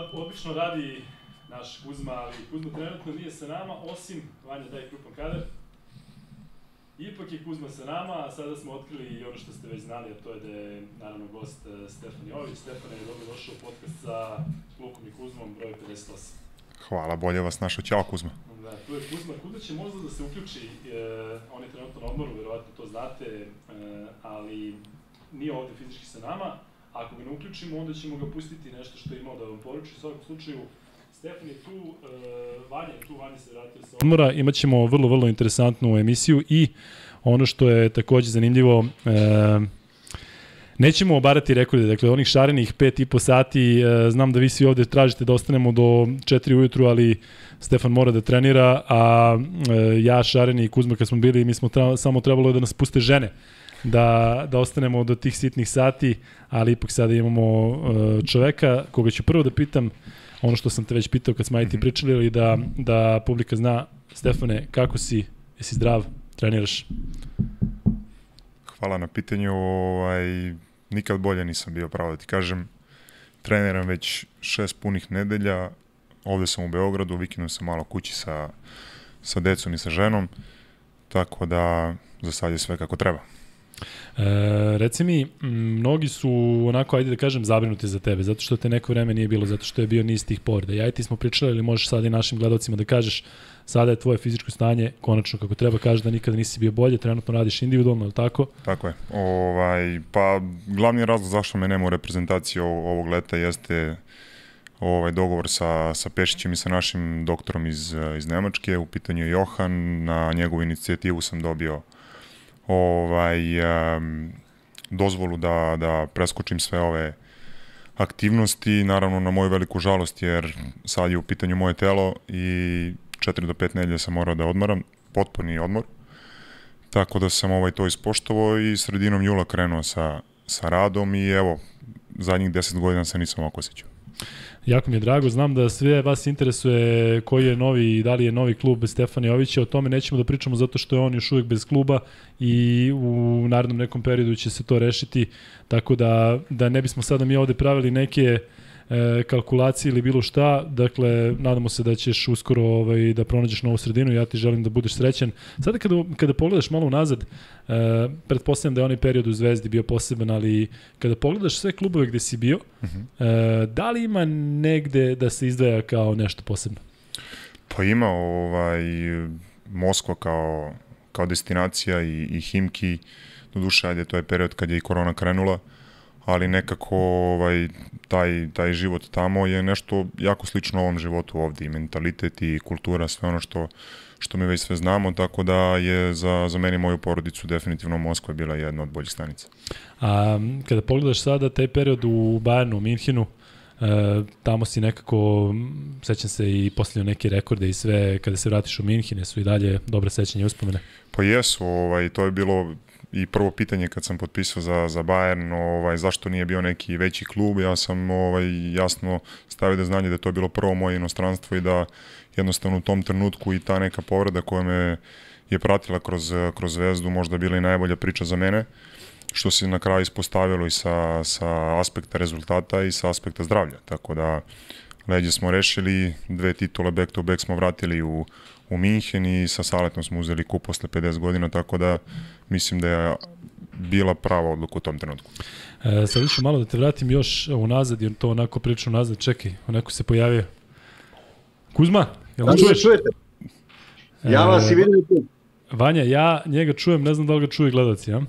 obično radi naš Kuzma, ali Kuzma trenutno nije sa nama, osim Vanja daj krupan kadar. Ipak je Kuzma sa nama, a sada smo otkrili i ono što ste već znali, a to je da je naravno gost Stefan Jović. Stefan je dobro došao u podcast sa Lukom i Kuzmom, broj 58. Hvala, bolje vas našao. Ćao Kuzma. Da, tu je Kuzma. Kuda će možda da se uključi, on je trenutno na odmoru, verovatno to znate, ali nije ovde fizički sa nama. Ako ga ne uključimo, onda ćemo ga pustiti nešto što je imao da vam poruči. U svakom slučaju, Stefan je tu, Vanja se vratio sa odmora. Imaćemo vrlo interesantnu emisiju i ono što je takođe zanimljivo, nećemo obarati rekorde, dakle onih šarenih 5,5 sati, znam da vi svi ovde tražite da ostanemo do 4 ujutru, ali Stefan mora da trenira, a ja, Šareni i Kuzma kad smo bili, mi smo samo trebalo da nas puste žene, da ostanemo do tih sitnih sati, ali ipak sada imamo čoveka koga ću prvo da pitam, ono što sam te već pitao kad smo IT pričali, ali da publika zna. Stefane, kako si? Jesi zdrav? Treniraš? Hvala na pitanju. Nikad bolje nisam bio, pravo da ti kažem. Treniram već 6 punih nedelja. Ovde sam u Beogradu, vikendom sam malo kući sa decom i sa ženom. Tako da za sad je sve kako treba. Reci mi, mnogi su onako, ajde da kažem, zabrinuti za tebe, zato što te neko vreme nije bilo, zato što je bio niz tih povreda. Ja i ti smo pričali, ili možeš sada i našim gledalcima da kažeš, sada je tvoje fizičko stanje konačno kako treba, kažeš da nikada nisi bio bolje, trenutno radiš individualno, je li tako? Tako je. Pa glavni razlog zašto me nema u reprezentaciji ovog leta jeste dogovor sa Pešićem i sa našim doktorom iz Nemačke. U pitanju je Johan, na njegovu inicijativu sam dobio dozvolu da preskočim sve ove aktivnosti, naravno na moju veliku žalost, jer sad je u pitanju moje telo i 4 do 5 nedelja sam morao da odmaram, potpuni odmor, tako da sam to ispoštovao i sredinom jula krenuo sa radom i evo, zadnjih 10 godina se nisam ovako osjećao. Jako mi je drago, znam da sve vas interesuje koji je novi, da li je novi klub Stefana Jovića, o tome nećemo da pričamo zato što je on još uvijek bez kluba i u narednom nekom periodu će se to rešiti, tako da ne bismo sada mi ovde pravili neke kalkulacije ili bilo šta, dakle nadamo se da ćeš uskoro da pronađeš novu sredinu, ja ti želim da budeš srećan. Sada kada pogledaš malo unazad, pretpostavljam da je onaj period u Zvezdi bio poseban, ali kada pogledaš sve klubove gde si bio, da li ima negde da se izdvaja kao nešto posebno? Pa ima Moskva kao destinacija i Himki, doduše, ajde, to je period kad je i korona krenula, ali nekako taj život tamo je nešto jako slično ovom životu ovde, i mentalitet i kultura, sve ono što mi već sve znamo, tako da je za mene i moju porodicu definitivno Moskva bila jedna od boljih stanica. A kada pogledaš sada taj period u Bayernu, u Minhenu, tamo si nekako, sećam se, i postavljao neke rekorde i sve, kada se vratiš u Minhen, su i dalje dobre sećanje i uspomene? Pa jesu, to je bilo i prvo pitanje kad sam potpisao za Bayern, zašto nije bio neki veći klub. Ja sam jasno stavio da znanje da je to bilo prvo moje inostranstvo i da jednostavno u tom trenutku i ta neka povreda koja me je pratila kroz Zvezdu možda bila i najbolja priča za mene, što se na kraju ispostavilo i sa aspekta rezultata i sa aspekta zdravlja. Tako da leđe smo rešili, 2 titule back to back smo vratili u Minhen i sa Saletom smo uzeli kup posle 50 godina, tako da mislim da je bila prava odluka u tom trenutku. Sad ću malo da te vratim još unazad, jer to onako pričam unazad, čekaj, onako se pojavio. Kuzma, jel me čuješ? Čujete? Ja vas i vidim tu. Vanja, ja njega čujem, ne znam da li ga čuje gledalci, ja?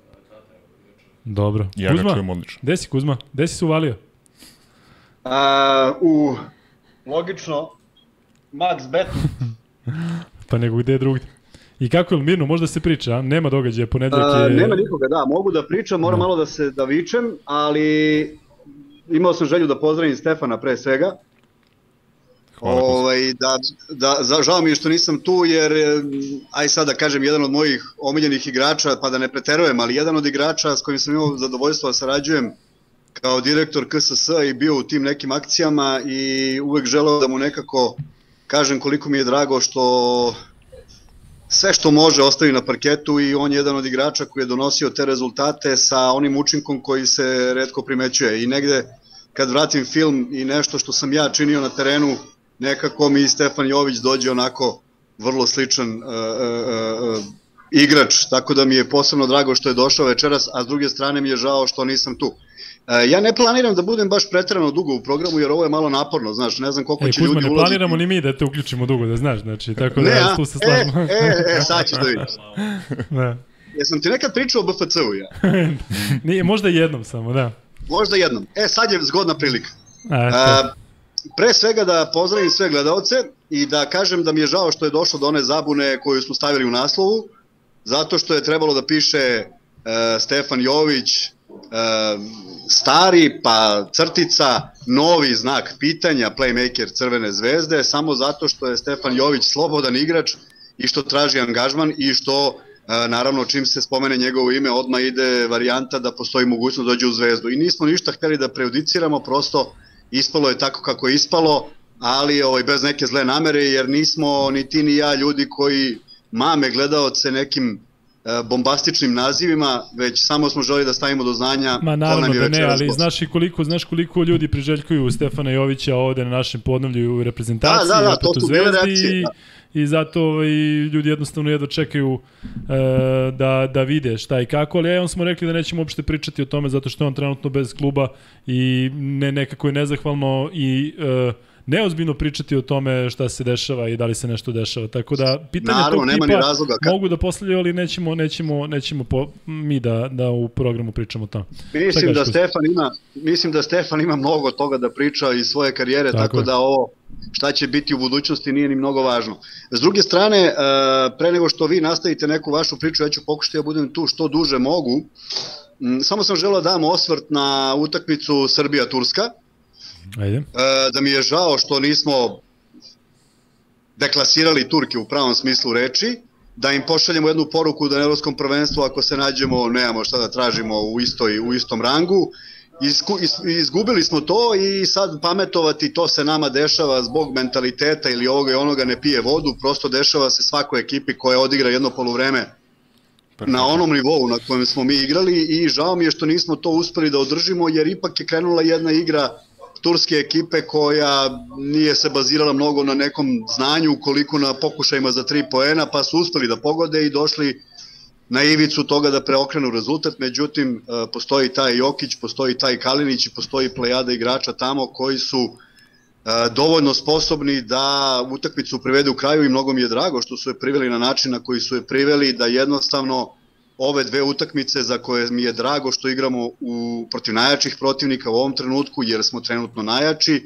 Dobro. Ja Kuzma, ga čujem odlično. Gde si Kuzma? Gde si se uvalio? Logično, Max Betu. Pa nego gde je drugdje. I kako je mirno, možda se priča, a? Nema događaja, ponedeljak je... Nema nikoga, da, mogu da pričam, moram malo da vičem, ali imao sam želju da pozdravim Stefana pre svega. Žao mi je što nisam tu, jer, aj sad da kažem, jedan od mojih omiljenih igrača, pa da ne preterujem, ali jedan od igrača s kojim sam imao zadovoljstvo da sarađujem kao direktor KSS i bio u tim nekim akcijama i uvek želeo da mu nekako kažem koliko mi je drago što sve što može ostavi na parketu i on je jedan od igrača koji je donosio te rezultate sa onim učinkom koji se retko primećuje i negde kad vratim film i nešto što sam ja činio na terenu, nekako mi Stefan Jović dođe onako vrlo sličan igrač, tako da mi je posebno drago što je došao večeras, a s druge strane mi je žao što nisam tu. Ja ne planiram da budem baš preterano dugo u programu, jer ovo je malo naporno, znaš, ne znam koliko će ljudi ulaziti. Ne planiramo ni mi da te uključimo dugo, da znaš, znači, tako da tu se slažemo. Sad ćeš da vidiš. Jesam ti nekad pričao o BFC-u ja? Nije, možda jednom samo, da. Možda jednom. Sad je zgodna prilika. Pre svega da pozdravim sve gledalce i da kažem da mi je žao što je došlo do one zabune koju smo stavili u naslovu, zato što je trebalo da piše Stefan Jović, stari, pa crtica, novi znak pitanja, playmaker Crvene zvezde, samo zato što je Stefan Jović slobodan igrač i što traži angažman i što, naravno, čim se spomene njegovo ime, odmah ide varijanta da postoji mogućnost da dođe u Zvezdu. I nismo ništa hteli da prejudiciramo, prosto ispalo je tako kako je ispalo, ali bez neke zle namere, jer nismo ni ti ni ja ljudi koji mame gledaoce nekim bombastičnim nazivima, već samo smo želi da stavimo do znanja ko nam je večeras gost. Znaš koliko ljudi priželjkuju Stefana Jovića ovde na našem podneblju u reprezentaciji, to su bile reakcije, i zato ljudi jednostavno jedva čekaju da vide šta i kako, ali on smo rekli da nećemo uopšte pričati o tome zato što je on trenutno bez kluba i nekako je nezahvalno i neozbiljno pričati o tome šta se dešava i da li se nešto dešava. Tako da, pitanje tog tipa mogu da postavljaju, ali nećemo mi da u programu pričamo o tome. Mislim da Stefan ima mnogo toga da priča iz svoje karijere, tako da ovo šta će biti u budućnosti nije ni mnogo važno. S druge strane, pre nego što vi nastavite neku vašu priču, ja ću pokušati da budem tu što duže mogu. Samo sam želeo da dam osvrt na utakmicu Srbija-Turska. Ajde. Da mi je žao što nismo deklasirali Turke u pravom smislu reči, da im pošaljemo jednu poruku da na evropskom prvenstvu ako se nađemo nemamo šta da tražimo u istom rangu. Izgubili smo to i sad pametovati to se nama dešava zbog mentaliteta ili ovoga i onoga ne pije vodu, prosto dešava se svakoj ekipi koja odigra jedno poluvreme na onom nivou na kojem smo mi igrali i žao mi je što nismo to uspeli da održimo, jer ipak je krenula jedna igra turske ekipe koja nije se bazirala mnogo na nekom znanju koliko na pokušajima za 3 poena, pa su uspeli da pogode i došli na ivicu toga da preokrenu rezultat. Međutim, postoji taj Jokić, postoji taj Kalinić i postoji plejada igrača tamo koji su dovoljno sposobni da utakmicu privedu u kraju i mnogo mi je drago što su je priveli na način na koji su je priveli, da jednostavno ove dve utakmice za koje mi je drago što igramo protiv najjačih protivnika u ovom trenutku, jer smo trenutno najjači,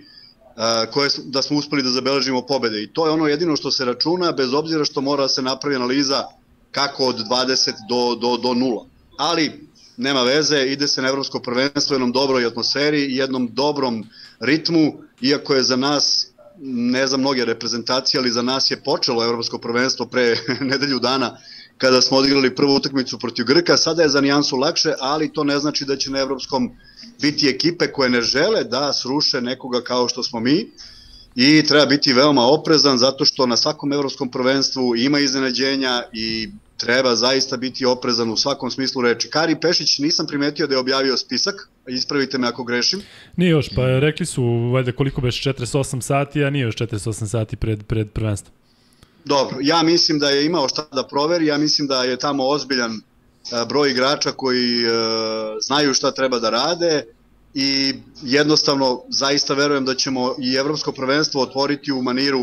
da smo uspeli da zabeležimo pobede. I to je ono jedino što se računa, bez obzira što mora da se napravi analiza kako od 20 do 0. Ali nema veze, ide se na evropsko prvenstvo u jednom dobroj atmosferi i jednom dobrom ritmu, iako je za nas, ne za mnoge reprezentacije, ali za nas je počelo evropsko prvenstvo pre nedelju dana kada smo odigrali prvu utakmicu protiv Grka. Sada je za nijansu lakše, ali to ne znači da će na evropskom biti ekipe koje ne žele da sruše nekoga kao što smo mi i treba biti veoma oprezan zato što na svakom evropskom prvenstvu ima iznenađenja i treba zaista biti oprezan u svakom smislu reči. Kari Pešić nisam primetio da je objavio spisak, ispravite me ako grešim. Nije još, pa rekli su valjda koliko beš 48 sati, a nije još 48 sati pred prvenstvo. Dobro, ja mislim da je imao šta da proveri, ja mislim da je tamo ozbiljan broj igrača koji znaju šta treba da rade i jednostavno zaista verujem da ćemo i evropsko prvenstvo otvoriti u maniru,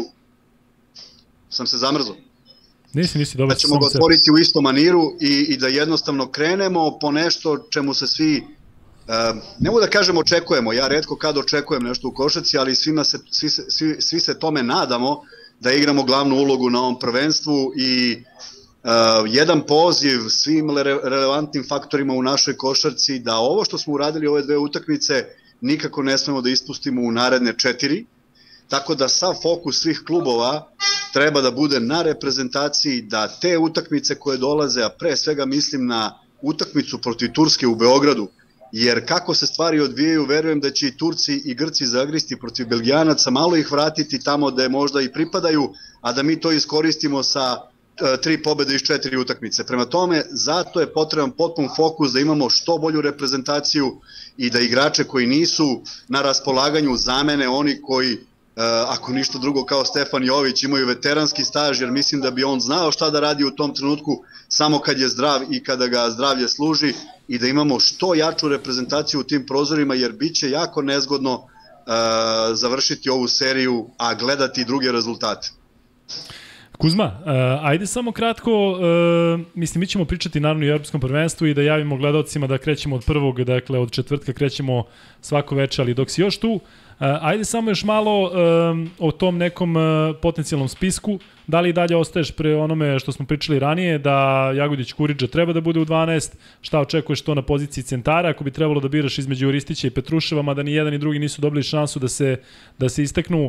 sam se zamrzao, nisi dobro, da ćemo ga otvoriti u istom maniru i da jednostavno krenemo po nešto čemu se svi, ne mogu da kažem očekujemo, ja retko kad očekujem nešto u košarci, ali svi se tome nadamo da igramo glavnu ulogu na ovom prvenstvu i jedan poziv svim relevantnim faktorima u našoj košarci da ovo što smo uradili ove dve utakmice nikako ne smemo da ispustimo u naredne 4, tako da sav fokus svih klubova treba da bude na reprezentaciji, da te utakmice koje dolaze, a pre svega mislim na utakmicu protiv Turske u Beogradu, jer kako se stvari odvijaju, verujem da će i Turci i Grci zagristi protiv Belgijanaca, malo ih vratiti tamo da je možda i pripadaju, a da mi to iskoristimo sa 3 pobede iz 4 utakmice. Prema tome, zato je potreban potpun fokus da imamo što bolju reprezentaciju i da igrače koji nisu na raspolaganju zamene oni koji, ako ništa drugo kao Stefan Jović, imaju veteranski staž, jer mislim da bi on znao šta da radi u tom trenutku samo kad je zdrav i kada ga zdravlje služi, i da imamo što jaču reprezentaciju u tim prozorima, jer bit će jako nezgodno završiti ovu seriju, a gledati druge rezultate. Kuzma, ajde samo kratko, mislim, mi ćemo pričati naravno i o Evropskom prvenstvu i da javimo gledalcima da krećemo od prvog, dakle od četvrtka krećemo svako veče, ali dok si još tu, ajde samo još malo o tom nekom potencijalnom spisku. Da li dalje ostaješ pre onome što smo pričali ranije, da Jagodić Kuriđa treba da bude u 12, šta očekuješ to na poziciji centara, ako bi trebalo da biraš između Ristića i Petruševa, mada ni jedan ni drugi nisu dobili šansu da se istaknu.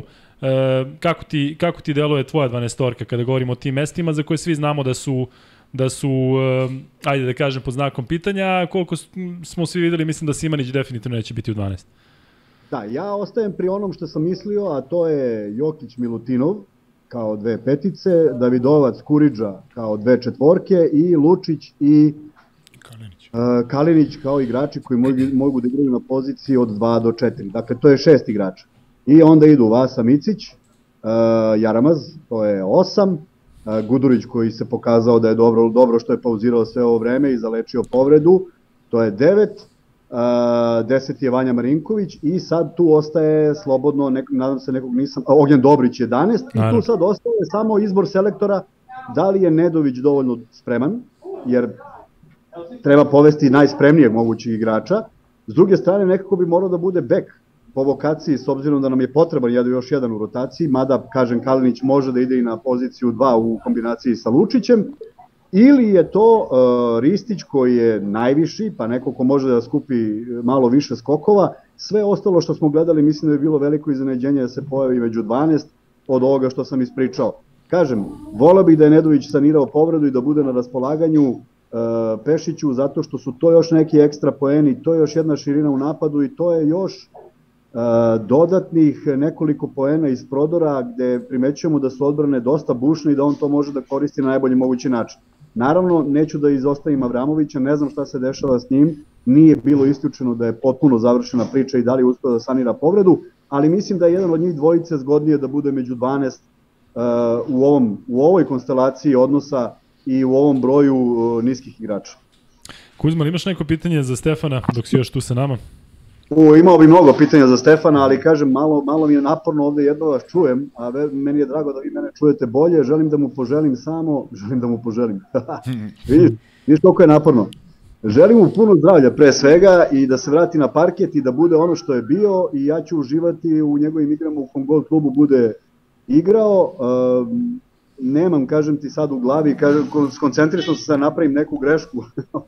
Kako ti deluje tvoja 12-orka kada govorimo o tim mestima za koje svi znamo da su ajde da kažem pod znakom pitanja, koliko smo svi videli, mislim da Simanić definitivno neće biti u 12. Da, ja ostajem pri onom što sam mislio, a to je Jokić Milutinov kao 2 petice, Davidovac Kuriđa kao 2 četvorke i Lučić i Kalinić kao igrači koji mogu da igraju na poziciji od 2 do 4. Dakle, to je 6 igrača. I onda idu Vasa Micić, Jaramaz, to je 8, Gudurić koji se pokazao da je dobro što je pauzirao sve ovo vreme i zalečio povredu, to je 9, 10 je Vanja Marinković i sad tu ostaje slobodno, nadam se nekog nisam, Ognjen Dobrić 11 i tu sad ostaje samo izbor selektora da li je Nedović dovoljno spreman, jer treba povesti najspremnijeg mogućeg igrača. S druge strane, nekako bi morao da bude bek po vokaciji, s obzirom da nam je potreban još jedan u rotaciji, mada, kažem, Kalinić može da ide i na poziciju 2 u kombinaciji sa Lučićem, ili je to Ristić koji je najviši, pa neko ko može da skupi malo više skokova. Sve ostalo što smo gledali, mislim da je bilo veliko iznenađenje da se pojavi među 12 od ovoga što sam ispričao. Kažem, voleo bih da je Nedović sanirao povredu i da bude na raspolaganju Pešiću, zato što su to još neki ekstra poeni, to je još jedna širina u napadu i to je još dodatnih nekoliko poena iz prodora gde primećujemo da su odbrane dosta bušne i da on to može da koristi na najbolji mogući način. Naravno, neću da izostavim Avramovića, ne znam šta se dešava s njim, nije bilo isključeno da je potpuno završena priča i da li je uspeo da sanira povredu, ali mislim da je jedan od njih dvojice zgodnije da bude među 12 u ovoj konstelaciji odnosa i u ovom broju niskih igrača. Kuzma, imaš neko pitanje za Stefana dok si još tu sa nama? Imao bi mnogo pitanja za Stefana, ali kažem, malo mi je naporno ovde, jedno vas čujem, a meni je drago da vi mene čujete bolje, želim da mu poželim. Vidiš koliko je naporno. Želim mu puno zdravlja pre svega i da se vrati na parket i da bude ono što je bio i ja ću uživati u njegovim igrama u kom god klubu bude igrao. Nemam, kažem ti sad u glavi, skoncentrišno se da napravim neku grešku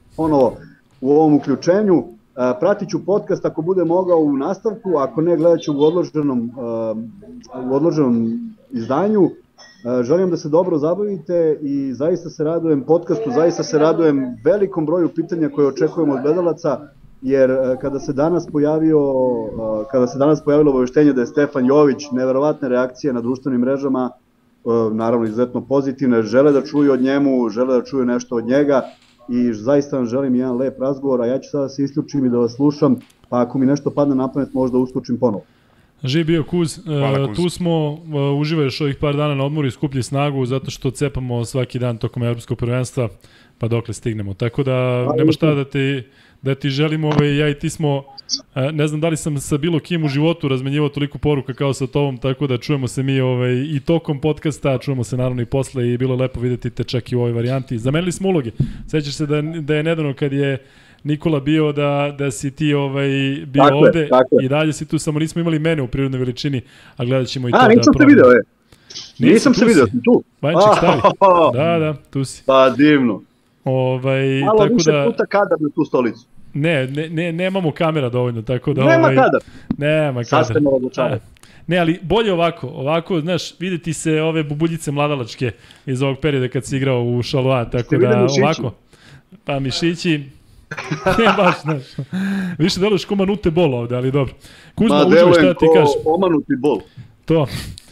u ovom uključenju. Pratit ću podcast ako bude mogao u nastavku, ako ne gledat ću u odloženom izdanju. Želim da se dobro zabavite i zaista se radujem podcastu, zaista se radujem velikom broju pitanja koje očekujemo od gledalaca, jer kada se danas pojavilo obaveštenje da je Stefan Jović, neverovatne reakcije na društvenim mrežama, naravno izuzetno pozitivne, žele da čuju od njemu, žele da čuju nešto od njega i zaista vam želim jedan lep razgovor, a ja ću sada da se isključim i da vas slušam, pa ako mi nešto padne na pamet možda uskočim ponovo. Živ bio Kuz, tu smo, uživaš ovih par dana na odmoru i skuplji snagu zato što cepamo svaki dan tokom Evropskog prvenstva, pa dokle stignemo, tako da nema šta da ti želimo, ja i ti smo, ne znam da li sam sa bilo kim u životu razmenjivao toliko poruka kao sa tobom, tako da čujemo se mi i tokom podcasta, čujemo se naravno i posle i bilo je lepo videti te čak i u ovoj varijanti. Zamenili smo uloge, sećaš se da je nedavno kad je Nikola bio da si ti bio ovde i dalje si tu, samo nismo imali mene u prirodnoj veličini, a gledat ćemo i to da nisam te video, nisam se video, sam tu. Vanček stavi, da, tu si. Pa divno. Malo tako više puta kadar na tu stolicu. Nemamo kamera dovoljno, tako da... Nema kadar. Nema kadar. Sad ste me odlučali. Ne, ali bolje ovako, znaš, videti se ove bubuljice mladalačke iz ovog perioda kad si igrao u Šaloa, tako da ovako. Pa mišići, ne baš, znaš. Više deluješ ko Manute Bol ovde, ali dobro. Kuzma, uživaj šta ti kažeš. Omanuti Bol. To.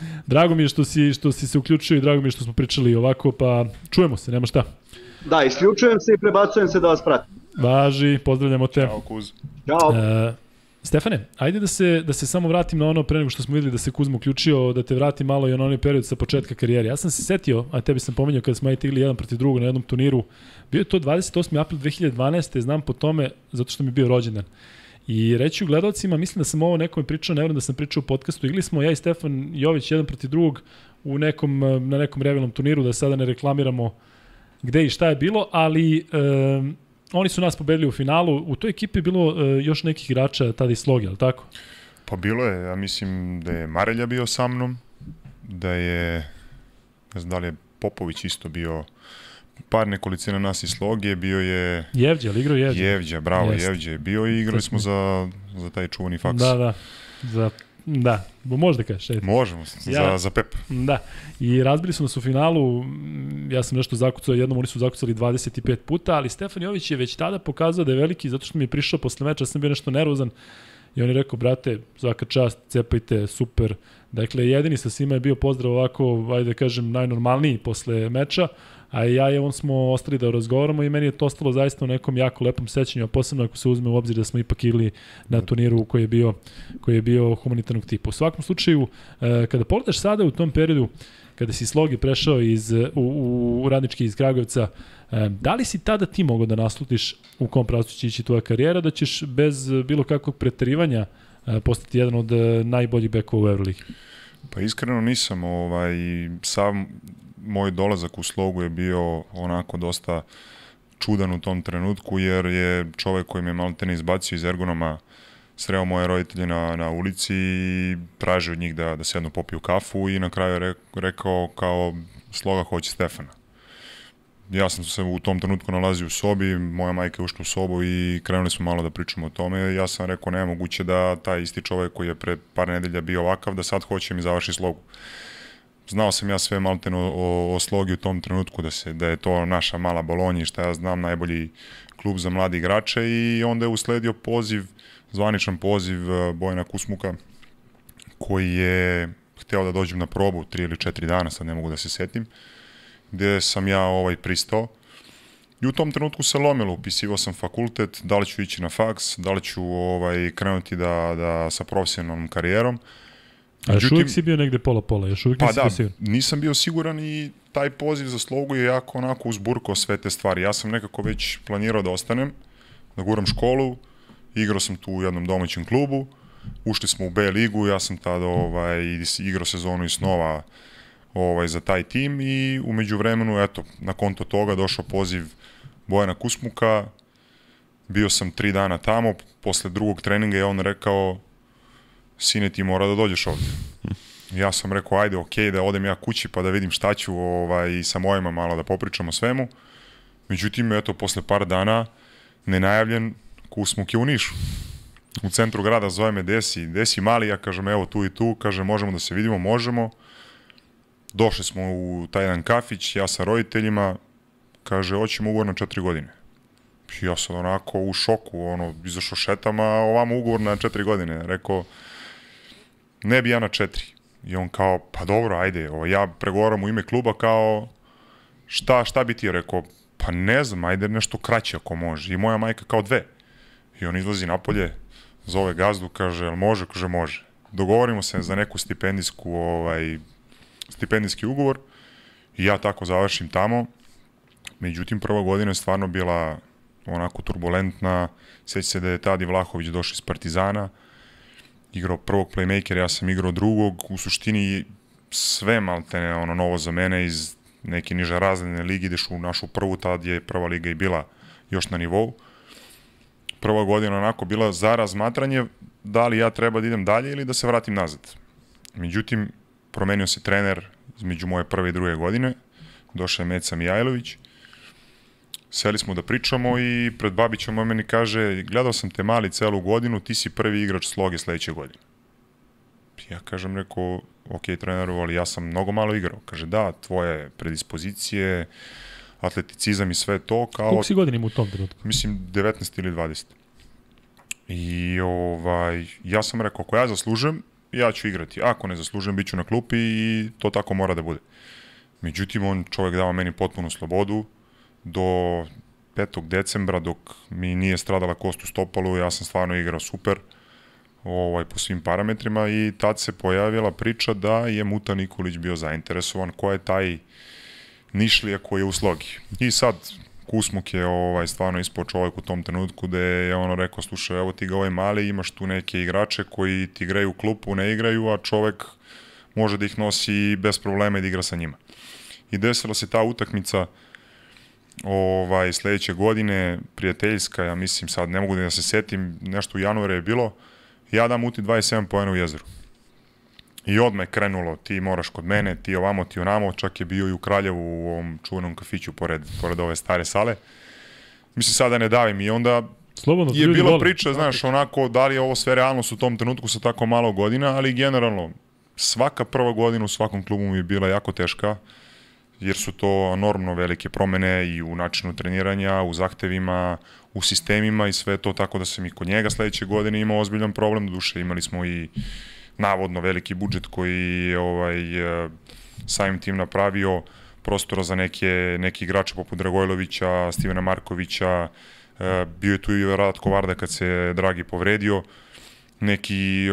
Drago mi je što si se uključio i drago mi je što smo pričali ovako, pa čujemo se, nema šta. Da, isključujem se i prebacujem se da vas pratim. Važi, pozdravljamo te. Ćao, Kuz. Ćao. Stefane, ajde da se samo vratim na ono pre nego što smo videli da se Kuzma uključio, da te vratim malo i na onaj period sa početka karijere. Ja sam se setio, a tebi sam pominjao kada smo igli 1-2 na jednom turniru, bio je to 28. april 2012. Znam po tome zato što mi je bio rođendan. I reći u gledalcima, mislim da sam ovo nekome pričao, ne vjerujem da sam pričao u podcastu, igli smo ja i Stefan Jović 1-2 na nekom revilnom turniru, da sada ne reklamiramo gde i šta je bilo, ali oni su nas pobedili u finalu. U toj ekipi je bilo još nekih igrača tada iz Sloge, ali tako? Pa bilo je, ja mislim da je Marelja bio sa mnom, da je, ne znam da li je Popović isto bio, par nekolicina nas iz Sloge, bio je... Jevđa, ali igrao Jevđa? Jevđa, bravo, Jevđa je bio i igrali smo za taj čuvani faks. Da, možda kažeš. Možemo, za Pep. Da, i razbili su nas u finalu, ja sam nešto zakucao jednom, oni su zakucali 25 puta, ali Stefan Jović je već tada pokazao da je veliki, zato što mi je prišao posle meča, sam bio nešto nervozan i on je rekao, brate, svaka čast, cepajte, super. Dakle, jedini sa svima je bio pozdrav ovako, ajde da kažem, najnormalniji posle meča, a ja i on smo ostali da razgovaramo i meni je to ostalo zaista u nekom jako lepom sećanju, a posebno ako se uzme u obzir da smo ipak igli na turniru koji je bio humanitarnog tipa. U svakom slučaju, kada pogledaš sada u tom periodu, kada si Slogi prešao u Radnički iz Kragujevca, da li si tada ti mogao da naslutiš u kom pravcu će ići tvoja karijera, da ćeš bez bilo kakvog preterivanja postati jedan od najboljih bekova u Euroligi? Pa iskreno nisam, sam moj dolazak u Slogu je bio onako dosta čudan u tom trenutku, jer je čovek koji me maltene izbacio iz ergonoma sreo moje roditelje na ulici i tražio od njih da sednu popiju kafu i na kraju je rekao kao Sloga hoće Stefana. Ja sam se u tom trenutku nalazio u sobi, moja majka je ušla u sobu i krenuli smo malo da pričamo o tome. Ja sam rekao nemoguće da taj isti čovek koji je pre par nedelja bio ovakav, da sad hoće mi završi Slogu. Znao sam ja sve maltene o Slogi u tom trenutku, da je to naša mala Bolonja i šta ja znam, najbolji klub za mladi igrače, i onda je usledio poziv, zvaničan poziv Bojana Kusmuka, koji je hteo da dođem na probu 3 ili 4 dana, sad ne mogu da se setim, gde sam ja pristao. I u tom trenutku se lomilo, upisivao sam fakultet, da li ću ići na faks, da li ću krenuti da sa profesionalnom karijerom. A još uvijek si bio negde pola-pola, još uvijek nisi bio siguran? Nisam bio siguran i taj poziv za Slogu je jako onako uzburkao sve te stvari. Ja sam nekako već planirao da ostanem, da guram školu, igrao sam tu u jednom domaćem klubu, ušli smo u B ligu, ja sam tada igrao sezonu i snova za taj tim i umeđu vremenu, eto, na konto toga došao poziv Bojana Kusmuka, bio sam 3 dana tamo, posle drugog treninga je on rekao, sine, ti mora da dođeš ovde. Ja sam rekao, ajde, okej, da odem ja kući pa da vidim šta ću i sa mojima malo da popričam o svemu. Međutim, eto, posle par dana, nenajavljen, Kusmuk je u Nišu. U centru grada, zove me Desi mali, ja kažem, evo tu i tu, kaže, možemo da se vidimo, možemo. Došli smo u taj jedan kafić, ja sa roditeljima, kaže, hoćemo ugovor na 4 godine. Ja sam onako u šoku, izašao šetam, a ovamo ugovor na 4 godine. Rekao, ne bi ja na 4. I on kao, pa dobro, ajde, ja pregovaram u ime kluba kao, šta bi ti rekao? Pa ne znam, ajde nešto kraće ako može. I moja majka kao 2. I on izlazi napolje, zove gazdu, kaže, jel može? Kaže, može. Dogovorimo se za neku stipendijski ugovor i ja tako završim tamo. Međutim, prva godina je stvarno bila onako turbulentna. Sjeća se da je Tadi Vlahović došao iz Partizana, igrao prvog playmakera, ja sam igrao drugog. U suštini sve maltene novo za mene iz neke niže razredne ligi, ideš u našu prvu, tad je prva liga i bila još na nivou. Prva godina onako bila za razmatranje da li ja treba da idem dalje ili da se vratim nazad. Međutim, promenio se trener između moje prve i druge godine, došao je Meca Mijajlović, seli smo da pričamo i pred Babićom on meni kaže, gledao sam te mali celu godinu, ti si prvi igrač Sloge sledeće godine. Ja kažem, rekao, ok, treneru, ali ja sam mnogo malo igrao. Kaže, da, tvoje predispozicije, atleticizam i sve to. Koliko si godina ima u tom trenutku? Mislim, 19 ili 20. I ja sam rekao, ako ja zaslužujem, ja ću igrati. Ako ne zaslužujem, bit ću na klupi i to tako mora da bude. Međutim, on čovjek dao meni potpunu slobodu do 5. decembra, dok mi nije stradala kost u stopalu, ja sam stvarno igrao super po svim parametrima i tad se pojavila priča da je Muta Nikolić bio zainteresovan, ko je taj Nišlija koji je u slogi. I sad Kusmuk je stvarno ispao čovjek u tom trenutku gde je ono rekao, slušaj, evo ti ga ovaj mali, imaš tu neke igrače koji ti igraju u klupu, ne igraju, a čovjek može da ih nosi bez problema i da igra sa njima. I desila se ta utakmica sledeće godine, prijateljska, ja mislim sad, ne mogu da se setim, nešto u januaru je bilo, ja dam Muti 27 poena u Jezeru. I odmah je krenulo, ti moraš kod mene, ti ovamo, ti onamo, čak je bio i u Kraljevu u ovom čuvenom kafiću pored ove stare sale. Mislim, sada ne davim i onda je bila priča, znaš, onako, da li je ovo sve realnost u tom trenutku sa tako malo godina, ali generalno, svaka prva godina u svakom klubu mi je bila jako teška, jer su to enormno velike promene i u načinu treniranja, u zahtevima, u sistemima i sve to, tako da sam i kod njega sledeće godine imao ozbiljan problem, duše imali smo i navodno veliki budžet koji je samim tim napravio prostora za neki igrače poput Dragojlovića, Stivena Markovića, bio je tu i Ratko Varda kad se Dragi povredio, neki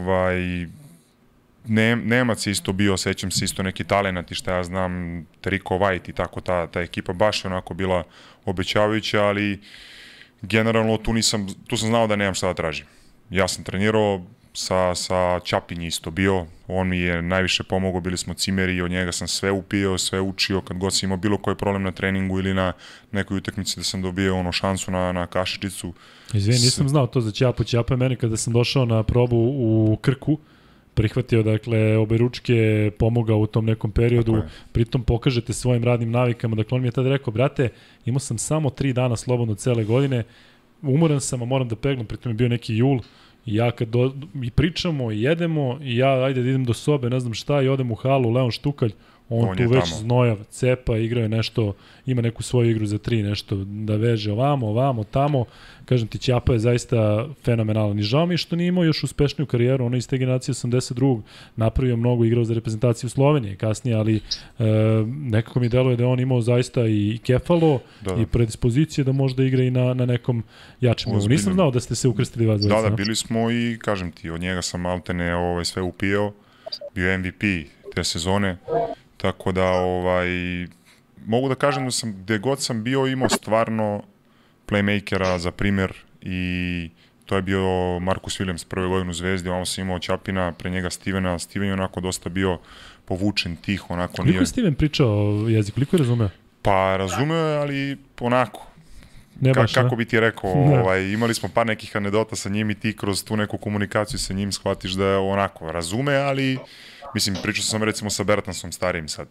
Nemac je isto bio, sećam se isto neki talenat i šta ja znam, Teriko White i tako ta ekipa baš je onako bila obećavajuća, ali generalno tu sam znao da nemam šta da tražim. Ja sam trenirao, sa Ćapinji isto bio, on mi je najviše pomogao, bili smo cimeri i od njega sam sve upio, sve učio, kad god sam imao bilo koji problem na treningu ili na nekoj utakmici da sam dobio šansu na kašičicu. Izvini, nisam znao to za Ćapu. Ćapa je meni kada sam došao na probu u Krku, prihvatio, dakle, obe ručke, pomogao u tom nekom periodu, pritom pokažete svojim radnim navikama, dakle, on mi je tada rekao, brate, imao sam samo 3 dana slobodno cele godine, umoran sam, a moram da peglam, pritom je bio neki jul, i ja kad i pričamo i jedemo i ja ajde da idem do sobe, ne znam šta, i odem u halu, Leon Štukalj, on tu već znojav, cepa, igrao je nešto, ima neku svoju igru za 3, nešto da veže ovamo, tamo. Kažem ti, Ćapa je zaista fenomenalan i žao mi što nije imao još uspešniju karijeru, ono iz te generacije 82. napravio mnogo, igrao za reprezentaciju Slovenije kasnije, ali nekako mi deluje da je on imao zaista i kefalo i predispozicije da možda igra i na nekom jačem nivou. Nisam znao da ste se ukrstili vas dvojica. Da, bili smo i kažem ti, od njega sam maltene sve upio, bio MVP te sezone. Tako da, mogu da kažem da sam, gde god sam bio, imao stvarno playmakera za primjer i to je bio Marcus Williams prve godine u Zvezdi, ovamo sam imao Ćapina, pre njega Stevena, Steven je onako dosta bio povučen, tih, onako koliko nije... Koliko je Steven pričao jezik, koliko je razumeo? Pa razumeo je, ali onako, kako bi ti rekao, imali smo par nekih anegdota sa njim i ti kroz tu neku komunikaciju sa njim shvatiš da je onako, razume, ali... Mislim, pričao sam recimo sa Bertansom starijim sad.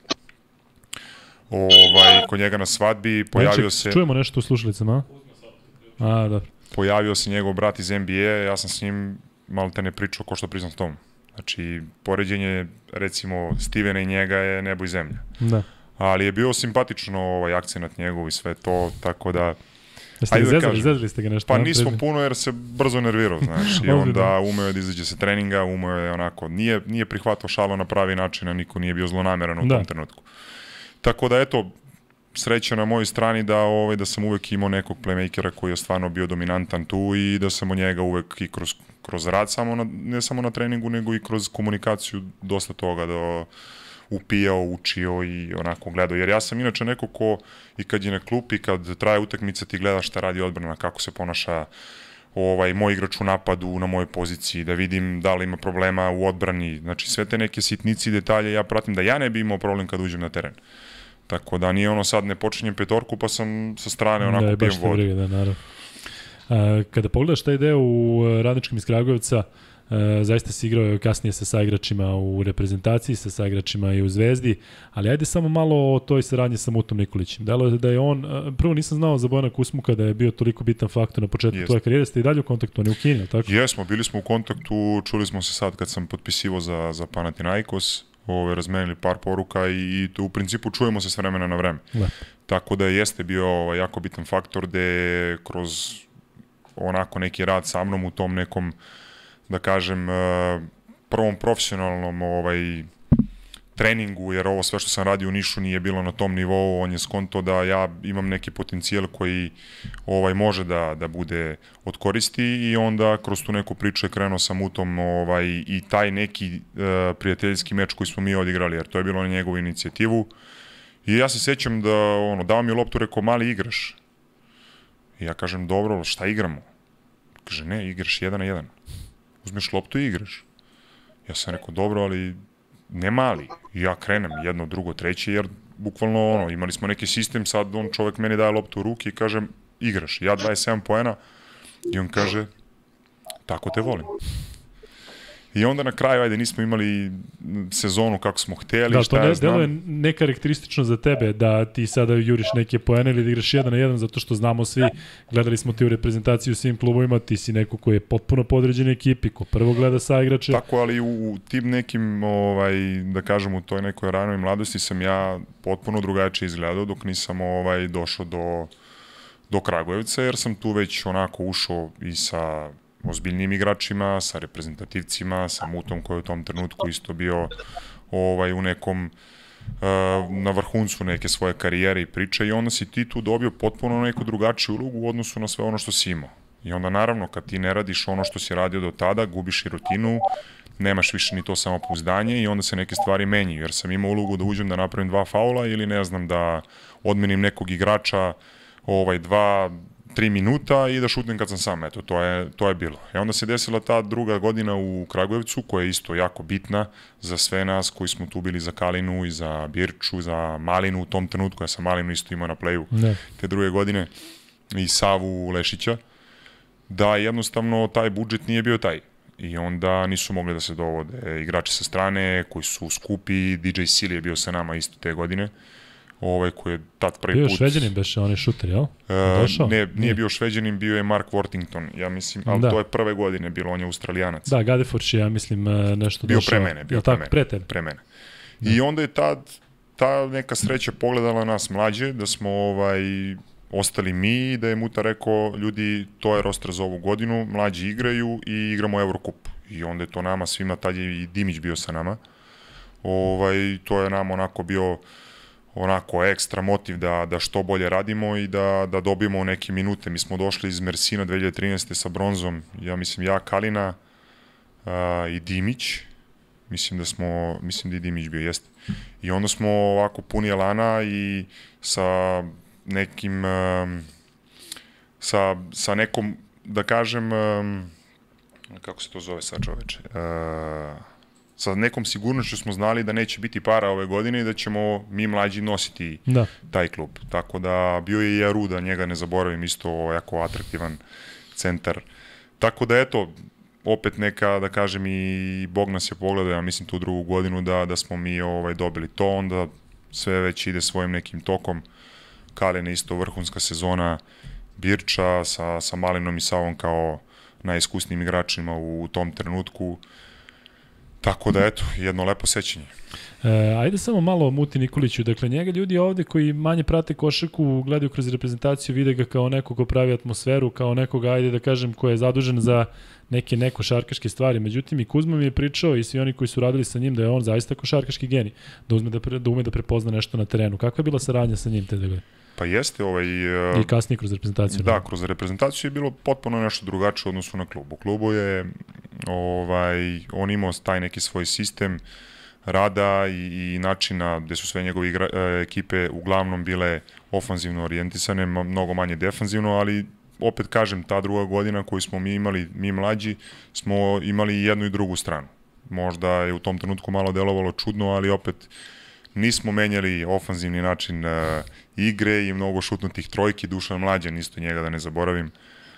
Kod njega na svadbi pojavio se... Čujemo nešto u slušalicama, a? Da. Pojavio se njegov brat iz NBA, ja sam s njim malo te ne pričao ko što priznam s tom. Znači, poređenje recimo Stevena i njega je nebo i zemlja. Da. Ali je bio simpatično akcenat njegov i sve to, tako da... Jeste ga zezali ste ga nešto? Pa nismo puno jer se brzo nervirao, znaš, i onda umeo je da izađe sa treninga, umeo je onako, nije prihvatao šalo na pravi način, a niko nije bio zlonameran u tom trenutku. Tako da, eto, sreća na mojoj strani da sam uvek imao nekog playmakera koji je stvarno bio dominantan tu i da sam od njega uvek i kroz rad, ne samo na treningu, nego i kroz komunikaciju dosta toga upijao, učio i onako gledao. Jer ja sam inače neko ko i kad je na klupi, kad traje utakmica, ti gledaš šta radi odbrana, kako se ponaša moj igrač u napadu na mojoj poziciji, da vidim da li ima problema u odbrani. Znači sve te neke sitnici i detalje ja pratim da ja ne bi imao problem kad uđem na teren. Tako da nije ono sad ne počinjem petorku pa sam sa strane onako pijem vodu. Da, naravno. Kada pogledaš taj deo u Radničkim iz Kragujevca, zaista si igrao kasnije sa saigračima u reprezentaciji, sa saigračima i u Zvezdi, ali ajde samo malo o toj saradnji sa Mutom Nikolićem. Delo je da je on, prvo nisam znao za Bojana Kusmuka da je bio toliko bitan faktor na početku tvoje karijere, ste i dalje u kontaktu, on je u Kini, tako? Jesmo, bili smo u kontaktu, čuli smo se sad kad sam potpisivao za Panathinaikos, razmenili par poruka i u principu čujemo se s vremena na vreme. Da. Tako da jeste bio jako bitan faktor gde kroz onako neki rad sa mnom u tom nekom, da kažem, prvom profesionalnom treningu, jer ovo sve što sam radio u Nišu nije bilo na tom nivou, on je skonto da ja imam neki potencijal koji može da bude od koristi i onda kroz tu neku priču je krenuo sam u tom i taj neki prijateljski meč koji smo mi odigrali, jer to je bilo na njegovu inicijativu. I ja se sećam da dao mi loptu, rekao, mali, igraš? I ja kažem, dobro, šta igramo? Kaže, ne, igraš 1-1. Uzmeš loptu i igraš. Ja sam rekao, dobro, ali ne mali. I ja krenem, jedno, drugo, treće, jer bukvalno imali smo neki sistem, sad čovek meni daje loptu u ruke i kaže, igraš. Ja 27 poena i on kaže, tako te volim. I onda na kraju, ajde, nismo imali sezonu kako smo hteli, da, šta ja znam. Da, to je nekarakteristično za tebe, da ti sada juriš neke poene ili da igraš 1-1, zato što znamo svi, gledali smo ti u reprezentaciji u svim klubovima, ti si neko koji je potpuno podređen ekipi, ko prvo gleda sa igrače. Tako, ali u tim nekim, da kažem, u toj nekoj ranoj mladosti sam ja potpuno drugačije izgledao dok nisam došao do Kragujevca, jer sam tu već onako ušao i sa ozbiljnim igračima, sa reprezentativcima, sa Mutom koji je u tom trenutku isto bio u nekom na vrhuncu neke svoje karijere i priče i onda si ti tu dobio potpuno neku drugačiju ulogu u odnosu na sve ono što si imao. I onda naravno kad ti ne radiš ono što si radio do tada, gubiš i rutinu, nemaš više ni to samopouzdanje i onda se neke stvari menjaju, jer sam imao ulogu da uđem da napravim 2 faula ili ne znam da odmenim nekog igrača 2-3 minuta i da šutnem kad sam sam, eto, to je bilo. I onda se desila ta druga godina u Kragujevcu, koja je isto jako bitna za sve nas koji smo tu bili za Kalinu i za Birču, za Malinu u tom trenutku, ja sam Malinu isto imao na playu te druge godine i Savu Lešića, da jednostavno taj budžet nije bio taj. I onda nisu mogli da se dovode igrači sa strane koji su skupi, DJ Sili je bio sa nama isto te godine, koji je tad prvi put... Bio Šveđanin beše, on je šuter, jel? Ne, nije bio Šveđanin, bio je Mark Worthington, ja mislim, ali to je prve godine bilo, on je Australijanac. Da, Gadeforš je, ja mislim, nešto bio došao. Bio pre mene. I onda je ta neka sreća pogledala nas mlađe, da smo ostali mi, da je Muta rekao, ljudi, to je roster za ovu godinu, mlađi igraju i igramo Eurocup. I onda je to nama svima, tad je i Dimić bio sa nama. To je nam onako bio ekstra motiv da što bolje radimo i da dobijemo neke minute. Mi smo došli iz Mersina 2013. sa bronzom, ja mislim Kalina i Dimić, mislim da i Dimić bio, jeste. I onda smo ovako puni elana i sa nekim, sa nekom, da kažem, kako se to zove sad čoveče, sa nekom sigurnošću smo znali da neće biti para ove godine i da ćemo mi mlađi nositi taj klub. Tako da bio je i Aruda, njega ne zaboravim, isto jako atraktivan centar. Tako da eto, opet neka, da kažem, i Bog nas je pogledao, ja mislim tu drugu godinu da smo mi dobili to, onda sve već ide svojim nekim tokom. Kalina isto vrhunska sezona, Birča sa Malinom i Savom kao najiskusnijim igračima u tom trenutku. Tako da, eto, jedno lepo sećanje. Ajde samo malo o Muti Nikoliću. Dakle, njega ljudi ovde koji manje prate košarku, gledaju kroz reprezentaciju, vide ga kao neko ko pravi atmosferu, kao nekoga, ajde da kažem, ko je zadužen za neke košarkaške stvari. Međutim, i Kuzma mi je pričao i svi oni koji su radili sa njim da je on zaista košarkaški genij, da ume da prepozna nešto na terenu. Kakva je bila saradnja sa njim te da ga? Pa jeste, i kasnije kroz reprezentaciju. Da, kroz reprezentaciju je bilo potpuno nešto drugačije u odnosu na klub. U klubu je on imao taj neki svoj sistem rada i načina gde su sve njegove ekipe uglavnom bile ofanzivno orijentisane, mnogo manje defanzivno, ali opet kažem, ta druga godina koju smo mi imali, mi mlađi, smo imali i jednu i drugu stranu. Možda je u tom trenutku malo delovalo čudno, ali opet nismo menjali ofanzivni način igre i mnogo šutnutih trojki. Dušan Mlađan, isto njega da ne zaboravim.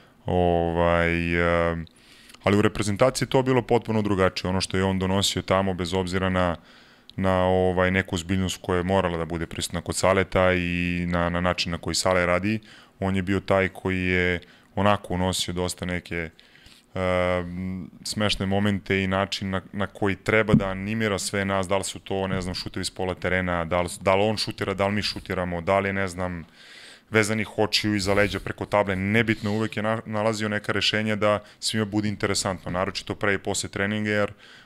Ali u reprezentaciji to bilo potpuno drugačije. Ono što je on donosio tamo, bez obzira na neku ozbiljnost koja je morala da bude prisutna kod Saleta i na način na koji Sale radi, on je bio taj koji je onako unosio dosta neke smešne momente i način na koji treba da animira sve nas, da li su to, ne znam, šutevi s pola terena, da li on šutira, da li mi šutiramo, da li je, ne znam, vezanih očiju iza leđa preko table, nebitno, uvek je nalazio neka rešenja da svima bude interesantno, naročito pre i posle treninga, jer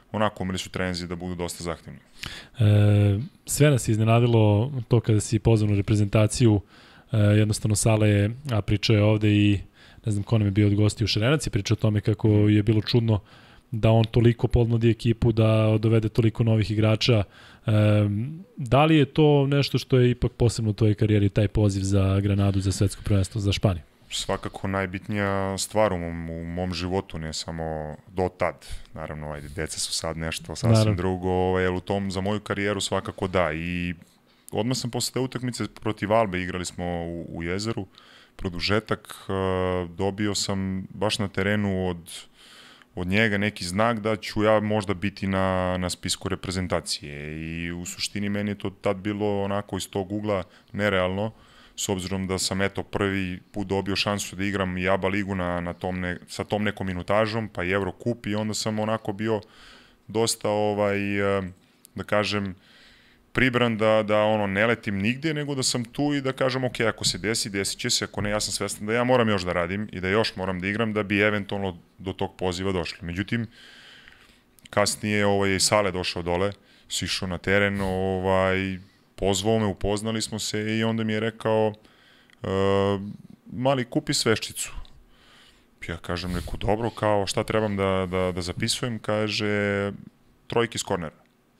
onako umeli su treninzi da budu dosta zahtevni. Sve nas je iznenadilo to kada si pozvan u reprezentaciju, jednostavno Sale, a pričao je ovde i ne znam ko nam je bio od gosti u Šarenac, pričao o tome kako je bilo čudno da on toliko podmladi ekipu, da dovede toliko novih igrača. Da li je to nešto što je ipak posebno u tvojoj karijeri, taj poziv za Granadu, za svetsko prvenstvo, za Španiju? Svakako najbitnija stvar u mom životu, ne samo do tad. Naravno, ajde, deca su sad nešto sasvim drugo, jer u tom za moju karijeru svakako da. I odmah sam posle te utakmice protiv Albe, igrali smo u Jezeru, produžetak, dobio sam baš na terenu od njega neki znak da ću ja možda biti na spisku reprezentacije. I u suštini meni je to tad bilo onako iz tog ugla nerealno, s obzirom da sam prvi put dobio šansu da igram i ABA ligu sa tom nekom minutažom, pa i Eurocup, i onda sam onako bio dosta, da kažem, pribran da ono ne letim nigde, nego da sam tu i da kažem ok, ako se desi, desit će se, ako ne, ja sam svestan da ja moram još da radim i da još moram da igram da bi eventualno do tog poziva došli. Međutim, kasnije i Sale došao dole, sišao na teren, pozvao me, upoznali smo se i onda mi je rekao mali, kupi sveščicu. Ja kažem, neku dobro, kao šta trebam da zapisujem, kaže trojke iz kornera.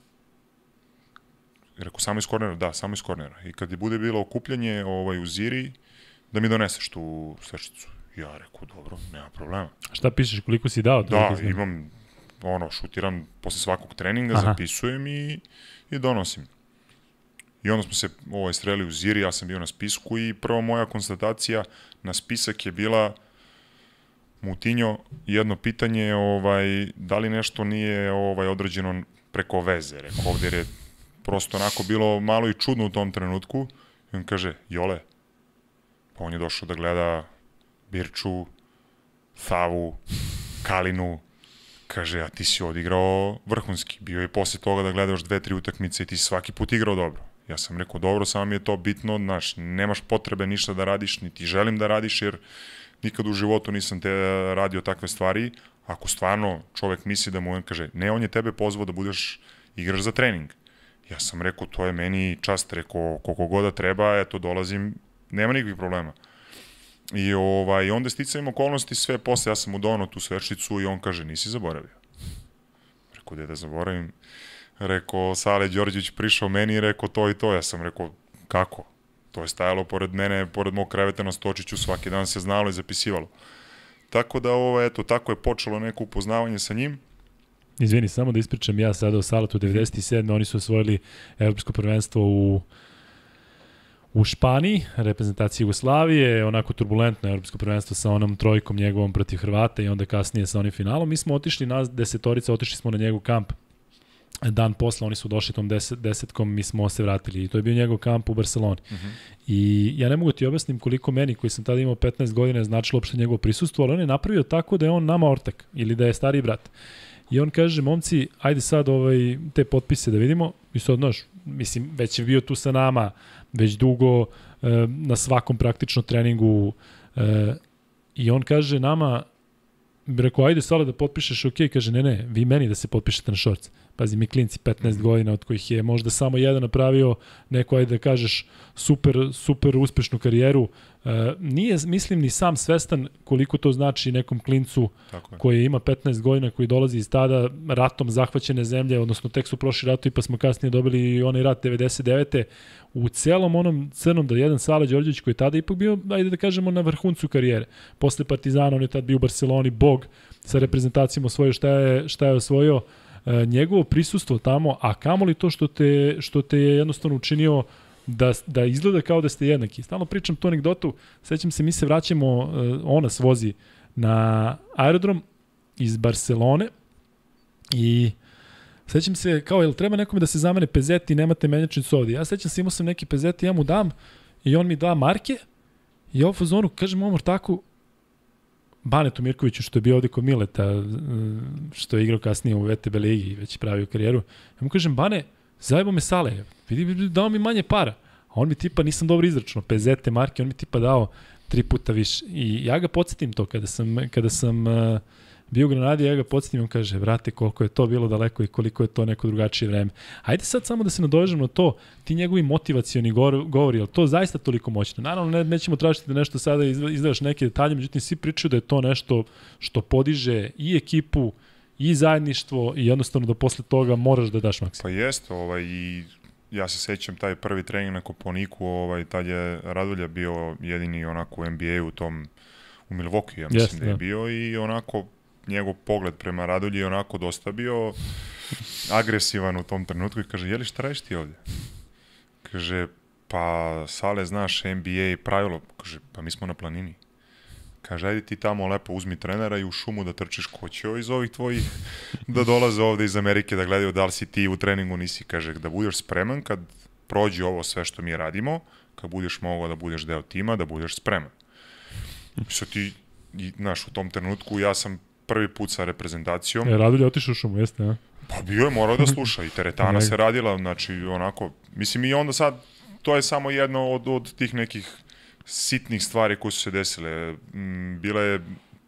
Rekao, samo iz kornera? Da, samo iz kornera. I kad je bude bilo okupljanje u Ziri, da mi doneseš tu sveščicu. Ja rekao, dobro, nema problema. Šta pišeš, koliko si dao? Da, imam, šutiram posle svakog treninga, zapisujem i donosim. I onda smo se sreli u Ziri, ja sam bio na spisku i prva moja konstatacija na spisak je bila Moutinho, jedno pitanje, da li nešto nije odrađeno preko veze. Rekao, ovde je prosto onako bilo malo i čudno u tom trenutku. I on kaže, Jole, pa on je došao da gleda Birču, Thavu, Kalinu, kaže, a ti si odigrao vrhunski. Bio je posle toga da gledaš 2-3 utakmice i ti si svaki put igrao dobro. Ja sam rekao, dobro, samo mi je to bitno, znaš, nemaš potrebe ništa da radiš, niti želim da radiš, jer nikad u životu nisam te radio takve stvari. Ako stvarno čovek misli da mu on kaže, ne, on je tebe pozvao da budeš igrač za trening. Ja sam rekao, to je meni čast, rekao, koliko god da treba, eto, dolazim, nema nikakvih problema. I onda sticajem okolnosti sve posle, ja sam mu donao tu sveščicu i on kaže, nisi zaboravio. Rekao, gde da zaboravim? Rekao, Sale Đorđević prišao meni i rekao to i to. Ja sam rekao, kako? To je stajalo pored mene, pored mog kreveta na stočiću, svaki dan se znalo i zapisivalo. Tako da, eto, tako je počelo neko upoznavanje sa njim. Izvini, samo da ispričam ja sada o Salatu 97. Oni su osvojili evropsko prvenstvo u Španiji, reprezentaciji Jugoslavije, onako turbulentno evropsko prvenstvo sa onom trojkom njegovom protiv Hrvata i onda kasnije sa onim finalom. Mi smo otišli, nas desetorica, otišli smo na njegov kamp. Dan posle, oni su došli tom desetkom, mi smo se vratili i to je bio njegov kamp u Barceloni. I ja ne mogu ti objasnim koliko meni, koji sam tada imao 15 godina, je značilo uopšte njegovo prisustvo, ali on je napravio tako da je on nama ortak ili da je stariji brat. I on kaže, momci, ajde sad te potpise da vidimo. I sad, mislim, već je bio tu sa nama, već dugo, na svakom praktično treningu. I on kaže nama, rekao, ajde Sale da potpišeš, ok, kaže, ne, vi meni da se potpišete na šorc. Pazi, mi klinci 15 godina, od kojih je možda samo jedan napravio neko, ajde da kažeš, super uspešnu karijeru. Nije, mislim, ni sam svestan koliko to znači nekom klincu koji ima 15 godina, koji dolazi iz tada ratom zahvaćene zemlje, odnosno tek su prošli ratovi pa smo kasnije dobili onaj rat 99. U celom onom crnom, da jedan Sale Đorđević koji je tada ipak bio, ajde da kažemo, na vrhuncu karijere. Posle Partizana, on je tada bio u Barceloni, bog, sa reprezentacijom osvojio šta je osvojio, njegovo prisustvo tamo, a kamoli to što te je jednostavno učinio da izgleda kao da ste jednaki. Stalno pričam tu anegdotu, sećam se, mi se vraćamo, on nas vozi na aerodrom iz Barcelone i sećam se kao, jel treba nekome da se zamene pezeti, nemate menjačnicu ovdje. Ja sećam se, imao sam neki pezeti, ja mu dam i on mi da marke i ja u fazonu kažem ovom ortaku, Banetu Mirkoviću, što je bio ovde kod Mileta, što je igrao kasnije u VTB ligi i već je pravio karijeru. Ja mu kažem, Bane, zajebo me Sale, vidi, dao mi manje para. A on mi tipa, nisam dobro izračunao, pezete, marke, on mi tipa dao 3 puta više. I ja ga podsjetim to, kada sam bio u Granadi, ja ga podsjetim, on kaže, vrate, koliko je to bilo daleko i koliko je to neko drugačije vreme. Ajde sad samo da se nadovežemo na to, ti njegovi motivacioni govori, ali to zaista toliko moćno. Naravno, nećemo tražiti da nešto sada izdaš neke detalje, međutim, svi pričaju da je to nešto što podiže i ekipu, i zajedništvo i jednostavno da posle toga moraš da daš maksimum. Pa jeste, i ja se sećam taj prvi trening na Koponiku, tad je Radulja bio jedini onako u NBA-u u Milwaukee, ja mislim da je bio, i onako njegov pogled prema Radulji je onako dosta bio agresivan u tom trenutku i kaže, jeli šta radiš ti ovdje? Kaže, pa Sale, znaš NBA pravilo? Kaže, pa mi smo na planini. Kaže, ajde ti tamo lepo uzmi trenera i u šumu da trčiš, ko će iz ovih tvojih da dolaze ovde iz Amerike da gledaju da li si ti u treningu, nisi. Kaže, da budeš spreman kad prođe ovo sve što mi radimo, kad budeš mogao da budeš deo tima, da budeš spreman. Sad ti, znaš, u tom trenutku ja sam prvi put sa reprezentacijom. Radulja otišao u šumu, jeste, a? Pa bio je, morao da sluša, i teretana se radila, znači onako, mislim i onda sad, to je samo jedno od tih nekih sitnih stvari koje su se desile. Bilo je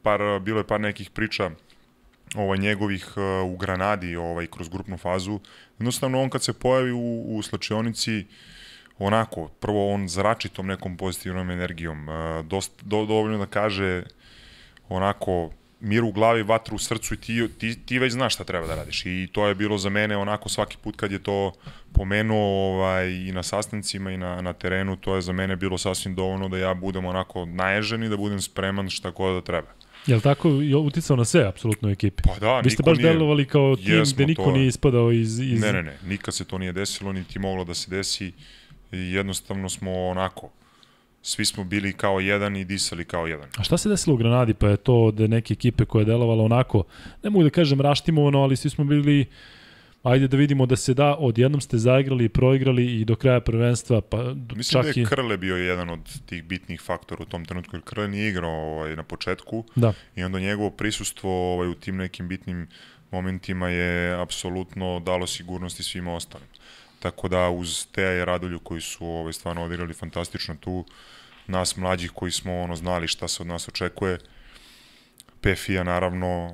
par nekih priča njegovih u Granadi kroz grupnu fazu. Jednostavno on kad se pojavi u slačionici, onako, prvo on zrači tom nekom pozitivnom energijom, dovoljno da kaže onako mir u glavi, vatru u srcu i ti već znaš šta treba da radiš. I to je bilo za mene onako svaki put kad je to pomenuo i na sastancima i na terenu, to je za mene bilo sasvim dovoljno da ja budem onako naježen i da budem spreman šta god da treba. Je li tako uticao na sve apsolutno u ekipi? Pa da, vi ste baš delovali kao tim gde niko nije ispadao iz... Ne, nikad se to nije desilo, niti moglo da se desi. I jednostavno smo onako, svi smo bili kao jedan i disali kao jedan. A šta se desilo u Granadi? Pa je to da neke ekipe koje je delovala onako, ne mogu da kažem raštimovano, ali svi smo bili, ajde da vidimo da se da, odjednom ste zaigrali i proigrali i do kraja prvenstva. Pa mislim da je Krle bio jedan od tih bitnih faktora u tom trenutku, jer Krle nije igrao na početku i onda njegovo prisustvo u tim nekim bitnim momentima je apsolutno dalo sigurnosti svima ostalim. Tako da uz Teja i Radulju koji su stvarno odigrali fantastično tu, nas mlađih koji smo znali šta se od nas očekuje, Pefija naravno,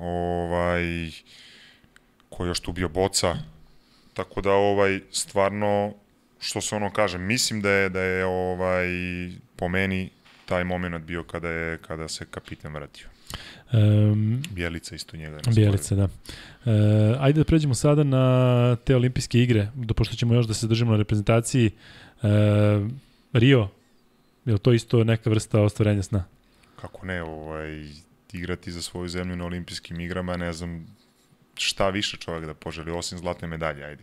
koji još tu bio Boca, tako da stvarno, što se kaže, mislim da je po meni taj moment bio kada se kapitan vratio. Bjelica isto njega. Bjelica, da. Ajde da pređemo sada na te olimpijske igre, pošto ćemo još da se držimo na reprezentaciji. Rio, je li to isto neka vrsta ostvarenja sna? Kako ne, igrati za svoju zemlju na olimpijskim igrama, ne znam šta više čovjek da poželi, osim zlatne medalje, ajde.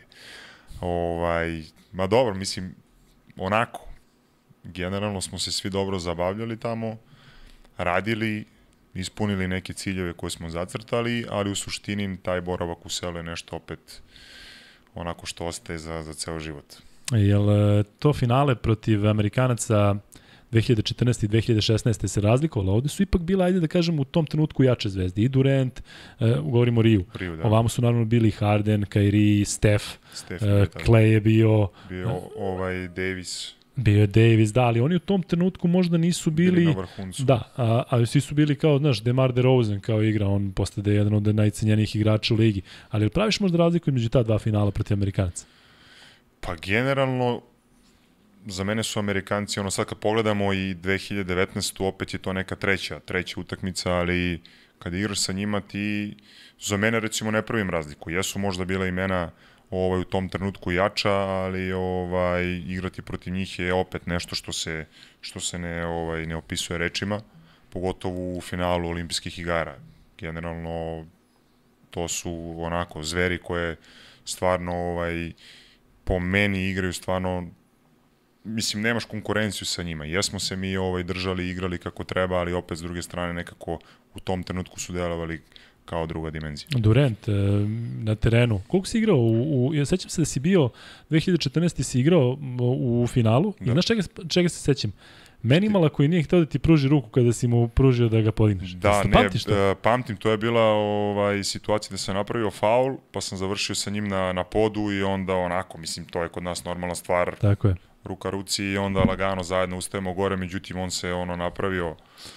Ma dobro, mislim, onako, generalno smo se svi dobro zabavljali tamo, radili, ispunili neke ciljeve koje smo zacrtali, ali u suštini taj boravak u selu je nešto opet onako što ostaje za ceo život. Jel to finale protiv Amerikanaca 2014. i 2016. se razlikovalo? Ovde su ipak bila, ajde da kažem, u tom trenutku jače zvezde. I Durant, govorimo o Riju. Ovamo su naravno bili Harden, Kyrie, Steph, Clay je bio... Davis... Bio je Davis, da, ali oni u tom trenutku možda nisu bili na vrhuncu. Da, ali svi su bili kao, znaš, DeMar DeRozan kao igra, on postade jedan od najcenjenijih igrača u ligi. Ali praviš možda razliku između ta dva finala protiv Amerikanca? Pa generalno, za mene su Amerikanci, sad kad pogledamo i 2019. opet je to neka treća utakmica, ali kad igraš sa njima ti, za mene recimo ne pravim razliku. Jesu možda bila imena u tom trenutku jača, ali igrati protiv njih je opet nešto što se ne opisuje rečima, pogotovo u finalu olimpijskih igara. Generalno to su onako zveri koje stvarno po meni igraju stvarno, mislim nemaš konkurenciju sa njima. Jesmo se mi držali, igrali kako treba, ali opet s druge strane nekako u tom trenutku su delovali kao druga dimenzija. Durant na terenu. Koliko si igrao? Ja sećam se da si bio 2014. si igrao u finalu. I znaš čega se sećam? Menimala koji nije htio da ti pruži ruku kada si mu pružio da ga podigneš. Da, pamtim, to je bila situacija da sam napravio faul, pa sam završio sa njim na podu i onda onako, mislim, to je kod nas normalna stvar. Tako je. Ruka ruci i onda lagano zajedno ustajemo gore, međutim on se napravio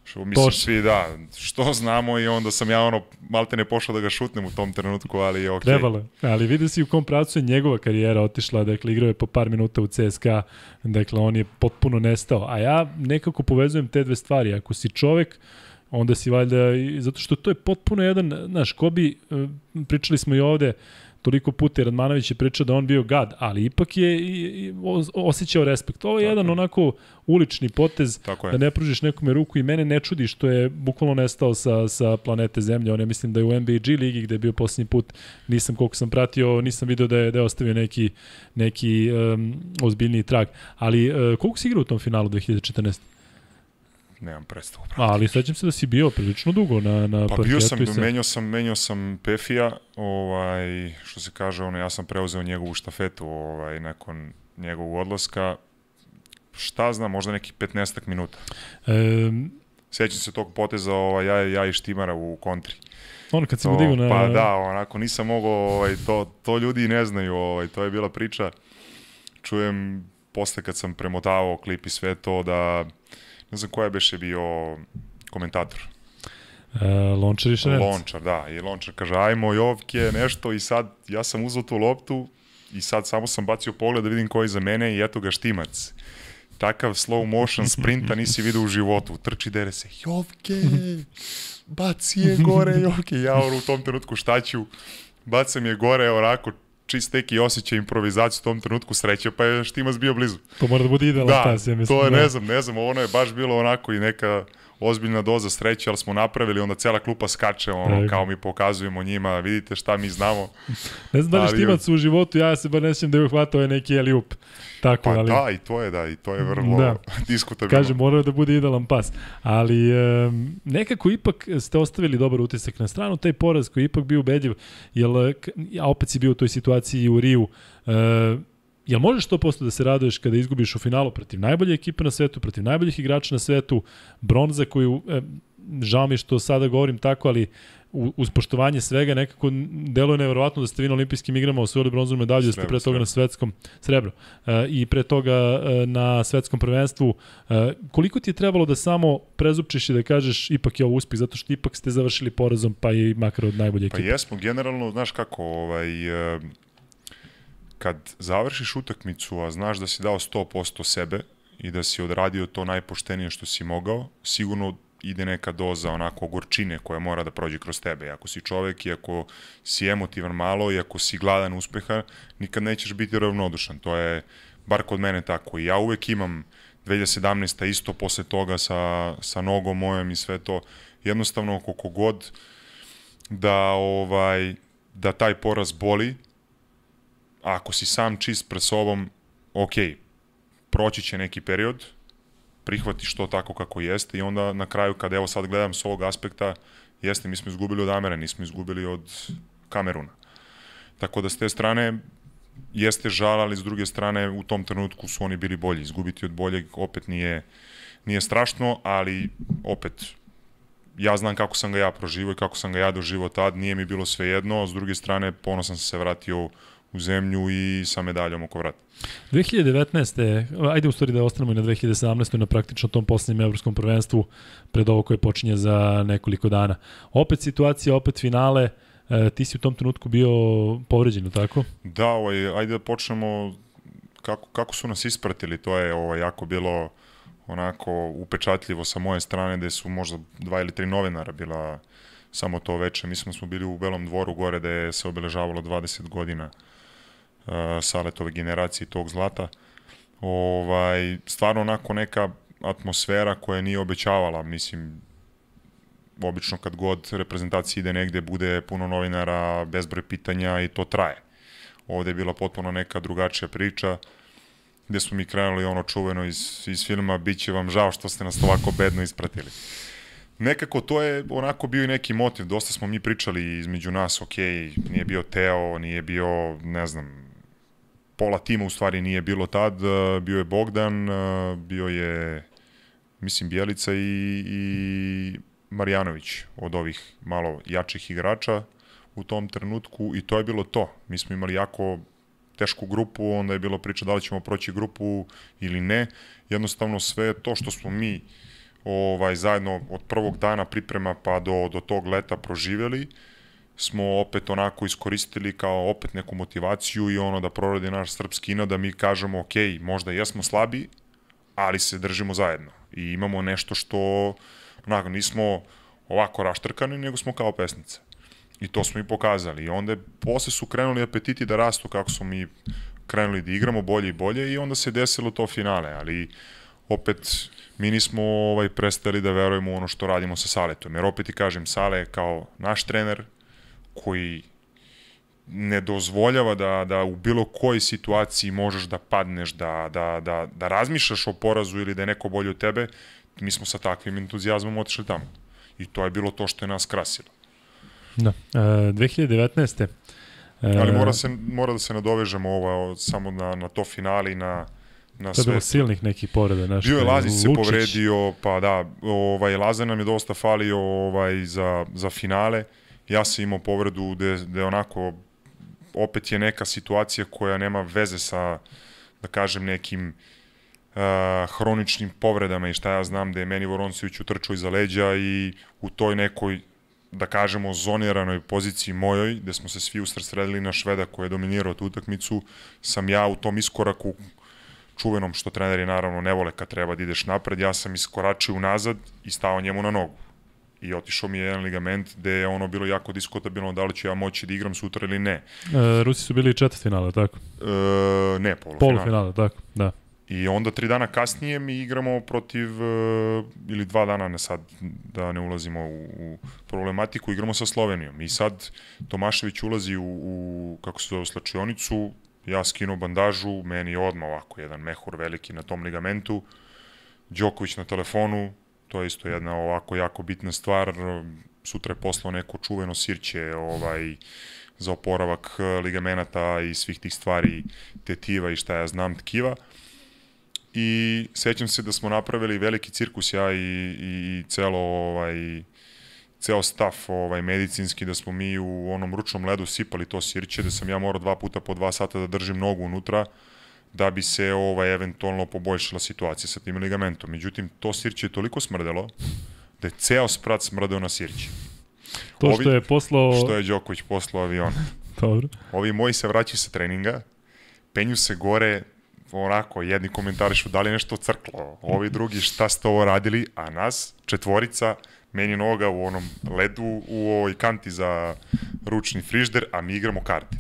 Mislim, svi što znamo i onda sam ja malte ne pošao da ga šutnem u tom trenutku, ali je okej. Trebalo, ali vidi si u kom pravcu je njegova karijera otišla, dakle igrao je po par minuta u CSKA, dakle on je potpuno nestao, a ja nekako povezujem te dve stvari, ako si čovek, onda si valjda, zato što to je potpuno jedan, znaš, ko bi, pričali smo i ovde, toliko puta, Radmanović je pričao da on bio gad, ali ipak je osjećao respekt. Ovo je jedan onako ulični potez, da ne pružiš nekome ruku i mene ne čudi što je bukvalno nestao sa planete Zemlje. On je, mislim da je u NBA G ligi gde je bio posljednji put, nisam koliko sam pratio, nisam video da je ostavio neki ozbiljniji trag. Ali koliko si igrao u tom finalu 2014? Nemam predstavu. Ali sećam se da si bio prilično dugo na pa bio sam, menjao sam Pefija, što se kaže, ja sam preuzeo njegovu štafetu nakon njegovog odlaska. Šta znam, možda nekih 15 minuta. Sećam se tog poteza, ja i Štimara u kontri. Ono kad si mu digao na... Pa da, onako nisam mogao, to ljudi ne znaju, to je bila priča. Čujem posle kad sam premotavao klip i sve to da... Ne znam koja beše bio komentator. Lončar i Šarenac. Lončar, da. I Lončar kaže, ajmo Jovke, nešto, i sad ja sam uzao tu loptu i sad samo sam bacio pogled da vidim ko je iza mene i eto ga Štimac. Takav slow motion sprinta nisi vidio u životu. Trči, dere se, Jovke, baci je gore, Jovke. Ja u tom trenutku šta ću, bacam je gore, onako, čist neki osjećaj improvizaciju u tom trenutku, sreće, pa je Štimac bio blizu. To mora da bude idealan pas, ja mislim. To je, ne znam, ono je baš bilo onako i neka ozbiljna doza sreće, ali smo napravili, onda cela klupa skače, kao mi pokazujemo njima, vidite šta mi znamo. Ne znam da li Štimac u životu, ja se bar ne sjećam da je uhvatao neki alley-oop. Tako, pa ali... i to je vrlo diskutabilno. Kaže, mora da bude idealan pas. Ali nekako ipak ste ostavili dobar utisak na stranu, taj poraz koji je ipak bio ubedljiv, a opet si bio u toj situaciji u Riju. Jel možeš 100% da se raduješ kada izgubiš u finalu protiv najbolje ekipe na svetu, protiv najboljih igrača na svetu, bronza koju, žao mi što sada govorim tako, ali uz poštovanje svega nekako deluje neverovatno da ste vi na olimpijskim igrama osvojili bronzanu medalju, da ste pre toga na svetskom srebro i pre toga na svetskom prvenstvu. Koliko ti je trebalo da samo prezupčiš i da kažeš ipak je ovo uspeh, zato što ipak ste završili porazom pa i makar od najbolje ekipe? Pa jesmo, generalno, znaš kako, kad završiš utakmicu, a znaš da si dao 100% sebe i da si odradio to najpoštenije što si mogao, sigurno ide neka doza onako gorčine koja mora da prođe kroz tebe. Ako si čovek i ako si emotivan malo i ako si gladan uspeha, nikad nećeš biti ravnodušan. To je, bar kod mene tako. I ja uvek imam 2017. isto posle toga sa nogom mojom i sve to. Jednostavno, koliko god da taj poraz boli, ako si sam čist pred sobom, proći će neki period, prihvatiš to tako kako jeste i onda na kraju, kad evo sad gledam s ovog aspekta, jeste, mi smo izgubili od Amera, nismo izgubili od Kameruna. Tako da s te strane jeste žal, ali s druge strane u tom trenutku su oni bili bolji. Izgubiti od boljeg opet nije strašno, ali opet ja znam kako sam ga ja proživao i kako sam ga ja doživao tad, nije mi bilo svejedno, a s druge strane ponosan sam se vratio u zemlju i sa medaljom oko vrata. 2019. Ajde u stvari da ostanemo i na 2017. na praktično tom posljednjem evropskom prvenstvu pred ovo koje počinje za nekoliko dana. Opet situacija, opet finale, ti si u tom trenutku bio povređen, tako? Da, ajde da počnemo kako su nas ispratili, to je jako bilo onako upečatljivo sa moje strane, gde su možda 2 ili 3 novinara bila samo to veče. Mi smo bili u Belom dvoru gore gde se obeležavalo 20 godina Saletove generacije tog zlata. Stvarno onako neka atmosfera koja nije obećavala, mislim, obično kad god reprezentacija ide negde bude puno novinara, bezbroj pitanja i to traje. Ovde je bila potpuno neka drugačija priča, gde smo mi krenuli ono čuveno iz filma "Bit će vam žao što ste nas ovako bedno ispratili". Nekako to je onako bio i neki motiv, dosta smo mi pričali između nas, nije bio Teo, nije bio, ne znam, pola tima u stvari nije bilo tad, bio je Bogdan, bio je, mislim, Bjelica i Marjanović od ovih malo jačih igrača u tom trenutku i to je bilo to. Mi smo imali jako tešku grupu, onda je bilo priča da li ćemo proći grupu ili ne. Jednostavno sve to što smo mi zajedno od prvog dana priprema pa do tog leta proživeli, smo opet onako iskoristili kao opet neku motivaciju i ono da proradi naš srpski inat, da mi kažemo ok, možda jesmo slabi, ali se držimo zajedno i imamo nešto što onako nismo ovako raštrkani, nego smo kao pesnice. I to smo i pokazali. I onda posle su krenuli apetiti da rastu kako smo mi krenuli da igramo bolje i bolje i onda se desilo to finale, ali opet mi nismo prestali da verujemo u ono što radimo sa Saletom. Jer opet ti kažem, Sale je kao naš trener koji ne dozvoljava da u bilo kojoj situaciji možeš da padneš, da razmišljaš o porazu ili da je neko bolje od tebe. Mi smo sa takvim entuzijazmom otišli tamo. I to je bilo to što je nas krasilo. Da. 2019. Ali mora da se nadovežemo samo na to finale i na sve. To je bilo silnih nekih povreda. Bio je Lazić se povredio, pa da, Lazar nam je dosta falio za finale. Ja sam imao povredu gde onako, opet je neka situacija koja nema veze sa, da kažem, nekim hroničnim povredama i šta ja znam, da je meni Voroncević utrčao iza leđa i u toj nekoj, da kažemo, zoniranoj poziciji mojoj, gde smo se svi usredsredili na Šveda koji je dominirao tu utakmicu, sam ja u tom iskoraku čuvenom, što treneri naravno ne vole kad treba da ideš napred, ja sam iskoračio unazad i stao njemu na nogu. I otišao mi je jedan ligament gde je ono bilo jako diskutabilno da li ću ja moći da igram sutra ili ne. Rusi su bili četvrtfinale, tako? Ne, polufinale, tako, da. I onda 3 dana kasnije mi igramo protiv, ili 2 dana, ne sad da ne ulazimo u problematiku, igramo sa Slovenijom. I sad Tomašević ulazi kako se zove, slačionicu, ja skinu bandažu, meni odmah ovako jedan mehur veliki na tom ligamentu, Đoković na telefonu, to je isto jedna ovako jako bitna stvar, sutra je poslao neko čuveno sirće za oporavak ligamenata i svih tih stvari, tetiva i šta ja znam, tkiva. I sećam se da smo napravili veliki cirkus, ja i ceo staf medicinski, da smo mi u onom ručnom ledu sipali to sirće, da sam ja morao 2 puta po 2 sata da držim nogu unutra, da bi se eventualno poboljšala situacija sa tim ligamentom. Međutim, to sirće je toliko smrdelo da je ceo sprat smrdeo na sirće. To što je poslao... Što je Đoković poslao avion. Dobro. Ovi moji se vraćaju sa treninga, penju se gore, onako, jedni komentarišu da li je nešto crklo, ovi drugi šta ste ovo radili, a nas, 4, meni noga u onom ledu, u ovoj kanti za ručni frižder, a mi igramo karte.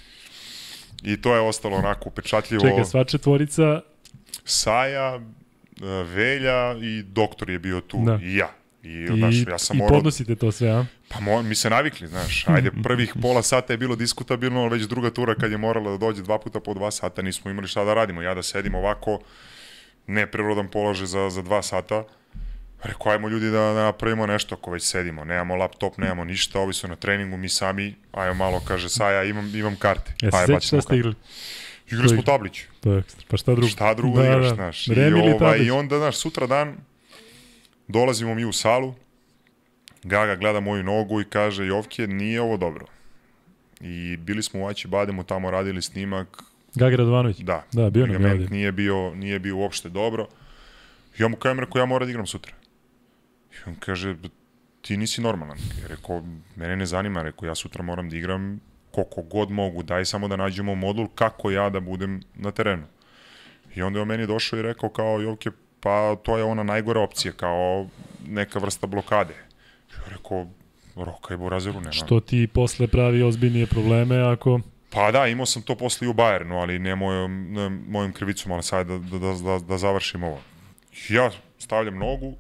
I to je ostalo onako upečatljivo. Čekaj, sva 4? Saja, Velja i doktor je bio tu, da. I ja. I podnosite to sve, a? Pa mi se navikli, znaš, ajde, prvih pola sata je bilo diskutabilno, ali već druga tura kad je morala da dođe 2 puta po 2 sata, nismo imali šta da radimo. Ja da sedim ovako, neprirodan položaj za 2 sata, rekao, ajmo ljudi da napravimo nešto ako već sedimo, nemamo laptop, nemamo ništa, ovi su na treningu, mi sami, ajmo malo, kaže Saja, imam karte. Jesi seći šta ste igrali? Igrali smo tablić. Pa šta drugo? Šta drugo igraš, znaš. I onda, znaš, sutra dan dolazimo mi u salu, Gaga gleda moju nogu i kaže, Jovke, nije ovo dobro. I bili smo u Aći Bademu, tamo radili snimak. Gaga Radovanović? Da. Da, bio ligament nije bio uopšte dobro. I ja mu kažem, rekao, ja moram da igram sutra. I on kaže, ti nisi normalan. I rekao, mene ne zanima, rekao, ja sutra moram da igram koliko god mogu, daj samo da nađemo modul kako ja da budem na terenu. I onda je on meni došao i rekao kao, Jovke, pa to je ona najgora opcija, kao neka vrsta blokade. Ja rekao, Roka i Burazeru nema. Što ti posle pravi ozbiljnije probleme ako... Pa da, imao sam to posle i u Bayernu, ali ne mojom krivicom, ali sad da završim ovo. Ja stavljam nogu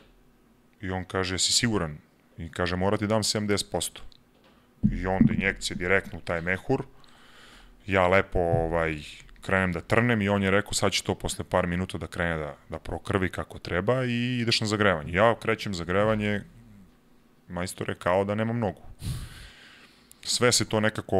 i on kaže, jesi siguran? I kaže, mora ti dam 70%. I onda injekcije direktno u taj mehur. Ja lepo krenem da trnem i on je rekao, sad će to posle par minuta da krene da prokrvi kako treba i ideš na zagrevanje. Ja krećem zagrevanje, majstore, kao da nemam nogu. Sve se to nekako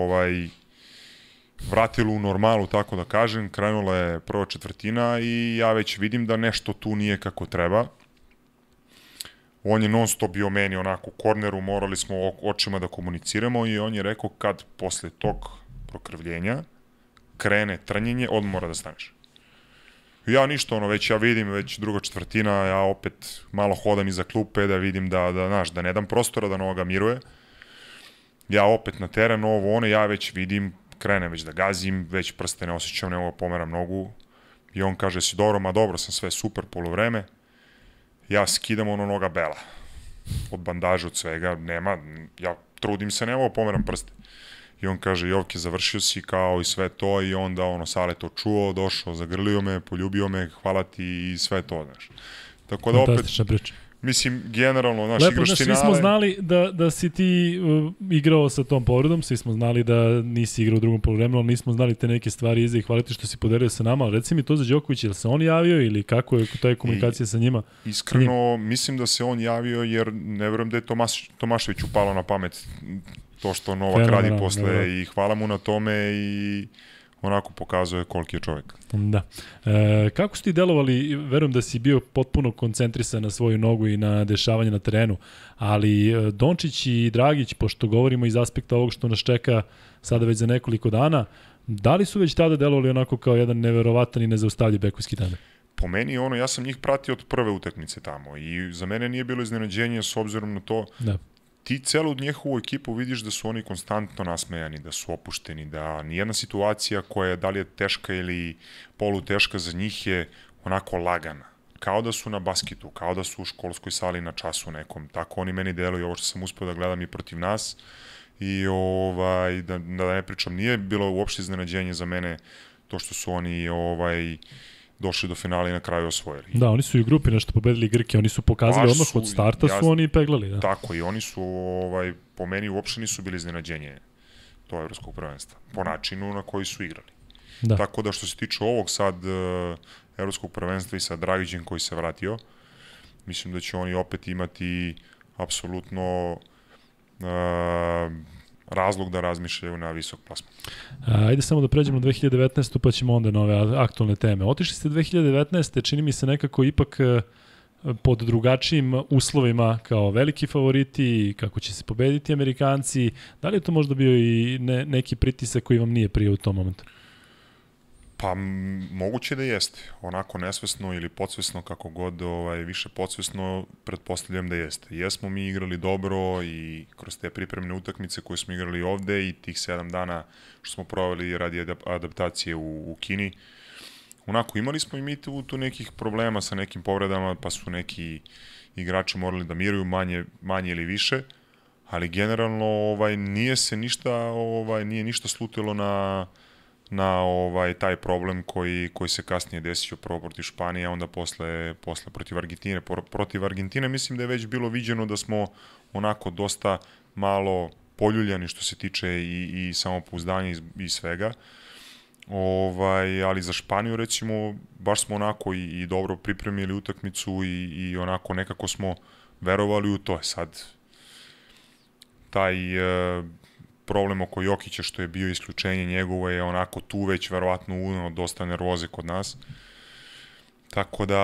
vratilo u normalu, tako da kažem, krenula je prva četvrtina i ja već vidim da nešto tu nije kako treba. On je non stop bio meni onako u korneru, morali smo očima da komuniciramo i on je rekao kad posle tog prokrvljenja krene trnjenje, odmah mora da staneš. Ja ništa, ono, već ja vidim, već druga četvrtina, ja opet malo hodam iza klupe da vidim da ne dam prostora da Noga miruje. Ja opet na teren, ja već vidim, krenem već da gazim, već prste ne osjećam, ne mogu pomeram nogu. I on kaže, si dobro, ma dobro sam, sve super, polovreme. Ja skidam Noga bela. Od bandaža, od svega, nema, ja trudim se, ne mogu pomeram prste. I on kaže, Jovke, završio si kao i sve to, i onda Sale to čuo, došao, zagrlio me, poljubio me, hvala ti i sve to, znaš. Tako da opet, mislim, generalno, znaš, igraš finale... Svi smo znali da si ti igrao sa tom povredom, svi smo znali da nisi igrao u drugom poluvremenu, ali nismo znali te neke stvari iza i hvala ti što si podelio sa nama, ali reci mi to za Đokovića, je li se on javio ili kako je ta komunikacija sa njima? Iskreno, mislim da se on javio jer ne verujem da je Tomašević upalo na pamet to što Novak radi posle i hvala mu na tome i onako pokazuje koliki je čovjek. Da. Kako su ti delovali, verujem da si bio potpuno koncentrisan na svoju nogu i na dešavanje na terenu, ali Dončić i Dragić, pošto govorimo iz aspekta ovog što nas čeka sada već za nekoliko dana, da li su već tada delovali onako kao jedan neverovatan i nezaustavljiv bekovski tandem? Po meni, ja sam njih pratio od prve utakmice tamo i za mene nije bilo iznenađenje s obzirom na to ti celu njihovu ekipu vidiš da su oni konstantno nasmejani, da su opušteni, da nijedna situacija koja je, da li je teška ili poluteška, za njih je onako lagana. Kao da su na basketu, kao da su u školskoj sali na času nekom. Tako oni meni deluju, ovo što sam uspeo da gledam i protiv nas. I da ne pričam, nije bilo uopšte iznenađenje za mene to što su oni došli do finala i na kraju osvojili. Da, oni su i u grupi nešto pobedili Grke, oni su pokazali odmah od starta su oni peglali. Da. Tako, i oni su, po meni, uopšte nisu bili iznenađenje to evropskog prvenstva, po načinu na koji su igrali. Da. Tako da što se tiče ovog sad evropskog prvenstva i sa Dragićem koji se vratio, mislim da će oni opet imati apsolutno razlog da razmišljaju na visok plasman. Ajde samo da pređemo na 2019. pa ćemo onda na ove aktualne teme. Otišli ste 2019. čini mi se nekako ipak pod drugačijim uslovima kao veliki favoriti, kako će se pobediti Amerikanci. Da li je to možda bio i neki pritisak koji vam nije prije u tom momentu? Pa moguće da jeste. Onako nesvesno ili podsvesno, kako god, više podsvesno, pretpostavljam da jeste. Jesmo mi igrali dobro i kroz te pripremne utakmice koje smo igrali ovde i tih 7 dana što smo proveli radi adaptacije u Kini. Onako, imali smo i mi tu nekih problema sa nekim povredama, pa su neki igrači morali da miruju manje ili više, ali generalno nije ništa slutilo na taj problem koji se kasnije desio prvo protiv Španije, a onda posle protiv Argentine. Protiv Argentine mislim da je već bilo viđeno da smo onako dosta malo poljuljani što se tiče i samopouzdanja i svega. Ali za Španiju recimo baš smo onako i dobro pripremili utakmicu i onako nekako smo verovali u to. Sad taj problem oko Jokića što je bio isključenje njegovo je onako tu već verovatno uneo dosta nervoze kod nas. Tako da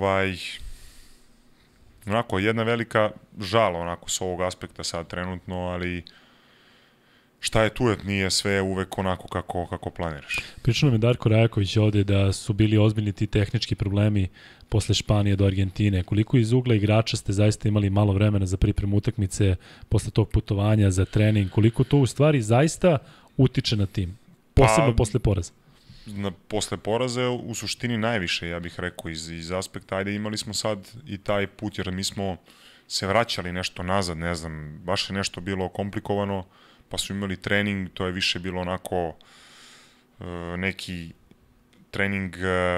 onako jedna velika žal onako s ovog aspekta sad trenutno, ali šta je tu, nije sve uvek onako kako planiraš. Pričao nam je Darko Rajaković ovde da su bili ozbiljni ti tehnički problemi posle Španije do Argentine. Koliko iz ugla igrača ste zaista imali malo vremena za pripremu utakmice posle tog putovanja, za trening? Koliko to u stvari zaista utiče na tim? Posebno posle poraza. Posle poraza u suštini najviše, ja bih rekao, iz aspekta, ajde imali smo sad i taj put, jer mi smo se vraćali nešto nazad, ne znam, baš je nešto bilo komplikovano, pa su imali trening, to je više bilo onako neki trening,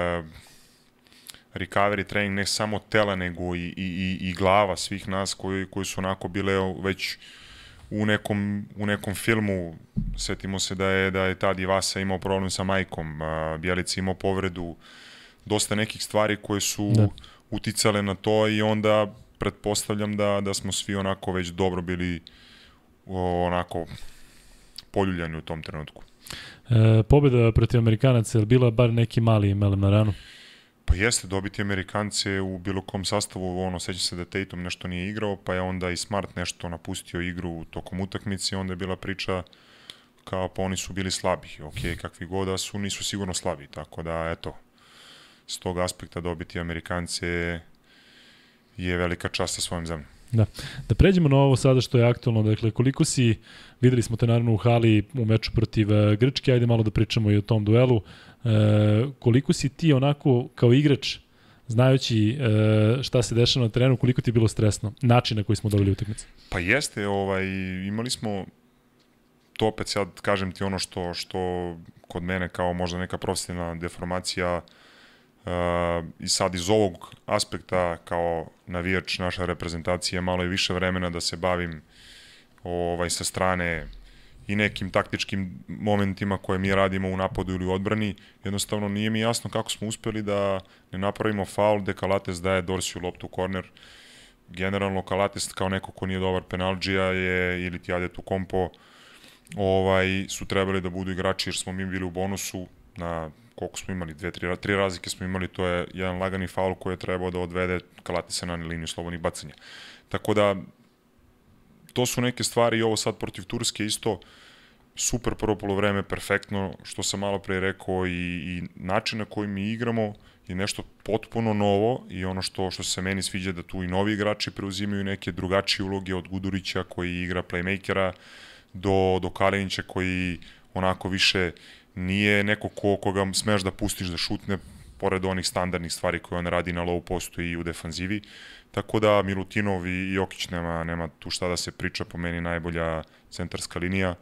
recovery trening, ne samo tela, nego i glava svih nas koji su onako bile već u nekom filmu. Setimo se da je tad i Vasa imao problem sa majkom, Bjelica imao povredu, dosta nekih stvari koje su uticale na to i onda pretpostavljam da smo svi onako već dobro bili onako poljuljani u tom trenutku. Pobjeda protiv Amerikanaca, je bila bar neki mali melem na ranu? Pa jeste, dobiti Amerikance u bilo kom sastavu, sećam se da Tatum nešto nije igrao, pa je onda i Smart nešto napustio igru tokom utakmice, onda je bila priča kao pa oni su bili slabi. Ok, kakvi god da su, nisu sigurno slabi, tako da eto, s tog aspekta dobiti Amerikance je velika čast sa svojim zemljom. Da pređemo na ovo sada što je aktualno, dakle koliko si, videli smo te naravno u hali u meču protiv Grčke, ajde malo da pričamo i o tom duelu, koliko si ti onako kao igrač, znajući šta se dešava na terenu, koliko ti je bilo stresno, način na koji smo dobili utakmicu? Pa jeste, imali smo, to opet sad kažem ti ono što kod mene kao možda neka profesionalna deformacija, i sad iz ovog aspekta kao navijač naša reprezentacija malo i više vremena da se bavim sa strane i nekim taktičkim momentima koje mi radimo u napadu ili u odbrani. Jednostavno nije mi jasno kako smo uspeli da ne napravimo faul gde Kalates daje Dorsiju loptu u korner. Generalno Kalates kao neko ko nije dobar penalđija je, ili ti Adetu Kompo, su trebali da budu igrači jer smo mi bili u bonusu na koliko smo imali, tri razlike smo imali, to je jedan lagani faul koji je trebao da odvede Kalatesa na liniju slobodnih bacanja. Tako da, to su neke stvari i ovo sad protiv Turske isto super prvo polovreme, perfektno, što sam malo pre rekao i način na koji mi igramo je nešto potpuno novo i ono što se meni sviđa da tu i novi igrači preuzimaju neke drugačije uloge od Gudurića koji igra playmakera do Kalinića koji onako više nije neko koga smeš da pustiš da šutne pored onih standardnih stvari koje on radi na low postu i u defanzivi. Tako da Milutinov i Jokić nema tu šta da se priča, po meni najbolja centarska linija.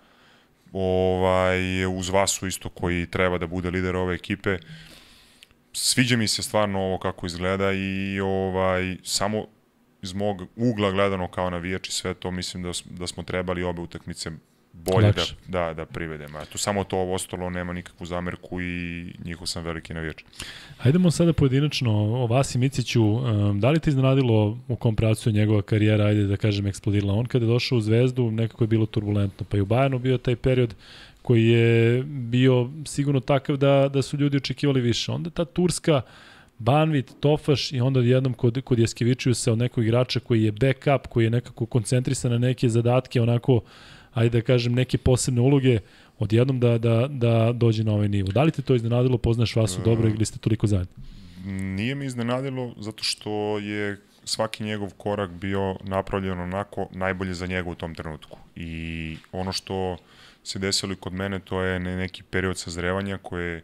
Uz Vasu isto koji treba da bude lider ove ekipe. Sviđa mi se stvarno ovo kako izgleda i samo iz mog ugla gledano kao navijač i sve to mislim da smo trebali obe utakmice bolje da privedemo. Tu samo to ovo ostalo, nema nikakvu zamerku i njihov sam veliki navijač. Hajdemo sada pojedinačno o Vasi Miciću. Da li te iznenadilo u kom pravcu je njegova karijera, ajde da kažem, eksplodirala? On kada je došao u Zvezdu, nekako je bilo turbulentno. Pa i u Bayernu bio taj period koji je bio sigurno takav da su ljudi očekivali više. Onda ta Turska, Banvit, Tofaš i onda jednom kod Jaskevičiusa od nekog igrača koji je backup, koji je nekako koncentrisan na neke zadatke, onako, ajde da kažem, neke posebne uloge, odjednom da dođe na ovaj nivo. Da li te to iznenadilo, poznaš Vasu dobro ili ste toliko zajedno? Nije mi iznenadilo zato što je svaki njegov korak bio napravljen onako najbolje za njega u tom trenutku. I ono što se desilo i kod mene, to je neki period sazrevanja koje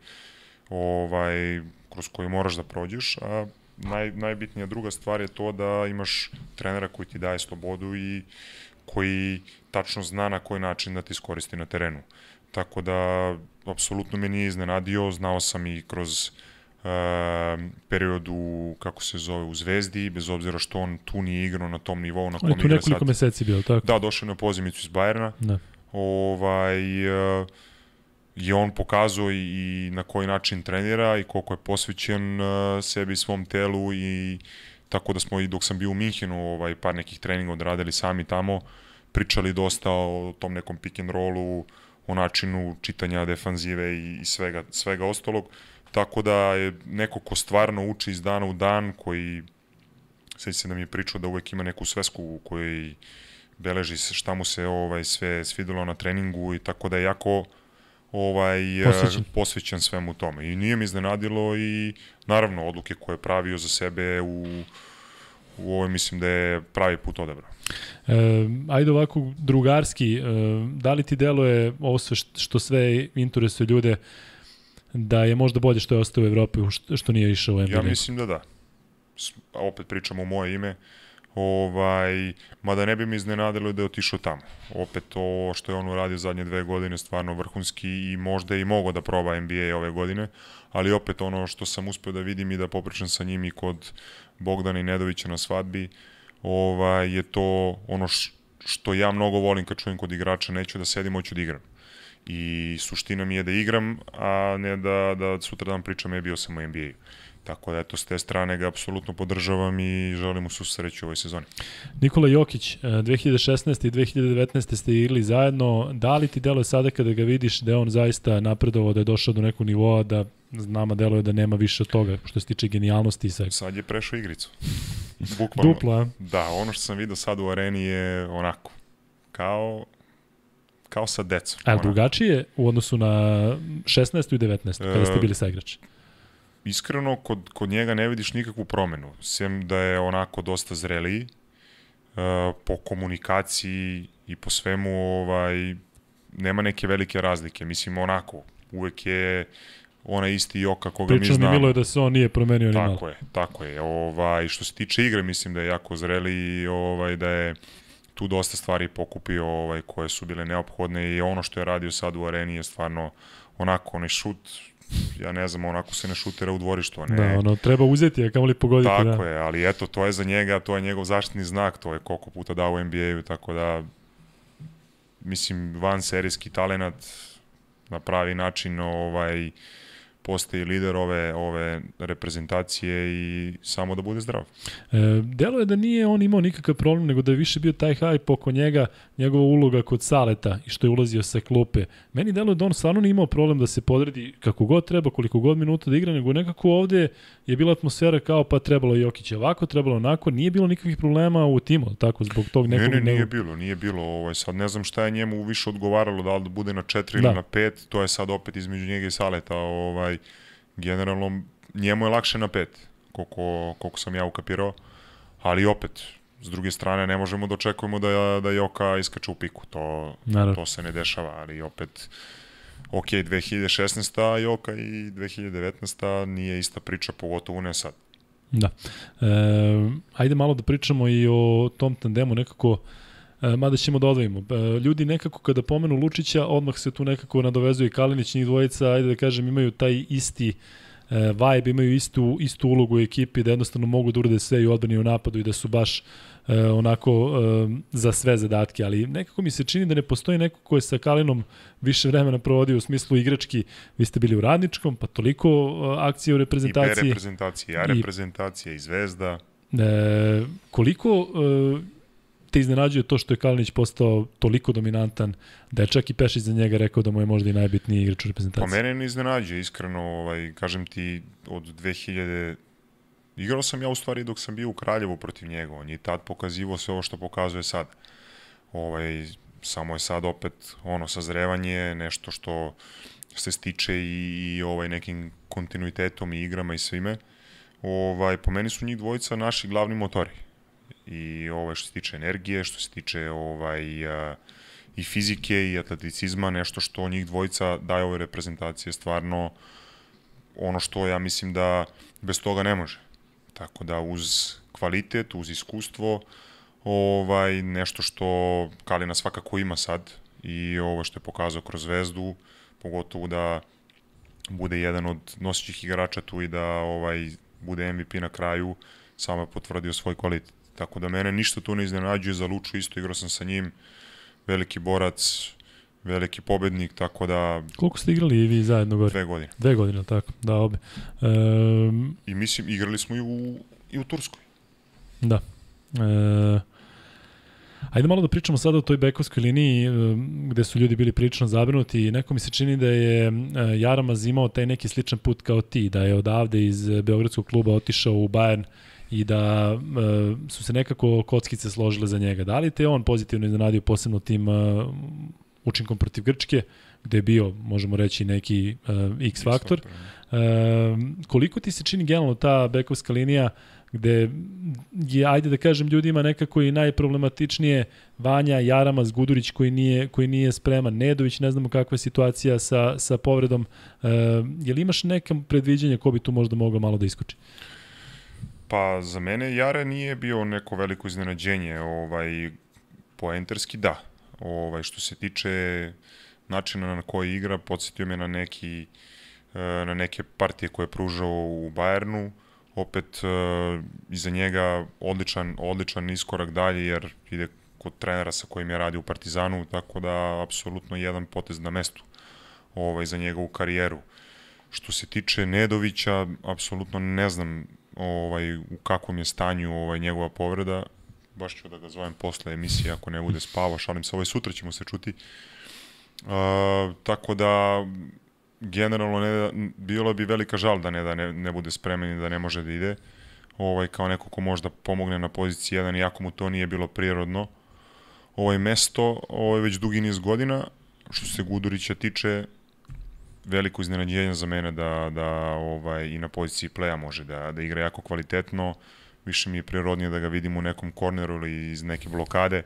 kroz koji moraš da prođeš, a najbitnija druga stvar je to da imaš trenera koji ti daje slobodu i koji tačno zna na koji način da ti iskoristi na terenu. Tako da, apsolutno me nije iznenadio, znao sam i kroz periodu, kako se zove, u Zvezdi, bez obzira što on tu nije igrao na tom nivou na kom igra sad. On je tu nekoliko meseci bio, tako? Da, došao na pozivnicu iz Bayerna. Da. Je on pokazao i na koji način trenira i koliko je posvećen sebi i svom telu i tako da smo i dok sam bio u Minhenu par nekih treninga odradili sami tamo, pričali dosta o tom nekom pick and rollu, o načinu čitanja defanzive i svega ostalog. Tako da je neko ko stvarno uči iz dana u dan, koji sveći se da mi je pričao da uvek ima neku svesku u kojoj beleži šta mu se sve svidelo na treningu i tako da je jako posvećen svemu tome. I nije mi iznenadilo i naravno odluke koje je pravio za sebe u ovoj mislim da je pravi put odabrao. Ajde ovako drugarski, da li ti deluje ovo što sve interesuje ljude da je možda bolje što je ostao u Evropi, što nije išao u NBA? Ja mislim da. Opet pričamo u moje ime. Mada ne bi mi iznenadilo da je otišao tamo. Opet to što je on uradio zadnje 2 godine stvarno vrhunski i možda je i mogao da proba NBA ove godine, ali opet ono što sam uspeo da vidim i da popričam sa njim i kod Bogdana i Nedovića na svadbi, je to ono što ja mnogo volim kad čujem kod igrača, neću da sedim, hoću da igram. I suština mi je da igram, a ne da sutra dan pričam bio sam u NBA-u. Tako da, eto, s te strane ga apsolutno podržavam i želim mu svu sreću u ovoj sezoni. Nikola Jokić, 2016. i 2019. ste igrali zajedno. Da li ti deluje sada kada ga vidiš da je on zaista napredovao, da je došao do nekog nivoa, da nama deluje da nema više od toga što se tiče genijalnosti i svega? Sad je prešao igricu. Bukvalno. Dupla, a? Da, ono što sam vidio sad u areni je onako, kao sa decom. A drugačije u odnosu na 16. i 19. kada ste bili saigrači? iskreno, kod njega ne vidiš nikakvu promenu, sem da je onako dosta zreliji, po komunikaciji i po svemu, nema neke velike razlike, mislim, onako, uvek je onaj isti Joka koga mi znamo. Pričao mi Milo je da se on nije promenio ni malo. Tako je. Što se tiče igre, mislim da je jako zreli i da je tu dosta stvari pokupio koje su bile neophodne i ono što je radio sad u areni je stvarno onako, onaj šut, ja ne znam, onako se ne šutira u dvorištu, a ne... Da, treba uzeti, a kamoli pogoditi. Tako je, ali eto, to je za njega, to je njegov zaštitni znak, to je koliko puta dao u NBA-u, tako da, mislim, van serijski talenat na pravi način, postaje lider ove reprezentacije i samo da bude zdrav. Delo je da nije on imao nikakav problem, nego da je više bio taj hype oko njega, njegova uloga kod Saleta i što je ulazio sa klupe. Meni delo je da on stvarno nije imao problem da se podredi kako god treba, koliko god minuta da igra, nego nekako ovde je bila atmosfera kao pa trebalo je Jokić ovako, trebalo onako, nije bilo nikakvih problema u timu, tako zbog tog nekog... Nije bilo, sad ne znam šta je njemu više odgovaralo, da li da bude na 4 ili na 5, to je sad opet između njega i Saleta, generalno njemu je lakše na 5, koliko sam ja ukapirao, ali opet, s druge strane ne možemo da očekujemo da Joka iskače u piku, to se ne dešava, ali opet, ok, 2016. Joka i 2019. nije ista priča, pogotovo ne sad. Da. Ajde malo da pričamo i o tom tandemu, nekako, mada ćemo da odvojimo. Ljudi nekako kada pomenu Lučića, odmah se tu nekako nadovezuje i Kalinić, njih dvojica, ajde da kažem, imaju taj isti vibe, imaju istu ulogu u ekipi, da jednostavno mogu da urade sve i u odbrani i u napadu i da su baš onako za sve zadatke, ali nekako mi se čini da ne postoji neko ko je sa Kalinom više vremena provodio u smislu igrački. Vi ste bili u Radničkom, pa toliko akcije u reprezentaciji. I B reprezentacije, A reprezentacija i Zvezda. Koliko te iznenađuje to što je Kalinić postao toliko dominantan, da je čak i Pešić za njega rekao da mu je možda i najbitniji igrač u reprezentaciji? Pa mene ne iznenađuje, iskreno, kažem ti, od 2000... Igrao sam ja u stvari dok sam bio u Kraljevu protiv njega, on je tad pokazivao sve ovo što pokazuje sad. Samo je sad opet sazrevanje, nešto što se stiče i nekim kontinuitetom i igrama i svime. Po meni su njih dvojica naši glavni motori. I što se tiče energije, što se tiče i fizike i atleticizma, nešto što njih dvojica daje ove reprezentacije, stvarno ono što ja mislim da bez toga ne može. Tako da uz kvalitet, uz iskustvo, nešto što Kalina svakako ima sad i ovo što je pokazao kroz Zvezdu, pogotovo da bude jedan od nosećih igrača tu i da bude MVP na kraju, samo je potvrdio svoj kvalitet. Tako da mene ništa tu ne iznenađuje, za Luču isto igrao sam sa njim, veliki borac, veliki pobednik, tako da... Koliko ste igrali i vi zajedno gore? 2 godine. 2 godine, tako, da, obe. I mislim, igrali smo i u Turskoj. Da. Ajde malo da pričamo sada o toj bekovskoj liniji gde su ljudi bili prilično zabrinuti i neko mi se čini da je Jaramaz imao taj neki sličan put kao ti, da je odavde iz Beogradskog kluba otišao u Bayern i da su se nekako kockice složile za njega. Da li te on pozitivno iznenadio posebno tim učinkom protiv Grčke, gde je bio, možemo reći, neki X-faktor? Koliko ti se čini generalno ta bekovska linija gde je, ajde da kažem, ljudima nekako i najproblematičnije Vanja, Jaramaz, Gudurić koji nije spreman, Nedović, ne znamo kakva je situacija sa povredom. Je li imaš neka predviđenje ko bi tu možda mogao malo da iskoči? Pa za mene Jara nije bio neko veliko iznenađenje, poenterski da. Što se tiče načina na koji igra, podsjetio me na neke partije koje je pružao u Bayernu, opet iza njega odličan iskorak dalje jer ide kod trenera sa kojim je radio u Partizanu, tako da apsolutno jedan potez na mestu za njegovu karijeru. Što se tiče Nedovića, apsolutno ne znam u kakvom je stanju njegova povreda, baš ću da ga zovem posle emisije ako ne bude spavao, šalim se, sutra ćemo se čuti. Tako da generalno bilo bi velika žal da ne bude spreman i da ne može da ide, kao neko ko možda pomogne na poziciji 1, iako mu to nije bilo prirodno. Mesto već dugi niz godina, što se Gudurića tiče, veliko iznenađenje za mene da i na poziciji playa može da igra jako kvalitetno. Više mi je prirodnije da ga vidim u nekom korneru ili iz neke blokade.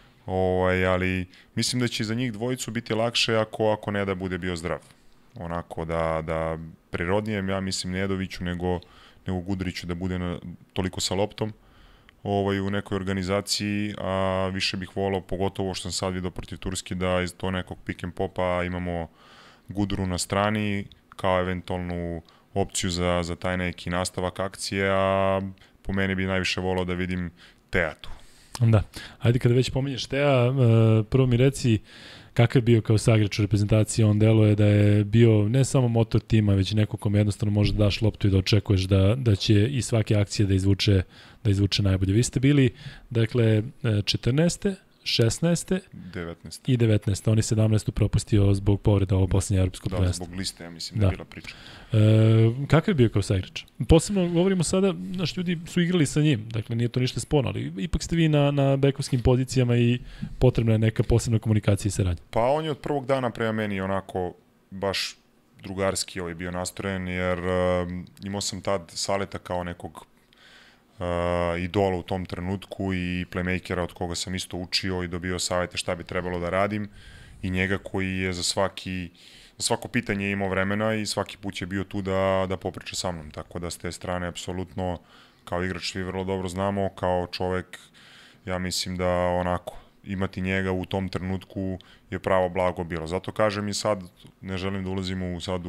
Ali mislim da će za njih dvojicu biti lakše ako ne da bude bio zdrav. Onako da prirodnije, ja mislim Nedoviću nego Guduriću da bude toliko sa loptom u nekoj organizaciji, a više bih volao, pogotovo što sam sad vidio protiv Turske, da iz to nekog pick and popa imamo Guduru na strani kao eventualnu opciju za taj neki nastavak akcije, a po meni bi najviše volao da vidim Tea tu. Da, ajde kada već pominješ Tea, prvo mi reci kakav je bio kao saigrač u reprezentaciji. On deluje da je bio ne samo motor tima, već neko kom jednostavno može da daš loptu i da očekuješ da će iz svake akcije da izvuče najbolje. Vi ste bili, dakle, 14. 16. 19. I 19. On je 17. propustio zbog povreda ovo posljednje evropsko prvenstvo. Da, zbog liste, ja mislim da je bila priča. Kakav je bio kao saigrač? Posebno govorimo sada, naši ljudi su igrali sa njim, dakle nije to ništa sporno, ali ipak ste vi na bekovskim pozicijama i potrebna je neka posebna komunikacija i saradnja. Pa on je od prvog dana prema meni onako baš drugarski bio nastrojen, jer imao sam tad Saleta kao nekog idola u tom trenutku i playmakera od koga sam isto učio i dobio savjete šta bi trebalo da radim, i njega koji je za svako pitanje imao vremena i svaki put je bio tu da popriča sa mnom, tako da s te strane apsolutno kao igrač svi vrlo dobro znamo, kao čovek ja mislim da onako imati njega u tom trenutku je pravo blago bilo. Zato kažem i sad, ne želim da ulazimo sad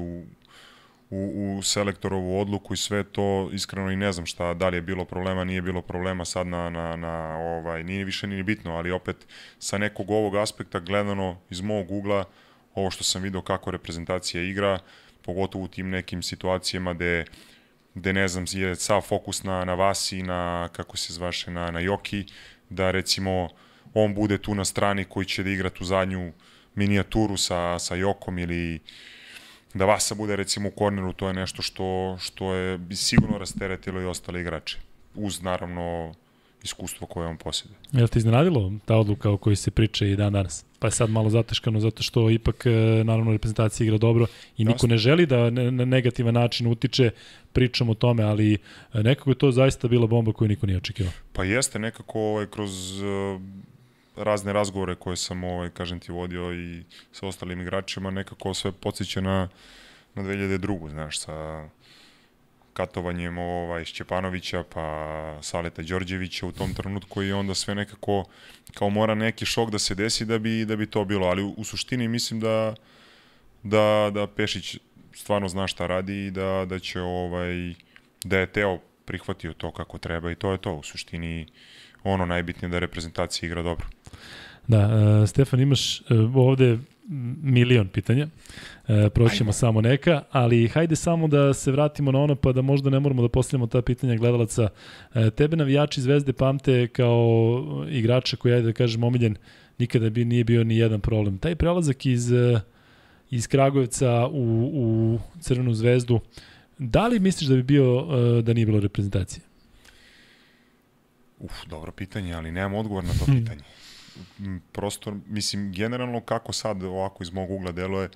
u selektorovu odluku i sve to, iskreno i ne znam šta, da li je bilo problema, nije bilo problema sad nije više ni bitno, ali opet sa nekog ovog aspekta gledano iz mog ugla, ovo što sam vidio kako reprezentacija igra, pogotovo u tim nekim situacijama gde ne znam, je sav fokus na Vasi, na kako se zvaše, na Joki, da recimo on bude tu na strani koji će da igra tu zadnju minijaturu sa Jokom, ili da Vasa bude recimo u korneru, to je nešto što je bi sigurno rasteretilo i ostale igrače, uz naravno iskustvo koje on posjeduje. Je li te iznenadilo ta odluka o kojoj se priča i dan danas? Pa je sad malo zateškano zato što ipak naravno reprezentacija igra dobro i niko ne želi da na negativan način utiče, pričam o tome, ali nekako je to zaista bila bomba koju niko nije očekivao. Pa jeste, nekako kroz razne razgovore koje sam, kažem ti, vodio i sa ostalim igračima, nekako sve podsjeća na 2002. Znaš, sa katovanjem Šćepanovića, pa Saleta Đorđevića u tom trenutku, i onda sve nekako kao mora neki šok da se desi da bi to bilo, ali u suštini mislim da Pešić stvarno zna šta radi i da će da je Teo prihvatio to kako treba, i to je to u suštini najbitnije, da reprezentacija igra dobro. Da, Stefan, imaš ovde milion pitanja, proćemo samo neka, ali hajde samo da se vratimo na ono, pa da možda ne moramo da postavljamo ta pitanja gledalaca. Tebe navijači Zvezde pamte kao igrača koji, ajde da kažem, omiljen, nikada nije bio ni jedan problem. Taj prelazak iz Kragujevca u Crvenu Zvezdu, da li misliš da bi bio da nije bilo reprezentacije? Dobro pitanje, ali nemam odgovor na to pitanje. Prosto, mislim, generalno kako sad ovako iz mog ugla deluje,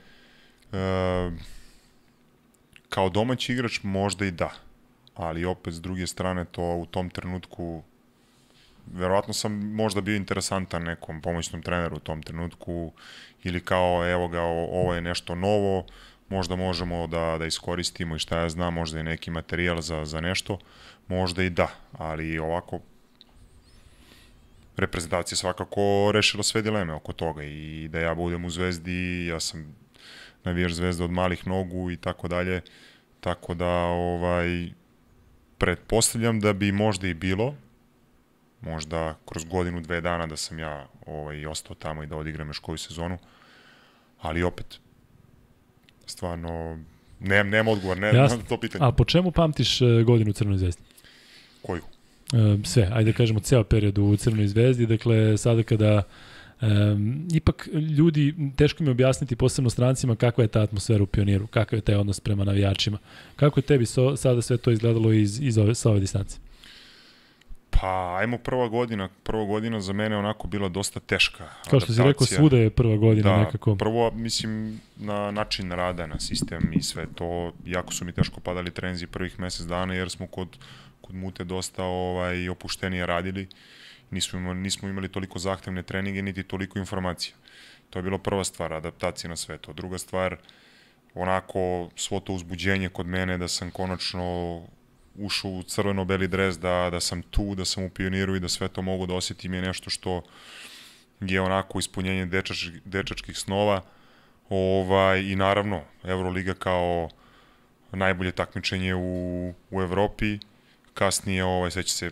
kao domaći igrač možda i da, ali opet s druge strane to u tom trenutku, verovatno sam možda bio interesantan nekom pomoćnom treneru u tom trenutku, ili kao evo ga, ovo je nešto novo, možda možemo da iskoristimo i šta ja znam, možda je neki materijal za nešto, možda i da, ali ovako reprezentacija svakako rešila sve dileme oko toga, i da ja budem u Zvezdi, ja sam navijač Zvezde od malih nogu i tako dalje, tako da pretpostavljam da bi možda i bilo, možda kroz godinu, 2 dana da sam ja ostao tamo i da odigram još koju sezonu, ali opet stvarno nema odgovor, na to pitanje. A po čemu pamtiš godinu u Crvenoj Zvezdi? Koju? Sve, ajde da kažemo ceo period u Crvenoj Zvezdi, dakle sada kada ipak ljudi, teško mi objasniti posebno strancima kakva je ta atmosfera u Pioniru, kakav je taj odnos prema navijačima, kako je tebi sada sve to izgledalo sa ove distance? Pa, ajmo prva godina za mene onako bila dosta teška adaptacija. Kao što si rekao, svuda je prva godina nekako. Da, prvo, mislim, na način rada, na sistem i sve to, jako su mi teško padali trenzi prvih mesec dana, jer smo kod Mute dosta opuštenije radili, nismo imali toliko zahtevne treninge, niti toliko informacija. To je bilo prva stvar, adaptacija na sve to. Druga stvar, onako, svo to uzbuđenje kod mene da sam konačno ušao u crveno-beli dres, da sam tu, da sam u Pioniru i da sve to mogu da osjetim je nešto što je onako ispunjenje dečačkih snova. I naravno, Euroliga kao najbolje takmičenje u Evropi, kasnije seća se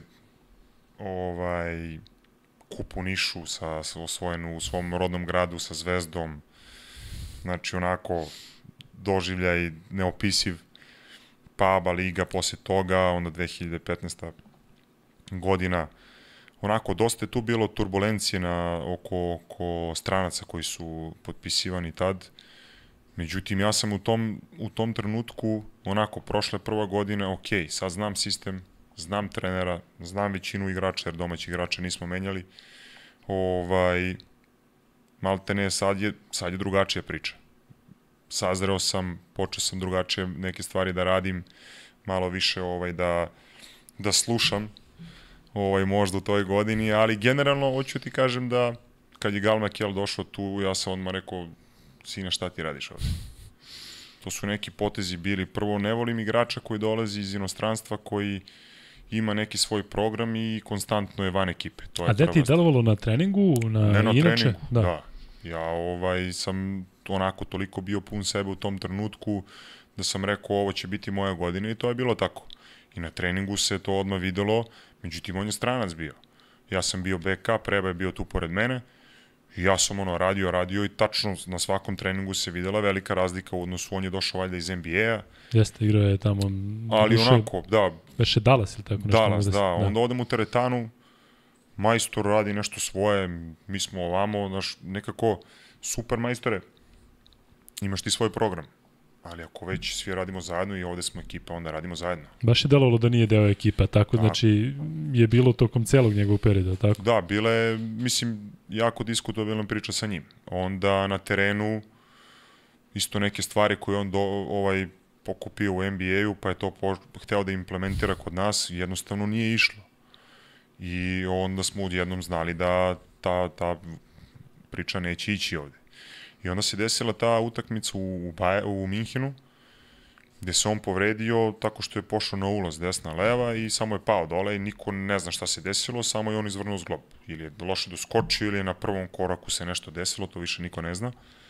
kup u Nišu osvojen u svom rodnom gradu sa Zvezdom, znači onako doživljaj neopisiv, pa ABA liga posle toga, onda 2015. godina, onako dosta je tu bilo turbulencije oko stranaca koji su potpisivani tad. Međutim, ja sam u tom trenutku, onako, prošle prva godina, ok, sad znam sistem, znam trenera, znam većinu igrača, jer domaći igrača nismo menjali. Maltene, sad je drugačija priča. Sazreo sam, počeo sam drugačije neke stvari da radim, malo više da slušam možda u toj godini, ali generalno hoću ti kažem da kad je Gal Makel došao tu, ja sam odmah rekao, sine, šta ti radiš ovde? To su neki potezi bili. Prvo, ne volim igrača koji dolazi iz inostranstva, koji ima neki svoj program i konstantno je van ekipe. A gde ti je delovalo na treningu? Ne na treningu, da. Ja sam onako toliko bio pun sebe u tom trenutku da sam rekao ovo će biti moja godina i to je bilo tako. I na treningu se to odmah videlo, međutim on je stranac bio. Ja sam bio backup, Preba je bio tu pored mene i ja sam radio i tačno na svakom treningu se videla velika razlika u odnosu, on je došao valjda iz NBA-a. Jeste, igrao je tamo. Ali onako, da. Veše Dallas ili tako nešto? Dallas, da. Onda odem u teretanu, majstor radi nešto svoje, mi smo ovamo, nekako super majstore, imaš ti svoj program. Ali ako već svi radimo zajedno i ovde smo ekipa, onda radimo zajedno. Baš je delovalo da nije deo ekipa, tako znači je bilo tokom celog njegovog perioda, tako? Da, bila je, mislim, jako diskutabilna priča sa njim. Onda na terenu isto neke stvari koje on pokupio u NBA-u, pa je to hteo da implementira kod nas, jednostavno nije išlo. I onda smo odjednom znali da ta priča neće ići ovde. I onda se desila ta utakmica u Minhenu, gde se on povredio tako što je pošao na ulaz desna-leva i samo je pao dole i niko ne zna šta se desilo, samo je on izvrnuo zglob. Ili je loše doskočio ili je na prvom koraku se nešto desilo, to više niko ne zna.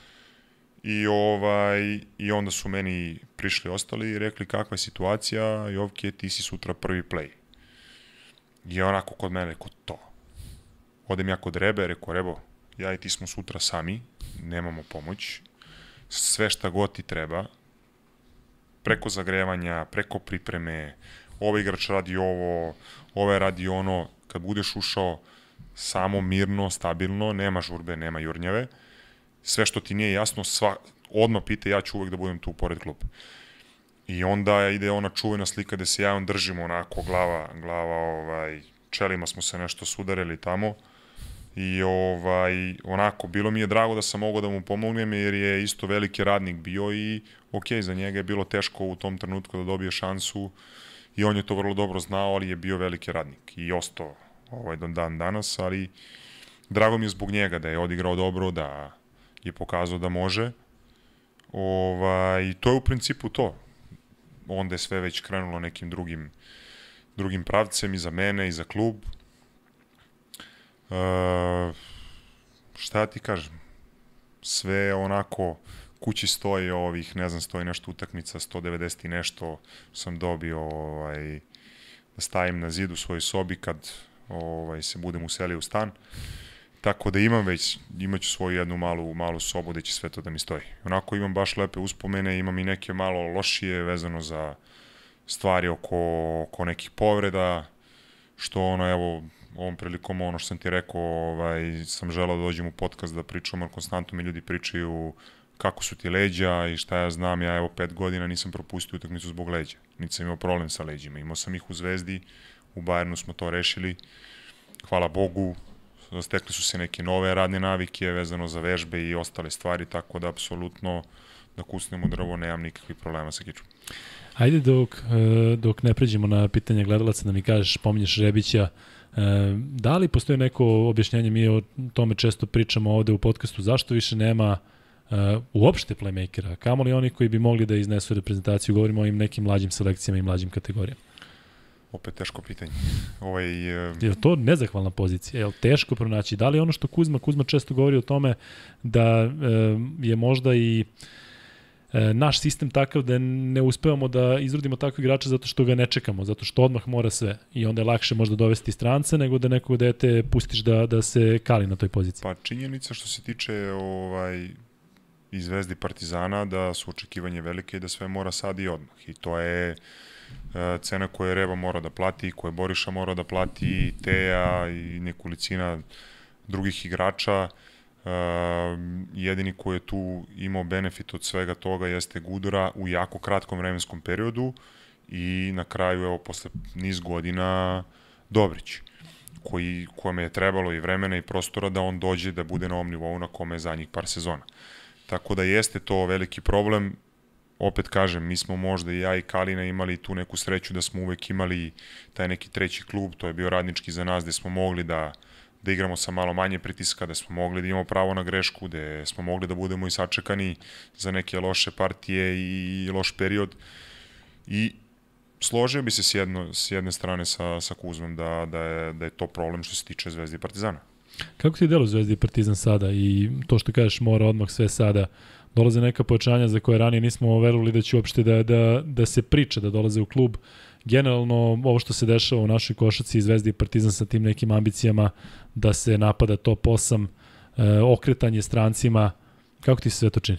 I onda su meni prišli ostali i rekli kakva je situacija, Jovke, ti si sutra prvi play. I onako kod mene rekao to. Odem ja kod Rebe, rekao Rebo, ja i ti smo sutra sami, nemamo pomoć, sve šta god ti treba, preko zagrevanja, preko pripreme, ovaj igrač radi ovo, ovaj radi ono, kad budeš ušao samo mirno, stabilno, nema žurbe, nema jurnjave, sve što ti nije jasno, odmah pite, ja ću uvek da budem tu pored klupe. I onda ide ona čuvena slika gde se ja on držimo onako, glava, čelima smo se nešto sudarili tamo, i onako, bilo mi je drago da sam mogao da mu pomognem jer je isto veliki radnik bio i za njega je bilo teško u tom trenutku da dobije šansu i on je to vrlo dobro znao, ali je bio veliki radnik i ostao dan danas, ali drago mi je zbog njega da je odigrao dobro, da je pokazao da može i to je u principu to. Onda je sve već krenulo nekim drugim pravcem i za mene i za klub. Šta ti kažem, sve onako kući stoji stoji nešto utakmica, 190 i nešto sam dobio da stavim na zid u svojoj sobi kad se budem uselio u stan, tako da imaću svoju jednu malu sobu gde će sve to da mi stoji. Onako imam baš lepe uspomene, imam i neke malo lošije vezano za stvari oko nekih povreda, što ovom prilikom, ono što sam ti rekao, sam želao da dođem u podcast da pričam, jer konstantno mi ljudi pričaju kako su ti leđa i šta ja znam, ja 5 godina nisam propustio utakmicu zbog leđa, niti sam imao problem sa leđima, imao sam ih u Zvezdi, u Bayernu smo to rešili, hvala Bogu, stekli su se neke nove radne navike vezano za vežbe i ostale stvari, tako da apsolutno da kusnemo drvo, nemam nikakvih problema sa kičom. Ajde dok ne pređemo na pitanje gledalaca, da mi kažeš, pominješ Rebića, da li postoji neko objašnjenje, mi o tome često pričamo ovde u podcastu, zašto više nema uopšte playmakera, kamo li oni koji bi mogli da iznesu reprezentaciju, govorimo o ovim nekim mlađim selekcijama i mlađim kategorijama? Opet teško pitanje. Je li to nezahvalna pozicija? Je li teško pronaći? Da li ono što Kuzma često govori o tome da je možda i naš sistem takav da ne uspevamo da izrodimo takvog igrača zato što ga ne čekamo, zato što odmah mora sve i onda je lakše možda dovesti strance nego da nekog dete pustiš da se kali na toj poziciji. Pa činjenica što se tiče i Zvezdi Partizana da su očekivanje velike i da sve mora sad i odmah i to je cena koju Reba mora da plati, koju Boriša mora da plati, i Teja i nekolicina drugih igrača. Jedini koji je tu imao benefit od svega toga jeste Gudura u jako kratkom vremenskom periodu i na kraju, evo, posle niz godina Dobrić, kome je trebalo i vremena i prostora da on dođe da bude na ovom nivou na kome je zadnjih par sezona. Tako da jeste to veliki problem. Opet kažem, mi smo možda i ja i Kalina imali tu neku sreću da smo uvek imali taj neki treći klub, to je bio radnički za nas, gde smo mogli da igramo sa malo manje pritiska, da smo mogli da imamo pravo na grešku, gde smo mogli da budemo i sačekani za neke loše partije i loš period. I složio bi se s jedne strane sa Kuzmom da je to problem što se tiče Zvezde i Partizana. Kako ti delo Zvezda i Partizan sada i to što kažeš mora odmah sve sada? Dolaze neka pojačanja za koje ranije nismo verovali da će uopšte da se priča, da dolaze u klub. Generalno, ovo što se dešava u našoj košaci, Zvezda i Partizan sa tim nekim ambicijama da se napada top 8, okretanje strancima, kako ti se sve to čini?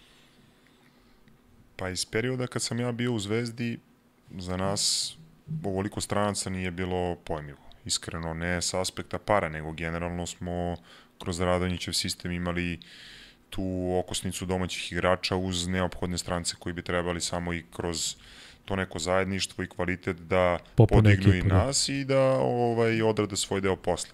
Pa iz perioda kad sam ja bio u Zvezdi, za nas ovoliko stranaca nije bilo pojmljivo. Iskreno, ne sa aspekta para, nego generalno smo kroz Radonjićev sistem imali tu okosnicu domaćih igrača uz neophodne strance koji bi trebali samo i kroz to neko zajedništvo i kvalitet da podignu i nas i da odrade svoj deo posla.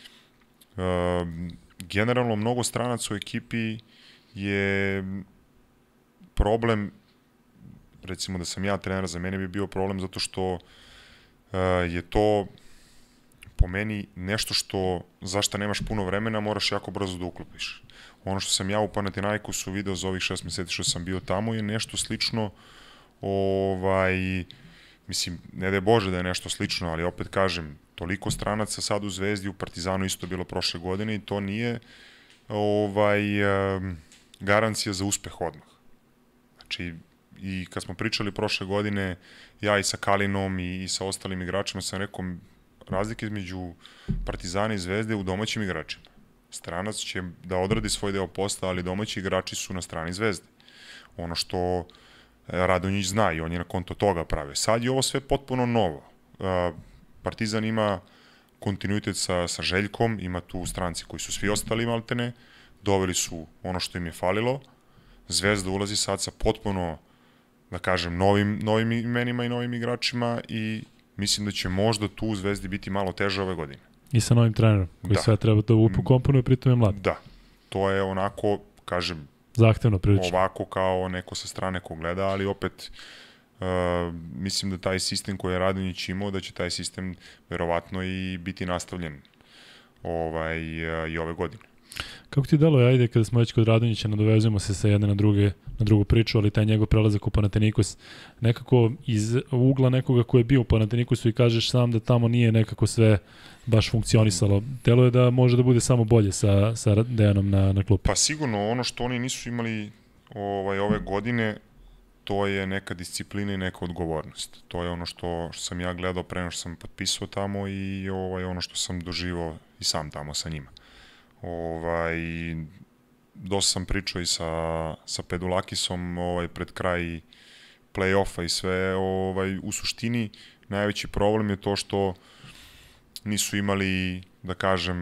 Generalno, mnogo stranaca u ekipi je problem, recimo da sam ja trener, za mene bi bio problem zato što je to po meni nešto za što nemaš puno vremena, moraš jako brzo da uklopiš. Ono što sam ja u Panathinaikosu video za ovih 6 meseci što sam bio tamo je nešto slično, mislim, ne da je Bože da je nešto slično, ali opet kažem, toliko stranaca sad u Zvezdi, u Partizanu isto bilo prošle godine i to nije garancija za uspeh odmah. Znači, i kad smo pričali prošle godine, ja i sa Kalinom i sa ostalim igračima sam rekao, razlike između Partizana i Zvezde u domaćim igračima. Stranac će da odradi svoj deo posla, ali domaći igrači su na strani Zvezde. Ono što Radonjić zna i on je na konto toga prave. Sad je ovo sve potpuno novo. Partizan ima kontinuitet sa Željkom, ima tu stranci koji su svi ostali maltene, doveli su ono što im je falilo. Zvezda ulazi sad sa potpuno, da kažem, novim imenima i novim igračima i mislim da će možda tu u Zvezdi biti malo teže ove godine. I sa novim trenerom, koji sve treba da upokomponuje, pritom je mlad. Da, to je onako, kažem, zahtevno prilično. Ovako kao neko sa strane ko gleda, ali opet mislim da taj sistem koji je Radonjić imao, da će taj sistem verovatno i biti nastavljen i ove godine. Kako ti deluje, ajde, kada smo već kod Radonjića, nadovezujemo se sa jedne na drugu priču, ali taj njegov prelazak u Panathinaikos, nekako iz ugla nekoga ko je bio u Panathinaikosu i kažeš sam da tamo nije nekako sve baš funkcionisalo. Deluje da može da bude samo bolje sa Dejanom na klupi. Pa sigurno, ono što oni nisu imali ove godine, to je neka disciplina i neka odgovornost. To je ono što sam ja gledao pre nego što sam potpisao tamo i ono što sam doživao i sam tamo sa njima. Dosta sam pričao i sa Pedulakisom pred kraj play-offa i sve. U suštini najveći problem je to što nisu imali, da kažem,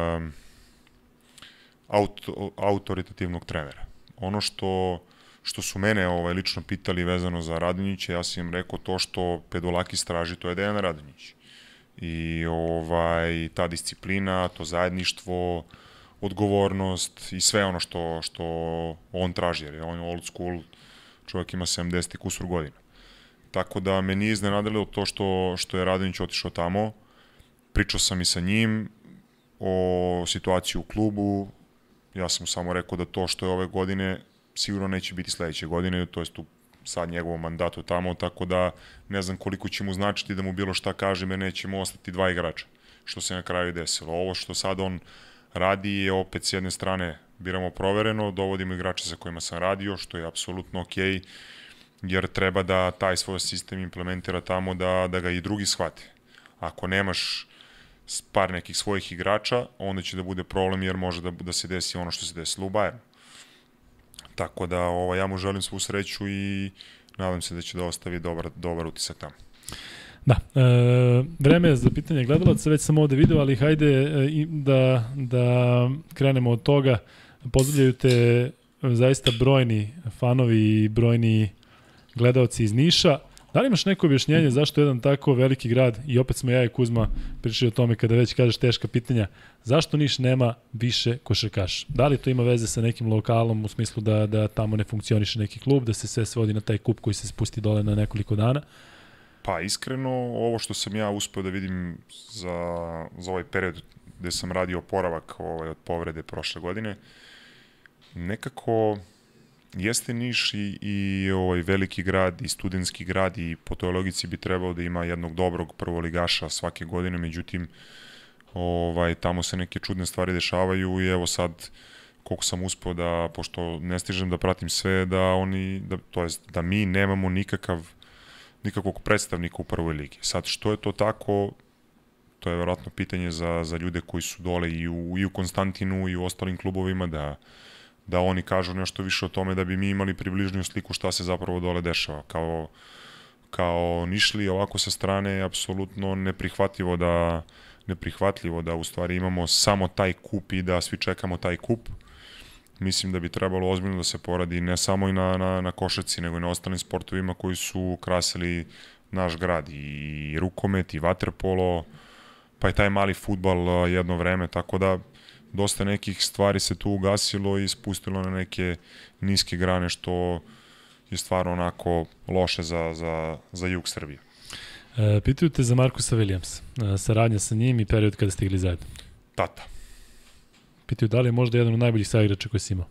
autoritativnog trenera. Ono što su mene lično pitali vezano za Radonjića, ja sam im rekao to što Pedulakis traži, to je Dejan Radonjić. I ta disciplina, to zajedništvo, odgovornost i sve ono što on traži, jer je on old school, čovjek ima 70 i kusur godina. Tako da me nije iznenadilo to što je Radonjić otišao tamo. Pričao sam i sa njim o situaciji u klubu. Ja sam mu samo rekao da to što je ove godine sigurno neće biti sledeće godine, to jest u sad njegovom mandatu tamo, tako da ne znam koliko će mu značiti da mu bilo šta kažem, jer nećemo ostati 2 igrača, što se na kraju desilo. Ovo što sad on radi je opet s jedne strane biramo provereno, dovodimo igrače sa kojima sam radio, što je apsolutno okej, jer treba da taj svoj sistem implementira tamo da ga i drugi shvate. Ako nemaš par nekih svojih igrača, onda će da bude problem, jer može da se desi ono što se desilo u Bayernu. Tako da ja mu želim svu sreću i nadam se da će da ostavi dobar utisak tamo. Da, vreme je za pitanje gledalaca, već sam ovde video, ali hajde da krenemo od toga. Pozdravljaju te zaista brojni fanovi i brojni gledalci iz Niša. Da li imaš neko objašnjenje zašto jedan tako veliki grad, i opet smo ja i Kuzma pričali o tome kada već kažeš teška pitanja, zašto Niš nema više košarkaša? Da li to ima veze sa nekim lokalom u smislu da tamo ne funkcioniše neki klub, da se sve svodi na taj kup koji se spusti dole na nekoliko dana? Pa iskreno, ovo što sam ja uspeo da vidim za ovaj period gde sam radio oporavak od povrede prošle godine, nekako jeste Niš i veliki grad i studentski grad i po toj logici bi trebao da ima jednog dobrog prvoligaša svake godine, međutim tamo se neke čudne stvari dešavaju i evo sad koliko sam uspeo da, pošto ne stižem da pratim sve, da mi nemamo nikakvog predstavnika u prvoj ligi. Sad što je to tako, to je verovatno pitanje za ljude koji su dole i u Konstantinu i u ostalim klubovima, da oni kažu nešto više o tome da bi mi imali približniju sliku šta se zapravo dole dešava. Kao Nišli, ovako sa strane je apsolutno neprihvatljivo da u stvari imamo samo taj kup i da svi čekamo taj kup. Mislim da bi trebalo ozbiljno da se poradi ne samo i na košarci, nego i na ostalim sportovima koji su krasili naš grad, i rukomet, i vaterpolo, pa i taj mali fudbal jedno vreme, tako da dosta nekih stvari se tu ugasilo i spustilo na neke niske grane, što je stvarno onako loše za jug Srbije. Pitaju te za Markusa Williamsa, saradnja sa njim i period kada ste igli zajedno. Tata. Pitaju da li je možda jedan od najboljih saigrača koji si imao?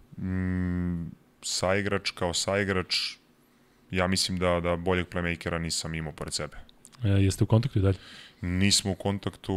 Saigrač kao saigrač, ja mislim da boljeg playmakera nisam imao pored sebe. Jeste u kontaktu i dalje? Nismo u kontaktu,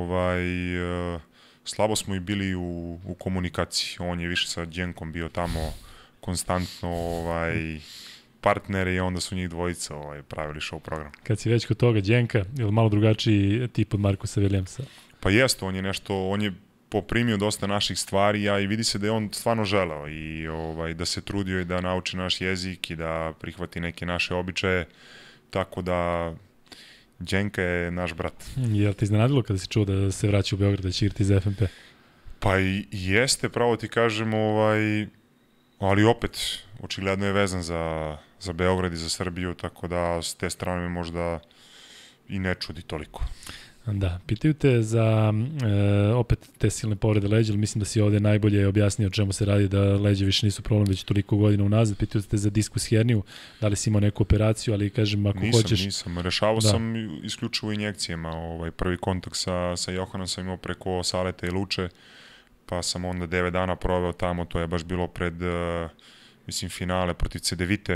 slabo smo i bili u komunikaciji. On je više sa Đenkom bio tamo konstantno partner i onda su njih dvojica pravili show program. Kad si već kod toga, Đenka, je li malo drugačiji tip od Markusa Williamsa? Pa jeste, on je poprimio dosta naših stvari, a i vidi se da je on stvarno želeo i da se trudio i da nauči naš jezik i da prihvati neke naše običaje, tako da Đenka je naš brat. Je li ti iznenadilo kada si čuo da se vraća u Beograd, da će igrati za FNP? Pa i jeste, pravo ti kažem, ali opet, očigledno je vezan za Beograd i za Srbiju, tako da s te strane me možda i ne čudi toliko. Da, pitaju te za opet te silne povrede leđa, ali mislim da si ovde najbolje objasnio o čemu se radi, da leđa više nisu problem već toliko godina unazad. Pitaju te za diskus herniju, da li si imao neku operaciju, ali kažem ako hoćeš... Nisam, rešavao sam isključivo injekcijama. Prvi kontakt sa Johanom sam imao preko Saleta i Luče, pa sam onda 9 dana proveo tamo, to je baš bilo pred finale protiv Cedevite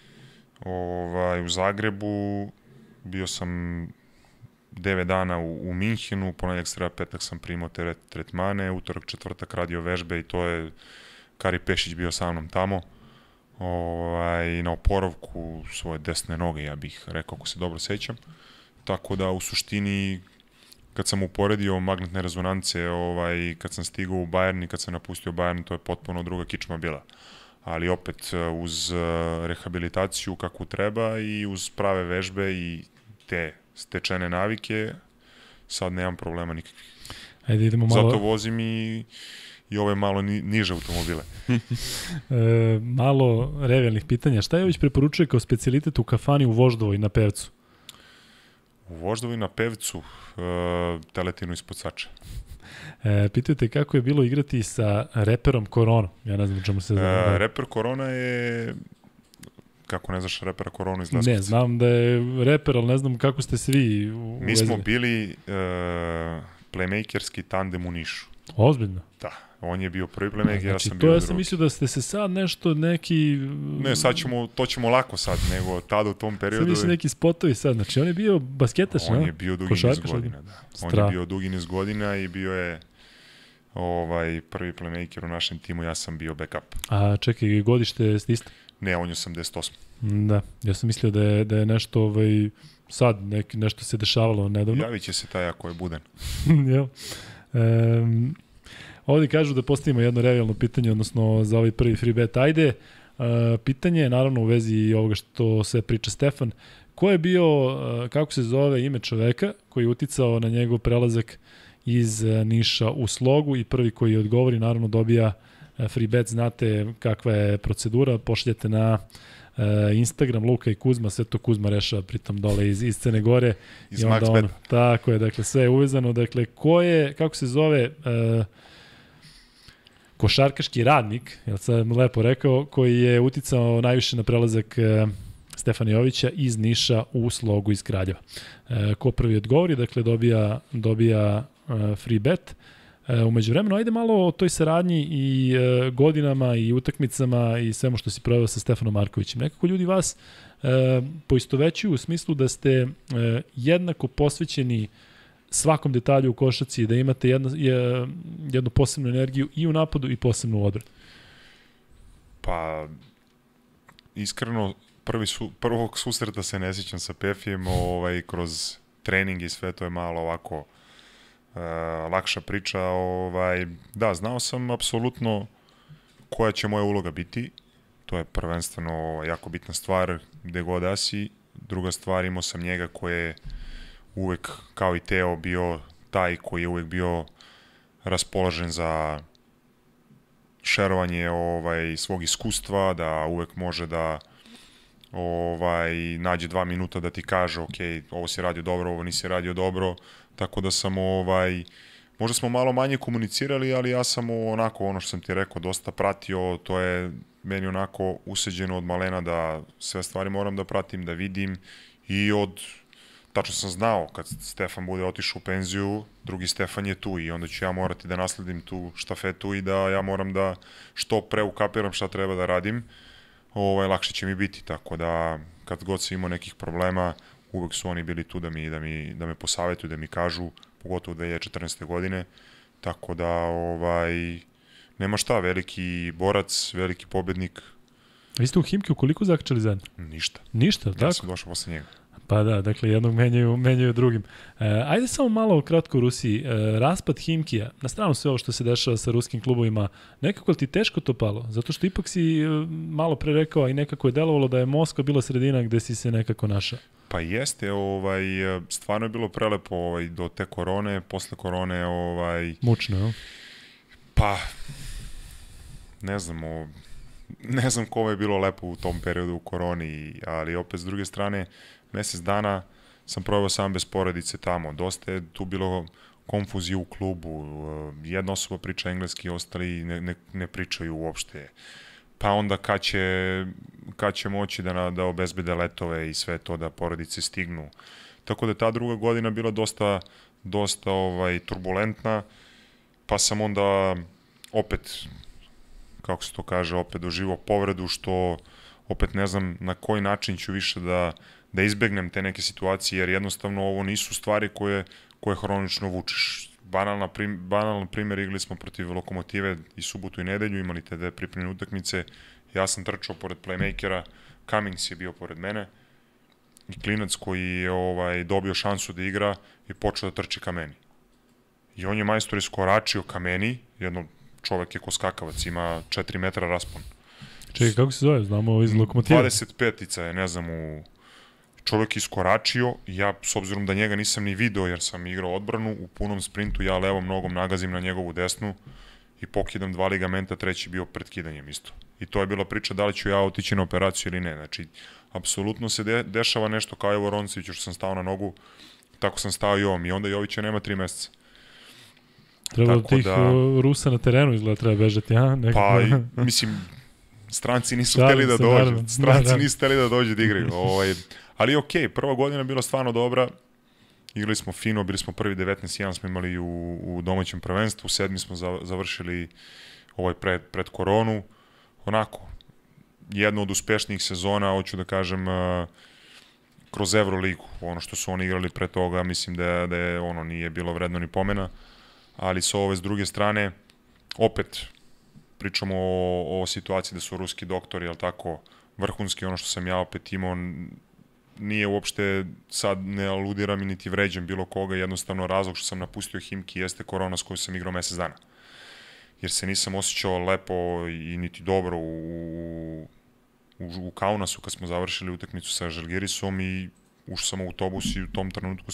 u Zagrebu. Bio sam 9 dana u Minhenu, ponedjeljak, sreda, petak sam primao tretmane, utorak, četvrtak radio vežbe i to je Kari Pešić bio sa mnom tamo. Na oporavku svoje desne noge, ja bih rekao, ako se dobro sećam. Tako da u suštini, kad sam uporedio magnetne rezonance, kad sam stigao u Bayern i kad sam napustio Bayern, to je potpuno druga kičma bila. Ali opet uz rehabilitaciju kakvu treba i uz prave vežbe i te stečene navike, sad nemam problema nikakvih. Ajde, idemo malo... Zato vozim i ove malo niže automobile. Malo revelnih pitanja. Šta Jović preporučuje kao specijalitet u kafani u Voždovoj na Pevcu? U Voždovu i na Pevcu teletinu ispod Sača. Pitajte kako je bilo igrati sa reperom Koronom. Ja ne znam čemu se zove. Reper Korona je... Kako ne znaš repera Koronu iz Leskovca? Ne, znam da je reper, ali ne znam kako ste svi uvezali. Mi smo bili playmakerski tandem u Nišu. Ozbiljno? Da, on je bio prvi playmaker, znači, ja sam bio drugi. drugi. Ja sam mislio da ste se sad nešto neki... Ne, to ćemo lako sad, nego tada u tom periodu... Sam mislio neki spotovi sad, znači on je bio basketaš, on je bio dugi niz godina, da. On je bio dugi niz godina i bio je prvi playmaker u našem timu, ja sam bio backup. A čekaj, godište ste isto? Ne, on je 88. Da, ja sam mislio da je nešto sad nešto se dešavalo nedavno. Javit će se taj ako je budan. Jel? Ovdje kažu da postavimo jedno revijalno pitanje, odnosno za ovaj prvi free bet. Ajde, pitanje je naravno u vezi ovoga što sve priča Stefan. Ko je bio, kako se zove ime čoveka koji je uticao na njegov prelazak iz Niša u Slogu i prvi koji odgovori naravno dobija free bet, znate kakva je procedura, pošaljete na Instagram, Luka i Kuzma, sve to Kuzma rešava pritom dole iz Crne Gore. Iz Maxbet. Tako je, dakle sve je uvezano, dakle ko je, kako se zove, košarkaški radnik, jel sam lepo rekao, koji je uticao najviše na prelazak Stefana Jovića iz Niša u Slogu iz Kraljeva. Ko prvi odgovori, dakle dobija free bet. Umeđu vremenu, ajde malo o toj saradnji i godinama i utakmicama i svemu što si proveo sa Stefanom Markovićem. Nekako ljudi vas poistovećuju u smislu da ste jednako posvećeni svakom detalju u košarci, da imate jednu posebnu energiju i u napadu i posebnu u odbrani. Pa, iskreno, prvog susreta se ne sjećam sa Pefijem, kroz trening i sve to je malo ovako lakša priča. Da, znao sam apsolutno koja će moja uloga biti. To je prvenstveno jako bitna stvar gde god da si. Druga stvar, imao sam njega koji je uvek, kao i Teo, bio taj koji je uvek bio raspoložen za šerovanje svog iskustva, da uvek može da nađe 2 minuta da ti kaže ok, ovo si radio dobro, ovo nisi radio dobro, tako da sam možda smo malo manje komunicirali, ali ja sam onako, ono što sam ti rekao, dosta pratio, to je meni onako useđeno od malena da sve stvari moram da pratim, da vidim i tačno sam znao kad Stefan bude otišao u penziju, drugi Stefan je tu i onda ću ja morati da nasledim tu štafetu i da ja moram da što pre ukapiram šta treba da radim, lakše će mi biti, tako da kad god sam imao nekih problema, uvek su oni bili tu da me posavetuju, da mi kažu, pogotovo 2014. godine, tako da nema šta, veliki borac, veliki pobednik. Vi ste u Himki koliko zakačali zajedno? Ništa. Ništa, tako? Ja sam došao posle njega. Pa da, dakle jednog menjaju drugim. Ajde samo malo kratko o Rusiji. Raspad Himkija, na stranu sve ovo što se dešava sa ruskim klubovima, nekako ti teško to palo? Zato što ipak si malo pre rekao i nekako je delovalo da je Moskva bila sredina gde si se nekako našao. Pa jeste, stvarno je bilo prelepo do te korone, posle korone. Mučno, je? Pa, ne znam ko je bilo lepo u tom periodu u koroni, ali opet s druge strane, mesec dana sam proveo sam bez porodice tamo. Dosta je tu bilo konfuzije u klubu. Jedna osoba priča engleski, ostali ne pričaju uopšte. Pa onda kad će moći da obezbede letove i sve to da porodice stignu. Tako da ta druga godina bila dosta turbulentna, pa sam onda opet, kako se to kaže, opet doživao povredu, što opet ne znam na koji način ću više da izbegnem te neke situacije, jer jednostavno ovo nisu stvari koje hronično vučeš. Banalan primjer, igrali smo protiv Lokomotive i subotu i nedelju, imali te 2 pripremne utakmice, ja sam trčao pored playmakera, Cummings je bio pored mene i klinac koji je dobio šansu da igra i počeo da trči ka meni. I on je majstor iskoračio ka meni, čovek je ko skakavac, ima 4 metra raspon. Čekaj, kako se zove? Znamo iz Lokomotive. 25-ica je, ne znam, čovek iskoračio i ja, s obzirom da njega nisam ni video jer sam igrao odbranu, u punom sprintu ja levom nogom nagazim na njegovu desnu i pokidam 2 ligamenta, treći bio pred kidanjem isto. I to je bila priča da li ću ja otići na operaciju ili ne. Znači, apsolutno se dešava nešto kao Evo Ronceviću što sam stao na nogu, tako sam stao i ovom. I onda Jovića nema 3 meseca. Treba od tih Rusa na terenu izgleda treba bežati, a? Pa, mislim, stranci nisu hteli da dođu. Stranci nisu hteli da dođu da igraju. Ali okej, prva godina je bila stvarno dobra. Igrali smo fino, bili smo prvi 19-1 smo imali u domaćem prvenstvu, 7. smo završili pred koronu. Onako, jedna od uspešnijih sezona, hoću da kažem, kroz Euroligu. Ono što su oni igrali pre toga, mislim da je ono nije bilo vredno ni pomena. Ali sa ove s druge strane, opet pričamo o situaciji da su ruski doktori, jel tako, vrhunski, ono što sam ja opet imao, nije uopšte, sad ne aludiram i niti vređam bilo koga, jednostavno razlog što sam napustio Himki jeste korona s kojoj sam igrao mesec dana. Jer se nisam osjećao lepo i niti dobro u Kaunasu kad smo završili utakmicu sa Žalgirisom i ušao sam u autobus i u tom trenutku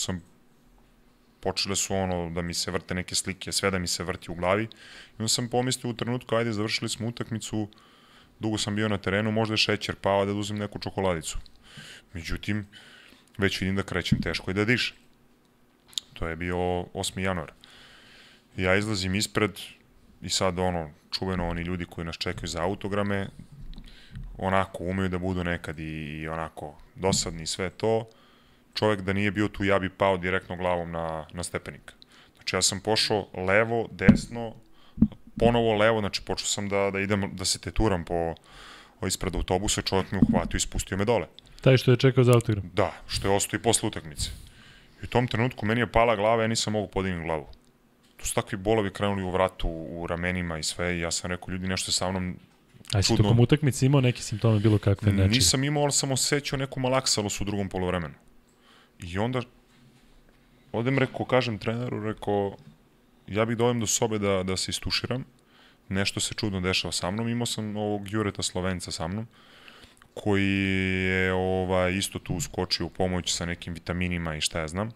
počele su da mi se vrte neke slike, sve da mi se vrti u glavi. I onda sam pomislio u trenutku, ajde, završili smo utakmicu, dugo sam bio na terenu, možda je šećer pao, da uzmem neku čokoladicu. Međutim, već vidim da krećem teško i da dišem. To je bio 8. januar. Ja izlazim ispred i sad čuveno oni ljudi koji nas čekaju za autograme, onako umeju da budu nekad i onako dosadni i sve to. Čovjek da nije bio tu, ja bi pao direktno glavom na stepenik. Znači ja sam pošao levo, desno, ponovo levo, znači počeo sam da idem, da se teturam ispred autobusa, čovjek me uhvatio i spustio me dole. Taj što je čekao za autogram? Da, što je ostao i posle utakmice. I u tom trenutku meni je pala glava, ja nisam mogu podignuti glavu. Tu su takvi bolovi krenuli u vratu, u ramenima i sve, i ja sam rekao, ljudi, nešto sa mnom čudno. A si tokom utakmice imao neke simptome, bilo kakve nečije? Nisam imao, ali sam osjećao neku malaksalost u drugom poluvremenu. I onda odem, kažem treneru, ja bih dojem do sobe da se istuširam, nešto se čudno dešava sa mnom, imao sam ovog Jureta Slovenca sa mnom, koji je isto tu uskočio u pomoć sa nekim vitaminima i šta ja znam.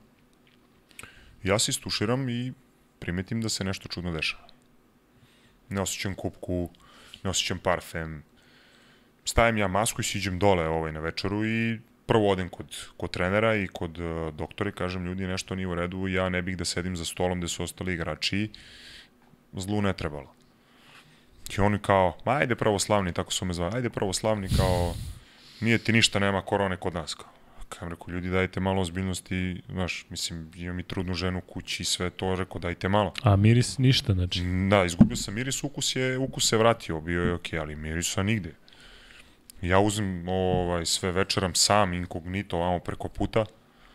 Ja se istuširam i primetim da se nešto čudno dešava. Ne osjećam kupku, ne osjećam parfem. Stavim ja masku i siđem dole na večeru i prvo odem kod trenera i kod doktora i kažem, ljudi, nešto nije u redu, ja ne bih da sedim za stolom gde su ostali igrači, zlu ne trebalo. I oni kao, ajde pravoslavni, tako su me zvali, ajde pravoslavni, kao, nije ti ništa, nema korone kod nas, kao. Kajem rekao, ljudi, dajte malo ozbiljnosti, znaš, mislim, imam i trudnu ženu kući i sve to, rekao, dajte malo. A miris ništa, znači? Da, izgubio sam miris, ukus se vratio, bio je okej, ali mirisa nigde. Ja uzem sve večeram sam, inkognito, ovamo preko puta.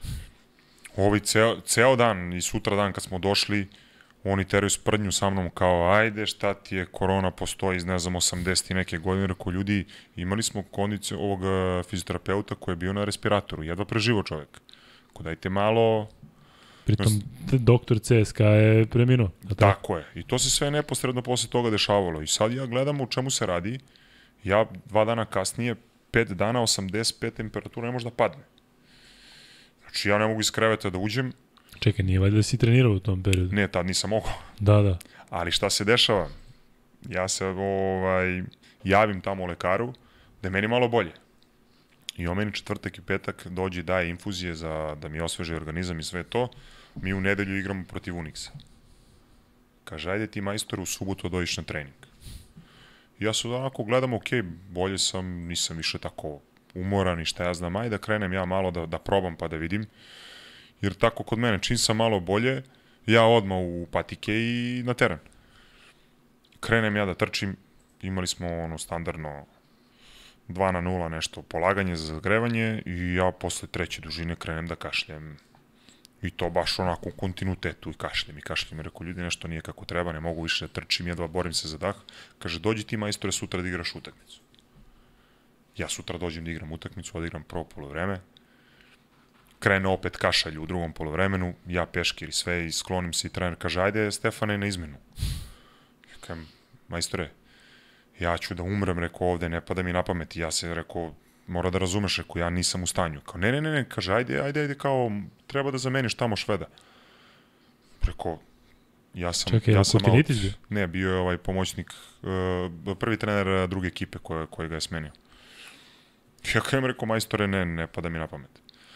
Ceo dan i sutra dan kad smo došli, oni teraju sprdnju sa mnom kao, ajde, šta ti je, korona postoji iz, ne znam, 80 i neke godine. Rekao, ljudi, imali smo kondiciju ovog fizioterapeuta koji je bio na respiratoru, jedva preživo čovjek. Ako dajte malo... Pritom, doktor CSKA je preminuo. Tako je. I to se sve neposredno posle toga dešavalo. I sad ja gledam u čemu se radi. Ja 2 dana kasnije, 5 dana, 85 temperatura ne može da padne. Znači, ja ne mogu iz kreveta da uđem. Čekaj, nije valjda da si trenirao u tom periodu? Ne, tad nisam mogao. Da. Ali šta se dešava? Ja se javim tamo u lekaru da je meni malo bolje. I on meni četvrtak i petak dođe i daje infuzije da mi osveži organizam i sve to. Mi u nedelju igramo protiv Unixa. Kaže, ajde ti majstor u subotu dođeš na trening. Ja se onako gledam, okej, bolje sam, nisam više tako umoran i šta ja znam, ajde da krenem ja malo da probam pa da vidim. Jer tako kod mene, čim sam malo bolje, ja odmah u patike i na teren. Krenem ja da trčim, imali smo standardno 2:0 nešto, polaganje za zagrevanje i ja posle 3. dužine krenem da kašljem. I to baš onako u kontinuitetu i kašljem. Rekao, ljudi, nešto nije kako treba, ne mogu više da trčim, jedva borim se za dah. Kaže, dođi ti, majstore, sutra da igraš utakmicu. Ja sutra dođem da igram utakmicu, odigram prvo poluvreme. Krene opet kašalj u drugom poluvremenu, ja peškir i sve i sklonim se i trener kaže, ajde Stefane na izmenu. Ja kažem, majstore, ja ću da umrem, rekao, ovde ne pada mi na pamet. Ja se rekao, mora da razumeš, rekao, ja nisam u stanju. Kao, ne, kaže, ajde, kao, treba da zameniš tamo Šveda. Rekao, ja sam... Čekaj, ja sam Kutinitis bio? Ne, bio je pomoćnik, prvi trener druge ekipe koji ga je smenio. Ja kažem, rekao, majstore, ne pada mi na pamet.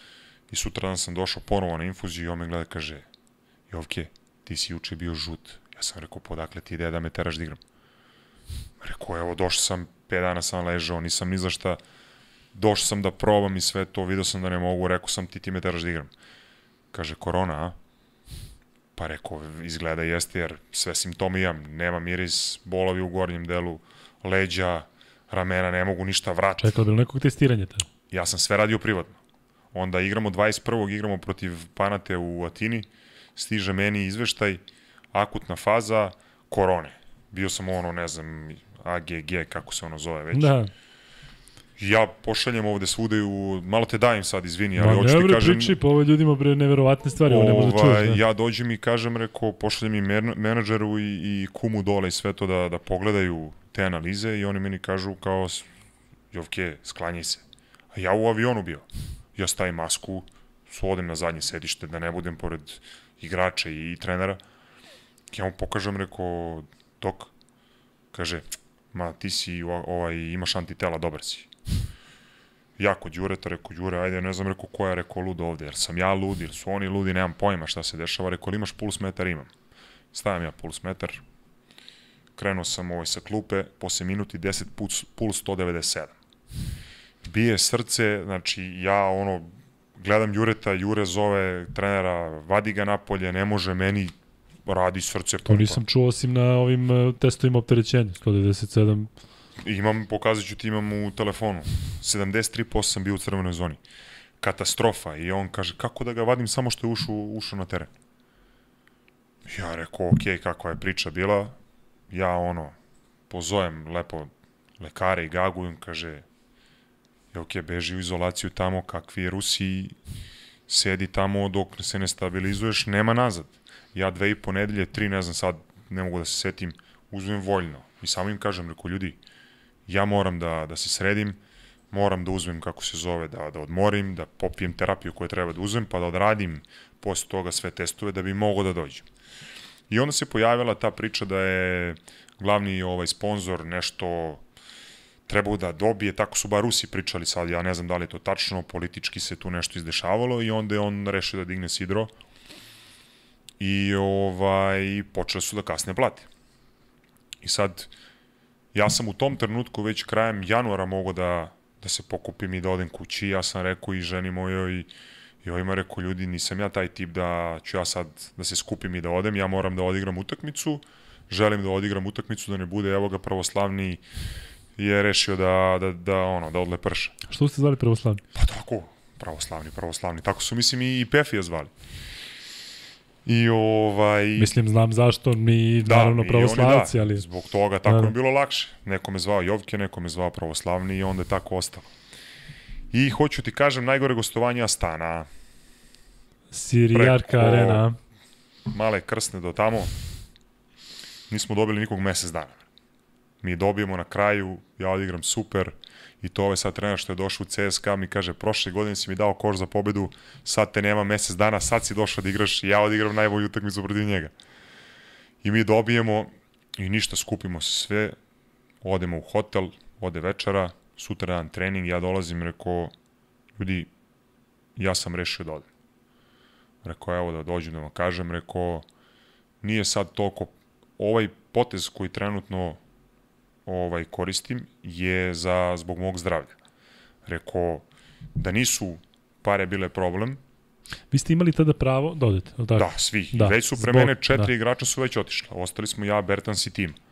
I sutradan sam došao ponovo na infuziju i on me gleda kaže, Jovke, ti si juče bio žut. Ja sam rekao, podakle ti ideja da me teraš da igram? Rekao, evo, došao sam, 5 dana sam ležao, nisam ni za šta, došao sam da probam i sve to, vidio sam da ne mogu, rekao sam ti me teraš da igram. Kaže, korona, a? Pa rekao, izgleda jeste, jer sve simptome imam, nema miris, bolovi u gornjem delu, leđa, ramena, ne mogu ništa vratiti. Čekao, bilo nekog testiranja tada? Ja sam sve radio privatno. Onda igramo 21. igramo protiv Panate u Atini, stiže meni izveštaj, akutna faza, korone. Bio sam ne znam, AGG, kako se ono zove već. Da. Ja pošaljem ovde svude, malo te dajem sad, izvini, ali hoću ti kažem... Priči, po ovoj ljudima neverovatne stvari, ovo ne može da čuješ. Ja dođem i kažem, rekao, pošaljem i menadžeru i kumu dole i sve to da pogledaju te analize i oni meni kažu kao, Jovke, sklanjaj se. A ja u avionu bio. Ja stavim masku, odem na zadnje sedište, da ne budem pored igrača i trenera. Ja mu pokažem, rekao, dok, kaže, ma ti si, imaš antitela, dobar si. Ja kod Đureta, rekao, Đure, ajde, ne znam, rekao, ko je, rekao, lud ovde, jer sam ja lud, ili su oni ludi, nemam pojma šta se dešava, rekao, ali imaš puls metar, imam. Stavim ja puls metar, krenuo sam sa klupe, posle minuti 10, puls 197. Bije srce, znači, ja, gledam Đureta, Jure zove trenera, vadi ga napolje, ne može meni, radi srce pumpa. To nisam čuo osim na ovim testovima opterećenja, 197. Pokazat ću ti, imam u telefonu. 73% sam bio u crvenoj zoni. Katastrofa. I on kaže, kako da ga vadim samo što je ušao na teren? Ja rekao, okej, kakva je priča bila. Ja, pozovem lepo lekare i Gagu i on kaže, okej, beži u izolaciju tamo, kakvi Rusi, sedi tamo dok se ne stabilizuješ, nema nazad. Ja 2,5 nedelje, 3, ne znam sad, ne mogu da se setim, uzmem voljno. I samo im kažem, rekao, ljudi, ja moram da se sredim, moram da uzmem, kako se zove, da odmorim, da popijem terapiju koju treba da uzmem, pa da odradim posle toga sve testove da bi mogo da dođem. I onda se pojavila ta priča da je glavni sponsor nešto trebao da dobije, tako su bar Rusi pričali sad, ja ne znam da li je to tačno, politički se tu nešto izdešavalo i onda je on rešio da digne sidro i počeli su da kasne plate. I sad, ja sam u tom trenutku već krajem januara mogao da se pokupim i da odem kući. Ja sam rekao i ženi mojoj i ovima rekao, ljudi, nisam ja taj tip da ću ja sad da se skupim i da odem. Ja moram da odigram utakmicu. Želim da odigram utakmicu, da ne bude, evo ga, Pravoslavni je rešio da odleprša. Što ste zvali Pravoslavni? Pa tako, Pravoslavni. Tako su, mislim, i Pefija zvali. I Mislim, znam zašto mi, naravno, pravoslavci, ali... Zbog toga tako je bilo lakše. Neko me zvao Jovke, neko me zvao Pravoslavni i onda je tako ostalo. I hoću ti kažem, najgore gostovanje Astana. Sirijarka arena. Male Krsne do tamo. Nismo dobili nikog mesec dana. Mi dobijemo na kraju, ja odigram super, i to sad trener što je došao u CSKA mi kaže, prošle godine si mi dao koš za pobedu, sad te nema mesec dana, sad si došao da igraš i ja odigram najbolju utakmicu protiv njega. I mi dobijemo i ništa, skupimo se sve, odemo u hotel, ode večera, sutra dan trening, ja dolazim, rekao, ljudi, ja sam rešio da odem. Rekao, evo da dođem da vam kažem, rekao, nije sad toliko, ovaj potez koji trenutno koristim je zbog mog zdravlja. Rekao, da nisu pare bile problem. Vi ste imali tada pravo da odete, ali tako? Da, svi. Da. Već su pre mene 4 igrača su već otišla. Ostali smo ja, Bertans i tim.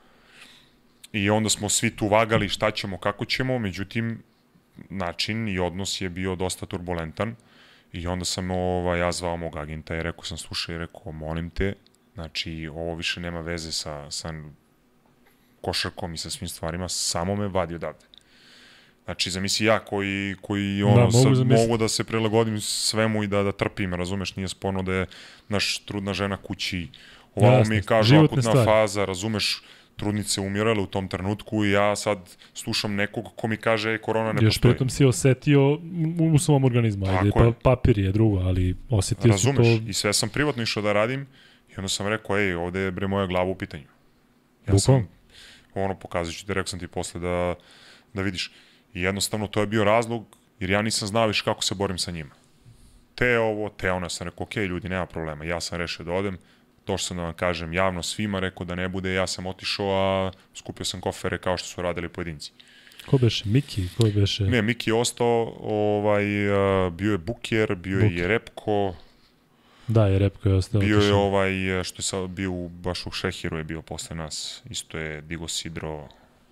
I onda smo svi tu vagali šta ćemo, kako ćemo, međutim, način i odnos je bio dosta turbulentan i onda sam ja zvao mog agenta i rekao sam, slušaj, rekao, molim te, znači, ovo više nema veze sa košarkom i sa svim stvarima, samo me vadi odavde. Znači, zamisli ja koji mogu da se prilagodim svemu i da trpim, razumeš, nije sporno da je naš trudna žena kući, ovamo mi kažu akutna faza, razumeš, trudnice umirale u tom trenutku i ja sad slušam nekog ko mi kaže korona ne postoji. Još pritom si osetio u svom organizmu, ajde, papir je drugo, ali osetio si to... Razumeš, i sve sam privatno išao da radim i onda sam rekao, ovde je moja glava u pitanju. Ja sam pokazat ću ti, rekao sam ti posle da vidiš. I jednostavno to je bio razlog, jer ja nisam znao više kako se borim sa njima. te ovo, te ono, sam rekao, okej, ljudi, nema problema, ja sam rešio da odem, došao sam da vam kažem javno svima, rekao da ne bude, ja sam otišao, a skupio sam kofere kao što su radili pojedinci. Ko beše? Miki? Ko beše? Ne, Miki je ostao, bio je Buker, bio je Jerepko. Da, Jerepko je ostao. Bio je što je sad bio baš u Šehiru je bio posle nas. Isto je Digo Sidro,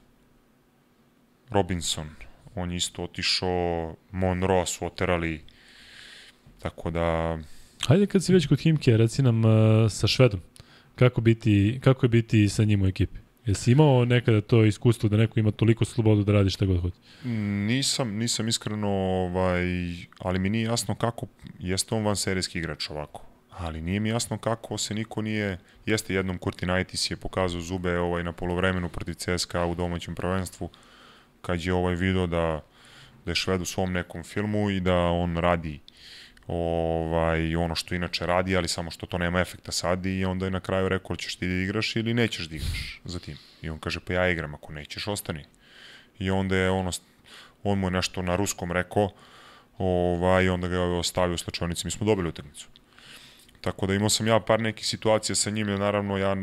Robinson. On je isto otišao, Monroe su oterali. Tako da... Hajde kad si već kod Himke, reci nam sa Švedom. Kako je biti sa njim u ekipi? Jesi imao nekada to iskustvo da neko ima toliko slobodu da radi šta god hoće? Nisam iskreno, ali mi nije jasno kako, jeste on vanserijski igrač ovako, ali nije mi jasno kako se niko nije, jeste jednom Kurtinaitis je pokazao zube na polovremenu protiv CSKA u domaćem prvenstvu, kad je video da je Šved u svom nekom filmu i da on radi ono što inače radi, ali samo što to nema efekta sad i onda je na kraju rekao ćeš ti da igraš ili nećeš da igraš za tim. I on kaže pa ja igram, ako nećeš ostani. I onda je on mu je nešto na ruskom rekao i onda ga je ostavio u slačionici, mi smo dobili utakmicu. Tako da imao sam ja par nekih situacija sa njim, naravno ja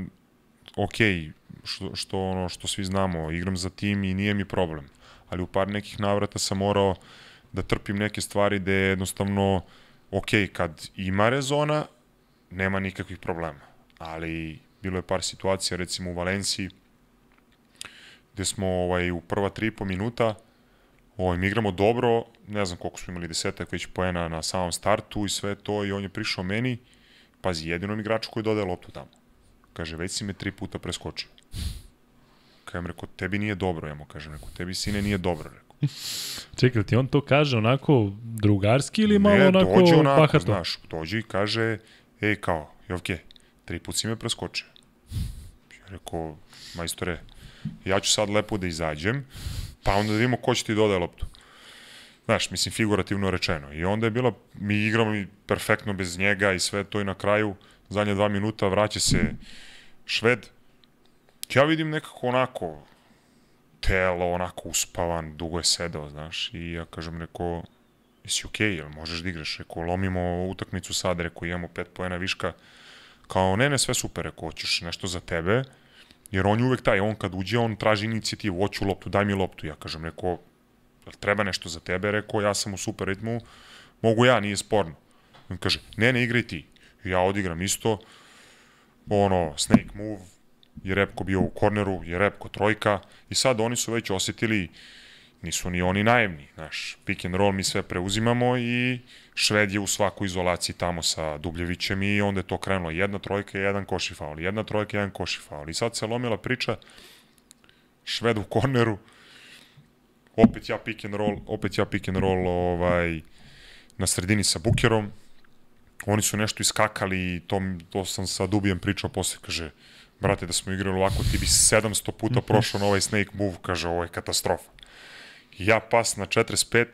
što svi znamo, igram za tim i nije mi problem. Ali u par nekih navrata sam morao da trpim neke stvari gde jednostavno kad ima rezona, nema nikakvih problema. Ali bilo je par situacija, recimo u Valenciji, gde smo u prva 3,5 minuta mi igramo dobro, ne znam koliko smo imali, 10 već poena na samom startu i sve to, i on je prišao meni, pazi, jedinom igraču koji dodaje loptu tamo. Kaže, već si me 3 puta preskočio. Kažem, rekao, tebi nije dobro, ja mu kažem, rekao, tebi sine nije dobro, rekao. Čekaj, ti on to kaže onako drugarski ili malo ne, onako dođe onako, bahato? Znaš, dođe i kaže, kao, Jovke, 3 put si me preskočio. Ja rekao, majstore, ja ću sad lepo da izađem, pa onda da vidimo ko će ti dodaje loptu. Znaš, mislim, figurativno rečeno. I onda je bilo, mi igramo perfektno bez njega i sve to i na kraju, zadnje 2 minuta, vraća se Šved. Ja vidim nekako onako, telo, onako uspavan, dugo je sedao, znaš, i ja kažem, rekao, jesi okej, jel možeš da igraš? Rekao, lomimo utakmicu sad, rekao, imamo 5 poena viška. Kao, ne, sve super, rekao, hoćeš nešto za tebe, jer on je uvek taj, on kad uđe, on traži inicijativu, hoću loptu, daj mi loptu. Ja kažem, rekao, treba nešto za tebe, rekao, ja sam u super ritmu, mogu ja, nije sporno. On kaže, ne, igraj ti. Ja odigram isto, snake move, Jerepko bio u korneru, Jerepko trojka, i sad oni su već osjetili, nisu ni oni naivni, znaš, pick and roll mi sve preuzimamo i Šved je u svakoj izolaciji tamo sa Dubljevićem i onda je to krenulo, 1 trojka, 1 koši faul, 1 trojka, 1 koši faul, i sad se lomila priča, Šved u korneru, opet ja pick and roll na sredini sa Bukerom, oni su nešto iskakali i to sam sa Dubijem pričao posle, kaže, brate, da smo igrali ovako, ti bi 700 puta prošao na ovaj snake move, kaže, ovo je katastrofa. Ja pas na 45,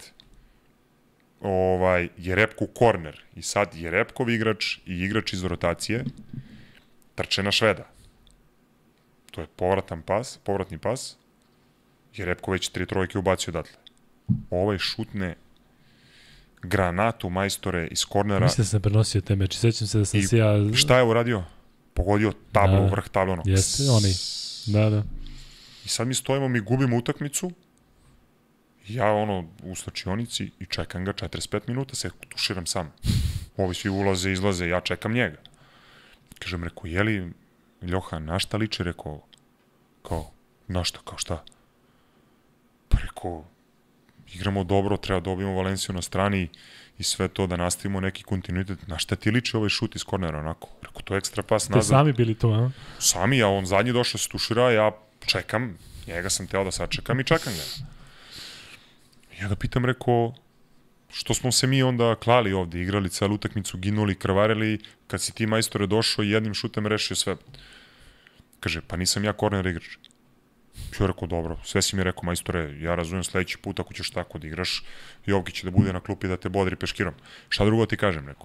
Jerepko u korner, i sad Jerepkov igrač i igrač iz rotacije trče na Šveda. To je povratni pas, Jerepko već 3 trojke ubacio odatle. Ovaj šutne granatu, majstore, iz kornera. Mislim da sam prenosio te meče, sećam se da sam se ja... Šta je uradio? Pogodio tablu, vrh tablu, Jeste, da. I sad mi stojimo, mi gubimo utakmicu, ja u slačionici i čekam ga 45 minuta, se tuširam sam. Ovi svi ulaze, izlaze, ja čekam njega. Kažem, rekao, je li Ljoha, na šta liči? Rekao, na šta, kao šta? Pa rekao, igramo dobro, treba dobijemo Valenciju na strani i sve to, da nastavimo neki kontinuitet. Na šta ti liči ovaj šut iz kornera, onako? Rekao, to je ekstra pas nazad. Ste sami bili tu, a? Sami, on zadnji došao se tušira, ja čekam, njega sam teo da sačekam i čekam ga. Ja ga pitam, rekao, što smo se mi onda klali ovde, igrali celu utakmicu, ginuli, krvarili, kad si ti, majstore, došao i jednim šutem rešio sve. Kaže, pa nisam ja korner igrač. Ja rekao, dobro, sve si mi rekao, majstore, ja razumijem sledeći put ako ćeš tako da igraš, Jovki će da bude na klupi da te bodri peškirom. Šta drugo ti kažem, rekao.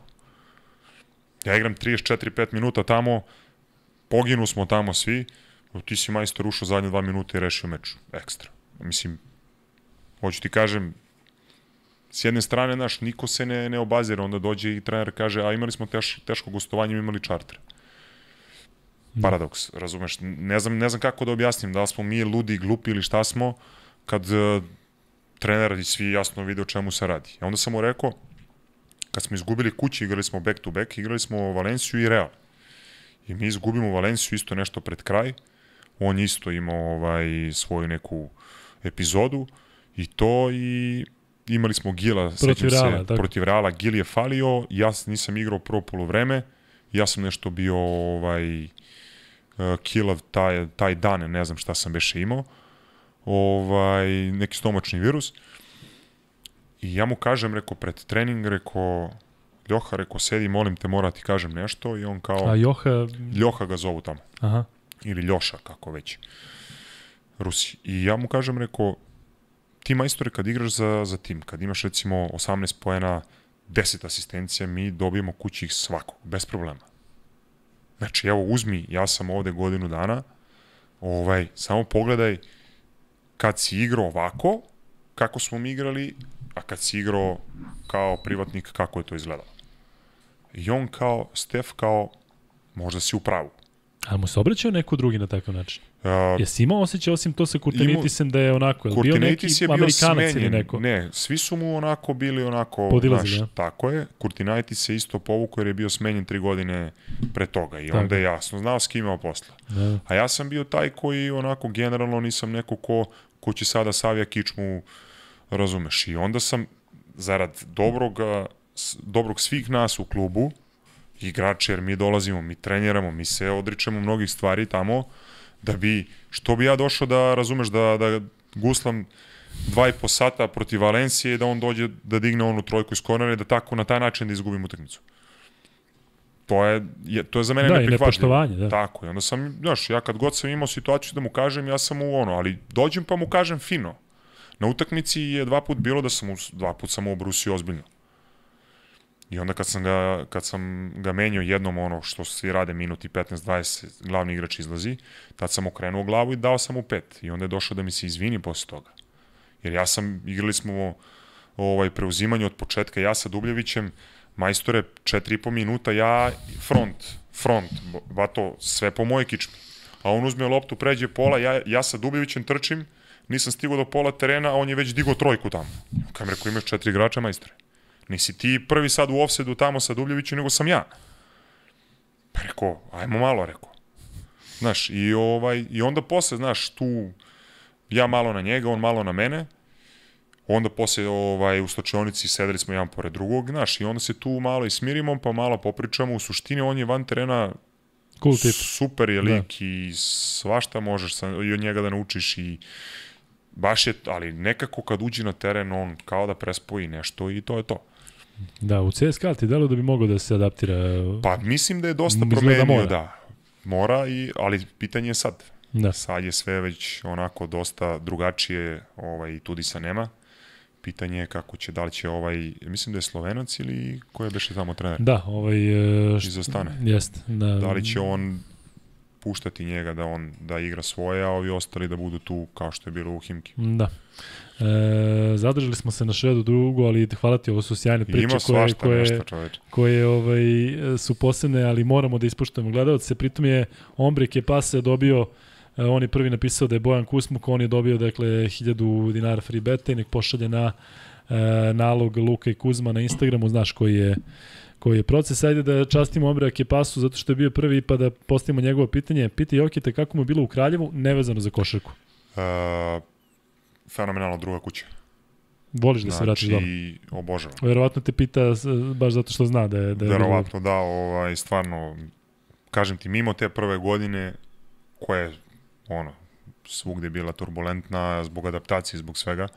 Ja igram 34-5 minuta tamo, poginu smo tamo svi, ti si, majstor, ušao zadnje 2 minuta i rešio meč. Ekstra. Mislim, hoću ti kažem, s jedne strane, znaš, niko se ne obazira, onda dođe i trener kaže, a imali smo teško gostovanje, imali čarter. Paradoks, razumeš, ne znam kako da objasnim, da li smo mi ludi, glupi ili šta smo, kad trener i svi jasno vide o čemu se radi. A onda sam mu rekao, kad smo izgubili kući, igrali smo back to back, igrali smo Valenciju i Real. I mi izgubimo Valenciju isto nešto pred kraj, on isto imao svoju neku epizodu i to i imali smo Gila, protiv Reala, Gil je falio, ja nisam igrao prvo poluvreme, ja sam nešto bio kilav taj dan, ne znam šta sam beše imao, neki stomačni virus. I ja mu kažem, rekao, pred trening, rekao, Ljoha, rekao, sedi, molim te, mora ti kažem nešto. I on kao... A Ljoha ga zovu tamo. Aha. Ili Ljoša, kako već. Rusi. I ja mu kažem, rekao, ti majstore kad igraš za tim, kad imaš recimo 18 poena, 10 asistencija, mi dobijemo kući ih svakog, bez problema. Znači, evo, uzmi, ja sam ovde godinu dana, samo pogledaj kad si igrao ovako, kako smo mi igrali, a kad si igrao kao privatnik, kako je to izgledalo. I on kao, Stef kao, možda si u pravu. A mu se obraćao neko drugi na takav način? Jesi imao osjećaj, osim to sa Kurtinitisem, da je onako, je bio neki Amerikanac ili neko? Ne, svi su mu onako bili onako, podilazili, naš, tako je. Kurtinitis se isto povukao jer je bio smenjen 3 godine pre toga i onda je jasno znao s kim imao posla. Da. A ja sam bio taj koji onako generalno nisam neko ko će sada savija kičmu, razumeš. I onda sam, zarad dobrog svih nas u klubu, igrači, jer mi dolazimo, mi treniramo, mi se odričemo mnogih stvari tamo, što bi ja došao da, razumeš, da guslam 2,5 sata protiv Valencije i da on dođe da digne onu trojku iz kornera i da tako na taj način da izgubim utakmicu. To je za mene neprihvatljivo. Da, i nepoštovanje, da. Tako, i onda sam, znaš, ja kad god sam imao situaciju da mu kažem, ja sam ali dođem pa mu kažem fino. Na utakmici je 2 put bilo da sam 2 put sam obrusio ozbiljno. I onda kad sam ga menjao jednom što svi rade minuti 15-20, glavni igrač izlazi, tad sam okrenuo glavu i dao sam mu 5. I onda je došao da mi se izvini posle toga. Jer igrali smo preuzimanje od početka, ja sa Dubljevićem, majstore 4,5 minuta, ja front, vato, sve po moje kičmi. A on uzme loptu, pređe pola, ja sa Dubljevićem trčim, nisam stigao do pola terena, a on je već digao trojku tamo. Kaj mi rekao, imaš 4 igrača, majstore. Nisi ti prvi sad u ofsedu tamo sa Dubljevićem, nego sam ja. Pa rekao, ajmo malo, rekao. Znaš, i onda posle, znaš, tu ja malo na njega, on malo na mene, onda posle u slačionici sedeli smo jedan pored drugog, znaš, i onda se tu malo i smirimo, pa malo popričamo, u suštini on je van terena cool tip. Super je lik i svašta možeš i od njega da naučiš i baš je, ali nekako kad uđe na teren, on kao da prespoji nešto i to je to. Da, u CSKA ti delo da bi mogao da se adaptira? Pa mislim da je dosta promenio, da. Mora, ali pitanje je sad. Da. Sad je sve već onako dosta drugačije, i Tudisa nema. Pitanje je kako će, da li će mislim da je Slovenac ili ko je beše tamo trener? Da, izostane. Jeste. Da li će on puštati njega da igra svoje, a ovi ostali da budu tu kao što je bilo u Himki. Da. Zadržali smo se na Švedu dugo, ali hvala ti, ovo su sjajne priče koje su posebne, ali moramo da ispoštujemo gledalce. Pritom je Ombre Kepase dobio, on je prvi napisao da je Bojan Kusmuk, on je dobio 1000 dinara free beta i nek pošalje na nalog Luka i Kuzma na Instagramu, znaš koji je proces. Ajde da častimo Ombre Kepasu zato što je bio prvi, pa da postavimo njegovo pitanje. Piti Jokita kako mu je bilo u Kraljevu, nevezano za košarku. Fenomenalno druga kuća. Voliš da se vratiš doma? Znači, obožavam. Verovatno te pita baš zato što zna da je... Verovatno da, stvarno, kažem ti, mimo te prve godine, koja je, svugde bila turbulentna zbog adaptacije, zbog svega,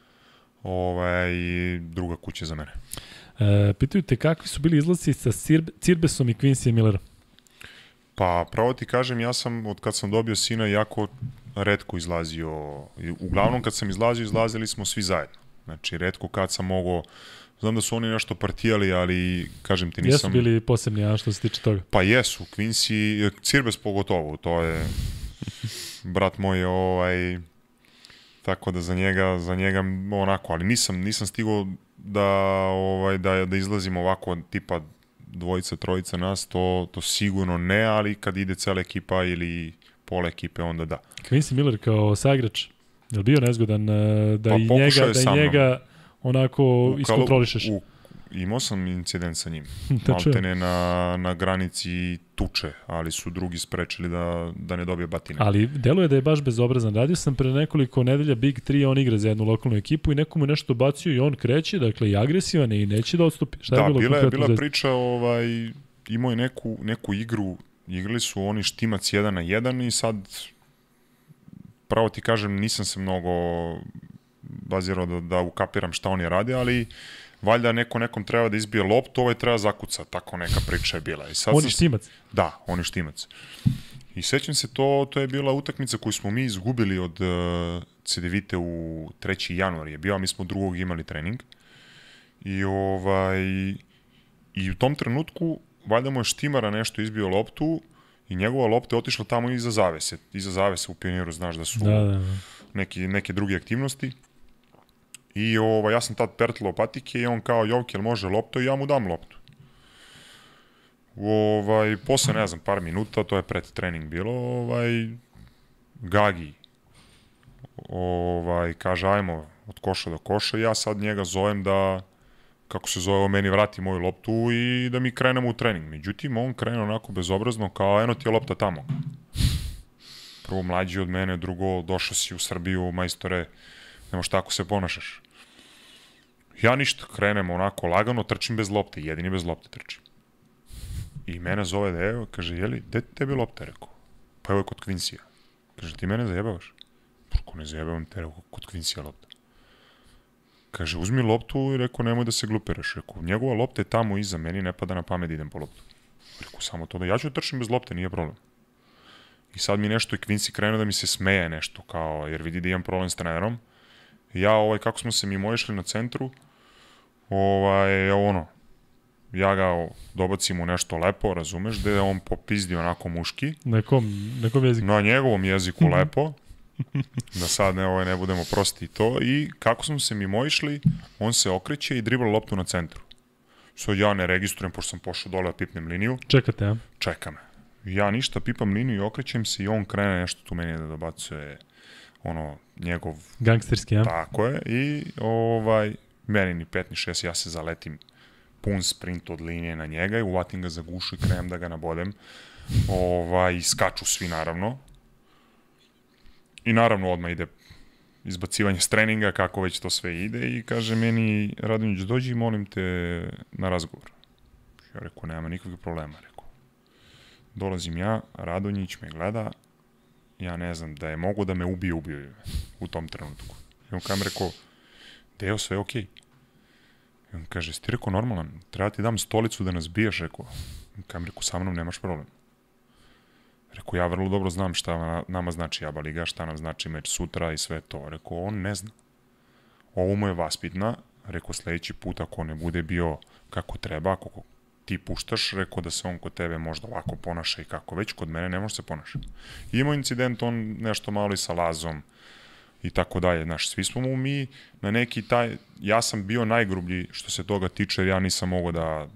i druga kuća za mene. Pitaju te kakvi su bili izlazi sa Cirbesom i Quincy Millerom? Pa, pravo ti kažem, ja sam, od kad sam dobio sina, jako retko izlazio. Uglavnom, kad sam izlazili smo svi zajedno. Znači, retko kad sam mogao, znam da su oni nešto partijali, ali, kažem ti, nisam... Jesu bili posebni, a što se tiče toga? Pa jesu, Quincy, Cirbes pogotovo, to je, brat moj, tako da za njega onako, ali nisam stigao da izlazimo ovako tipa dvojica, trojica nas, to sigurno ne, ali kad ide cela ekipa ili pola ekipe, onda da. Quincy Miller kao saigrač, je li bio nezgodan da Pa i njega onako iskontrolišeš? Imao sam incident sa njim. Maltene na granici tuče, ali su drugi sprečili da ne dobije batine. Ali deluje da je baš bezobrazan. Radio sam pre nekoliko nedelja Big 3, on igra za jednu lokalnu ekipu i neko mu nešto bacio i on kreće, dakle i agresivan i neće da odstupi. Šta je bilo bila priča, imao je neku igru, igrali su oni Štimac 1-1 i sad, pravo ti kažem, nisam se mnogo bazirao da ukapiram šta oni rade, ali valjda nekom treba da izbije loptu, ovaj treba zakuca, tako neka priča je bila. I sad on je Štimac? Da, on je Štimac. I sećam se, to je bila utakmica koju smo mi izgubili od CDVite u 3. januar je bio, a mi smo 2. imali trening. I u tom trenutku, valjda mu je Štimara nešto izbio loptu i njegova lopta je otišla tamo iza zavese. Iza zavese u Pioniru, znaš da su neke druge aktivnosti. I ja sam tad pertlao patike i on kao, Jovke, jel može lopto? I ja mu dam loptu. Posle, ne znam, par minuta, to je pred trening bilo, Gagi kaže, ajmo od koša do koša, ja sad njega zovem da, kako se zove, meni vrati moju loptu i da mi krenemo u trening. Međutim, on krene onako bezobrazno, kao, eno ti je lopta tamo. Prvo, mlađi od mene, drugo, došao si u Srbiju, majstore, nemaš tako se ponašaš. Ja ništa, krenem onako lagano, trčim bez lopte, jedini bez lopte trčim. I mene zove da evo, kaže, jeli, gde tebi lopte, rekao? Pa evo je kod Quincy-a. Kaže, ti mene zajebavaš? Ako ne zajebavam te, rekao, kod Quincy-a lopta. Kaže, uzmi loptu i rekao, nemoj da se glupiraš. Rekao, njegova lopta je tamo iza, meni ne pada na pamet da idem po loptu. Rekao, samo to da ja ću trčim bez lopte, nije problem. I sad mi nešto i Quincy krenuo da mi se smeje nešto, kao, jer vidi da imam problem s trenerom. Ja, kako smo se mimo išli na centru, ja ga dobacim u nešto lepo, razumeš, gde je on popizdio onako muški. Nekom jeziku? Na njegovom jeziku lepo, da sad ne budemo prosti to. I kako smo se mimo išli, on se okreće i dribla loptu na centru. Sad ja ne registrujem, pošto sam pošao dole da pipnem liniju. Čekate, a? Čeka me. Ja ništa, pipam liniju i okrećem se i on krene nešto tu meni da dobacuje njegov... Gangsterski, ja? Tako je. I meni ni 5 ni 6, ja se zaletim pun sprint od linije na njega i uvatim ga za gušu i krenem da ga nabodem. I skaču svi, naravno. I naravno odmah ide izbacivanje s treninga, kako već to sve ide i kaže meni, Radonjić, dođi i molim te na razgovor. Ja rekao, nema nikakvih problema, rekao. Dolazim ja, Radonjić me gleda, ja ne znam, da je mogo da me ubio u tom trenutku. I on kam rekao, Deo, sve je okej. I on kaže, si ti rekao normalan, treba ti dam stolicu da nas biješ, rekao. Kam rekao, sa mnom nemaš problem. Rekao, ja vrlo dobro znam šta nama znači ABA liga, šta nam znači meč sutra i sve to. Rekao, on ne zna. Ovo mu je vaspitna. Rekao, sledeći put ako ne bude bio kako treba, ako ti puštaš, rekao da se on kod tebe možda ovako ponaša i kako već, kod mene ne može se ponaša. I imao incident, on nešto malo i sa Lazom i tako dalje. Znaš, svi smo mu mi na neki taj, ja sam bio najgrublji što se toga tiče, jer ja nisam mogao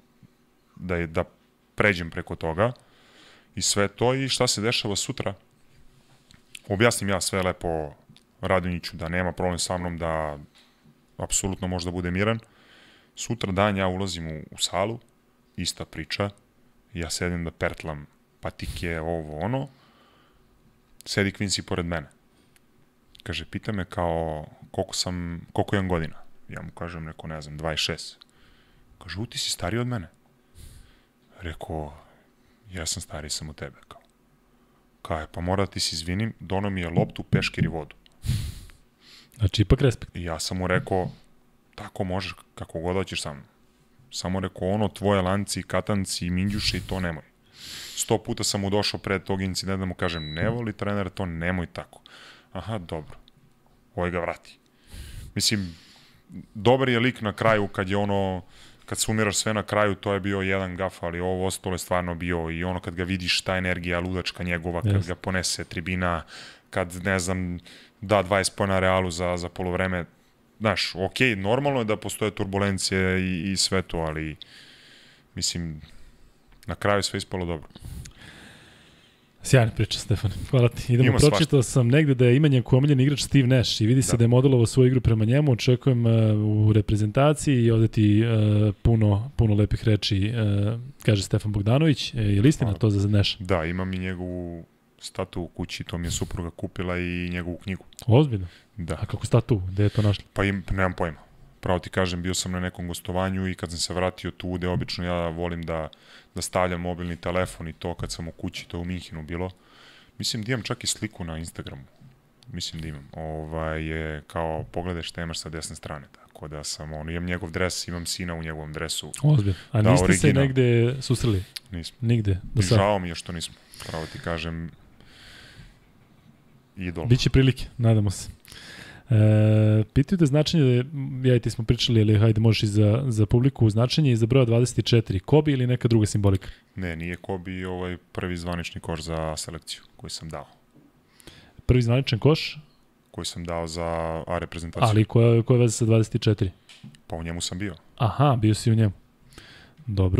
da pređem preko toga i sve to. I šta se dešava sutra? Objasnim ja sve lepo Radonjiću da nema problem sa mnom, da apsolutno može da bude miran. Sutra dan ja ulazim u salu, ista priča, ja sedim da pertlam patike, ovo, ono, sedi Quincy pored mene. Kaže, pita me kao, koliko imam godina? Ja mu kažem, neko, ne znam, 26. Kaže, ti si stariji od mene? Rekao, ja sam stariji sam od tebe, kao. Kao, pa mora da ti se izvinim, dono mi je loptu, peškir i vodu. Znači, ipak respekt. I ja sam mu rekao, tako možeš, kako god hoćeš sa mnom. Samo rekao, tvoje lanci, katanci, minđuše i to nemoj. 100 puta sam mu došao pred tog incidenta da mu kažem, ne voli trener, to nemoj tako. Aha, dobro. Ovo ga vrati. Mislim, dobar je lik na kraju kad je kad sumiraš sve na kraju, to je bio jedan gaf, ali ovo ostalo je stvarno bio i kad ga vidiš, ta energija ludačka njegova, kad ga ponese tribina, kad, ne znam, da 20 pojena Realu za polovreme, znaš, okej, normalno je da postoje turbulencije i sve to, ali mislim, na kraju sve ispalo dobro. Sjajna priča, Stefan. Hvala ti. Idemo, pročitao sam negde da je Imanjenko omiljeni igrač Steve Nash i vidi se da je modelovao svoju igru prema njemu. Očekujem u reprezentaciji i ovde ti puno lepih reči, kaže Stefan Bogdanović. Je li istina to za Nash? Da, imam i njegovu statu u kući, to mi je supruga kupila i njegovu knjigu. Ozbiljno? Da. A kako statu? Gde je to našla? Pa nemam pojma. Pravo ti kažem, bio sam na nekom gostovanju i kad sam se vratio tu, gde obično ja volim da stavljam mobilni telefon i to kad sam u kući, to u Minhinu bilo. Mislim da imam čak i sliku na Instagramu. Mislim da imam. Je kao pogledaj šta imaš sa desne strane. Tako da sam, imam njegov dres, imam sina u njegovom dresu. Ozbiljno. A niste original. Se negde susreli? Nismo. Nigde? Žao mi je što nismo. Pravo ti kažem, idol. Biće prilike, nadamo se. Pitaju te značenje, ja i ti smo pričali, ali hajde možeš i za publiku, značenje iza broja 24, Kobe ili neka druga simbolika? Ne, nije Kobe prvi zvanični koš za selekciju koji sam dao. Prvi zvaničan koš? Koji sam dao za A reprezentaciju. Ali koja veze sa 24? Pa u njemu sam bio. Aha, bio si u njemu. Dobro.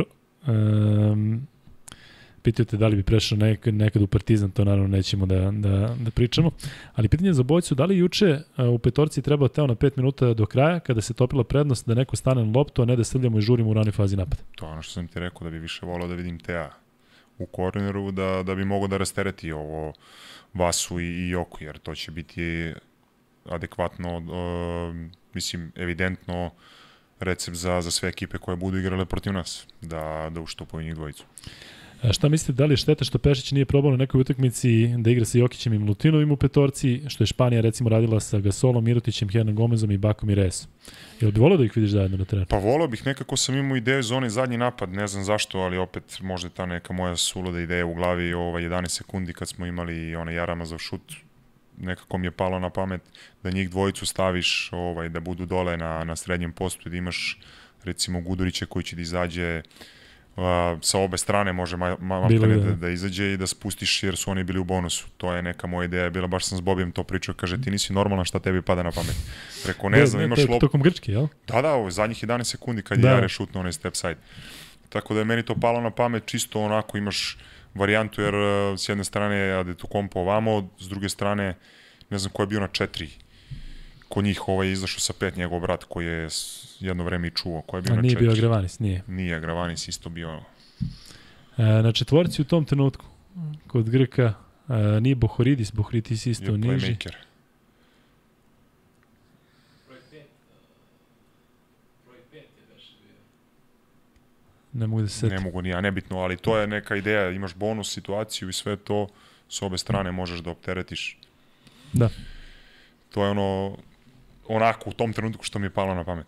Pitaju te da li bi prešao nekad u Partizan, to naravno nećemo da pričamo. Ali pitanje za obojicu, da li juče u petorci trebao teo na 5 minuta do kraja, kada se topila prednost da neko stane na loptu, a ne da srljamo i žurimo u ranoj fazi napada? To je ono što sam ti rekao, da bi više volao da vidim Tea u korneru, da bi mogao da rastereti ovo Vasu i Joku, jer to će biti adekvatno, mislim, evidentno recept za sve ekipe koje budu igrale protiv nas, da uštupaju njih dvojicu. Šta mislite, da li je šteta što Pešić nije probao na nekoj utakmici da igra sa Jokićem i Milutinovim u petorci, što je Španija recimo radila sa Gasolom, Mirotićem, Hernan Gomezom i Bakom i Resom? Jel bi volio da ih vidiš zajedno na terenu? Pa volio bih, nekako sam imao ideju za onaj zadnji napad, ne znam zašto, ali opet možda ta neka moja suluda ideja u glavi 11 sekundi kad smo imali onaj Jaramazov šut, nekako mi je palo na pamet da njih dvojicu staviš, da budu dole na srednjem postu, da imaš recimo Gudurića koji će da izađe sa obe strane, može da izađe i da spustiš jer su oni bili u bonusu. To je neka moja ideja bila, baš sam s Bobijem to pričao, kaže ti nisi normalan, šta tebi pada na pamet. Rekao, ne znam, imaš loptu. Tokom Grčke, jel? Da, zadnjih 11 sekundi kad je Jare šutno onaj step side. Tako da je meni to palo na pamet, čisto onako imaš varijantu jer s jedne strane je Adetokounmpo ovamo, s druge strane ne znam ko je bio na 4. Kod njih izašao sa 5, njegov brat koji je jedno vreme i čuo. Ko je bio na 4? Nije bio Agravanis, nije. Nije, Agravanis isto bio. Na četvorci u tom trenutku, kod Grka, nije Bohoridis isto niži. Playmaker. Broj 5 je već bio. Ne mogu da se setim. Ne mogu ni ja, nebitno, ali to je neka ideja, imaš bonus situaciju i sve to, s obe strane možeš da opteretiš. Da. To je onako u tom trenutku što mi je palo na pamet.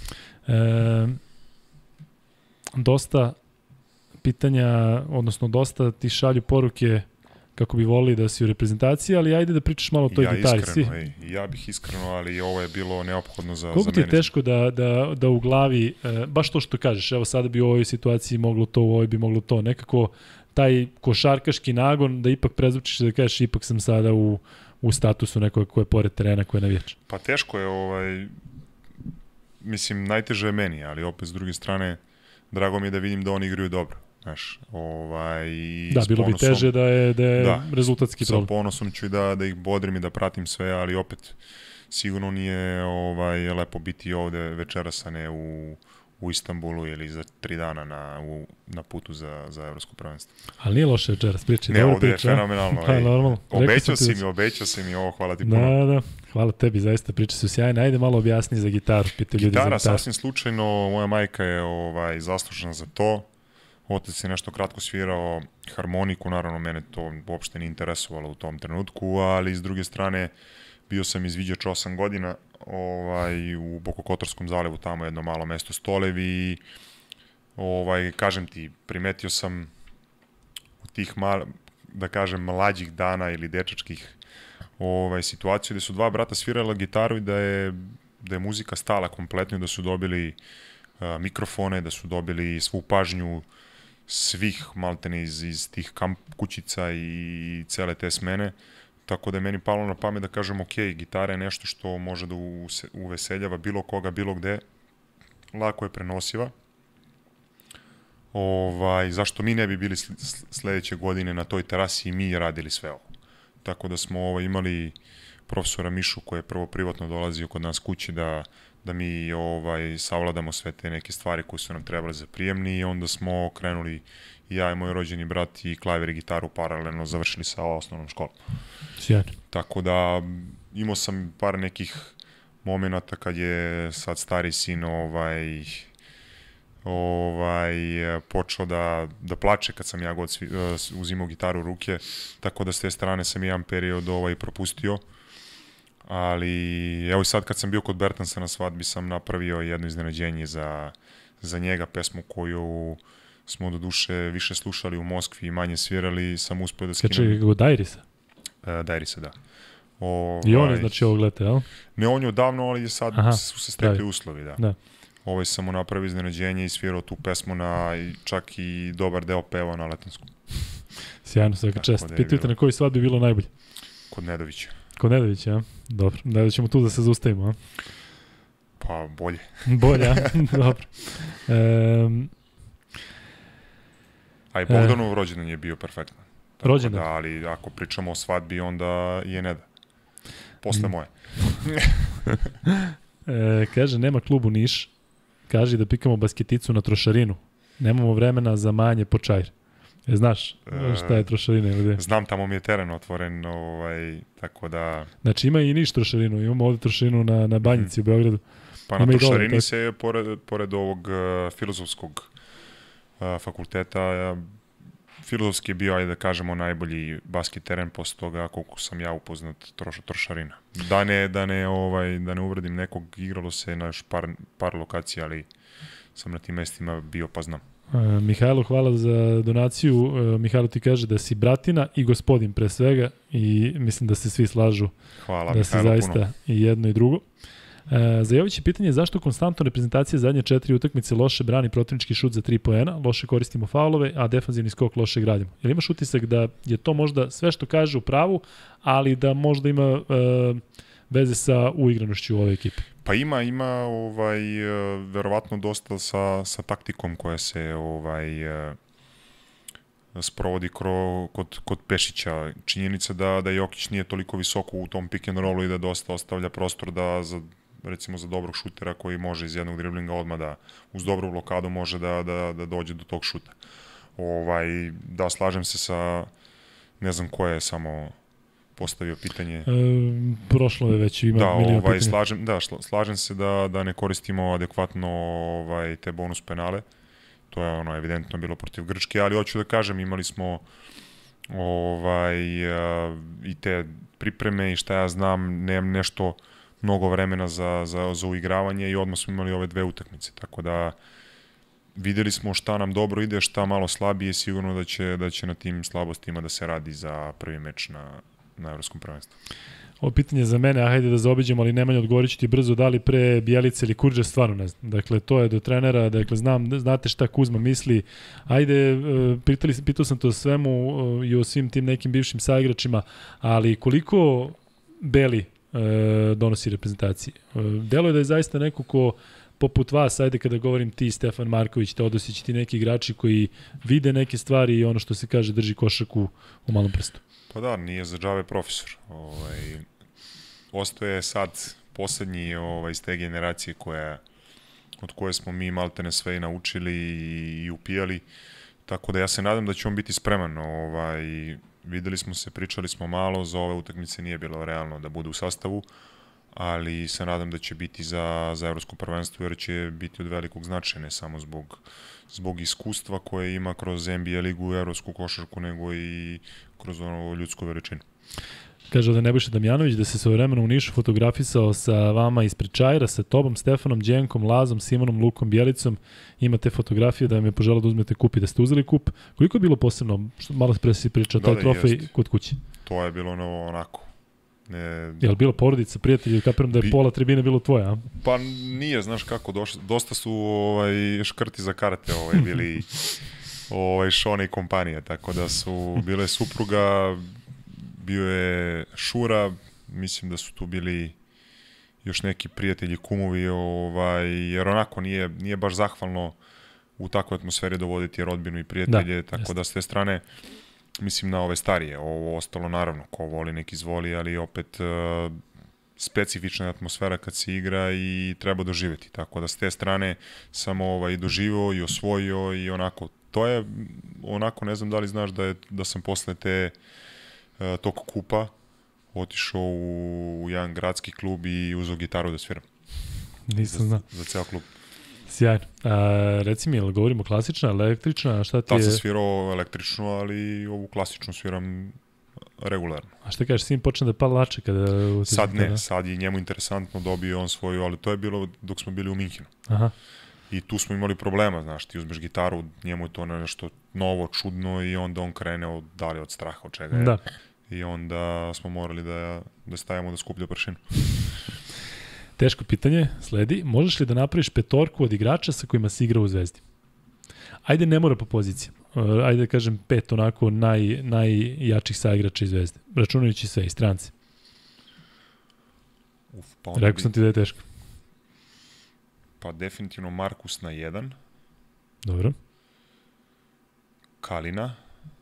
Dosta pitanja, odnosno dosta ti šalju poruke kako bi volili da si u reprezentaciji, ali ajde da pričaš malo o toj gitari. Ja bih iskreno, ali ovo je bilo neophodno za mene. Koliko ti je teško da u glavi, baš to što kažeš, evo sada bi u ovoj situaciji moglo to, u ovoj bi moglo to, nekako taj košarkaški nagon da ipak prezvučiš da kažeš ipak sam sada u statusu nekog ko je pored terena, ko je navijač. Pa teško je, mislim, najteže je meni, ali opet s druge strane, drago mi je da vidim da oni igraju dobro. Znaš, da, bilo bi teže da je rezultatski problem. Sa ponosom ću i da ih bodrim i da pratim sve, ali opet sigurno nije lepo biti ovde večeras, a ne u Istanbulu ili za 3 dana na putu za evropsko prvenstvo. Ali nije loše večeras, pričaj. Ne, ovde je fenomenalno. Pa, normalno. Obećao si mi ovo, hvala ti puno. Da, hvala tebi, zaista priče su sjajne. Ajde malo objasni za gitaru, pita ljudi za gitaru. Gitara, sasvim slučajno, moja majka je zaslužena za to. Otac je nešto kratko svirao harmoniku, naravno mene to uopšte nije interesovalo u tom trenutku, ali s druge strane bio sam izviđač 8 godina u Bokokotorskom zalivu, tamo jedno malo mesto Stolevi i kažem ti, primetio sam od tih da kažem mlađih dana ili dečačkih situaciju gde su dva brata svirala gitaru i da je muzika stala kompletno, da su dobili mikrofone, da su dobili svu pažnju svih maltene iz tih kamp kućica i cele te smene. tako da je meni palo na pamet da kažem ok, gitara je nešto što može da uveseljava bilo koga, bilo gde, lako je prenosiva. Zašto mi ne bi bili sledeće godine na toj terasi i mi radili sve ovo. Tako da smo imali profesora Mišu koji je prvo privatno dolazio kod nas kući da mi savladamo sve te neke stvari koje su nam trebali za prijemni i onda smo krenuli i ja i moj rođeni brat i klavir i gitaru paralelno završili sa osnovnom školom. Sjajno. Tako da imao sam par nekih momenata kad je sad stari sin počeo da plače kad sam ja god uzimao gitaru u ruke, tako da s te strane sam jedan period propustio. Ali evo i sad kad sam bio kod Bertansa na svadbi sam napravio jedno iznenađenje za njega, pesmu koju smo do duše više slušali u Moskvi i manje svirali, sam uspio da skinem. Kače, kako Dairisa? Dairisa, da. I on je znači ovog leta, jel? Ne, on je odavno, ali sad su se stekli uslovi, da. Sam mu napravio iznenađenje i svirao tu pesmu na čak i dobar deo peva na letanskom. Sjajno, svaka čest. Pitujte na koji svadbi bilo najbolje? Kod Nedovića. Kod Nedovića, ja? Dobro. Da ćemo tu da se zaustavimo, a? Pa, bolje. Bolje, a? Dobro. A i Bogdanov rođendan je bio perfektan. Rođendan? Da, ali ako pričamo o svadbi, onda je Neda. Posle moje. Kaže, nema klub u Niš. Kaže da pikamo basketicu na trošarinu. Nemamo vremena za manje po čajr. Znaš šta je trošarina ili gde? Znam, tamo mi je teren otvoren, tako da... Znači ima i Niš trošarinu, imamo ovde trošarinu na Banjici u Beogradu. Pa na trošarini se, pored ovog filozofskog fakulteta, filozofski je bio, ajde da kažemo, najbolji basket teren, posle toga koliko sam ja upoznat trošarina. Da ne uvredim nekog, igralo se na par lokacija, ali sam na tim mestima bio pa znam. Mihajlo, hvala za donaciju. Mihajlo ti kaže da si bratina i gospodin pre svega i mislim da se svi slažu. Hvala, da Mihajlo, si zaista puno. I jedno i drugo. Za Jović je pitanje zašto konstantno reprezentacija zadnje 4 utakmice loše brani protivnički šut za 3 poena, loše koristimo faulove, a defanzivni skok loše gradimo. Jel imaš utisak da je to možda sve što kaže u pravu, ali da možda ima veze sa uigranošću u ove ekipe? Pa ima verovatno dosta sa taktikom koja se sprovodi kod Pešića. Činjenica da Jokić nije toliko visoko u tom pick and rollu i da dosta ostavlja prostor recimo za dobrog šutera koji može iz jednog driblinga odmah da uz dobru blokadu može da dođe do tog šuta. Da, slažem se sa, ne znam ko je samo postavio pitanje. Prošlo je već, ima milion pitanja. Slažem se da ne koristimo adekvatno te bonus penale. To je evidentno bilo protiv Grčke, ali hoću da kažem, imali smo i te pripreme i šta ja znam, nemam nešto mnogo vremena za uigravanje i odmah smo imali ove 2 utakmice, tako da videli smo šta nam dobro ide, šta malo slabije, sigurno da će na tim slabostima da se radi za prvi meč na Evropskom prvenstvu. Ovo pitanje za mene, hajde da zaobiđemo, ali Nemanja, odgovorit ću ti brzo, da li pre Bjelice ili Kurđa, stvarno ne znam. Dakle, to je do trenera, dakle, znate šta Kuzma misli. Ajde, pitao sam to o svemu i o svim tim nekim bivšim saigračima, ali koliko Beli donosi reprezentaciji? Delo je da je zaista neko ko poput vas, ajde kada govorim ti, Stefan Marković, Teodosić, ti neki igrači koji vide neke stvari i ono što se kaže drži košarku u malom prstu. Pa da, nije za džabe profesor. Ostaje sad poslednji iz te generacije od koje smo mi maltene sve i naučili i upijali, tako da ja se nadam da će on biti spreman. Videli smo se, pričali smo malo, za ove utakmice nije bilo realno da bude u sastavu, ali se nadam da će biti za Evropsko prvenstvo, jer će biti od velikog značaja, ne samo zbog iskustva koje ima kroz NBA ligu i evropsku košarku, nego i kroz ljudsku veličinu. Kaže da Nebojša Damjanović da se svojevremeno u Nišu fotografisao sa vama ispred Čajra, sa tobom, Stefanom, Đenkom, Lazom, Simonom, Lukom, Bjelicom. Imate fotografije da vam je poželao da uzmete kup i da ste uzeli kup. Koliko je bilo posebno, malo pre si pričao, taj trofej kod kuće? To je bilo onako. Je li bilo porodica, prijatelji, kapiram da je pola tribine bilo tvoje, a? Pa nije, znaš kako, dosta su škrti za karte bili Šone i kompanije, tako da su bile supruga, bio je Šura, mislim da su tu bili još neki prijatelji, kumovi, jer onako nije baš zahvalno u takvoj atmosferi dovoditi rodbinu i prijatelje, tako da s te strane mislim na ove starije. Ovo ostalo naravno, ko voli nek izvoli, ali opet specifična atmosfera kad se igra i treba doživjeti. Tako da s te strane sam i doživio i osvojio i onako, to je onako, ne znam da li znaš da sam posle tog kupa otišao u jedan gradski klub i uzeo gitaru da sviram. Nisam znao. Za ceo klub. Sjajno. Reci mi, govorimo klasična, električna, šta ti je? Da, sam svirao električnu, ali ovu klasičnu sviram regularno. A šta kažeš, sin počne da pala lače kada... Sad ne, sad je njemu interesantno, dobio on svoju, ali to je bilo dok smo bili u Minhenu. Aha. I tu smo imali problema, znaš, ti uzmeš gitaru, njemu je to nešto novo, čudno i onda on krene dalje od straha, od čega je. Da. I onda smo morali da stavimo da skuplja pršinu. Teško pitanje, sledi. Možeš li da napraviš petorku od igrača sa kojima si igrao u Zvezdi? Ajde, ne mora po pozicijama. Ajde da kažem 5 onako najjačih saigrača iz Zvezde. Računajući sve i strance. Rekao sam ti da je teško. Pa definitivno Markus na 1. Dobro. Kalina.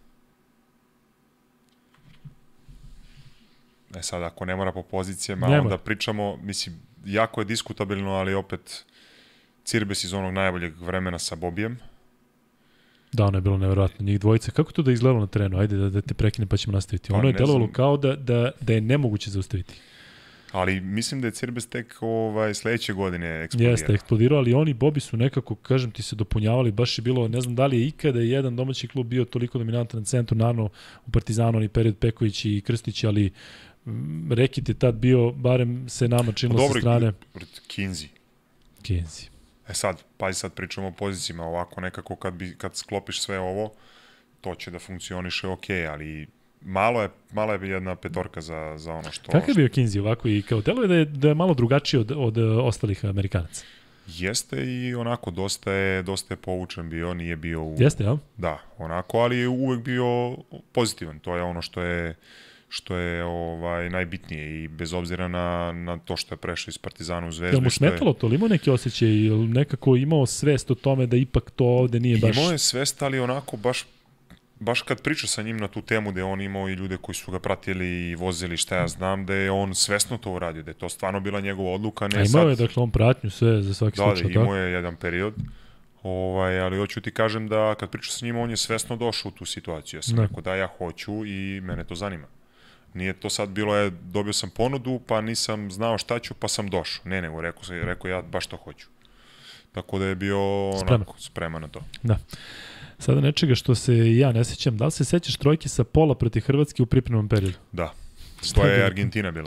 Sad, ako ne mora po pozicijama, onda pričamo, mislim, jako je diskutabilno, ali opet Cirbes iz onog najboljeg vremena sa Bobijem. Da, ono je bilo nevjerojatno. Njih dvojice. Kako to da izgledalo na terenu? Ajde da te prekinem pa ćemo nastaviti. Ono je delovalo kao da je nemoguće zaustaviti. Ali mislim da je Cirbes tek sledeće godine eksplodirao. Jeste, eksplodirao, ali oni Bobi su nekako, kažem ti, se dopunjavali. Baš je bilo, ne znam da li je ikada jedan domaći klub bio toliko dominantan na centru, naravno u Partizanu, oni period Peković i Krstić, ali Rekit je tad bio, barem se nama činilo sa strane. Dobro, Kinzi. Sad, pazi, sad pričamo o pozicijama, ovako nekako kad sklopiš sve ovo, to će da funkcioniše ali malo je jedna petorka za ono što... Kakav je bio Kinzi ovako i kao delo je da je malo drugačiji od ostalih Amerikanaca? Jeste i onako dosta je povučen bio, nije bio u... Jeste, ja? Da, onako, ali je uvek bio pozitivan, to je ono što je najbitnije i bez obzira na to što je prešao iz Partizana u Zvezdu. Jel mu smetalo to? Ili imao neki osjećaj ili nekako imao svest o tome da ipak to ovde nije baš... Imao je svest, ali onako baš kad priča sa njim na tu temu da je on imao i ljude koji su ga pratili i vozili šta ja znam, da je on svesno to uradio, da je to stvarno bila njegova odluka. Ne imao je dakle on pratnju sve za svaki slučaj. Da, imao je jedan period. Ali hoću ti kažem da kad priča sa njim on je svesno došao u tu situaciju. Ja sam rekao da ja hoću i mene to zanima. Nije to sad bilo, dobio sam ponudu, pa nisam znao šta ću, pa sam došao. Nego, rekao ja baš to hoću. Tako da je bio onako spreman na to. Da. Sada nečega što se ja ne sećam, da li se sećaš trojke sa pola protiv Hrvatske u pripremnom periodu? Da, to je Argentina bila.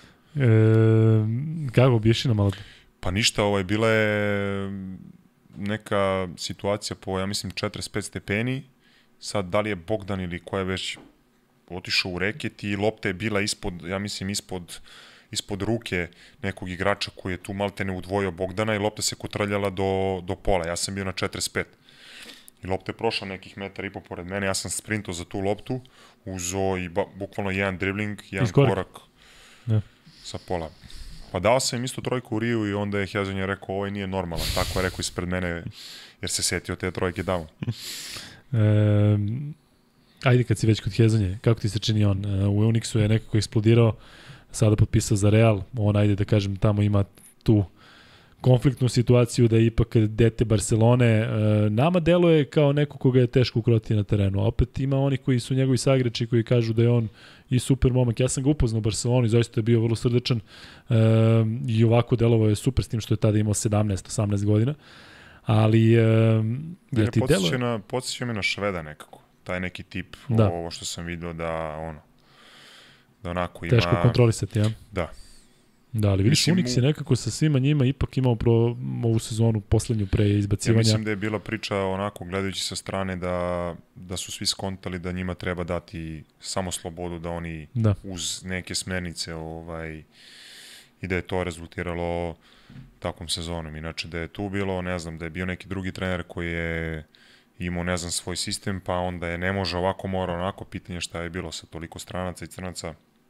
Kako biš na malo? Pa ništa, bila je neka situacija po, ja mislim, 45 stepeni. Sad, da li je Bogdan ili ko je već otišao u reket i lopta je bila ispod ruke nekog igrača koji je tu maltene udvojio Bogdana i lopta se kotrljala do pola. Ja sam bio na 45. I lopta je prošla nekih 1,5 metra pored mene. Ja sam sprintao za tu loptu, uzeo i bukvalno jedan dribling, jedan korak sa pola. Pa dao sam im isto trojku u Riju i onda je Hezonja rekao, ovo nije normalan. Tako je rekao ispred mene, jer se setio te trojke dao. Ajde kad si već kod Hezonje, kako ti se čini on? U Unixu je nekako eksplodirao, sada potpisao za Real, on ajde da kažem tamo ima tu konfliktnu situaciju da je ipak dete Barcelone. Nama deluje kao neko koga je teško ukrotiti na terenu. Opet ima oni koji su njegovi saigrači koji kažu da je on i super momak. Ja sam ga upoznao u Barceloni, zaista je bio vrlo srdečan i ovako delovao je super s tim što je tada imao 17-18 godina. Ali podsjeća me na Šveda nekako. Taj neki tip, ovo što sam vidio da onako ima... Teško kontrolisati, ja? Da. Da, ali vidiš, Unix je nekako sa svima njima ipak imao ovu sezonu poslednju pre izbacivanja. Ja mislim da je bila priča onako, gledajući sa strane, da su svi skontali da njima treba dati samo slobodu, da oni uz neke smernice i da je to rezultiralo takvom sezonom. Inače, da je tu bilo, ne znam, da je bio neki drugi trener koji je imao, ne znam, svoj sistem, pa onda je ne može ovako, mora onako, pitanje šta je bilo sa toliko stranaca i crnaca.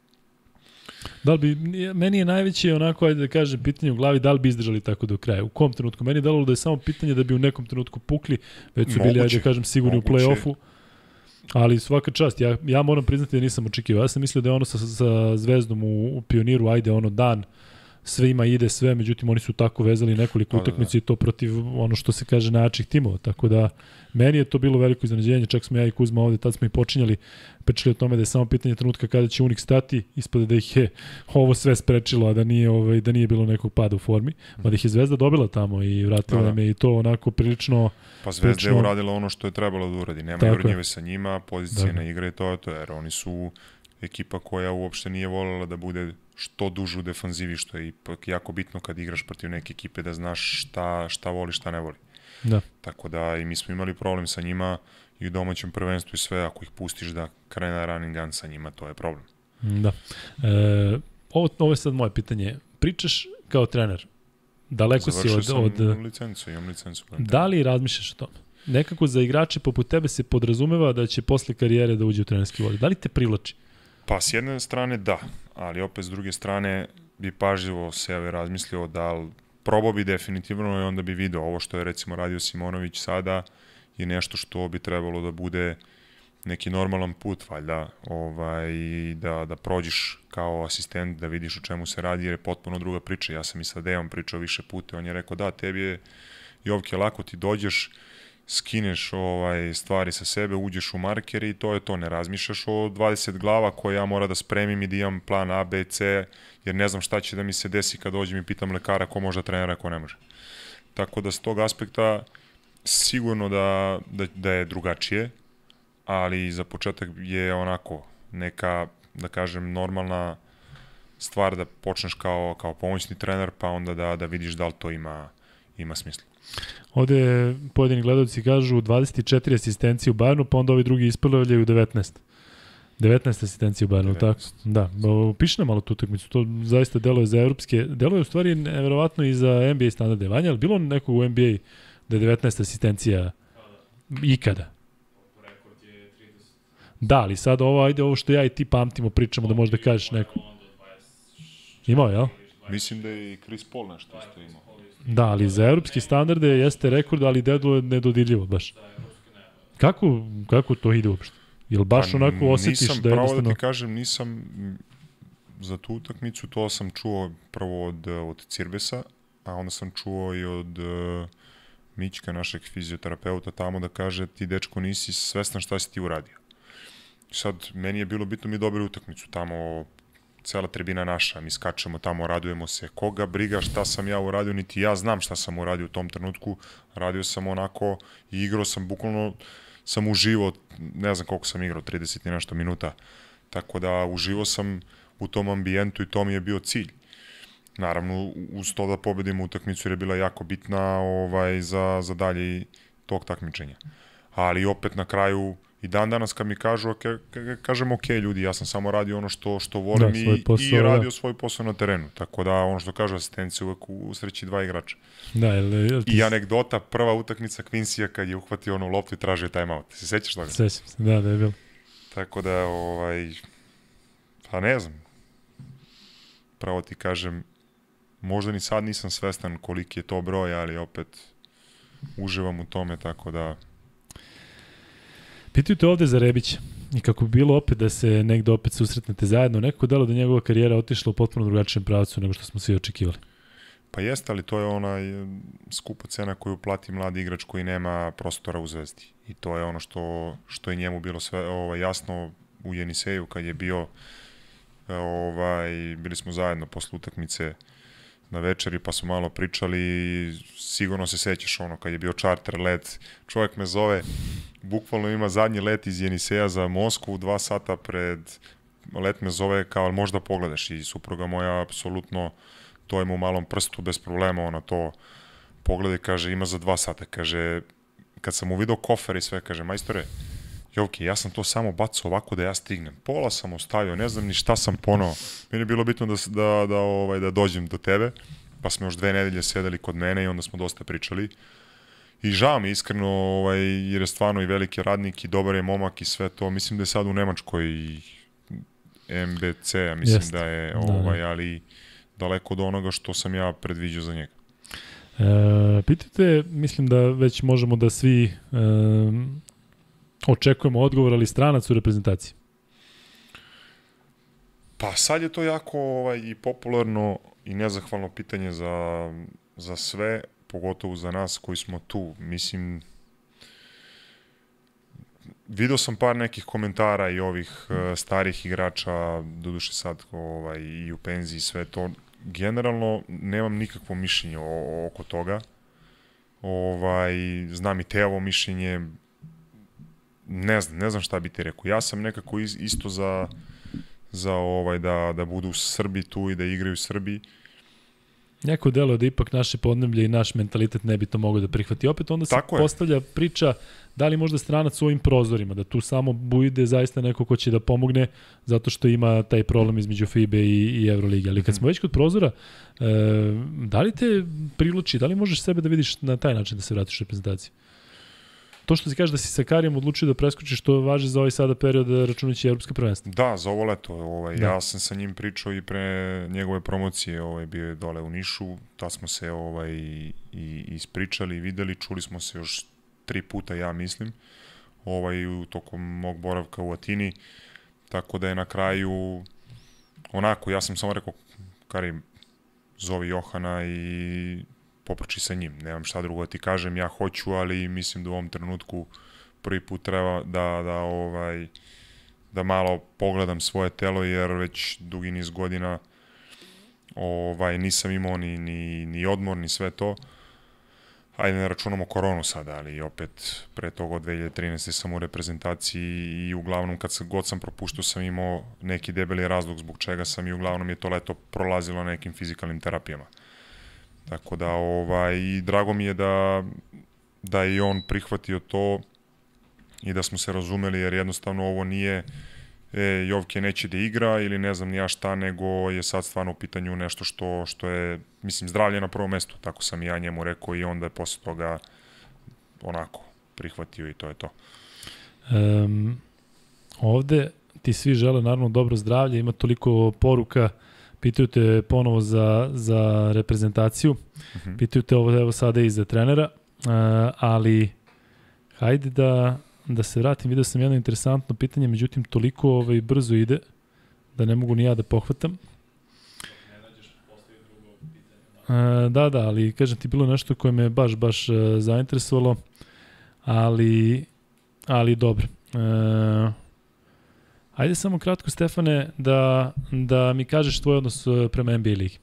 Da li bi, meni je najveće onako, ajde da kažem, pitanje u glavi, da li bi izdržali tako do kraja? U kom trenutku? Meni je delovalo da je samo pitanje da bi u nekom trenutku pukli, već su bili, ajde da kažem, sigurni u play-offu. Ali svaka čast, ja moram priznati da nisam očekivao. Ja sam mislio da je ono sa Zvezdom u Pioniru, ajde ono dan, sve ima ide sve, međutim oni su tako vezali nekoliko utakmica i to protiv ono što se kaže najjačih timova, tako da meni je to bilo veliko iznenađenje, čak smo ja i Kuzma ovde, tad smo i počinjali, pričali o tome da je samo pitanje trenutka kada će Unix stati, ispada da ih je ovo sve sprečilo, a da nije bilo nekog pada u formi, mada ih je Zvezda dobila tamo i vratila me i to onako prilično... Pa Zvezda je uradila ono što je trebalo da uradi, nema jurnjeve sa njima, pozicije na igre i to, jer oni su ekipa koja uopšte nije voljela da bude što duže u defanzivi, što je ipak jako bitno kad igraš protiv neke ekipe da znaš šta voli, šta ne voli. Da. Tako da i mi smo imali problem sa njima i u domaćem prvenstvu i sve, ako ih pustiš da krene running gun sa njima, to je problem. Da. Ovo je sad moje pitanje. Pričaš kao trener, daleko si od... Završio sam licencu, imam licencu. Da li razmišljaš o tome? Nekako za igrače poput tebe se podrazumeva da će posle karijere da uđe u trenerski vodi. Da li te privlači? Pa s jedne strane da, ali opet s druge strane bi pažljivo se razmislio da probao bi definitivno i onda bi video ovo što je recimo radio Simonović sada je nešto što bi trebalo da bude neki normalan put, valjda, da prođeš kao asistent, da vidiš o čemu se radi, jer je potpuno druga priča. Ja sam i sa Dejom pričao više puta, on je rekao da, tebi je Jovke lako, ti dođeš, skineš stvari sa sebe, uđeš u marker i to je to, ne razmišljaš o 20 glava koje ja mora da spremim i da imam plan A, B, C, jer ne znam šta će da mi se desi kad dođem i pitam lekara ko može trenera, ko ne može. Tako da s tog aspekta sigurno da je drugačije, ali za početak je onako neka, da kažem, normalna stvar da počneš kao pomoćni trener, pa onda da vidiš da li to ima smisla. Ovde pojedini gledalci kažu 24 asistencije u Bayernu, pa onda ovi drugi ispravljaju 19. 19 asistencije u Bayernu, tako? Da, piši nam malo tu utakmicu, to zaista deluje za evropske, deluje u stvari neverovatno i za NBA standarde. Vanja, ali bilo nekog u NBA da je 19 asistencija ikada? Da, ali sad ovo što ja i ti pamtimo, pričamo da možda kažeš neko. Imao, jel? Mislim da je i Chris Paul nešto isto imao. Da, ali za evropski standarde jeste rekord, ali deluje nedodiljivo baš. Kako to ide uopšte? Jel baš onako osjetiš da jednostavno... Pravo da ti kažem, nisam za tu utakmicu, to sam čuo prvo od Cirbesa, a onda sam čuo i od Mićka, našeg fizioterapeuta tamo, da kaže ti, dečko, nisi svestan šta si ti uradio. Sad, meni je bilo bitno mi dobili utakmicu tamo, cela tribina naša, mi skačemo tamo, radujemo se, koga briga šta sam ja uradio, niti ja znam šta sam uradio u tom trenutku, radio sam onako i igrao sam, bukvalno sam uživao, ne znam koliko sam igrao, 30 i nešto minuta, tako da uživao sam u tom ambijentu i to mi je bio cilj. Naravno, uz to da pobedimo utakmicu jer je bila jako bitna za dalje tog takmičenja. Ali opet na kraju, i dan danas kad mi kažem ok ljudi, ja sam samo radio ono što volim i radio svoj posao na terenu. Tako da ono što kažu asistencija uvek usreći dva igrača. Da, I anegdota, prva utakmica Quincy-a kad je uhvatio onu loptu i tražio timeout. Se sećaš toga? Sećam se, da je bilo. Tako da, pa ne znam. Pravo ti kažem, možda ni sad nisam svestan koliki je to broj, ali opet uživam u tome, tako da... Pitaju te ovde za Rebića i kako bi bilo opet da se negde opet susretnete zajedno, neko delo da njegova karijera otišla u potpuno drugačijem pravcu nego što smo svi očekivali. Pa jeste, ali to je onaj skupa cena koju plati mladi igrač koji nema prostora u Zvezdi. I to je ono što je njemu bilo sve jasno u Jeniseju kad je bio, bili smo zajedno posle utakmice na večeri pa smo malo pričali i sigurno se sećaš kad je bio charter let, čovjek me zove, bukvalno ima zadnji let iz Jeniseja za Moskvu, 2 sata pred let me zove kao možda pogledaš i supruga moja apsolutno to je mu u malom prstu bez problema, ona to pogleda i kaže ima za 2 sata, kaže kad sam mu video kofer i sve, kaže majstore, Jovke, ja sam to samo bacao ovako da ja stignem. Pola sam ostavio, ne znam ni šta sam ponovo. Meni je bilo bitno da dođem do tebe, pa smo još 2 nedelje sedeli kod mene i onda smo dosta pričali. I žao mi iskreno, jer je stvarno i veliki radnik i dobar je momak i sve to. Mislim da je sad u Nemačkoj MBC, ja mislim da je, ali daleko od onoga što sam ja predviđao za njega. Pitajte, mislim da već možemo da svi očekujemo odgovor, ali stranac u reprezentaciji. Pa sad je to jako i popularno i nezahvalno pitanje za sve, pogotovo za nas koji smo tu. Mislim, video sam par nekih komentara i ovih starih igrača, doduše sad i u penziji sve to. Generalno nemam nikakvo mišljenje oko toga. Znam i Teovo mišljenje. Ne znam šta bi ti rekao. Ja sam nekako isto za da budu u Srbiji tu i da igraju u Srbiji. Neko delo da ipak naše podneblje i naš mentalitet ne bi to mogao da prihvati. Opet onda se postavlja priča da li možda stranac u ovim prozorima, da tu samo bude zaista neko ko će da pomogne zato što ima taj problem između FIBA i Euroligi. Ali kad smo već kod prozora, da li te privlači, da li možeš sebe da vidiš na taj način da se vratiš u reprezentaciju? To što ti kažeš da si sa Karijem odlučio da preskočiš, što važi za ovaj sada period računajući evropske prvenstvo. Da, za ovo leto. Ja sam sa njim pričao i pre njegove promocije, bio je dole u Nišu, tad smo se i ispričali, videli, čuli smo se još 3 puta, ja mislim, tokom mog boravka u Atini, tako da je na kraju onako, ja sam samo rekao, Karim, zovi Johana i popriči sa njim. Nemam šta drugo da ti kažem, ja hoću, ali mislim da u ovom trenutku prvi put treba da malo pogledam svoje telo, jer već dugi niz godina nisam imao ni odmor, ni sve to. Ajde, ne računamo koronu sada, ali opet pre toga od 2013. sam u reprezentaciji i uglavnom kad god sam propuštao sam imao neki debeli razlog zbog čega sam i uglavnom je to leto prolazilo nekim fizikalnim terapijama. Tako da, i drago mi je da je on prihvatio to i da smo se razumeli, jer jednostavno ovo nije Jovke neće da igra ili ne znam ni ja šta, nego je sad stvarno u pitanju nešto što je, mislim, zdravlje na prvom mestu, tako sam i ja njemu rekao i onda je posle toga onako prihvatio i to je to. Ovde ti svi žele naravno dobro zdravlje, ima toliko poruka. Pitaju te ponovo za reprezentaciju, pitaju te ovo evo sada i za trenera, ali hajde da se vratim, vidio sam jedno interesantno pitanje, međutim toliko brzo ide da ne mogu ni ja da pohvatam. Da, ali kažem ti bilo nešto koje me baš zainteresovalo, ali dobro. Ajde samo kratko, Stefane, da mi kažeš tvoj odnos prema NBA ligi.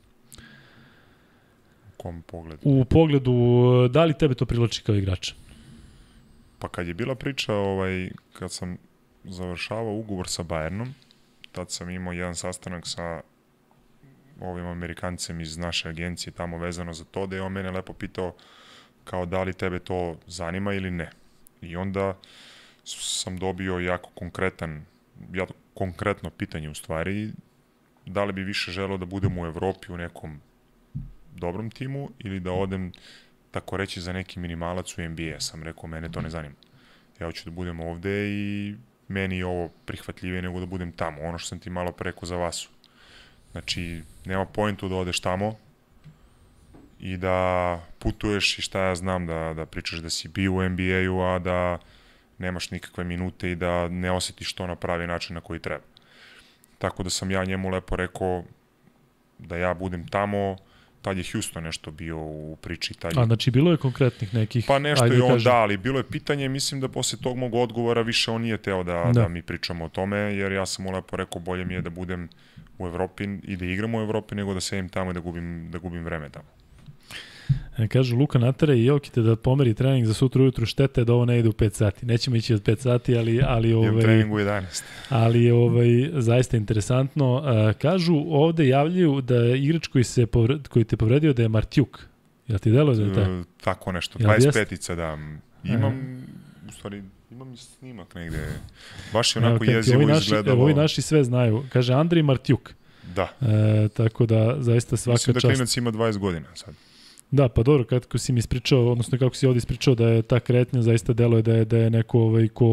U kom pogledu? U pogledu, da li tebe to privlači kao igrača? Pa kad je bila priča, kad sam završavao ugovor sa Bayernom, tad sam imao jedan sastanak sa ovim Amerikancem iz naše agencije tamo vezano za to, da je on mene lepo pitao kao da li tebe to zanima ili ne. I onda sam dobio jako konkretno pitanje u stvari, da li bi više želeo da budem u Evropi u nekom dobrom timu ili da odem, tako reći, za neki minimalac u NBA. Sam rekao, mene to ne zanima. Ja hoću da budem ovde i meni je ovo prihvatljivije nego da budem tamo. Ono što sam ti malo preko za Vasu. Znači, nema pointu da odeš tamo i da putuješ i šta ja znam, da pričaš da si bio u NBA-u, a da nemaš nikakve minute i da ne osjetiš to na pravi način na koji treba. Tako da sam ja njemu lepo rekao da ja budem tamo. Tad je Houston nešto bio u priči. Znači bilo je konkretnih nekih... Pa nešto je on ali bilo je pitanje, mislim da posle tog mog odgovora više on nije teo da mi pričamo o tome, jer ja sam mu lepo rekao bolje mi je da budem u Evropi i da igram u Evropi nego da sedim tamo i da gubim vreme tamo. Kažu Luka Natara i Jokite da pomeri trening za sutra ujutru, štete je da ovo ne ide u 5 sati. Nećemo ići od 5 sati, ali imam trening u 11. Ali zaista interesantno. Kažu ovde javljaju da je igrač koji te povredio da je Martjuk. Jel ti deluje da je taj? Tako nešto, 25-ica da. Imam i snimak negde. Baš je onako jezivo izgledalo. Ovi naši sve znaju. Kaže Andrej Martjuk. Da. Tako da zaista svaka čast. Mislim da klinac ima 20 godina sad. Da, pa dobro, kako si mi ispričao, odnosno kako si ovdje ispričao da je ta kretnja, zaista deluje da je neko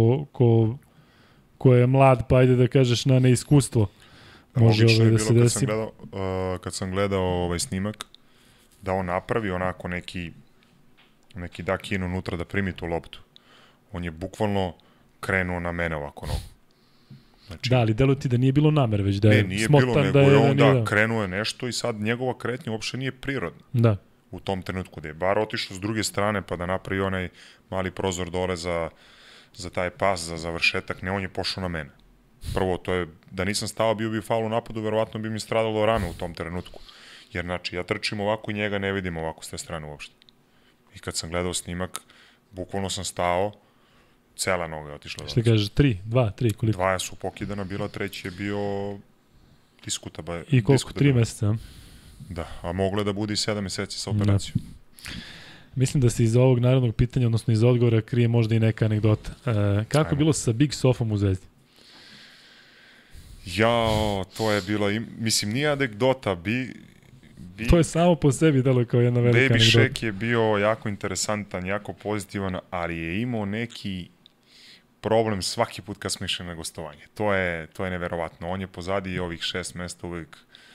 ko je mlad, pa ajde da kažeš na neiskustvo. Može Logično da se desi. Kad sam gledao snimak, da on napravi onako neki duck-in unutra da primi tu loptu. On je bukvalno krenuo na mene ovako nogu. Znači, da, ali deluje ti da nije bilo namere, već da je nije smotan, bilo, nego da je on krenuo je nešto i sad njegova kretnja uopšte nije prirodna. Da. U tom trenutku da je bar otišao s druge strane pa da napravi onaj mali prozor dole za taj pas, za završetak, ne, on je pošao na mene. Prvo, to je, da nisam stao, bio bi faul u napadu, verovatno bi mi stradalo rame u tom trenutku. Jer, znači, ja trčim ovako i njega ne vidim ovako s te strane uopšte. I kad sam gledao snimak, bukvalno sam stao, cela noga je otišla. Što kažeš, 3, koliko? 2 su pokidana, bila, treći je bio diskutabilno. I koliko, 3 meseca? Da, a moglo je da bude i 7 meseci sa operacijom. Da. Mislim da se iz ovog narodnog pitanja, odnosno iz odgovora, krije možda i neka anegdota. Kako je bilo sa Big Sofom u Zvezdi? To je bilo, mislim, nije anegdota, to je samo po sebi delo kao jedna velika anegdota. Baby Shaq je bio jako interesantan, jako pozitivan, ali je imao neki problem svaki put kad smo išli na gostovanje. To je neverovatno. On je pozadi ovih 6 mesta uvek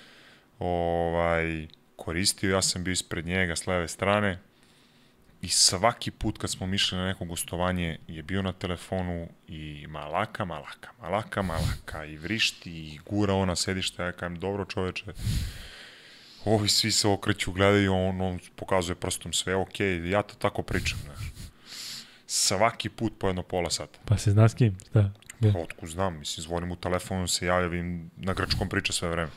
koristio, ja sam bio ispred njega s leve strane i svaki put kad smo išli na neko gostovanje je bio na telefonu i malaka i vrišti i gura ona sedišta, ja kajem, dobro čoveče, ovi svi se okreću, gledaju, on pokazuje prstom sve, okej, ja to tako pričam, znaš. Svaki put po jedno pola sata. Pa se zna s kim? Šta? Otkud znam, mislim, zvonim u telefonu, se javim, na grčkom priča sve vreme.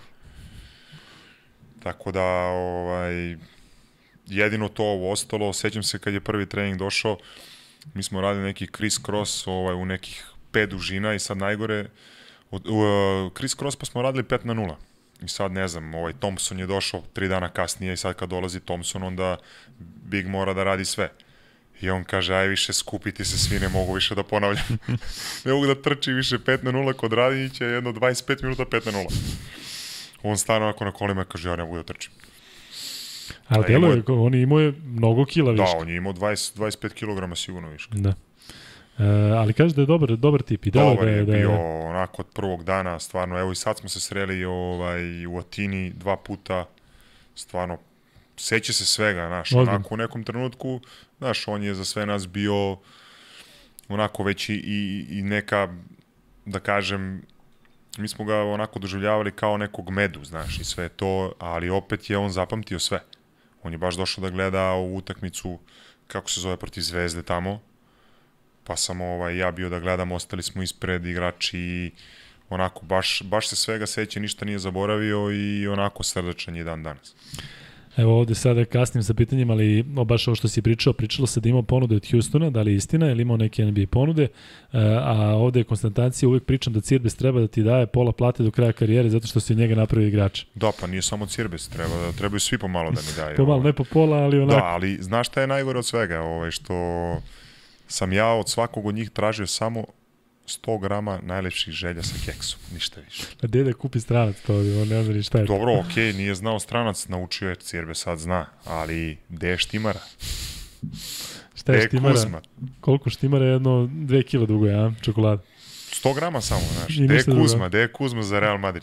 Tako da, jedino to ovo ostalo, sećam se kad je prvi trening došao, mi smo radili neki criss-cross u nekih 5 dužina i sad najgore, criss-cross pa smo radili 5-0. I sad ne znam, Thompson je došao 3 dana kasnije i sad kad dolazi Thompson, onda Big mora da radi sve. I on kaže, aj više skupiti se svi, ne mogu više da ponavljam. Ne mogu da trči više 5-0 kod Radinjića, jedno 25 minuta 5-0. On stane onako na kolima i kaže, ja ne mogu da trčim. Ali delo, on imao je mnogo kila viška. Da, on je imao 25 kg sigurno viška. Da. Ali kaže da je dobar tip. I dobar je bio, onako od prvog dana, stvarno, evo i sad smo se sreli u Atini 2 puta, stvarno, seća se svega, znaš, onako u nekom trenutku, znaš, on je za sve nas bio onako već i neka, da kažem, mi smo ga onako doživljavali kao nekog medu, znaš, i sve to, ali opet je on zapamtio sve. On je baš došao da gleda u utakmicu, kako se zove, protiv Zvezde tamo, pa sam ja bio da gledam, ostali smo ispred igrači i onako, baš se svega seća, ništa nije zaboravio i onako srdačan je dan danas. Evo ovde sada kasnim sa pitanjima, ali baš ovo što si pričalo se da imao ponude od Houstona, da li je istina, ili imao neke NBA ponude, a ovde je konstatacija, uvek pričam da Cirbes treba da ti daje pola plate do kraja karijere zato što si od njega napravio igrač. Da, pa nije samo Cirbes, trebaju svi pomalo da mi daju. Pomalo, ne po pola, ali onako. Da, ali znaš šta je najgore od svega, što sam ja od svakog od njih tražio samo 100 grama najlepših želja sa keksom, ništa više. A dede kupi stranac to, on ne zna ni šta je. Dobro, okej, nije znao stranac, naučio je, Cirbe sad zna, ali gde je štimara? Šta je štimara? Kuzma? Koliko štimara je jedno 2 kila dugo, ja, čokolada? 100 grama samo, znaš, gde je Kuzma za Real Madrid?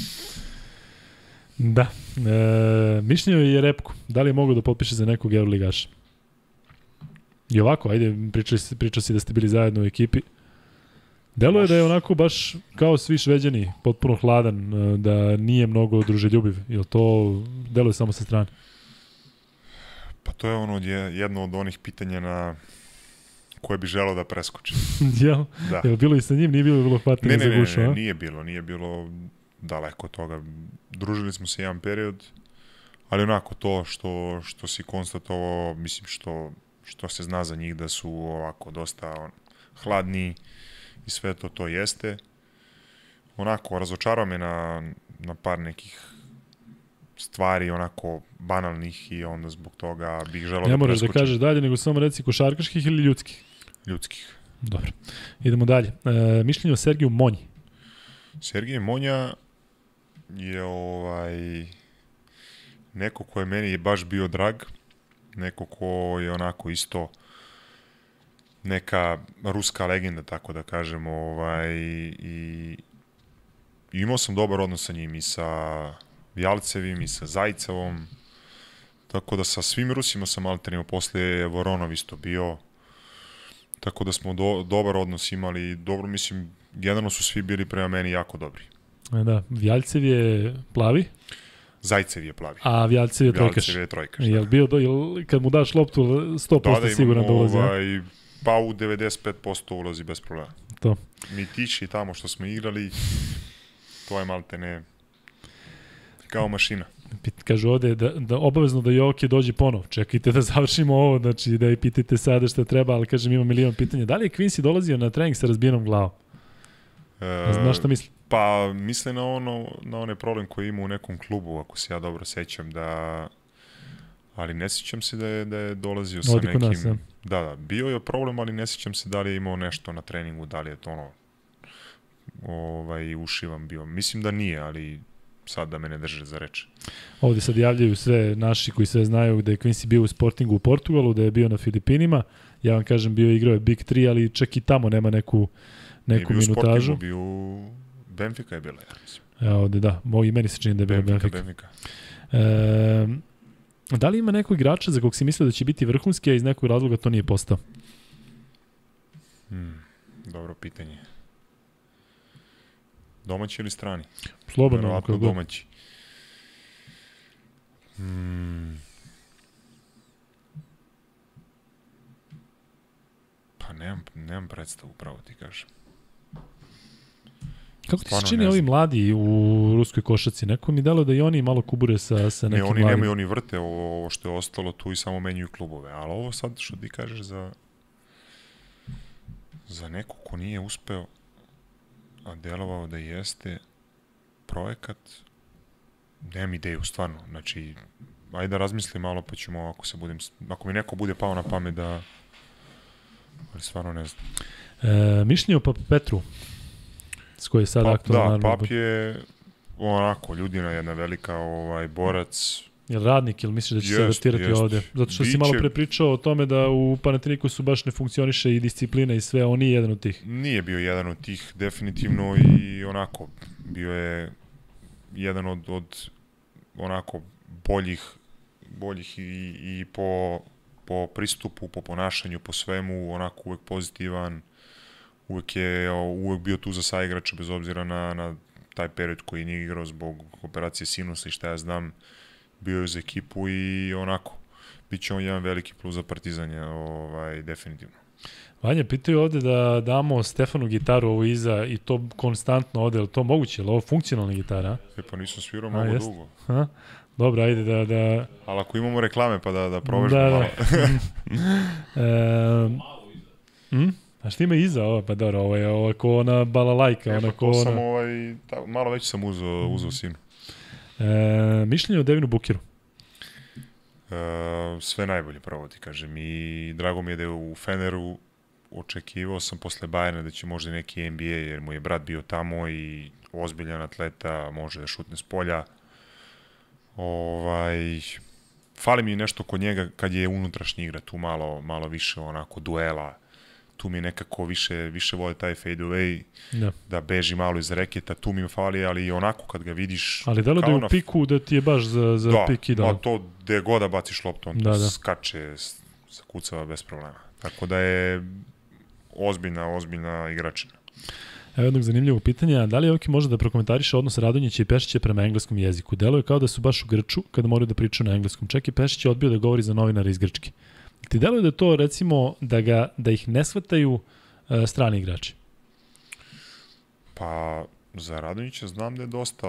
Da, mišljenje je Repko, da li je mogao da potpiše za nekog Euroligaša? I ovako, ajde, pričao si da ste bili zajedno u ekipi. Delo je da je onako baš kao svi Šveđani, potpuno hladan, da nije mnogo druželjubiv. Jel to delo je samo sa strane? Pa to je jedno od onih pitanja na koje bi želeo da preskoči. Jel? Da. Jel bilo i sa njim? Nije bilo hvatanje za gušu? Ne, nije bilo daleko od toga. Družili smo se jedan period, ali onako to što si konstatovao, mislim što se zna za njih da su ovako dosta hladni, i sve to jeste. Onako, razočarao me na par nekih stvari, onako, banalnih i onda zbog toga bih želeo da preskočim. Ne moraš da kažeš dalje, nego samo reci košarkaških ili ljudskih? Ljudskih. Dobro. Idemo dalje. Mišljenje o Sergiju Monji. Sergij Monja je neko ko je meni baš bio drag neko ko je onako isto neka ruska legenda, tako da kažem, i imao sam dobar odnos sa njim i sa Jalcevim i sa Zajcevom, tako da sa svim Rusima sam alternima, posle je Voronov isto bio, tako da smo dobar odnos imali, dobro, mislim, generalno su svi bili prema meni jako dobri. Da, Vjalcev je plavi? Zajcev je plavi. A Vjalcev je trojkaš? Vjalcev je trojkaš, Jel bio, kad mu daš loptu 100% siguran da ulazi? Pa u 95% ulazi bez problema. To. Mi tiši tamo što smo igrali, to je maltene kao mašina. Kažu ovde da obavezno da Joki dođe ponov. Čekajte da završimo ovo, znači da i pitajte sada šta treba, ali kažem ima milion pitanja. Da li je Quincy dolazio na trening sa razbijenom glavom? Znaš šta misli? Pa misle na onaj problem koji ima u nekom klubu, ako se ja dobro sećam, ali ne sećam se da je dolazio sa nekim... Nas, ja. Da, bio je problem, ali ne sećam se da li je imao nešto na treningu, da li je to ušivan bio. Mislim da nije, ali sad da me ne drže za reč. Ovde sad javljaju sve naši koji sve znaju da je Quincy bio u Sportingu u Portugalu, da je bio na Filipinima. Ja vam kažem, bio je igrao je Big 3, ali čak i tamo nema neku minutažu. Sportingu, bio u Benfica je bila, ja mislim. Evo ovde, da. I meni se čini da je bio Benfica. Da li ima nekog igrača za kog si mislio da će biti vrhunski, a iz nekog razloga to nije postao? Dobro pitanje. Domaći ili strani? Slobodno. Verovatno domaći. Pa nemam predstavu, pravo ti kažem. Kako ti se čini ovi mladi u ruskoj košaci? Neko mi dalo da i oni malo kubure sa nekim mladim. Oni nemaju, oni vrte ovo što je ostalo tu i samo menjuju klubove. Ali ovo sad što ti kažeš za neko ko nije uspeo, a delovao da jeste projekat, nemam ideju, stvarno. Znači, ajde da razmislim malo, pa ćemo, ako mi neko bude pao na pamet da... Ali stvarno ne znam. Mišljenje o Pap Petru, s koji je sad aktualno. Da, Pap je onako, ljudina, jedna velika borac. Je li radnik, ili misliš da će se adaptirati ovde? Zato što si malo pre pričao o tome da u Panathinaikosu baš ne funkcioniše i disciplina i sve, on nije jedan od tih. Nije bio jedan od tih, definitivno, i onako, bio je jedan od onako boljih i po pristupu, po ponašanju, po svemu, onako uvek pozitivan, uvek bio tu za saigrača bez obzira na taj period koji nije igrao zbog operacije sinusa i šta ja znam, bio je za ekipu i onako, bit će on jedan veliki plus za Partizan, definitivno. Vanja, pitaju ovde da damo Stefanu gitaru ovo iza i to konstantno ovde, je li to moguće, je li ovo funkcionalna gitara? Pa nisam svirao mnogo dugo. Dobro, ajde da... Ali ako imamo reklame pa da provežemo malo. A šta ima iza ovo? Pa dobro, ovo je ko ona balalajka. To sam malo već sam uzao sinu. Mišljenje o Devinu Bukeru? Sve najbolje, pravo ti kažem. I drago mi je da je u Feneru, očekivao sam posle Bajerna da će možda neki NBA, jer mu je brat bio tamo i ozbiljan atleta, može da šutne s polja. Fali mi nešto kod njega kad je unutrašnji igra, tu malo više onako duela, tu mi nekako više vole taj fade away, da beži malo iz reketa, tu mi fali, ali onako kad ga vidiš... Ali da li da je u piku da ti je baš za pik idealno? Da, to gde god da baciš loptu, on to skače, zakucava bez problema. Tako da je ozbiljna igračina. Evo jednog zanimljivog pitanja, da li Joki može da prokomentariše odnos Radonjića i Pešića prema engleskom jeziku? Deluje kao da su baš u Grču kada moraju da pričaju na engleskom. Čak i Pešić je odbio da govori za novinara iz Grčke. Ti deluje da je to, recimo, da ih ne shvataju strani igrači? Pa, za Radonjića znam da je dosta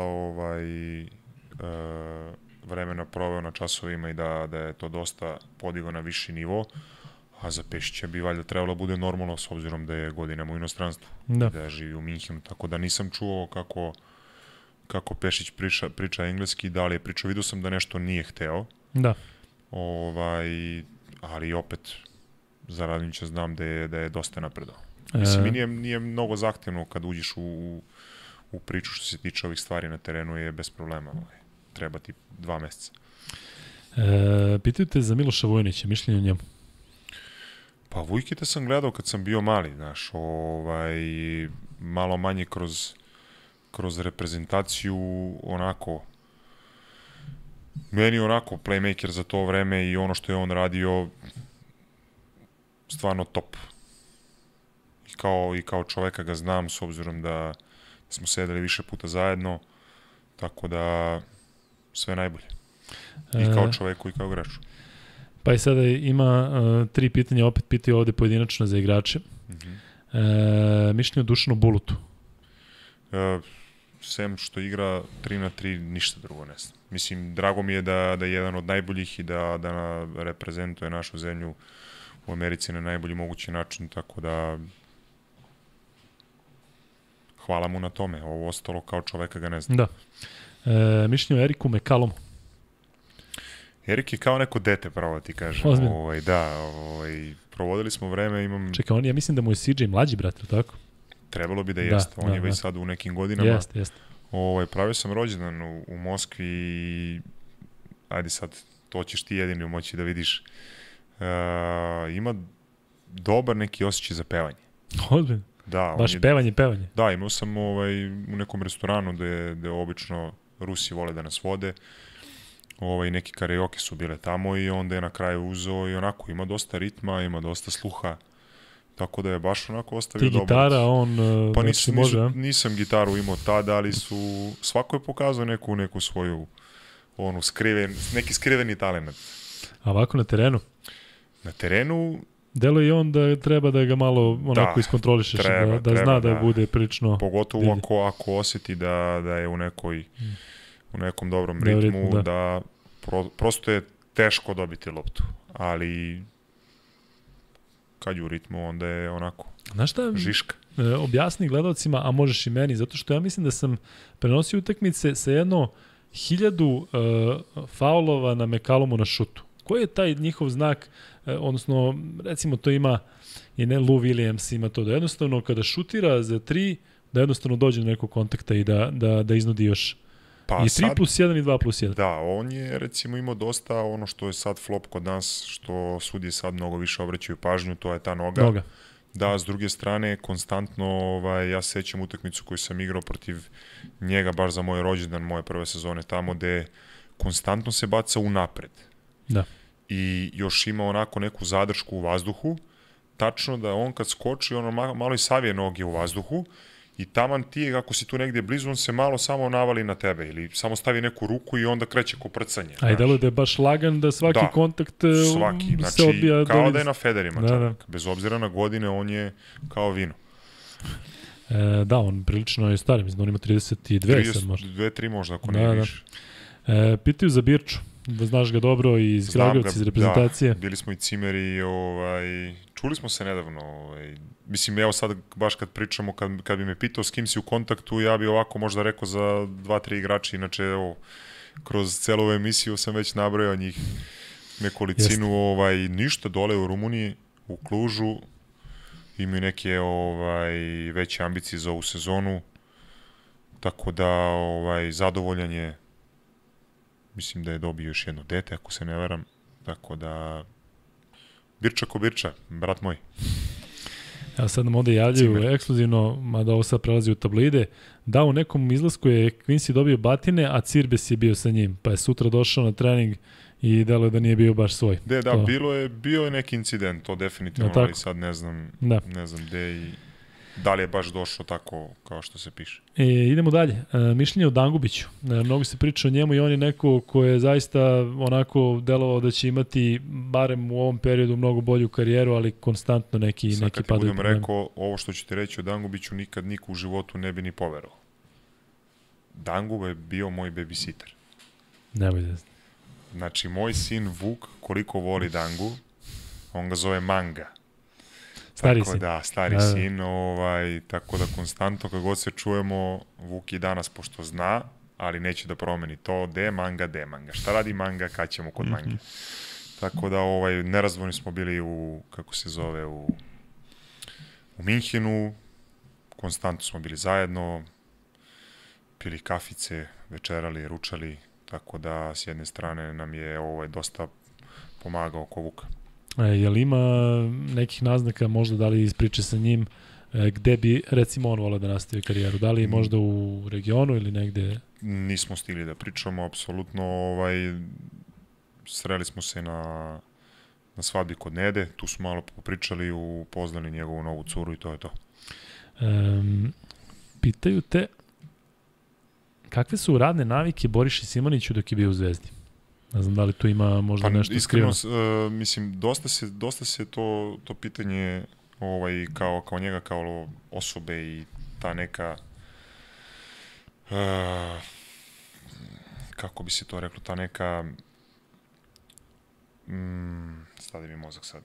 vremena proveo na časovima i da je to dosta podigao na viši nivo, a za Pešića bi valjda trebalo bude normalno s obzirom da je godinama u inostranstvu, da živi u Minhenu, tako da nisam čuo kako Pešić priča engleski, da li je pričao, vidio sam da nešto nije hteo, ali opet za Radonjića znam da je dosta napredao. Mislim, nije mnogo zahtevno kad uđeš u priču što se tiče ovih stvari na terenu, je bez problema. Treba ti 2 meseca. Pitaju te za Miloša Vojnića, mišljenje o njemu. Pa Vujkita sam gledao kad sam bio mali, znaš, malo manje kroz reprezentaciju, onako, meni onako playmaker za to vreme i ono što je on radio, stvarno top. I kao čoveka ga znam, s obzirom da smo sedeli više puta zajedno, tako da sve najbolje. I kao čoveku i kao igraču. Pa i sada ima 3 pitanja, opet pitaju ovde pojedinačno za igrače. Mišljenje o Dušanu Bulutu. Sem što igra 3-3, ništa drugo ne znam. Mislim, drago mi je da je jedan od najboljih i da reprezentuje našu zemlju u Americi na najbolji mogući način, tako da hvala mu na tome. Ovo ostalo kao čoveka ga ne znam. Da. Mišljenje o Eriku Mekalomu. Erik je kao neko dete, pravo ti kažem. Provodili smo vreme, Čekaj, ja mislim da mu je CJ mlađi brat, ili tako? Trebalo bi da jeste. On je već sad u nekim godinama. Jeste. Pravio sam rođendan u Moskvi i ajde sad, to ćeš ti jedini moći da vidiš. Ima dobar neki osjećaj za pevanje. Ozbiljno? Da. Baš pevanje. Da, imao sam u nekom restoranu gde obično Rusi vole da nas vode. Neki karaoke su bile tamo i onda je na kraju uzeo i onako ima dosta ritma, ima dosta sluha, tako da je baš onako ostavio dobro. Ti gitara, on pa nisam gitaru imao tada, ali svako je pokazao neku svoju neki skriveni talent. A ovako na terenu? Na terenu deluje i on da treba da ga malo onako iskontrolišeš, da zna da bude prilično... Pogotovo ako osjeti da je u nekom dobrom ritmu, da prosto je teško dobiti loptu, ali kad je u ritmu, onda je onako žiška. Objasni gledalcima, a možeš i meni, zato što ja mislim da sam prenosio utakmice sa 1000 faulova na Mekalomu na šutu. Koji je taj njihov znak, odnosno, recimo to ima i Lou Williams ima to, da jednostavno kada šutira za 3, da jednostavno dođe do nekog kontakta i da iznudi još i 3+1 i 2+1. Da, on je recimo imao dosta ono što je sad flop kod nas, što sudije sad mnogo više obraćaju pažnju, to je ta noga. Da, s druge strane, konstantno, ja se sećam utakmicu koju sam igrao protiv njega, baš za moj rođendan, moje prve sezone tamo, gde konstantno se baca unapred. Da. I još ima onako neku zadršku u vazduhu, tačno da on kad skoči, ono malo i savije noge u vazduhu, i taman ti, ako si tu negdje blizu, on se malo samo navali na tebe ili samo stavi neku ruku i onda kreće ko prcanje. A i deluje da je baš lagan da svaki kontakt se odbija. Kao da je na federima čovjek. Bez obzira na godine, on je kao vino. Da, on prilično je star, mislim da on ima 32 sad možda. 2-3 možda, ako ne više. Pitaju za Birču, da znaš ga dobro i iz Kragujevca, iz reprezentacije. Da, bili smo i cimeri, čuli smo se nedavno, mislim, evo sad baš kad pričamo, kad bi me pitao s kim si u kontaktu, ja bi ovako možda rekao za 2-3 igrača, inače evo, kroz celu emisiju sam već nabrojao njih nekolicinu, ništa dole u Rumuniji, u Klužu, imaju neke veće ambicije za ovu sezonu, tako da zadovoljan je, mislim da je dobio još jedno dete, ako se ne varam, tako da Birča ko Birča, brat moj. Evo sad nam ovde javljaju ekskluzivno, mada ovo sad prelazi u tablide, da u nekom izlasku je Quincy dobio batine, a Cirbes je bio sa njim, pa je sutra došao na trening i deluje da nije bio baš svoj. Bio je neki incident, to definitivno, ali sad ne znam gde i da li je baš došao tako kao što se piše. Idemo dalje. Mišljenje o Dangubiću. Mnogo se priča o njemu i on je neko ko je zaista onako delovao da će imati barem u ovom periodu mnogo bolju karijeru, ali konstantno neki padaju. Sad kad ti budem rekao, ovo što ću ti reći o Dangubiću, nikad niko u životu ne bi ni poverovao. Dangu je bio moj babysitter. Nemoj da znam. Znači, moj sin Vuk, koliko voli Dangu, on ga zove Manga. Stari sin. Da, stari sin, tako da konstantno kad god se čujemo, Vuk i danas, pošto zna, ali neće da promeni to, de Manga. Šta radi Manga, kad ćemo kod Mange? Tako da, nerazvojni smo bili u Minhenu, konstantno smo bili zajedno, pili kafice, večerali, ručali, Tako da s jedne strane nam je dosta pomagao oko Vuka. Je li ima nekih naznaka, možda da li ispriče sa njim, gde bi recimo on volao da nastavi karijeru? Da li je možda u regionu ili negde? Nismo stigli da pričamo, apsolutno. Sreli smo se na svadbi kod Nede, tu smo malo popričali, upoznali njegovu novu curu i to je to. Pitaju te kakve su radne navike Boriši Simoniću dok je bio u Zvezdi? Ne znam da li tu ima možda nešto skriveno. Mislim, dosta se to pitanje kao njega, kao osobe i ta neka kako bi se to reklo, ta neka stadi mi mozak sad.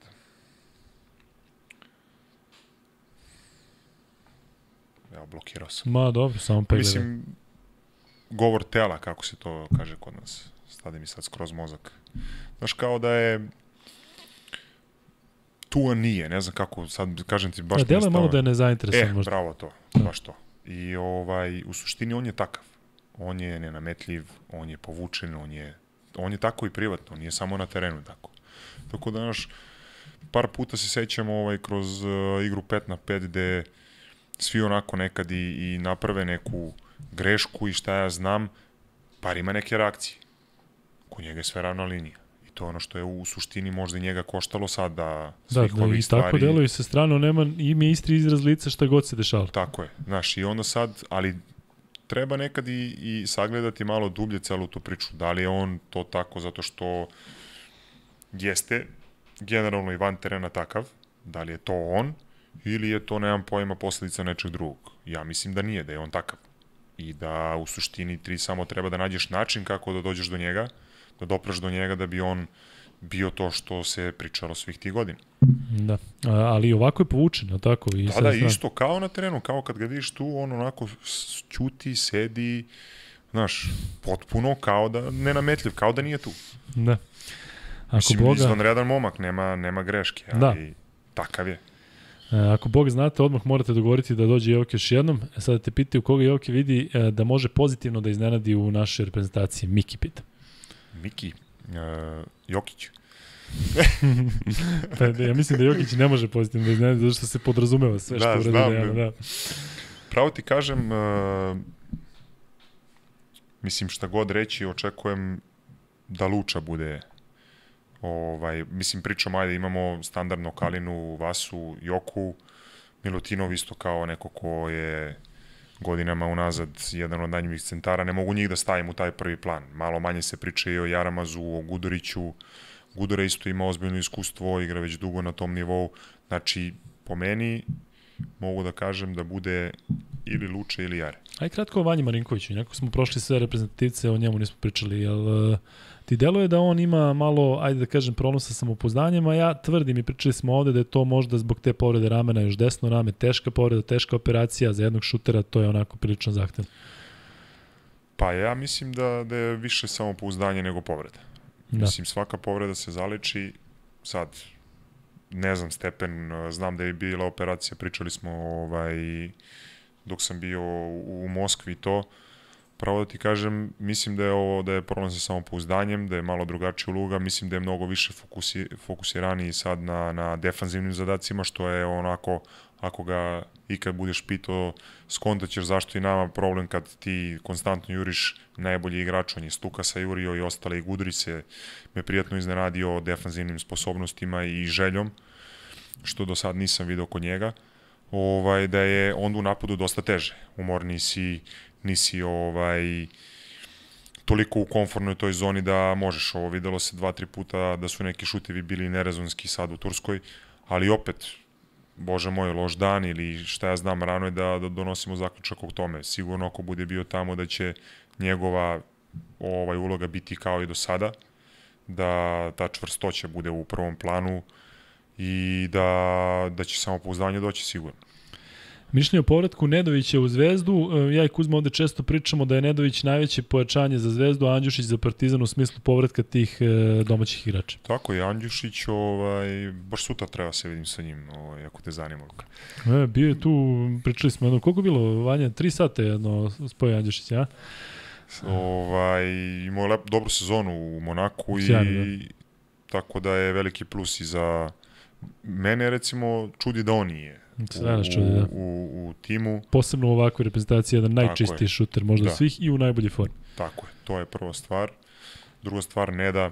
Evo, blokirao sam. Ma dobro, samo pegledaj. Mislim, govor tela, kako se to kaže kod nas. Stade mi sad skroz mozak. Znaš, kao da je tu, a nije, ne znam kako, sad kažem ti baš... Delo je malo da je nezainteresovan možda. Bravo to, baš to. I u suštini on je takav. On je nenametljiv, on je povučen, on je tako i privatno, nije samo na terenu tako. Tako da, znaš, par puta se sećamo kroz igru 5 na 5 gde svi onako nekad i naprave neku grešku i šta ja znam, par ima neke reakcije. Kod njega je sve ravna linija. I to je ono što je u suštini možda i njega koštalo sad da svih ovih stvari... Da, i tako deluje sa strane, nema ime istri izraz lica šta god se dešava. Tako je, znaš, i onda sad, ali treba nekad i sagledati malo dublje celu tu priču. Da li je on to tako zato što jeste generalno i van terena takav, da li je to on, ili je to, nemam pojma, posledica nečeg drugog. Ja mislim da nije, da je on takav. I da u suštini ti samo treba da nađeš način kako da dođeš do njega, da dopreš do njega da bi on bio to što se pričalo svih tih godina. Da, ali ovako je povučen, tako? I da, isto kao na terenu, kao kad ga vidiš tu, on onako ćuti, sedi, znaš, potpuno kao da nenametljiv, kao da nije tu. Da. Mislim, izvanredan momak, nema greške, ali takav je. Ako Bog znate, odmah morate dogovoriti da dođe Jokić još jednom. Sada te pitaju koga Jokić vidi da može pozitivno da iznenadi u našoj reprezentaciji. Miki pita. Miki? Jokić? Ja mislim da Jokić ne može pozitivno da iznenadi, zato što se podrazumeva sve što uradi. Da. Pravo ti kažem, mislim šta god reći, očekujem da Luča bude... mislim, pričamo, ajde, imamo standardno Kalinu, Vasu, Joku, Milutinov isto kao neko ko je godinama unazad jedan od najboljih centara. Ne mogu njih da stavim u taj prvi plan. Malo manje se priča i o Jaramazu, o Guduriću. Gudura isto ima ozbiljno iskustvo, igra već dugo na tom nivou. Znači, po meni, mogu da kažem da bude ili Luče ili Jare. Aj kratko o Vanji Marinkoviću. Nekako smo prošli sve reprezentativce, o njemu nismo pričali, jel... Ti deluje da on ima malo, ajde da kažem, problem sa samopoznanjem, a ja tvrdim i pričali smo ovde da je to možda zbog te povrede ramena, još desno rame, teška povreda, teška operacija za jednog šutera, to je onako prilično zahtevno. Pa ja mislim da je više samopouzdanje nego povreda. Da. Mislim, svaka povreda se zaleči, sad, ne znam stepen, znam da je bila operacija, pričali smo dok sam bio u Moskvi to. Pravo da ti kažem, mislim da je problem sa samopouzdanjem, da je malo drugačija uloga, mislim da je mnogo više fokusiraniji sad na defanzivnim zadacima, što je onako, ako ga ikad budeš pitao, skontaćeš zašto i nama problem kad ti konstantno juriš najbolji igrač, on je Stukasa jurio i ostale, i Gudurić se me prijatno iznenadio defanzivnim sposobnostima i željom, što do sad nisam video kod njega, da je onda u napadu dosta teže, umorniji si, nisi toliko u komfortnoj toj zoni da možeš. Videlo se 2-3 puta da su neki šutevi bili nerezonski sad u Turskoj, ali opet, bože moj, loš dan ili šta ja znam, rano je da donosimo zaključak o tome. Sigurno ako bude bio tamo da će njegova uloga biti kao i do sada, da ta čvrstoća bude u prvom planu i da će samopouzdanje doći sigurno. Mišljenje o povratku Nedovića u Zvezdu, ja i Kuzma ovde često pričamo da je Nedović najveće pojačanje za Zvezdu, a Andjušić za Partizan u smislu povratka tih domaćih igrača. Tako je, Andjušić, baš sutra treba se vidim sa njim, ako te zanima. Bio je tu, pričali smo jedno, koliko je bilo, Vanja, 3 sata jedno spoj Andjušić, ja? Imao dobru sezonu u Monaku i tako da je veliki plus i za mene, recimo, čudi da on nije u timu. Posebno u ovakvoj reprezentaciji, jedan najčistiji šuter možda svih i u najbolji formi. Tako je, to je prva stvar. Druga stvar, Neda,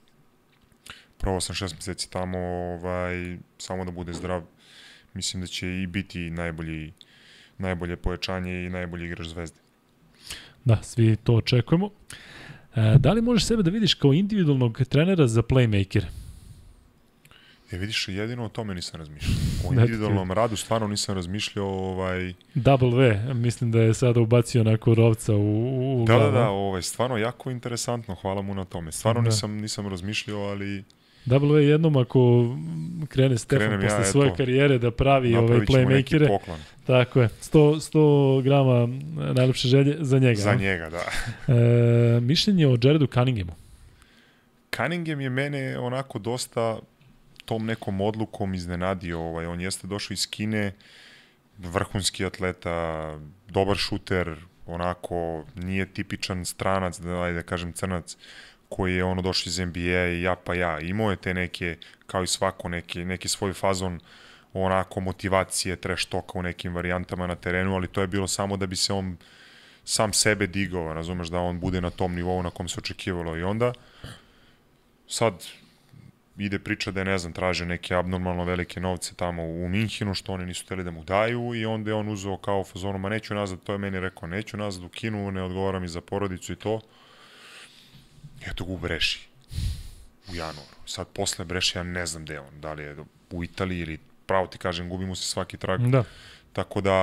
probao sam 6 meseci tamo, samo da bude zdrav. Mislim da će i biti najbolje pojačanje i najbolji igrač Zvezde. Da, svi to očekujemo. Da li možeš sebe da vidiš kao individualnog trenera za playmaker? Vidiš, jedino o tome nisam razmišljao. O individualnom radu stvarno nisam razmišljao. Double V, mislim da je sada ubacio onako rovca u glavu. Da, stvarno jako interesantno, hvala mu na tome. Stvarno nisam razmišljao, ali... Double V jednom ako krene Stefan posle svoje karijere da pravi playmakere. Tako je, 100 grama najlepše želje za njega. Za njega, da. Mišljenje o Jaredu Cunningamu? Cunningham je mene onako dosta tom nekom odlukom iznenadio. On jeste došao iz Kine, vrhunski atleta, dobar šuter, onako nije tipičan stranac, da kažem crnac, koji je došao iz NBA i ja. Imao je te neke, kao i svako, neki svoj fazon onako motivacije, trash talka u nekim varijantama na terenu, ali to je bilo samo da bi se on sam sebe digao, razumeš, da on bude na tom nivou na kom se očekivalo. I onda sad ide priča da je, traže neke abnormalno velike novce tamo u Minhinu, što oni nisu hteli da mu daju, i onda je on uzeo kao fazonu, ma neću nazad, to je meni rekao, neću nazad u Kinu, ne odgovara mi za porodicu i to. Eto ga u Breši u januaru. Sad posle Breši ja ne znam gde je on, da li je u Italiji ili, pravo ti kažem, gubi mu se svaki trag. Da. Tako da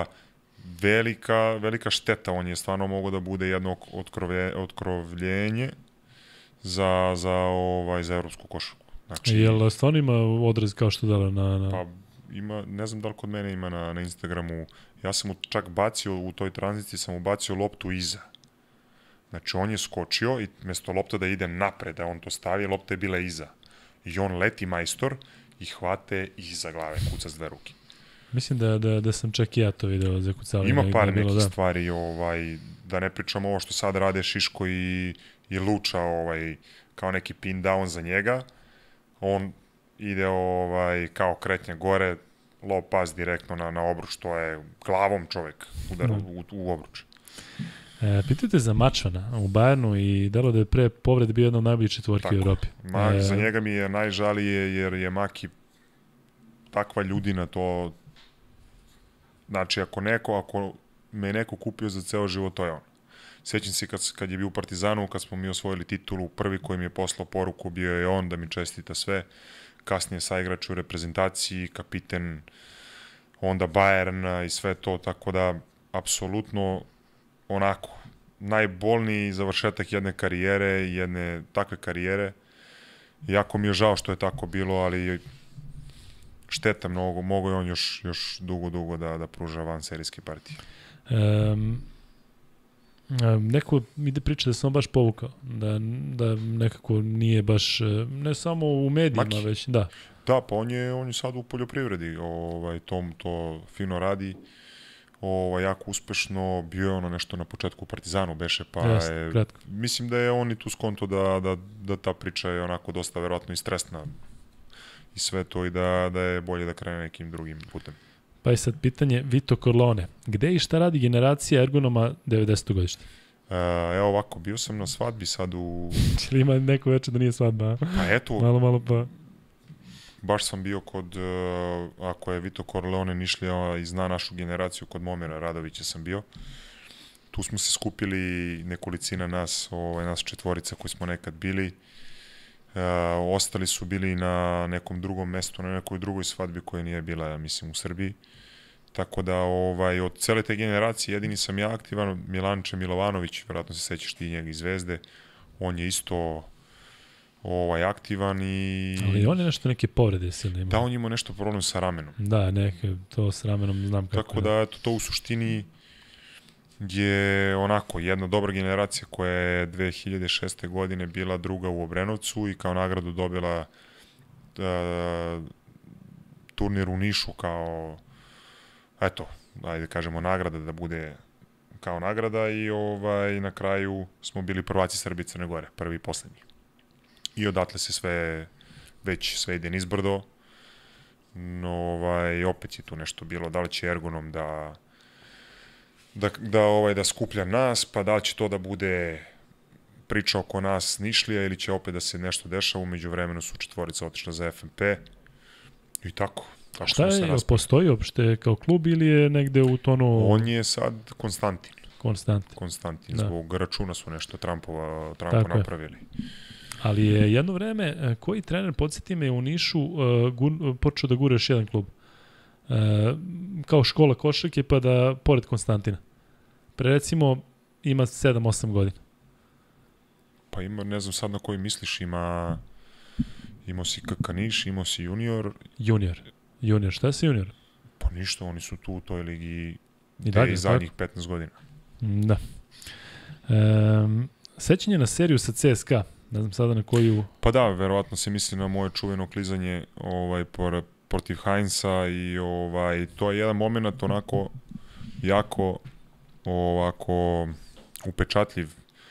velika šteta, on je stvarno mogao da bude jedno otkrovljenje za evropsku košarku. Znači, jel stvarno ima odraz kao što dala na... Pa ima, ne znam da li kod mene ima na Instagramu, ja sam mu čak bacio u toj tranziciji, sam mu bacio loptu iza. Znači, on je skočio i mjesto lopta da ide napred, da on to stavi, lopta je bila iza. I on leti majstor i hvate iza glave, kuca s 2 ruke. Mislim da sam čak i ja to video za kucavanje. Ima par nekih stvari, da ne pričam ovo što sad rade Šiško i Luča, kao neki pin down za njega. On ide kao kretnja gore, low pass direktno na obruč, to je glavom čovek udar u obruč. Pitajte za Mačvana u Bayernu i delo da je pre povrede bio jedna od najboljih četvorki u Evropi. Za njega mi je najžalije jer je Maki takva ljudina, to znači ako me neko kupio za ceo život, to je on. Sjećam se kad je bio u Partizanu, kad smo mi osvojili titulu, prvi koji mi je poslao poruku bio je on da mi čestita sve. Kasnije saigrač u reprezentaciji, kapiten, onda Bayern i sve to, tako da apsolutno onako, najbolniji završetak jedne karijere, jedne takve karijere. Jako mi je žao što je tako bilo, ali šteta mnogo, mogo je on još dugo da pruža van serijske partije. Neko ide priča da sam baš povukao, da nekako nije baš, ne samo u medijima, Maki. Već, da. Da, pa on je sad u poljoprivredi, to fino radi. Jako uspešno, bio je nešto na početku u Partizanu beše, pa mislim da je on i tu skonto da ta priča je onako dosta verovatno i stresna i sve to i da je bolje da krene nekim drugim putem. Pa i sad pitanje, Vito Corleone, gde i šta radi generacija ergonoma 90. godište? Evo ovako, bio sam na svadbi sad u... Čili ima neko večer da nije svadba? Pa eto... Malo pa... Baš sam bio kod, ako je Vito Corleone Nišlija i zna našu generaciju, kod Momira Radovića sam bio. Tu smo se skupili nekolicina nas četvorica koji smo nekad bili. Ostali su bili na nekom drugom mestu, na nekoj drugoj svadbi koja nije bila, ja mislim, u Srbiji. Tako da od cele te generacije jedini sam ja aktivan, Milanče Milovanović, vjerojatno se sećaš ti njega iz Zvezde, on je isto aktivan i... Ali on je nešto neke povrede silne imao. Da, on imao nešto problem sa ramenom. Da, to s ramenom znam kako. Tako da to u suštini je onako jedna dobra generacija koja je 2006. godine bila druga u Obrenovcu i kao nagradu dobila turnir u Nišu kao, eto, ajde kažemo nagrada da bude kao nagrada i na kraju smo bili prvaci Srbije i Crne Gore, prvi i poslednji. I odatle se sve ide nizbrdo. No, opet je tu nešto bilo, da li će Ergonom da skuplja nas, pa da li će to da bude priča oko nas Nišlija ili će opet da se nešto dešava, umeđu vremenu su četvorica otišla za FNP i tako. Šta je, postoji uopšte kao klub ili je negde u tonu... On je sad Konstantin. Konstantin, zbog računa su nešto Trumpa napravili. Ali je jedno vreme, koji trener, podsjeti me, u Nišu počeo da gura još jedan klub. Kao škola košarke, pa da pored Konstantina. Recimo, ima 7-8 godina. Pa ima, ne znam sad na koji misliš, imao si KK Niš, imao si Junior. Junior, šta si Junior? Pa ništa, oni su tu u toj ligi i zadnjih 15 godina. Da. Sećanje na seriju sa CSKA, ne znam sada na koju... Pa da, verovatno se misli na moje čuveno klizanje protiv Heinza i to je jedan moment onako jako ovako upečatljiv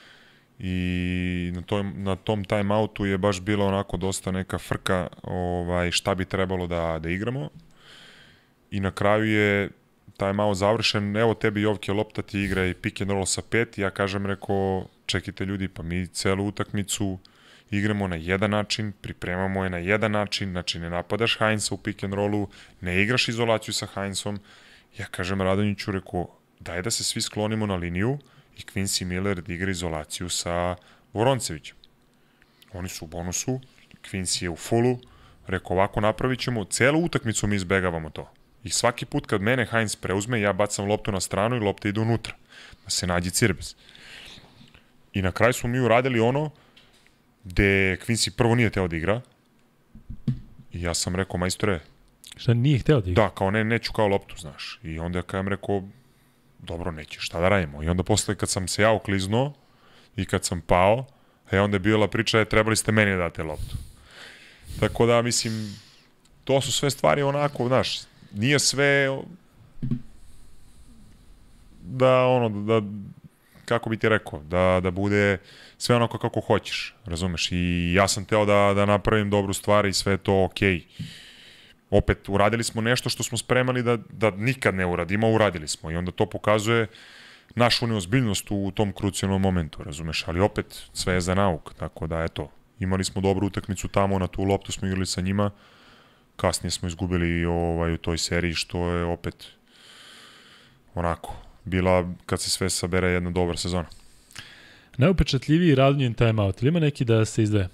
i na tom time-outu je baš bila onako dosta neka frka šta bi trebalo da igramo i na kraju je time-out završen, evo tebi Jovke lopta ti igra i pick and roll sa 5, ja kažem, rekao, čekajte ljudi, pa mi celu utakmicu igramo na jedan način, pripremamo je na jedan način, znači ne napadaš Heinza u pick and rollu, ne igraš izolaciju sa Heinzom, ja kažem Radonjiću, rekao, daj da se svi sklonimo na liniju i Quincy Miller da igra izolaciju sa Voroncevićem. Oni su u bonusu, Quincy je u fullu, rekao, ovako napravit ćemo, celu utakmicu mi izbegavamo to. I svaki put kad mene Heinz preuzme, ja bacam loptu na stranu i lopta ide unutra, da se nađe Cirbes. I na kraju smo mi uradili ono gde Quincy prvo nije teo da igra i ja sam rekao, majstore... Šta nije hteo da igra? Da, kao neću kao loptu, znaš. I onda ja kajem rekao, dobro, neće, šta da radimo? I onda posle kad sam se ja okliznuo i kad sam pao, onda je bila priča, trebali ste meni da date loptu. Tako da, mislim, to su sve stvari onako, znaš, nije sve kako bi ti rekao, da bude sve onako kako hoćeš, razumeš? I ja sam teo da napravim dobru stvar i sve je to okej. Opet, uradili smo nešto što smo spremali da nikad ne uradimo, uradili smo. I onda to pokazuje našu neozbiljnost u tom krucijalnom momentu, razumeš? Ali opet, sve je za nauk, tako da, eto, imali smo dobru utakmicu tamo, na tu loptu smo igrali sa njima, kasnije smo izgubili u toj seriji, što je opet onako bila, kad se sve sabere, jedna dobra sezona. Najupečatljiviji Radonjin time-out, ili ima neki da se izdvaja?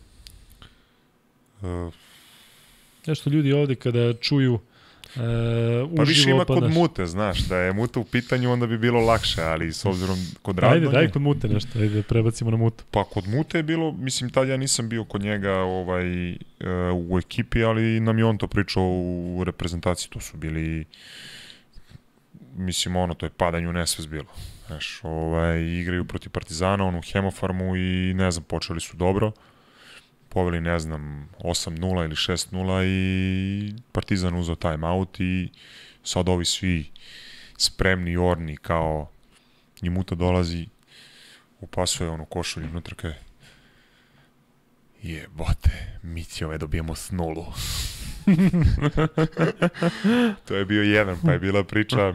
Nešto ljudi ovde kada čuju uživo... Pa više ima kod Mute, znaš, da je Muta u pitanju, onda bi bilo lakše, ali s obzirom kod Radonje... Daj kod Mute nešto, ajde da prebacimo na Mutu. Pa kod Mute je bilo, mislim, tad ja nisam bio kod njega u ekipi, ali nam je on to pričao u reprezentaciji, to su bili... Mislim, to je padanje u nesvest bilo. Znaš, igraju protiv Partizana, u Hemofarmu i, ne znam, počeli su dobro. Poveli, ne znam, 8-0 ili 6-0 i Partizan uzeo time-out i sad ovi svi spremni, orni, kao i Muta dolazi, upasuje onu košulju unutra, kaj jebote, mi će dobijemo s 0. To je bio jedan, pa je bila priča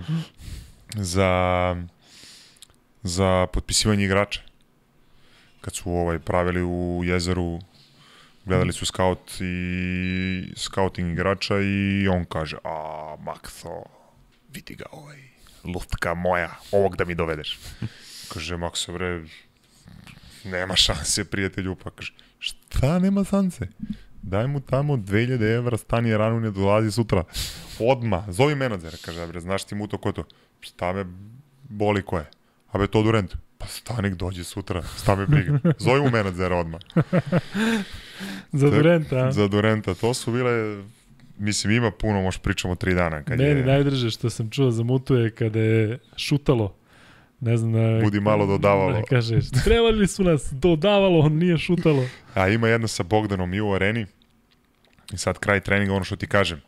za potpisivanje igrača. Kad su pravili u Jezeru, gledali su scouting igrača i on kaže, Makso, vidi ga lustka moja, ovog da mi dovedeš. Kaže, Makso, bre, nema šanse, prijatelju, pa kaže, šta nema šanse? Daj mu tamo 2000 evra, stani rano, ne dolazi sutra. Odmah, zovi menadžera, kaže, bre, znaš ti mu to ko je to? Šta me boli ko je? A be to Durant? Pa stanik dođe sutra, šta me briga? Zovi mu menadžera odmah. Za Duranta. Za Duranta, to su bile, mislim, ima puno, možda pričamo 3 dana. Meni najdrže što sam čuo za Mutu je kada je šutalo. Ne znam, budi malo dodavalo. Kaže, trebali su nas, dodavalo, on nije šutalo. A ima jedna sa Bogdanom i u areni. I sad kraj treninga, ono što ti kažem.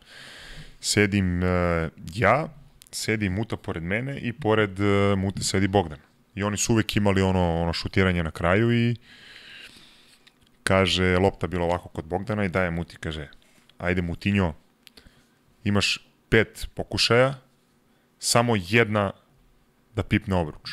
Sedim ja, sedi Muta pored mene i pored Mute sedi Bogdan. i oni su uvek imali ono šutiranje na kraju i kaže, lopta bila ovako kod Bogdana i daje Muti, kaže, ajde Mutinjo, imaš 5 pokušaja, samo jedna da pipne obruč.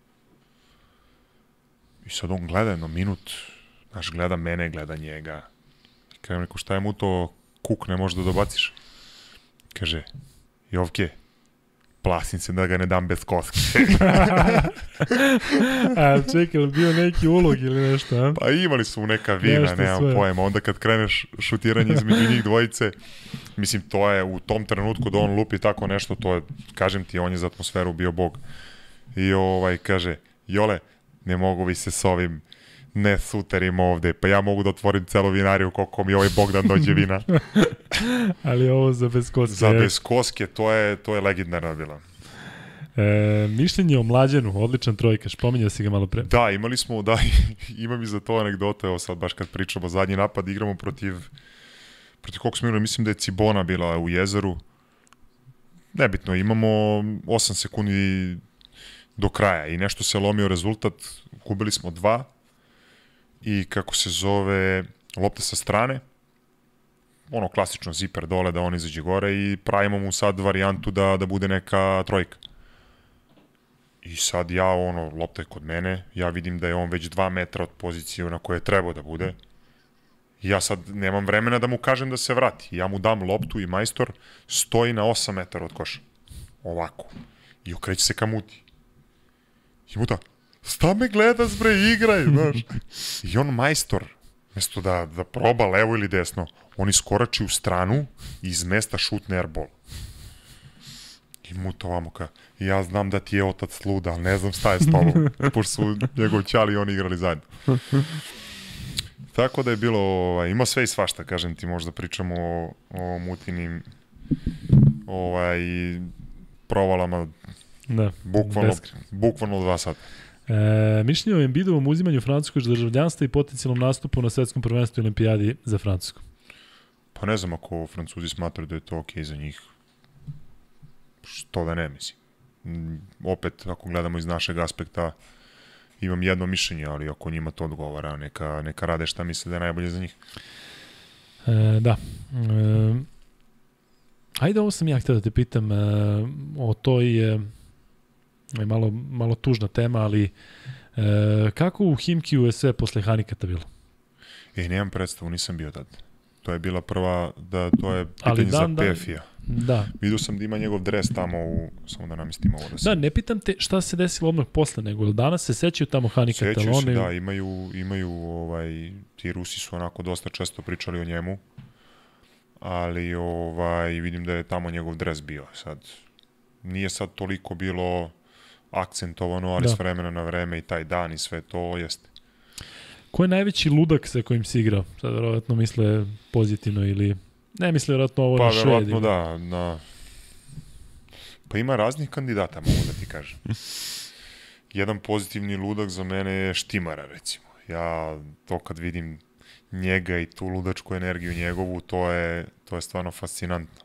I sad on gleda jedno minut, znaš, gleda mene, gleda njega. I kaže, neko, šta je mu to kuk, ne možeš da dobaciš? Kaže, Jovke, plasim se da ga ne dam bez koske. A čekaj, bio neki ulog ili nešto, a? Pa imali su mu neka vina, nešto nemam svoje pojma. Onda kad kreneš šutiranje između njih dvojice, mislim, to je u tom trenutku da on lupi tako nešto, to je, kažem ti, on je za atmosferu bio bog. I kaže, Jole, ne mogu vi se s ovim ne suterim ovde, pa ja mogu da otvorim celu vinariju koliko mi ovaj Bogdan dođe vina. Ali ovo za bez koske. Za bez koske, to je legendarna bila. Mišljenje o Mlađenu, odličan trojkaš, pominjao si ga malo pre. Da, imali smo, imam i za to anegdote, evo sad baš kad pričamo zadnji napad, igramo protiv koliko smo igrali, mislim da je Cibona bila u Jezeru. Nebitno, imamo 8 sekundi do kraja i nešto se lomio rezultat, gubili smo 2 i kako se zove, lopta sa strane, ono klasično ziper dole da on izađe gore i pravimo mu sad varijantu da bude neka trojka. I sad ja, lopta je kod mene, ja vidim da je on već 2 metra od pozicije na koje je trebao da bude. I ja sad nemam vremena da mu kažem da se vrati. Ja mu dam loptu i majstor stoji na 8 metara od koša. Ovako. I okreće se ka Muti. I Muta, šta me gledaš bre, igraj, znaš. I on majstor, mjesto da proba levo ili desno, on iskorači u stranu i iz mesta šutne airball. I Muta ovamo ka, ja znam da ti je otac luda, ali ne znam šta je s tobom. Pošto su njegov ćali i oni igrali zajedno. Tako da je bilo, ima sve i svašta, kažem ti, možda pričamo o Mutinim provalama, da, bukvalno 2 sata. Mišljenje o Embiidovom uzimanju francuskog državljanstva i potencijalnom nastupu na svetskom prvenstvu i olimpijadi za Francusku. Pa ne znam ako Francuzi smatraju da je to okej za njih. Što da ne, mislim. Opet, ako gledamo iz našeg aspekta, imam jedno mišljenje, ali ako njima to odgovara, neka rade šta misle da je najbolje za njih. Da. Ajde, ovo sam ja htio da te pitam o toj malo tužna tema, ali kako u Himkiju je sve posle Hanikata bilo? Nemam predstavu, nisam bio tad. To je bila prva, to je pitanje za PFI-a. Da. Vidio sam da ima njegov dres tamo samo da namestim ovo da se... Da, ne pitam te šta se desilo odmah posle, nego danas se sećaju tamo Hanikata. Sećaju se, da, imaju ti Rusi su onako dosta često pričali o njemu, ali vidim da je tamo njegov dres bio. Sad, nije sad toliko bilo akcentovano, ali s vremena na vreme i taj dan i sve to jeste. Ko je najveći ludak sa kojim si igrao? Sad verovatno misle pozitivno ili... Ne misle verovatno ovo na Švedi. Pa verovatno da. Pa ima raznih kandidata, mogu da ti kažem. Jedan pozitivni ludak za mene je Štimara, recimo. Ja to kad vidim njega i tu ludačku energiju njegovu, to je stvarno fascinantno.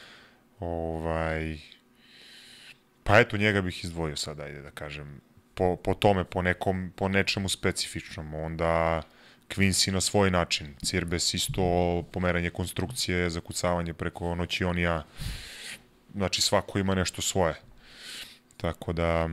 Pa eto, njega bih izdvojio sad, ajde da kažem. Po tome, po nečemu specifičnom. Onda Quincy na svoj način. Cirbes isto pomeranje konstrukcije, zakucavanje preko noćionija. Znači svako ima nešto svoje. Tako da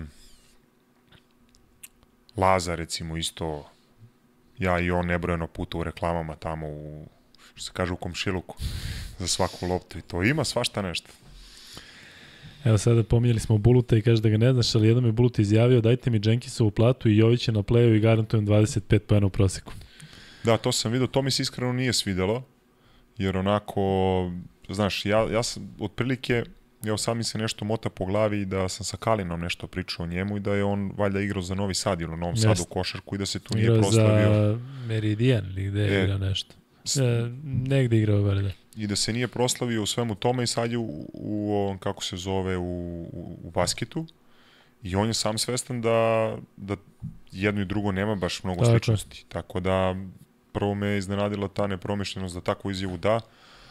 Laza recimo isto, ja i on nebrojeno puta u reklamama tamo što se kaže u komšiluku za svaku loptu i to ima svašta nešto. Evo sada pominjali smo Buluta i kaže da ga ne znaš, ali jednom je Bulut izjavio dajte mi Jenkinsovu platu i Jovića na pleju i garantujem 25 poena u proseku. Da, to sam vidio, to mi se iskreno nije svidelo, jer onako, znaš, ja sam otprilike, evo sad mi se nešto mota po glavi i da sam sa Kalinom nešto pričao o njemu i da je on valjda igrao za Novi Sad ili u Novom Sadu košarku i da se tu nije proslavio. Igrao za Meridian ili gde je igrao nešto. Negde igrao valjda. I da se nije proslavio u svemu tome i sad je u kako se zove, u basketu i on je sam svestan da jedno i drugo nema baš mnogo sličnosti. Tako da prvo me je iznenadila ta nepromišljenost da takvu izjavu da,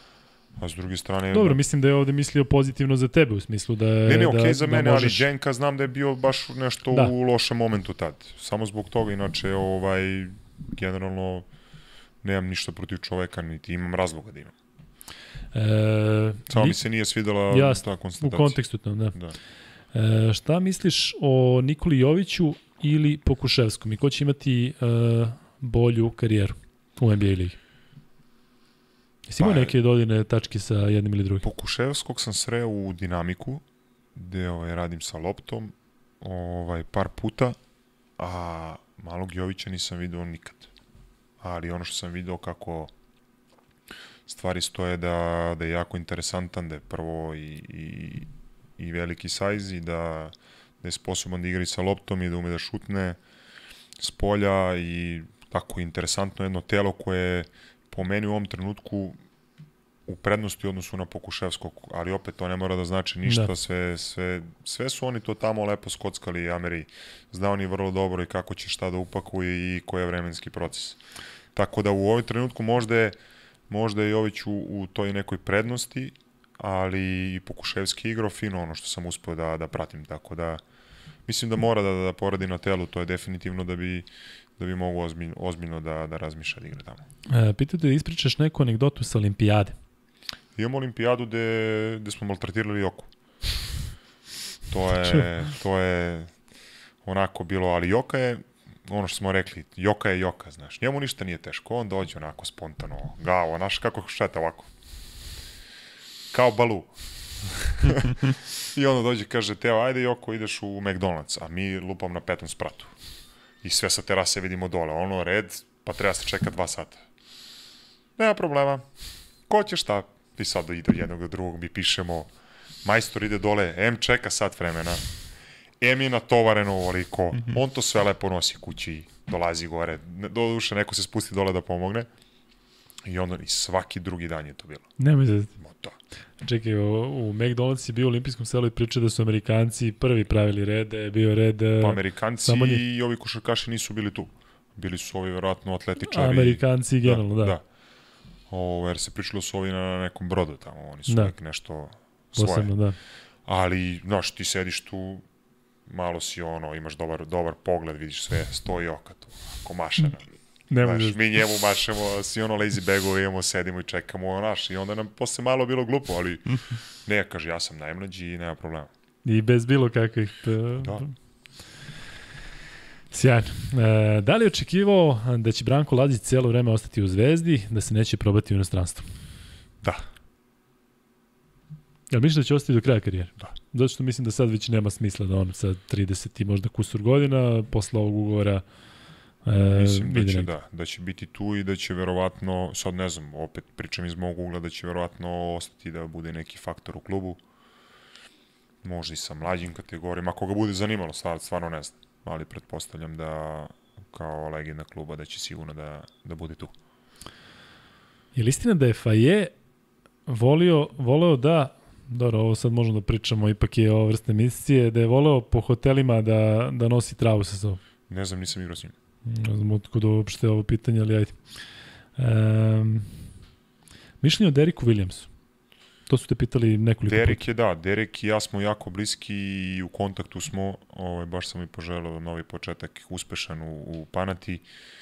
A s druge strane... Dobro, mislim da je ovde mislio pozitivno za tebe, u smislu da... Ne, okej za mene, možeš... ali Đenka znam da je bio baš nešto u lošem momentu tad. Samo zbog toga, inače, generalno, nemam ništa protiv čoveka, niti imam razloga da imam. Samo mi se nije svidela ta konstatacija. U kontekstu tam, da. Šta misliš o Nikoli Joviću ili Pokuševskom i ko će imati bolju karijeru u NBA ligi? Jesi imao neke dodirne tačke sa jednim ili drugim? Pokuševskog sam sreo u Dinamiku, gde radim sa loptom par puta, a malog Jovića nisam vidio nikad. Ali ono što sam vidio kako stvari stoje da je jako interesantan, da je prvo i veliki sajz i da je sposoban da igra sa loptom i da ume da šutne s polja i tako interesantno jedno telo koje po meni u ovom trenutku u prednosti u odnosu na Pokuševskog, ali opet to ne mora da znači ništa, da. Sve su oni to tamo lepo skockali, Ameri zna oni vrlo dobro i kako će šta da upakuje i koji je vremenski proces. Tako da u ovom trenutku možda je Jović u toj nekoj prednosti, ali i Pokuševski igrao fino ono što sam uspio da pratim, tako da mislim da mora da poradi na telu, to je definitivno da bi mogu ozbiljno da razmišlja da igra tamo. Pitaju da ispričaš neku anegdotu sa olimpijade. Imamo olimpijadu gde smo maltretirali Joku. To je onako bilo, ali Joka je, ono što smo rekli, Joka je Joka, znaš. Njemu ništa nije teško, on dođe onako spontano, gavo, znaš kako šeta ovako. Kao balu. I onda dođe, kaže, Teo, ajde Joko, ideš u McDonald's, a mi lupam na 5. spratu. I sve sa terase vidimo dole, ono red, pa treba se čeka 2 sata. Nema problema. Ko će šta? I sad ide od jednog do drugog, mi pišemo, majstor ide dole, M čeka sat vremena, M je natovareno ovoliko, on to sve lepo nosi kući, dolazi gore, doduše neko se spusti dole da pomogne, i onda i svaki drugi dan je to bilo. Nemoj da... Čekaj, u McDonald's je bio u olimpijskom selu i priča da su Amerikanci prvi pravili red, da je bio red... Pa Amerikanci i ovi košarkaši nisu bili tu. Bili su ovi vjerojatno atletičari. Amerikanci generalno, da. Jer se pričalo su ovi na nekom brodu tamo, oni su uvijek nešto svoje. Posebno, da. Ali, znaš, ti sediš tu, malo si imaš dobar pogled, vidiš sve, stoji oka tu, ako maše nam. Znaš, mi njemu mašemo, svi lazy bagove imamo, sedimo i čekamo, znaš, i onda nam posle malo bilo glupo, ali ne, kaže, ja sam najmlađi i nema problema. I bez bilo kakvih... Da. Sjajno. Da li je očekivao da će Branko Lazić cijelo vreme ostati u Zvezdi, da se neće probati u inostranstvu? Da. Jel misliš da će ostati do kraja karijere? Da. Zato što mislim da sad već nema smisla da on sa 30 i možda kusur godina posle ovog ugovora mislim da će biti tu i da će verovatno, sad ne znam, opet pričam iz mog ugla, da će verovatno ostati da bude neki faktor u klubu. Možda i sa mlađim kategorijama, ako ga bude zanimalo, stvarno ne znam. Ali pretpostavljam da kao legenda kluba da će sigurno da bude tu. Je li istina da je Faje voleo da, dobro, ovo sad možemo da pričamo, ipak je ovo vrste emisije, da je voleo po hotelima da nosi travu sa sobom? Ne znam, nisam igrao s njim. Ne znam otkud uopšte ovo pitanje, ali ajde. Mišljenje o Deriku Williamsu? To su te pitali nekoliko puta. Derek i ja smo jako bliski i u kontaktu smo, baš sam i poželeo novi početak, uspešan u Panati.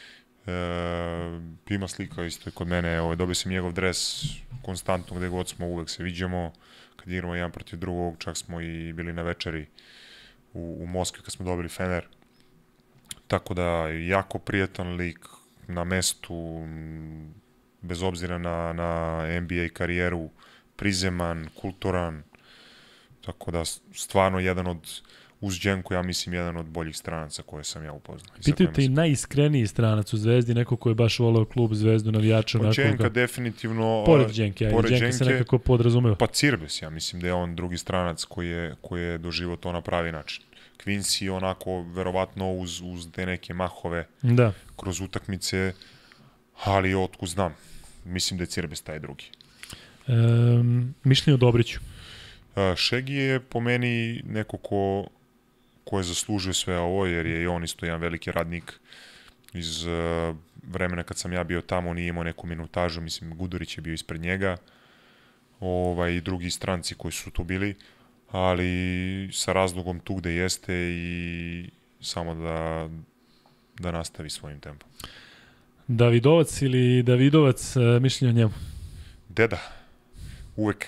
Ima slika isto kod mene, dobio sam njegov dres konstantno gde god smo, uvek se viđamo, kad igramo jedan protiv drugog, čak smo i bili na večeri u Moskvi kad smo dobili Fener. Tako da, jako prijatan lik na mestu, bez obzira na NBA karijeru, prizeman, kulturan, tako da stvarno jedan od, uz Đenku, ja mislim, jedan od boljih stranaca koje sam ja upoznao. Pitaju te i najiskreniji stranac u Zvezdi, neko ko je baš voleo klub, Zvezdu, navijača. Đenka definitivno... Pored Đenke, Đenka se nekako podrazumeo. Pa Cirbes, ja mislim da je on drugi stranac koji je doživao to na pravi način. Quincy onako, verovatno uz te neke mahove kroz utakmice, ali otkud znam. Mislim da je Cirbes taj drugi. Mišljenje o Dobriću? Šegi je po meni neko ko je zaslužio sve ovo, jer je i on isto jedan veliki radnik iz vremena kad sam ja bio tamo, nije imao neku minutažu, mislim Gudurić je bio ispred njega, i drugi stranci koji su tu bili, ali sa razlogom tu gde jeste i samo da nastavi svojim tempom. Davidovac ili Davidovac, mišljenje o njemu? Deda. Uvek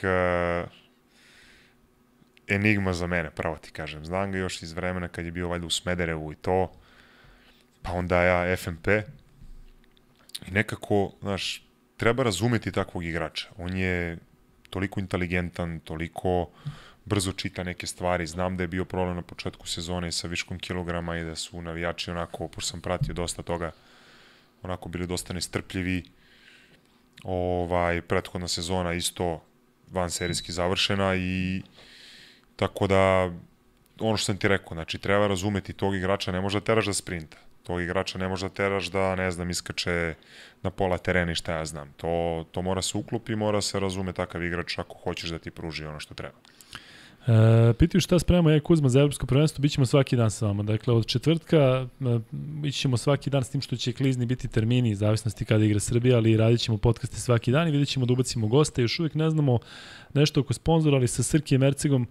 enigma za mene, pravo ti kažem. Znam ga još iz vremena kad je bio valjda u Smederevu i to, pa onda ja FNP i nekako, znaš, treba razumeti takvog igrača. On je toliko inteligentan, toliko brzo čita neke stvari. Znam da je bio problem na početku sezone sa viškom kilograma i da su navijači onako, pošto sam pratio dosta toga, onako bili dosta nestrpljivi. Prethodna sezona isto vanserijski završena i tako da ono što sam ti rekao, znači treba razumeti tog igrača, ne može da teraš da sprinta. Tog igrača ne može da teraš da, ne znam, iskače na pola terena i šta ja znam. To mora se uklopi, mora se razume takav igrač ako hoćeš da ti pruži ono što treba. Pitaju šta spremamo Kuzma za evropsko prvenstvo, bit ćemo svaki dan sa vama. Dakle, od četvrtka ići ćemo svaki dan s tim što će klizni biti termini, zavisnosti kada igra Srbija, ali radit ćemo podcaste svaki dan i vidjet ćemo da ubacimo goste. Još uvijek ne znamo nešto oko sponzora, ali sa Srkijem Ercegom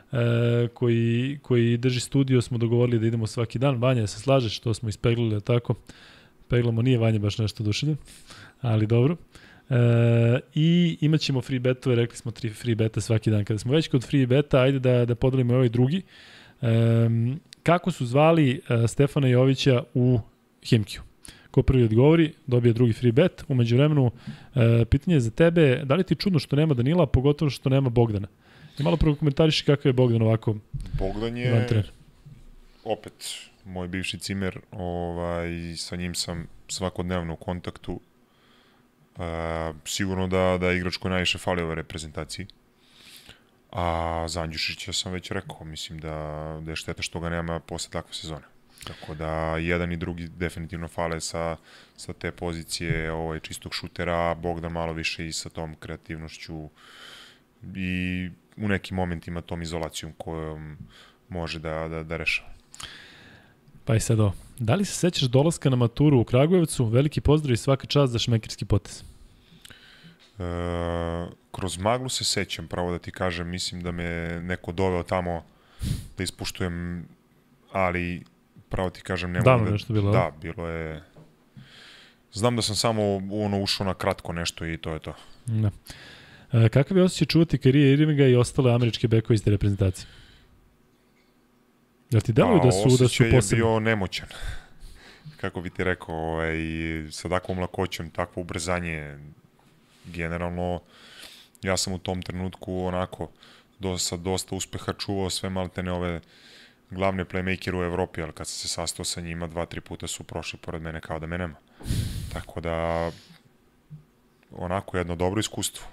koji drži studio smo dogovorili da idemo svaki dan. Vanja, se slažeš, to smo ispeglili, tako? Peglamo, nije Vanja baš nešto oduševljen, ali dobro. I imat ćemo free betove, rekli smo 3 free beta svaki dan. Kada smo već kod free beta, ajde da podelimo ovaj drugi. Kako su zvali Stefana Jovića u Himkiju? Ko prvi odgovori, dobije drugi free bet. Umeđu vremenu, pitanje je za tebe, da li ti je čudno što nema Danila, pogotovo što nema Bogdana? I malo prvo komentariši kakav je Bogdan ovako. Bogdan je opet moj bivši cimer, sa njim sam svakodnevno u kontaktu. Sigurno da igrač koji najviše fali ove reprezentaciji. A za Andjušića sam već rekao, mislim da je šteta što ga nema posle takve sezone. Tako da jedan i drugi definitivno fale sa te pozicije čistog šutera, Bogdan malo više i sa tom kreativnošću i u nekim momentima tom izolacijom kojom može da rešava. Pa i sad ovo. Da li se sećaš dolaska na maturu u Kragujevcu? Veliki pozdrav i svaka čast za šmekerski potez. Kroz maglu se sećam, pravo da ti kažem. Mislim da me neko doveo tamo da ispuštujem, ali pravo ti kažem ne mogu da... nešto bilo. Da, bilo je... Znam da sam samo ušao na kratko nešto i to je to. Da. Kakav je osjećaj čuvati Kyrie Irvinga i ostale američke bekove iz te reprezentacije? Jel ti deluju da su posebni? Osjećaj je bio nemoćan. Kako bi ti rekao, i sa takvom lakoćom, takvo ubrzanje. Generalno, ja sam u tom trenutku onako sa dosta uspeha čuvao sve maltene ove glavne playmakere u Evropi, ali kad sam se sastao sa njima 2-3 puta su prošli pored mene kao da me nema. Tako da, onako jedno dobro iskustvo.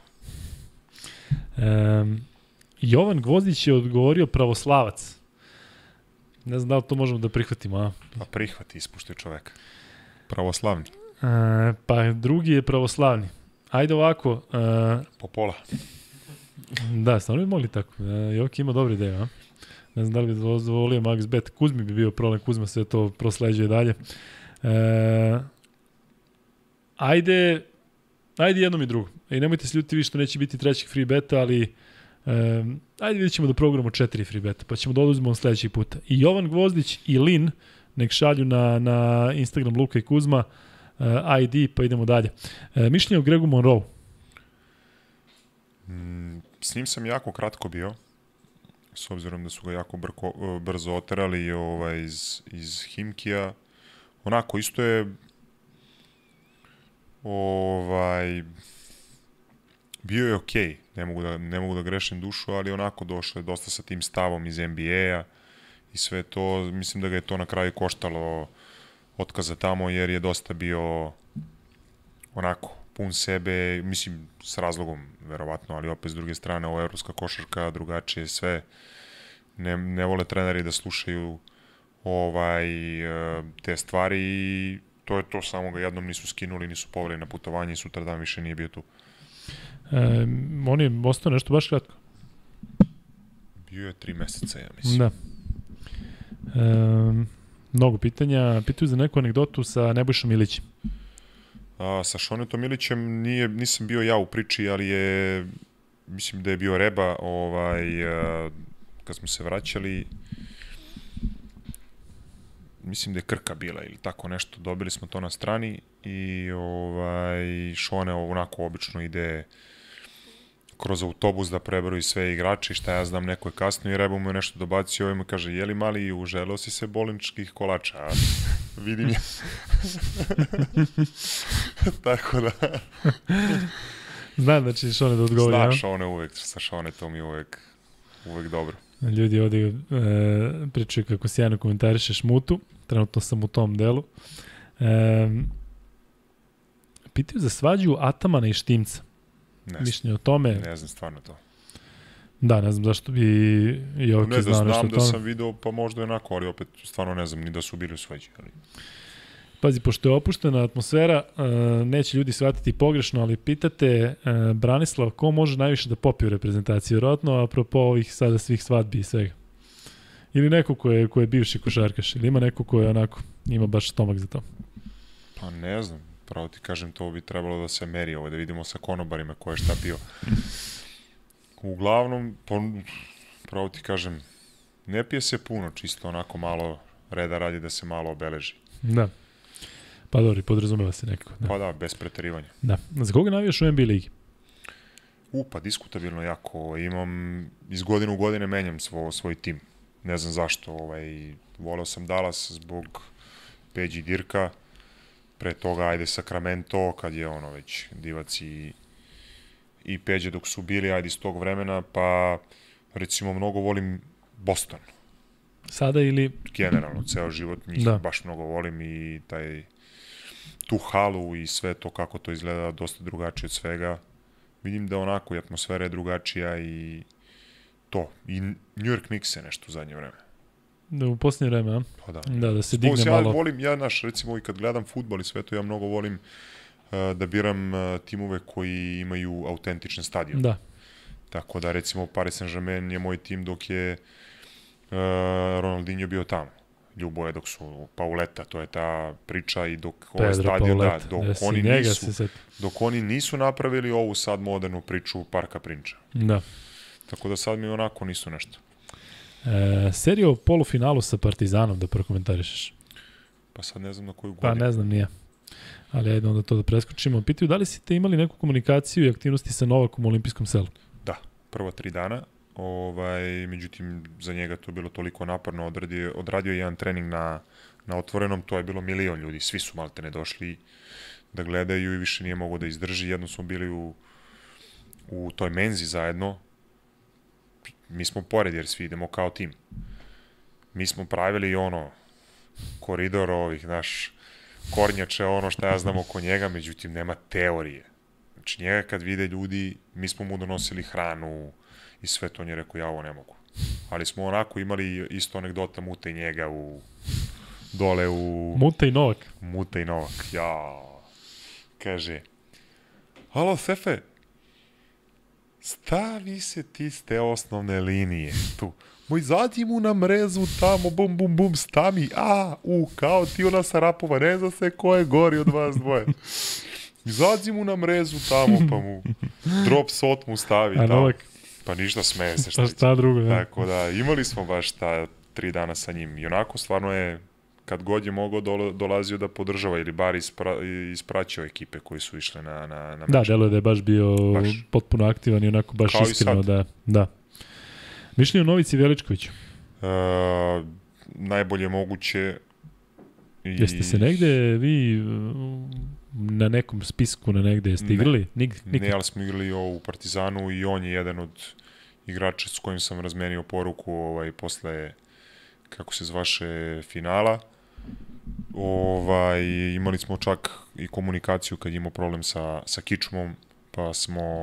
Jovan Gvozdić je odgovorio pravoslavac. Ne znam da li to možemo da prihvatimo, a? Pa prihvati, ispušti čoveka. Pravoslavni. Pa drugi je pravoslavni. Ajde ovako. Po pola. Da, stvarno bi mogli tako. Joki ima dobre ideje, a? Ne znam da li bi dozvolio Max Bet. Kuzmi bi bio problem, Kuzma sve to prosleđuje dalje. Ajde jednom i drugom. I nemojte se ljuti vi što neće biti trećih free beta, ali ajde vidjet ćemo da programamo 4 free beta, pa ćemo da oduzmemo sledećeg puta. I Jovan Gvozdić i Lin nek šalju na Instagram Luka i Kuzma ID, pa idemo dalje. Mišljenje o Gregu Monroe? S njim sam jako kratko bio, s obzirom da su ga jako brzo oterali iz Himkija. Onako, isto je bio je okej. Ne mogu da grešim dušu, ali onako došlo je dosta sa tim stavom iz NBA-a i sve to. Mislim da ga je to na kraju koštalo otkaza tamo, jer je dosta bio onako pun sebe, mislim s razlogom verovatno, ali opet s druge strane ovo je evropska košarka, drugačije sve. Ne vole treneri da slušaju te stvari i to je to, samo ga jednom nisu skinuli, nisu poveli na putovanje i sutra dan više nije bio tu. On je ostao nešto baš kratko. Bio je 3 meseca, ja mislim. Da. Mnogo pitanja. Pitaju za neku anegdotu sa Nebojšom Ilićem. Sa Šonetom Ilićem nisam bio ja u priči, ali je mislim da je bio Reba, kad smo se vraćali, mislim da je Krka bila ili tako nešto, dobili smo to na strani i Šone onako obično ide kroz autobus da prebroji sve igrače i šta ja znam, neko je kasno i Reba mu je nešto dobacio i mu kaže, jeli mali, uželeo si se bolničkih kolača, a vidim je. Tako da... Znam da će Šone da odgovori. Znam Šone uvek, sa Šone to mi je uvek dobro. Ljudi ovdje pričaju kako sjajno komentarišeš Mutu, trenutno sam u tom delu. Pitaju za svađu Atamana i Štimca. Mišljenje o tome? Ne znam stvarno to. Da, ne znam zašto bi i ovdje znao nešto o tome. Znam da sam video, pa možda onako, ali opet stvarno ne znam ni da su bili u svađi. Ali... Pazi, pošto je opuštena atmosfera, neće ljudi shvatiti pogrešno, ali pitate Branislav, ko može najviše da popije u reprezentaciji? Vjerojatno, apropo ovih sada svih svadbi i svega. Ili neko ko je bivši košarkaš, ili ima neko ko je onako, ima baš stomak za to? Pa ne znam, pravo ti kažem, to bi trebalo da se meri ovo, da vidimo sa konobarima ko je šta pio. Uglavnom, pravo ti kažem, ne pije se puno, čisto onako malo reda radi da se malo obeleži. Da. Pa dobro, podrazumeva se nekako. Da. Pa da, bez preterivanja. Da. Za koga navijaš u NBA ligi? Pa diskutabilno jako. Imam, iz godine u godine menjam svoj tim. Ne znam zašto. Voleo sam Dallas zbog Peđi Dirka. Pre toga, ajde, Sacramento, kad je već Divac i Peđe dok su bili, ajde, iz tog vremena. Pa, recimo, mnogo volim Boston. Sada ili... Generalno, ceo život njih baš mnogo volim i tu halu i sve to kako to izgleda dosta drugačije od svega. Vidim da onako i atmosfera je drugačija i to. I New York Knicks je nešto u zadnje vreme. Da, u posljednje vreme, a? Pa da. Da se digne malo. Ja volim, recimo i kad gledam fudbal i sve to, ja mnogo volim da biram timove koji imaju autentične stadione. Da. Tako da, recimo, Paris Saint-Germain je moj tim dok je Ronaldinho bio tamo. Ljuboje dok su Pauleta, to je ta priča i dok ovaj stadion, dok oni nisu napravili ovu sad modernu priču Parka Prinča. Da. Tako da sad mi onako nisu nešto. Serija o polufinalu sa Partizanom da prokomentarišeš? Pa sad ne znam na koju godinu. Pa ne znam, nije. Ali ajde onda to da preskočimo. Pitaju da li ste imali neku komunikaciju i aktivnosti sa Novakom u Olimpijskom selu? Da, prva 3 dana. Međutim, za njega to bilo toliko naporno, odradio jedan trening na otvorenom, to je bilo 1 milion ljudi, svi su maltene došli da gledaju i više nije mogo da izdrži. Jednom smo bili u toj menzi zajedno, mi smo pored jer svi idemo kao tim. Mi smo pravili koridor kornjače, šta ja znam oko njega, međutim nema teorije. Znači njega kad vide ljudi, mi smo mu donosili hranu, i sve to on je rekao, ja ovo ne mogu. Ali smo onako imali isto anegdota Muta i njega dole u... Muta i Novak. Muta i Novak, Kaže, halo Sefe, stavi se ti s te osnovne linije tu. Moj, zađi mu na mrezu tamo, bum, bum, bum, stami, kao ti ona Sarapova, ne zna se ko je gori od vas dvoje. Izađi mu na mrezu tamo, pa mu drop shot mu stavi tamo. Novak? Pa ništa, smeje se Pa šta drugo, da. Tako da, imali smo baš ta 3 dana sa njim. I onako, stvarno je, kad god je mogao, dolazio da podržava ili bar ispraćao ekipe koji su išle na meč. Da, deluje da je baš bio potpuno aktivan i onako baš iskreno da. Mišljenje o Novici Veličkoviću? Najbolje moguće. Jeste se negde vi na nekom spisku jeste igrali? Ne, ali smo igrali u Partizanu i on je jedan od igrača s kojim sam razmenio poruku posle, kako se zvaše, finala. Imali smo čak i komunikaciju kad je imao problem sa kičmom, pa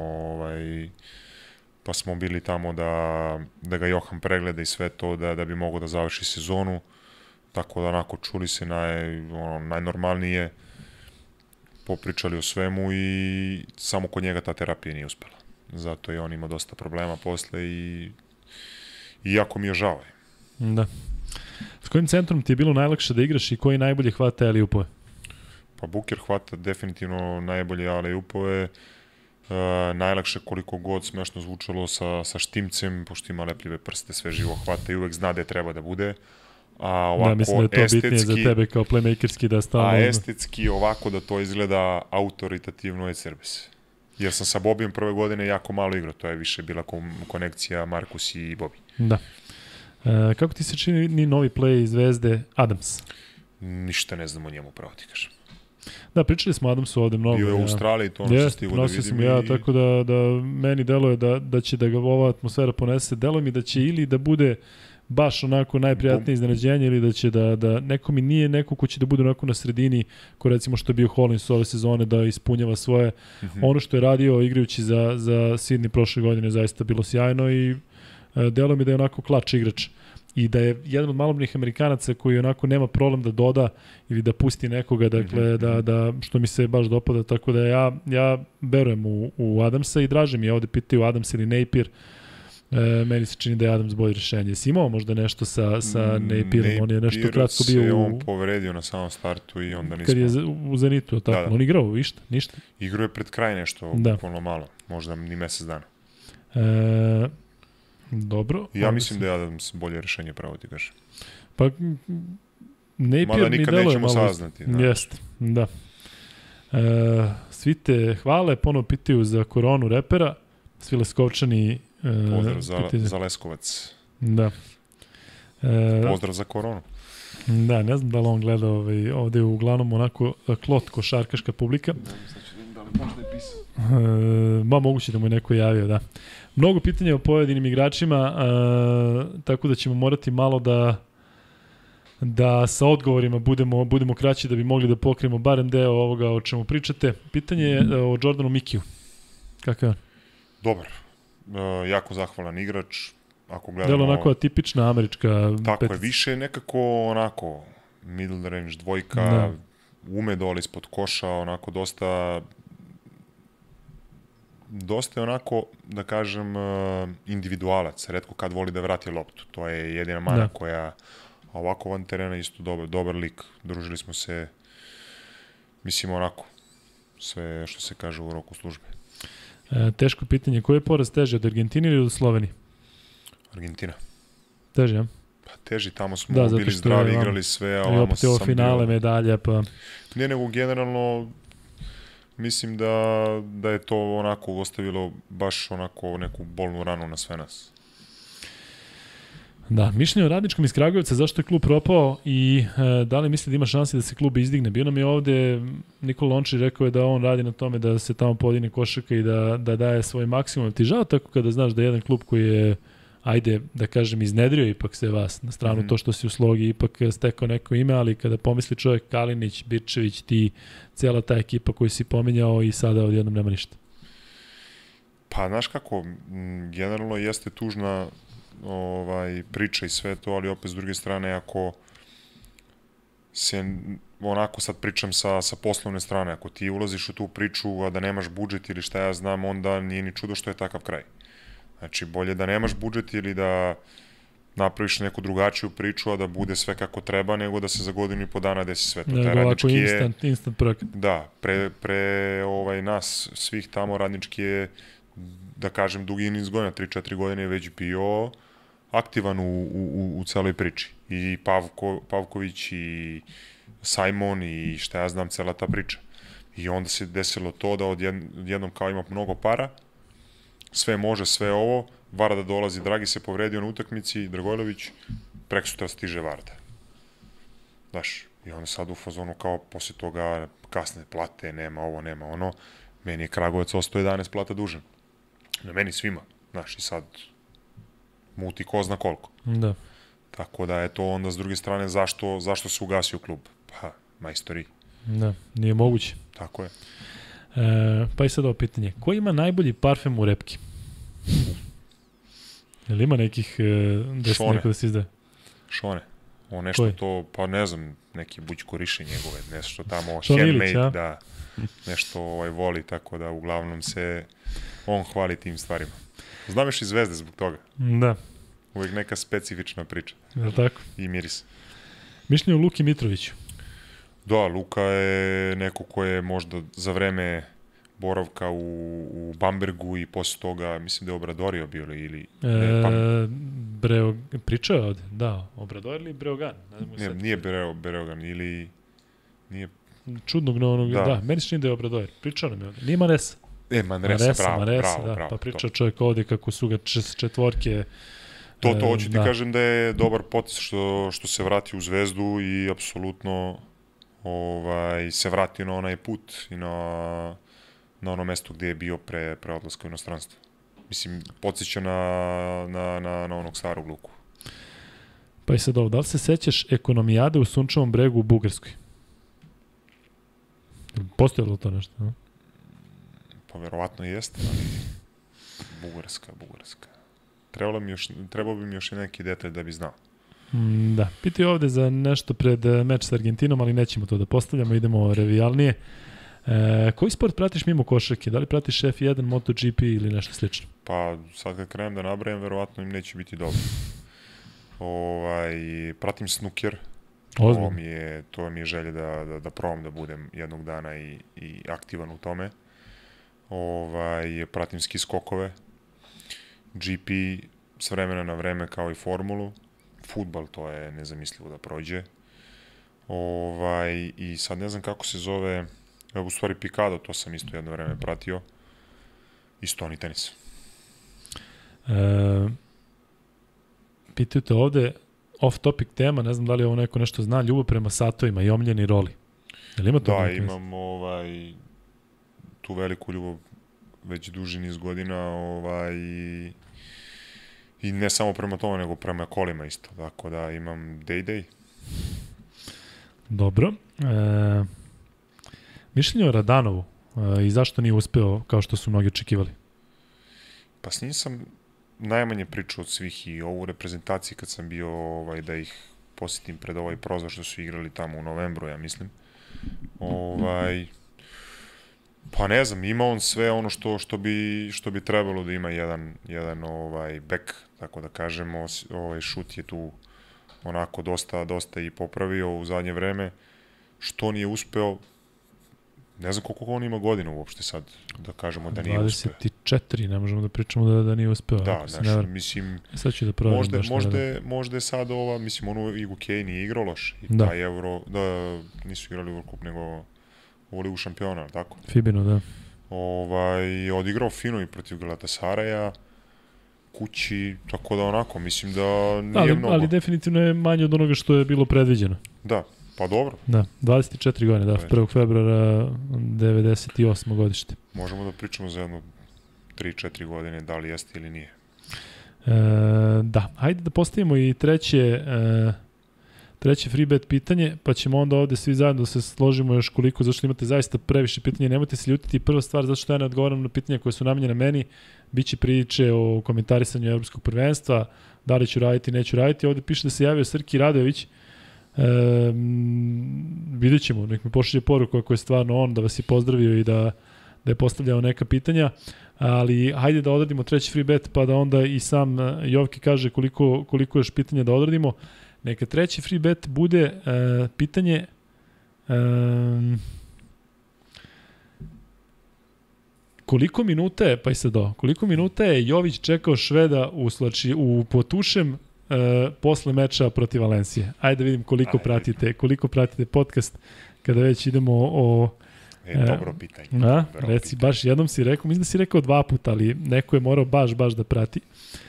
smo bili tamo da ga Johan pregleda i sve to, da bi mogao da završi sezonu. Tako da onako čuli se najnormalnije, popričali o svemu i samo kod njega ta terapija nije uspela. Zato je on imao dosta problema posle i jako mi je žao. Da. S kojim centrom ti je bilo najlakše da igraš i koji najbolje hvata alley-oopove? Pa Booker hvata definitivno najbolje alley-oopove. najlakše koliko god smešno zvučalo sa štimcem, pošto ima lepljive prste, sve živo hvata i uvek zna gde treba da bude. A ovako, mislim da je to bitnije za tebe kao playmakerski da stalno... A estetski ovako da to izgleda autoritativno je Cerbes. Jer sam sa Bobijem prve godine jako malo igrao, to je više bila konekcija Markus i Bobi. Da. Kako ti se čini novi play Zvezde Adams? Ništa ne znam o njemu, pravo ti kažem. Da, pričali smo Adamsu ovde mnogo. Bio je u Australiji, to ono što stigo da vidim. Sam ja, tako da meni deluje da će da ga ova atmosfera ponese. Deluje mi da će ili da bude baš onako najprijatnije iznenađenje ili da će da neko mi nije neko ko će da bude onako na sredini, ko recimo što je bio Hollins ove sezone, da ispunjava svoje. Ono što je radio igrajući za Sydney prošle godine zaista bilo sjajno i deluje mi da je onako klač igrač. I da je jedan od malobnih Amerikanaca koji onako nema problem da doda ili da pusti nekoga, dakle, da što mi se baš dopada, tako da ja verujem u Adamsa i draže mi je ovde pitaju Adams ili Napier. Meni se čini da je Adams bolje rešenje. Si imao možda nešto sa Napierom? On je nešto kratko bio se on povredio na samom startu i onda nismo... Kad je u Zenitu, tako? Da. On igrao ništa? Igrao je pred kraj nešto, bukvalno malo. Možda ni mesec dana. Dobro. Ja mislim da je Adams bolje rešenje, pravo ti kažem. Pa, Napier mi deluje nećemo malo... saznati. Jeste, da. Svi te hvale, ponovo pitaju za koronu repera. Svi Leskovčani... Pozdrav za Leskovac. Da. Pozdrav za koronu. Da, ne znam da li on gleda ovde uglavnom onako klot košarkaška publika. Sad ću vidim da li možda je pisao. Moguće da mu je neko javio, da. Mnogo pitanja o pojedinim igračima, tako da ćemo morati malo da sa odgovorima budemo kraći da bi mogli da pokrijemo barem deo ovoga o čemu pričate. Pitanje je o Jordanu Mikiju. Kako je on? Dobar. Jako zahvalan igrač. Ako gledamo... Delo onako atipična američka Tako petica. je, više nekako onako middle range dvojka, ume dole ispod koša, onako dosta je onako, da kažem, individualac. Retko kad voli da vrati loptu. To je jedina mana koja... A ovako van terena isto dobar lik. Družili smo se, mislim, onako, sve što se kaže u roku službe. Teško pitanje. Koji je poraz teže, od Argentine ili od Slovenije? Argentina. Teže, ja? Pa teži, tamo smo bili zdravi, igrali sve, a ovamo sam bio... finale, medalja, pa... Ne, nego generalno, mislim da je to onako ostavilo baš onako neku bolnu ranu na sve nas. Da, mišljenje o Radničkom iz Kragujevca, zašto je klub propao i da li misli da ima šanse da se klub izdigne? Bio nam je ovde, Nikola Lončar rekao je da on radi na tome da se tamo podigne košarka i da daje svoj maksimum. Ti žao tako kada znaš da je jedan klub koji je, ajde da kažem, iznedrio ipak sve vas na stranu to što si u Slogi ipak stekao neko ime, ali kada pomisli čovjek Kalinić, Birčević, ti, cijela ta ekipa koju si pominjao i sada odjednom nema ništa. Pa, znaš kako, generalno jeste tužna priča i sve to, ali opet s druge strane, ako se onako sad pričam sa poslovne strane, ako ti ulaziš u tu priču, a da nemaš budžet ili šta ja znam, onda nije ni čudo što je takav kraj. Znači, bolje da nemaš budžet ili da napraviš neku drugačiju priču, a da bude sve kako treba, nego da se za godinu i po dana desi sve to. Nego ovako instant projekat. Da, pre nas svih tamo Radnički je, da kažem, dugi niz godina, 3-4 godine je već bio aktivan u celoj priči. I Pavković i Simon i šta ja znam, cela ta priča. I onda se desilo to da odjednom kao ima mnogo para, sve može, sve ovo, Varda dolazi, Dragi se povredio na utakmici, Dragojlović, preko sutra stiže Varda. Znaš, i onda sad u fazonu kao posle toga kasne plate, nema ovo, nema ono, meni je Kragujevac ostao 11 plata dužan. Na meni svima, znaš, i sad muti ko zna koliko. Da. Tako da je to onda s druge strane zašto se ugasio klub? Pa, majstori. Da, nije moguće. Tako je. Pa i sad ovo pitanje. Ko ima najbolji parfem u Repki? Jel ima nekih neko da se izdaje? Šone. On nešto koji? To, pa ne znam, neki Bućko Riše njegove, nešto tamo Ilić, handmade, da nešto voli, tako da uglavnom se on hvali tim stvarima. Znam još i Zvezde zbog toga. Da. Uvijek neka specifična priča. Je tako? I miris. Mišljenje o Luki Mitroviću? Da, Luka je neko ko je možda za vreme boravka u Bambergu i posle toga, mislim da je Obradorio bio ili... Pričao je ovde, da, Obrador ili Breogan? Nije Breogan ili... Nije... Čudnog na onog, da, meni se čini da je Obrador. Pričao nam je ovde. Nije Manresa. Manresa, bravo. Pa pričao čovjek ovde kako su ga četvorke... To hoću ti kažem da je dobar potez što se vrati u Zvezdu i apsolutno se vrati na onaj put i na ono mesto gde je bio pre odlaska u inostranstvo. Mislim, podsjeća na onog starog Luku. Pa i sad ovo, da li se sećaš ekonomijade u Sunčevom Bregu u Bugarskoj? Postojalo to nešto? No? Pa verovatno jeste, ali Bugarska. Trebao bi mi još i neki detalj da bi znao. Da, pitaju ovde za nešto pred meč sa Argentinom, ali nećemo to da postavljamo, idemo revijalnije. Koji sport pratiš mimo košarke? Da li pratiš F1, MotoGP ili nešto slično? Pa sad kad krenem da nabrajam, verovatno im neće biti dobro. Pratim snooker. To mi je želje da probam da budem jednog dana i aktivan u tome. Pratim ski skokove. GP s vremena na vreme kao i formulu. Fudbal, to je nezamislivo da prođe. I sad ne znam kako se zove, u stvari Pikado, to sam isto jedno vreme pratio. I stoni tenis. Pitaju te ovde, off topic tema, ne znam da li ovo neko nešto zna, ljubav prema satovima i omiljeni roli. Je li ima to? Da, imam tu veliku ljubav već duži niz godina i ne samo prema tome, nego prema kolima isto. Tako da imam Day. Dobro. Mišljenje o Radanovu i zašto nije uspeo kao što su mnogi očekivali? Pa s njim sam najmanje pričao od svih i ovu reprezentaciju kad sam bio da ih posjetim pred ovaj prozor što su igrali tamo u novembru, ja mislim. Pa ne znam, ima on sve ono što bi trebalo da ima jedan bek, tako da kažemo, šut je tu onako dosta i popravio u zadnje vreme. Što nije uspeo, ne znam koliko on ima godina uopšte sad, da kažemo da nije uspeo. 24, ne možemo da pričamo da nije uspeo. Da, mislim, sad ću da proverim. Možda je sad mislim, ono i UK nije igrao loš, i taj Euro, da nisu igrali Eurocup, nego u Ligu šampiona, tako? Fibinu, da. Odigrao fino i protiv Galatasaraja, kući, tako da onako, mislim da nije mnogo. Ali definitivno je manje od onoga što je bilo predviđeno. Da, pa dobro. Da, 24 godine, da, 1. februara 98. godište. Možemo da pričamo za jedno 3-4 godine, da li jeste ili nije. Da, hajde da postavimo i treće free bet pitanje, pa ćemo onda ovde svi zajedno da se složimo još koliko, zašto imate zaista previše pitanja, nemojte se ljutiti. Prva stvar, zato što ja ne odgovaram na pitanja koje su namenjene meni, biće priče o komentarisanju evropskog prvenstva, da li ću raditi, neću raditi. Ovde piše da se javio Srki Radojević, vidjet ćemo, nek mi pošalje poruku ako je stvarno on, da vas je pozdravio i da je postavljao neka pitanja, ali hajde da odradimo treći free bet, pa da onda i sam Jovki kaže koliko još pitanja da odradimo. Neka treći free bet bude pitanje koliko minuta je Jović čekao Šveda u Potušem posle meča protiv Valencije. Ajde da vidim koliko pratite podcast kada već idemo o... Dobro pitanje. Reci, baš jednom si rekao, mislim da si rekao 2 puta, ali neko je morao baš da prati.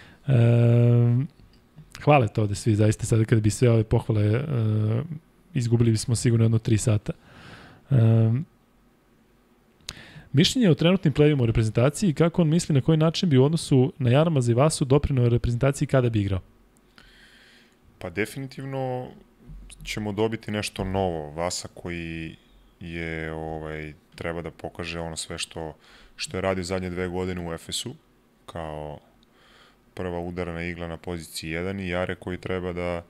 Hvala to ovde svi, zaista sada kada bi sve ove pohvale izgubili bismo sigurno jedno 3 sata. Mišljenje o trenutnim play-ovima u reprezentaciji i kako on misli na koji način bi u odnosu na Jaramaza i Vasu doprineo reprezentaciji kada bi igrao? Pa definitivno ćemo dobiti nešto novo. Vasa koji je treba da pokaže ono sve što je radio zadnje 2 godine u Efesu kao prva udarna igla na poziciji 1 i Jare koji treba da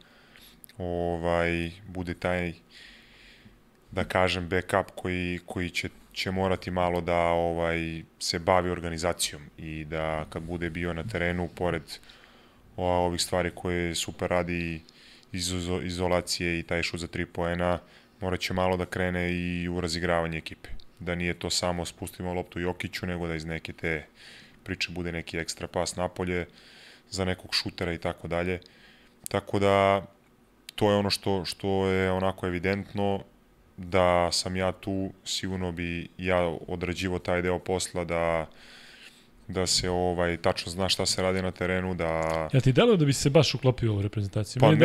bude taj, da kažem, backup koji će morati malo da se bavi organizacijom i da kad bude bio na terenu, pored ovih stvari koje super radi iz izolacije i taj šut za 3 poena, morat će malo da krene i u razigravanje ekipe. da nije to samo spustimo loptu Jokiću, nego da iz neke te priče bude neki ekstra pas napolje za nekog šutera i tako dalje. Tako da to je ono što je onako evidentno, da sam ja tu, sigurno bi ja odrađivo taj deo posla, da se tačno zna šta se radi na terenu, da... Ja ti deluje da bi se baš uklopio u reprezentaciju? Pa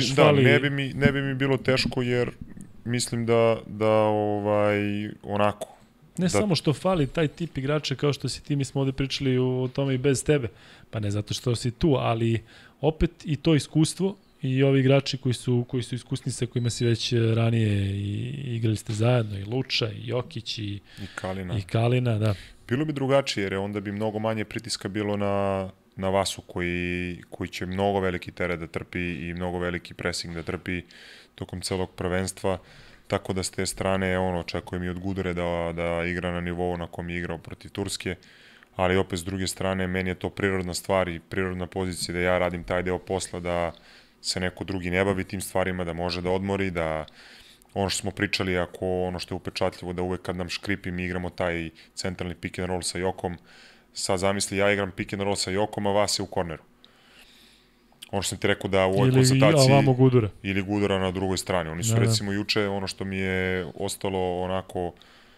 ne bi mi bilo teško, jer mislim da onako... Ne samo što fali taj tip igrača kao što si ti, mi smo ovde pričali o tome i bez tebe, pa ne zato što si tu, ali opet i to iskustvo i ovi igrači koji su iskusni, sa kojima si već ranije igrali ste zajedno, i Luča, i Jokić, i Kalina, da. Bilo bi drugačije, jer onda bi mnogo manje pritiska bilo na Vasu, koji će mnogo veliki teret da trpi i mnogo veliki pressing da trpi tokom celog prvenstva, tako da s te strane očekujem i od Gudure da igra na nivou na kom je igrao protiv Turske, ali opet s druge strane meni je to prirodna stvar i prirodna pozicija da ja radim taj deo posla, da se neko drugi ne bavi tim stvarima, da može da odmori, da ono što smo pričali, ono što je upečatljivo, da uvek kad nam škripi mi igramo taj centralni pick and roll sa Jokom. Sad zamisli, ja igram pick and roll sa Jokom, a Vas je u korneru. Ono što sam ti rekao da u ovoj konstataciji... Ili Gudura na drugoj strani. Oni su recimo juče, ono što mi je ostalo onako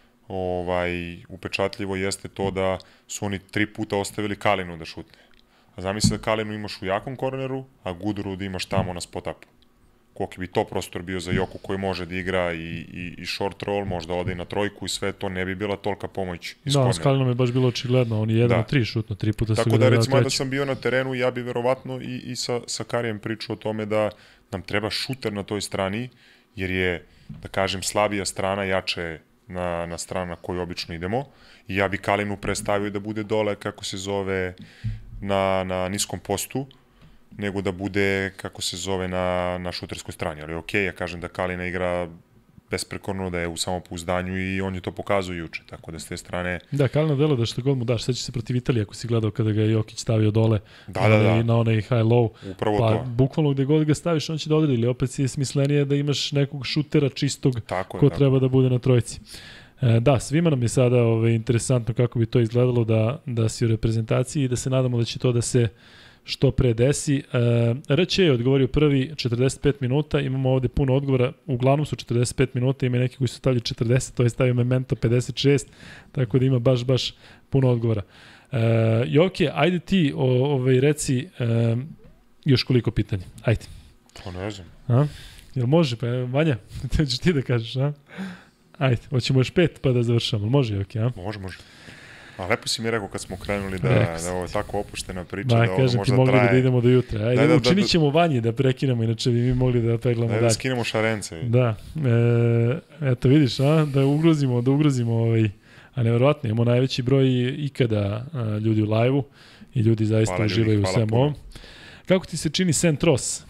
upečatljivo jeste to da su oni 3 puta ostavili Kalinu da šutne. A zamisli da Kalinu imaš u jakom korneru, a Guduru da imaš tamo na spot-upu. Koliki bi to prostor bio za Joku koji može da igra i short roll, možda ode i na trojku i sve to, ne bi bila tolika pomoć iz kornera. Da, s Kalinom je baš bilo očigledno, on je 1 od 3 šutno, 3 puta su tako da recimo da sam bio na terenu, ja bi verovatno i sa Karijem pričao o tome da nam treba šuter na toj strani, jer je, da kažem, slabija strana jače na stranu na koju obično idemo, i ja bi Kalinu prestavio da bude dole, kako se zove, na niskom postu, nego da bude, kako se zove, na šuterskoj strani. Ali okej, ja kažem da Kalina igra besprekorno, da je u samopouzdanju i on je to pokazao juče, tako da s te strane... Da, Kalina delo da što god mu daš, seća se protiv Italije, ako si gledao kada ga je Jokić stavio dole na onaj high-low, pa bukvalno gde god ga staviš, on će da odredi, ili opet je smislenije da imaš nekog šutera čistog ko treba da bude na trojici. Da, svima nam je sada interesantno kako bi to izgledalo da si u reprezentaciji i da se nadamo da će to da se što pre desi. RČ je odgovorio prvi 45 minuta, imamo ovde puno odgovora, uglavnom su 45 minuta, ima neki koji su stavili 40, to je stavio Memento 56, tako da ima baš puno odgovora. Joke, ajde ti reci još koliko pitanja, ajde. Pa ne znam. Jel može, pa Vanja, to ćeš ti da kažeš, a? Ajde, hoćemo još 5 pa da završamo, može Joke, a? Može. A lepo si mi rekao kad smo krenuli da ovo je tako opuštena priča, da ovo možda traje. Kažem ti, mogli da idemo do jutra. Ajde, učinit ćemo Vanji da prekinemo, inače bi mi mogli da peglamo dalje. Da skinemo šarence. Da, eto vidiš, da ugrozimo, a nevjerovatno, imamo najveći broj ikada ljudi u live-u i ljudi zaista uživaju u svemu ovom. Kako ti se čini Centros?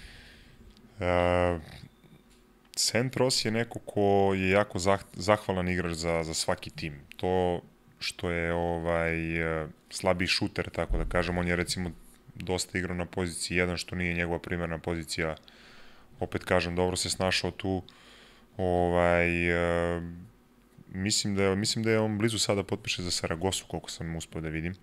Centros je neko ko je jako zahvalan igrač za svaki tim. To što je slabiji šuter, tako da kažem, on je recimo dosta igrao na poziciji 1, što nije njegova primarna pozicija. Opet kažem, dobro se snašao tu. Mislim da je on blizu sada potpiše za Saragosu, koliko sam uspio da vidim.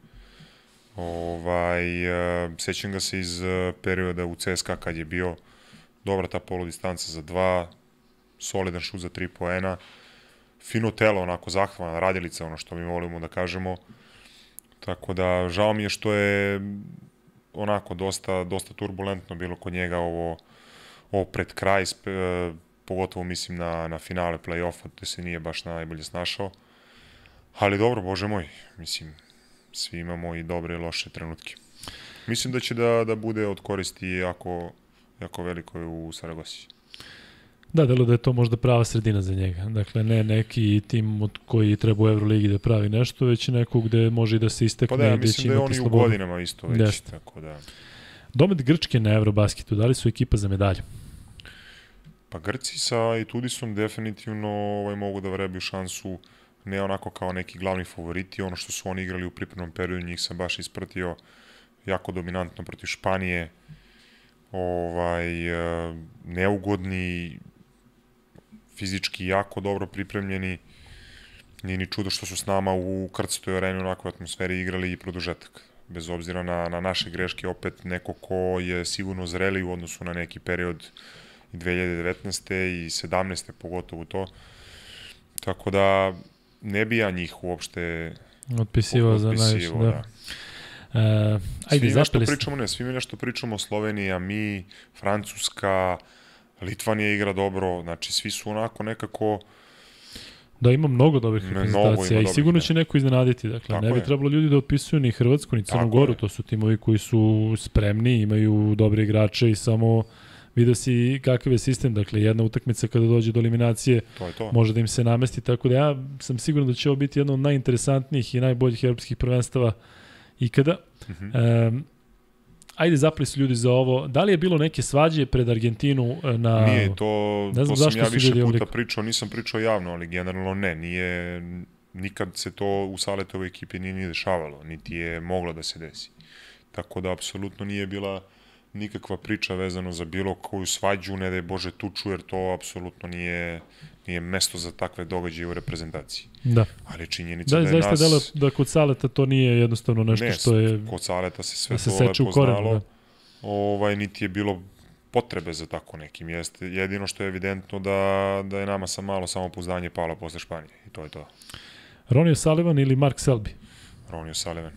Sećam ga se iz perioda u CSKA kad je bio dobra ta polodistanca za 2, solidan šut za 3 poena. Fino telo, onako zahvalna radilica, ono što mi volimo da kažemo. Tako da, žao mi je što je onako dosta turbulentno bilo kod njega ovo pred kraj, pogotovo mislim na finale play-offa, gde se nije baš najbolje snašao. Ali dobro, bože moj, mislim, svi imamo i dobre i loše trenutke. Mislim da će da bude od koristi jako veliko u Saragosi. Da, delo da je to možda prava sredina za njega. Dakle, ne neki tim od koji treba u Euroligi da pravi nešto, već nekog gde može i da se istekne. Pa da, ja mislim da je on i u godinama isto već. Tako da... Domet Grčke na Eurobasketu, da li su ekipa za medalju? Pa Grci sa Itudisom definitivno mogu da vrebiju šansu, ne onako kao neki glavni favoriti, ono što su oni igrali u pripremnom periodu, njih sam baš ispratio jako dominantno protiv Španije, neugodni, fizički jako dobro pripremljeni, nije ni čudo što su s nama u krcatoj areni u onakvoj atmosferi igrali i produžetak. Bez obzira na naše greške, opet neko ko je sigurno zreli u odnosu na neki period 2019. i 17. pogotovo to. Tako da ne bi ja njih uopšte otpisivao za najviše. Da. Ajde, zašto pričamo, svi mi nešto pričamo, Slovenija, mi, Francuska, Litvanija igra dobro, znači svi su onako nekako... Da, ima mnogo dobrih reprezentacija i sigurno će neko iznenaditi. Dakle, tako ne bi trebalo ljudi da otpisuju ni Hrvatsku, ni Crnu Goru, to su timovi koji su spremni, imaju dobre igrače i samo vidio si kakav je sistem. Dakle, jedna utakmica kada dođe do eliminacije može da im se namesti, tako da ja sam siguran da će ovo biti jedno od najinteresantnijih i najboljih evropskih prvenstava ikada. Ajde, zapali su ljudi za ovo. Da li je bilo neke svađe pred Argentinu na... Nije, to sam ja više puta pričao, nisam pričao javno, ali generalno ne, nije, nikad se to u Saletovoj ekipi nije ni dešavalo, niti je moglo da se desi. Tako da, apsolutno nije bila nikakva priča vezano za bilo koju svađu, ne da je Bože tuču, jer to apsolutno nije mesto za takve događaje u reprezentaciji. Da. Ali činjenica da je nas... Da, zaista da kod Saleta to nije jednostavno nešto što je... Ne, kod Saleta se sve to lepo znalo, niti je bilo potrebe za tako nekim. Jedino što je evidentno da je nama malo samopouzdanje palo posle Španije. I to je to. Ronnie O'Sullivan ili Mark Selby? Ronnie O'Sullivan.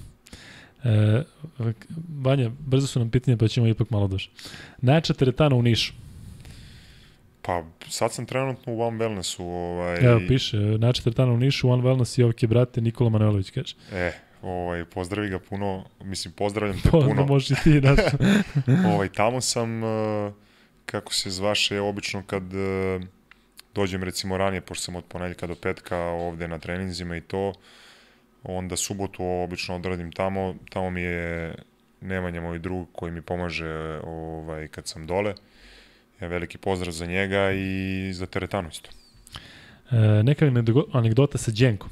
Vanja, brzo su nam pitanje, pa ćemo ipak malo doći. Najjača teretana u Nišu? Pa, sad sam trenutno u One Wellnessu. Evo, piše, najjača teretana u Nišu, One Wellness i ovke brate, Nikola Manojlović, kaže. Pozdravi ga puno, mislim, pozdravljam te puno. Možeš i ti, da. Tamo sam, kako se zvaše, obično kad dođem recimo ranije, pošto sam od ponedjeljka do petka ovde na treninzima i to, onda subotu obično odradim tamo mi je Nemanja, moj drug, koji mi pomaže kad sam dole. Veliki pozdrav za njega i za teretanu isto. Neka anegdota sa Đenkom?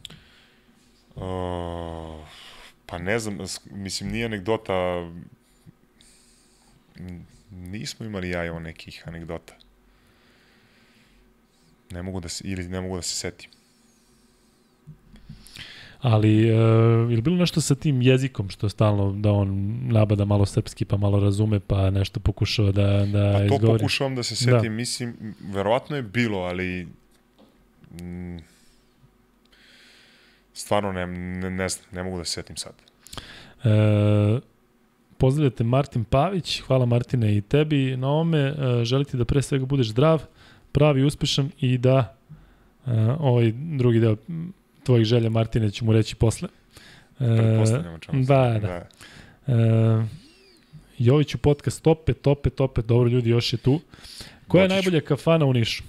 Pa ne znam, mislim, nije anegdota, nismo imali ja i on nekih anegdota. Ne mogu da se setim. Ali, je li bilo nešto sa tim jezikom, što je stalno da on nabada malo srpski, pa malo razume, pa nešto pokušava da izgovori? Pa to pokušavam da se setim, mislim, verovatno je bilo, ali stvarno ne znam, ne mogu da se setim sad. Pozdravljate Martin Pavić, hvala Martine i tebi na ovome, želite da pre svega budeš zdrav, pravi, uspešan i da ovaj drugi deo tvojih želja, Martine, ću mu reći posle. Pretpostavljamo čemu se. Da. Joviću podcast opet, dobro ljudi, još je tu. Koja je najbolja kafana u Nišu?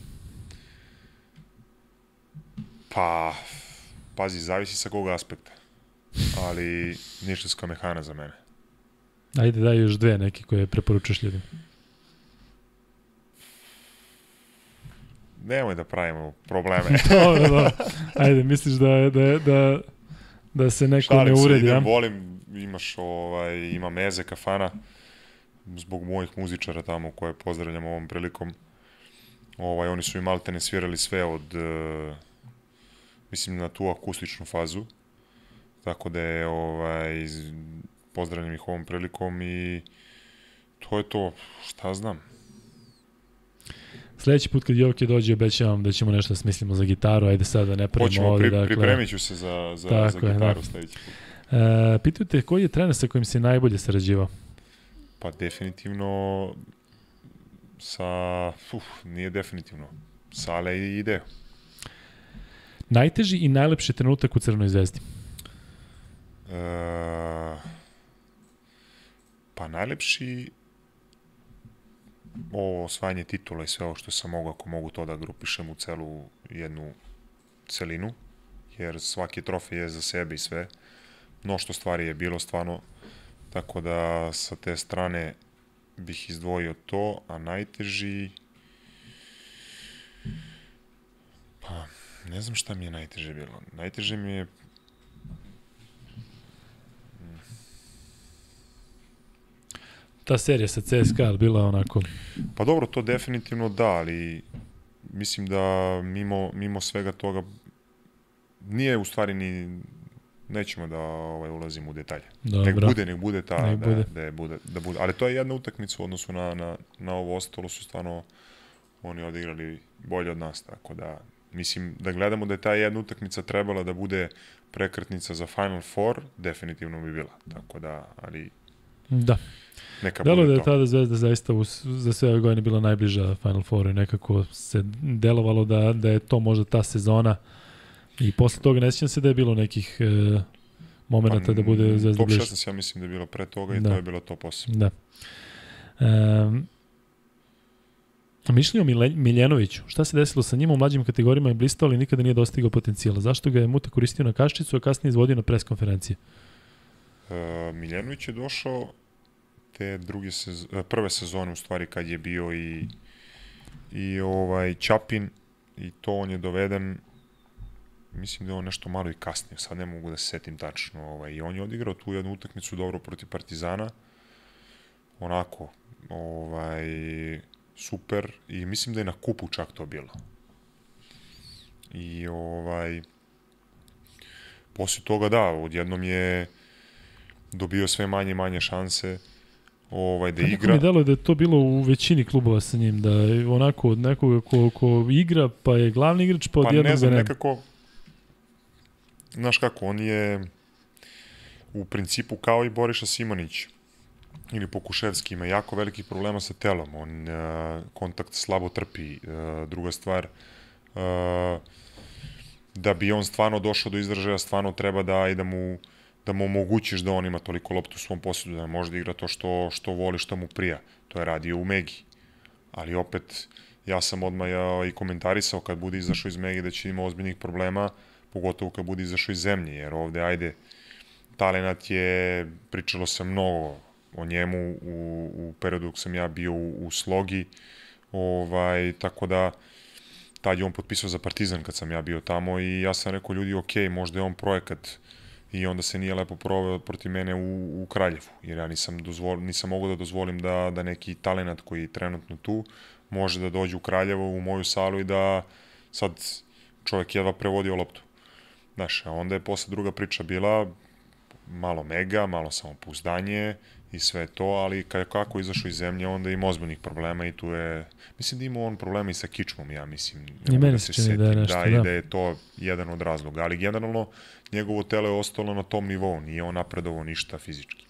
Pa, pazi, zavisi sa kog aspekta. Ali Nišavska mehana za mene. Ajde, daj još dve neke koje preporučuješ ljudima. Nemoj da pravimo probleme. Dobro. Ajde, misliš da se neko ne uredi, ja? Volim, ima Meze kafana, zbog mojih muzičara tamo koje pozdravljam ovom prilikom. Oni su i maltene svirali sve od, mislim, na tu akustičnu fazu. Tako da je, pozdravljam ih ovom prilikom i to je to, šta znam. Sledeći put kad Joke dođe, obećavam da ćemo nešto smislimo za gitaru, ajde sad da ne pravimo ovdje. Pripremit ću se za gitaru sledeći put. Pitaju te, koji je trener sa kojim si najbolje sarađivao? Pa definitivno nije definitivno, Sale i Ideo. Najteži i najlepši trenutak u Crvenoj zvezdi? Pa najlepši osvajanje titula i sve ovo što sam mogao, ako mogu to da grupišem u celu jednu celinu, jer svaki trofej je za sebe i sve. Mnošto stvari je bilo stvarno, tako da sa te strane bih izdvojio to, a najteži... Pa, ne znam šta mi je najteže bilo. Najteže mi je... Ta serija sa CSKA bila onako... Pa dobro, to definitivno da, ali mislim da mimo svega toga nije u stvari ni, nećemo da ulazimo u detalje. Dobro. Nek bude ta, nek bude. Da bude. Ali to je jedna utakmica u odnosu na ovo ostalo, su stvarno oni odigrali bolje od nas, tako da mislim da gledamo da je ta jedna utakmica trebala da bude prekretnica za Final Four, definitivno bi bila. Tako da, ali da. Neka Delo bude da je to. tada Zvezda zaista za sve ove godine bila najbliža Final Fouru i nekako se delovalo da je to možda ta sezona i posle toga ne sjećam se da je bilo nekih momenta da bude Zvezda bliže. Top 16 ja mislim da je bilo pre toga i to je bilo to posebno. Da. Mišljenje o Miljenoviću. Šta se desilo sa njim u mlađim kategorijama je blistao, ali nikada nije dostigao potencijala. Zašto ga je Muta koristio na kaščicu, a kasnije izvodio na pres konferencije? Miljenović je došao te prve sezone u stvari kad je bio i Ćapin i to on je doveden, mislim da je on nešto malo i kasnije, sad ne mogu da se setim tačno, i on je odigrao tu jednu utakmicu dobro protiv Partizana, onako, super, i mislim da je na kupu čak to bilo. I posle toga da, odjednom je dobio sve manje i manje šanse da igra. Kako mi delo je da je to bilo u većini klubova sa njim, da je onako od nekoga ko igra, pa je glavni igrač, pa odjednom ga nema. Pa ne znam, nekako, znaš kako, on je u principu kao i Boriša Simonić ili Pokuševski, ima jako velikih problema sa telom, on kontakt slabo trpi. Druga stvar, da bi on stvarno došao do izražaja, stvarno treba da mu omogućiš da on ima toliko loptu u svom posjedu, da može da igra to što voli, što mu prija. To je radio u Megi. Ali opet, ja sam odmah i komentarisao kad bude izašao iz Megi da će ima ozbiljnih problema, pogotovo kad bude izašao iz zemlje, jer ovde, talenat je, pričalo se mnogo o njemu u periodu dok sam ja bio u Slogi, tako da tad je on potpisao za Partizan kad sam ja bio tamo i ja sam rekao ljudi, ok, možda je on projekat, i onda se nije lepo proveo protiv mene u Kraljevu, jer ja nisam mogao da dozvolim da neki talenat koji je trenutno tu može da dođe u Kraljevo, u moju salu i da sad čovjek jedva prevodio loptu. Znaš, a onda je posle druga priča bila malo mega, malo samopouzdanje i sve to, ali kako izašao iz zemlje, onda ima ozbiljnih problema i tu je, mislim da ima on problema i sa kičmom, ja mislim. I meni se čini da je nešto, da. I da je to jedan od razloga, ali generalno njegovo telo je ostalo na tom nivou, nije on napredovao ništa fizički.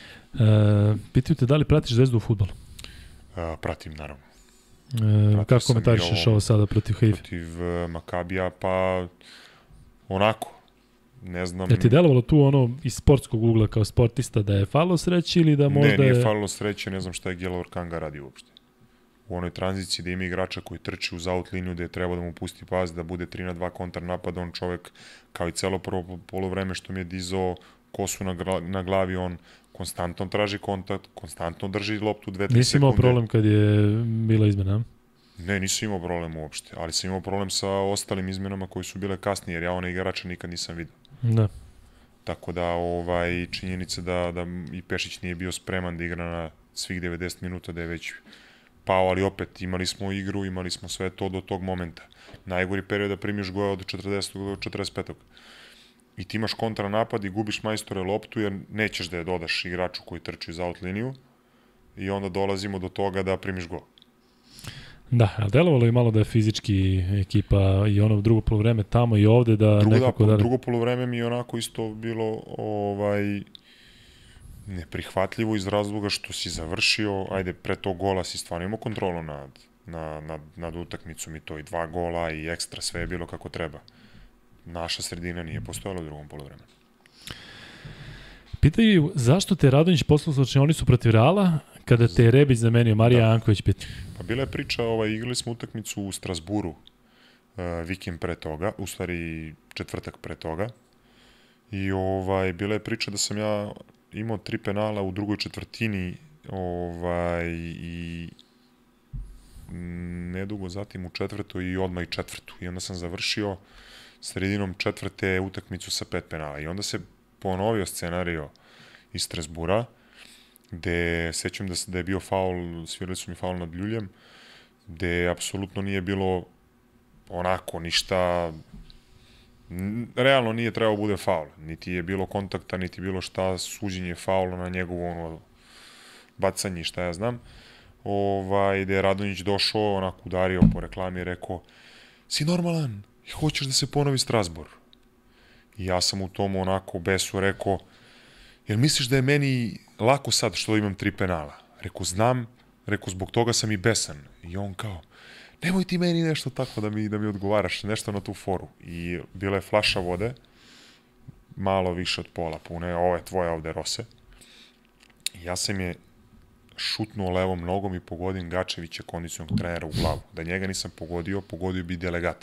Pitaju te da li pratiš Zvezdu u fudbalu? Pratim, naravno. Kako komentarišeš ovo sada protiv Haifa? Protiv Makabija, pa onako, ne znam. Je ti delovalo tu iz sportskog ugla kao sportista da je falilo sreće ili da možda je... Ne, nije falilo sreće, ne znam šta je Gelor Kanga radi uopšte. U onoj tranziciji da ima igrača koji trči uz out liniju gde je trebao da mu pusti pas, da bude 3-2 kontar napad, on čovek kao i celo prvo polovreme što mi je dizao kosu na glavi, on konstantno traži kontakt, konstantno drži loptu 2-3 sekunde. Nisi imao problem kad je bila izmena? Ne, nisam imao problem uopšte, ali sam imao problem sa ostalim izmenama koji su bile kasnije, jer ja one igrača nikad nisam vidio. Da. Tako da, činjenica da i Pešić nije bio spreman da igra na svih 90 minuta, da je već pao, ali opet imali smo igru, imali smo sve to do tog momenta. Najgori period da primiš goja od 40. do 45. I ti imaš kontranapad i gubiš majstore loptu jer nećeš da je dodaš igraču koji trči za out liniju i onda dolazimo do toga da primiš go. Da, a delovalo je malo da je fizički ekipa i ono drugo polovreme tamo i ovde da nekako... Drugo polovreme mi je onako isto bilo neprihvatljivo iz razloga što si završio, pre tog gola si stvarno imao kontrolu nad utakmicom i to i 2 gola i ekstra, sve je bilo kako treba. Naša sredina nije postojala u drugom polovremenu. Pitaju zašto te Radonjić poslao slačionicu protiv Reala kada te je Rebić zamenio, Marija Anković pita. Pa bila je priča, igrali smo utakmicu u Strasburu vikend pre toga, u stvari četvrtak pre toga. I bila je priča da sam ja imao 3 penala u drugoj četvrtini i nedugo zatim u četvrtoj i odmah i četvrtu. I onda sam završio sredinom četvrte utakmicu sa 5 penala. I onda se ponovio scenario iz Strasbura, gde sećam da je bio faul, svirali su mi faul nad Ljuljem, gde apsolutno nije bilo onako ništa realno nije trebao bude faul. Niti je bilo kontakta, niti bilo šta, suđenje faula na njegovo bacanje, šta ja znam. Gde je Radonjić došao, onako udario po reklami i rekao, si normalan, hoćeš da se ponovi Strasbourg. I ja sam u tom onako besu rekao, jel misliš da je meni lako sad što imam 3 penala? Rekao, znam, rekao, zbog toga sam i besan. I on kao, nemoj ti meni nešto tako da mi odgovaraš, nešto na tu foru. I bila je flaša vode, malo više od pola pune, ovo je tvoja ovde Rose. I ja sam je šutnuo levom nogom i pogodim Gačevića, kondicionog trenera, u glavu. Da njega nisam pogodio bi Delegata.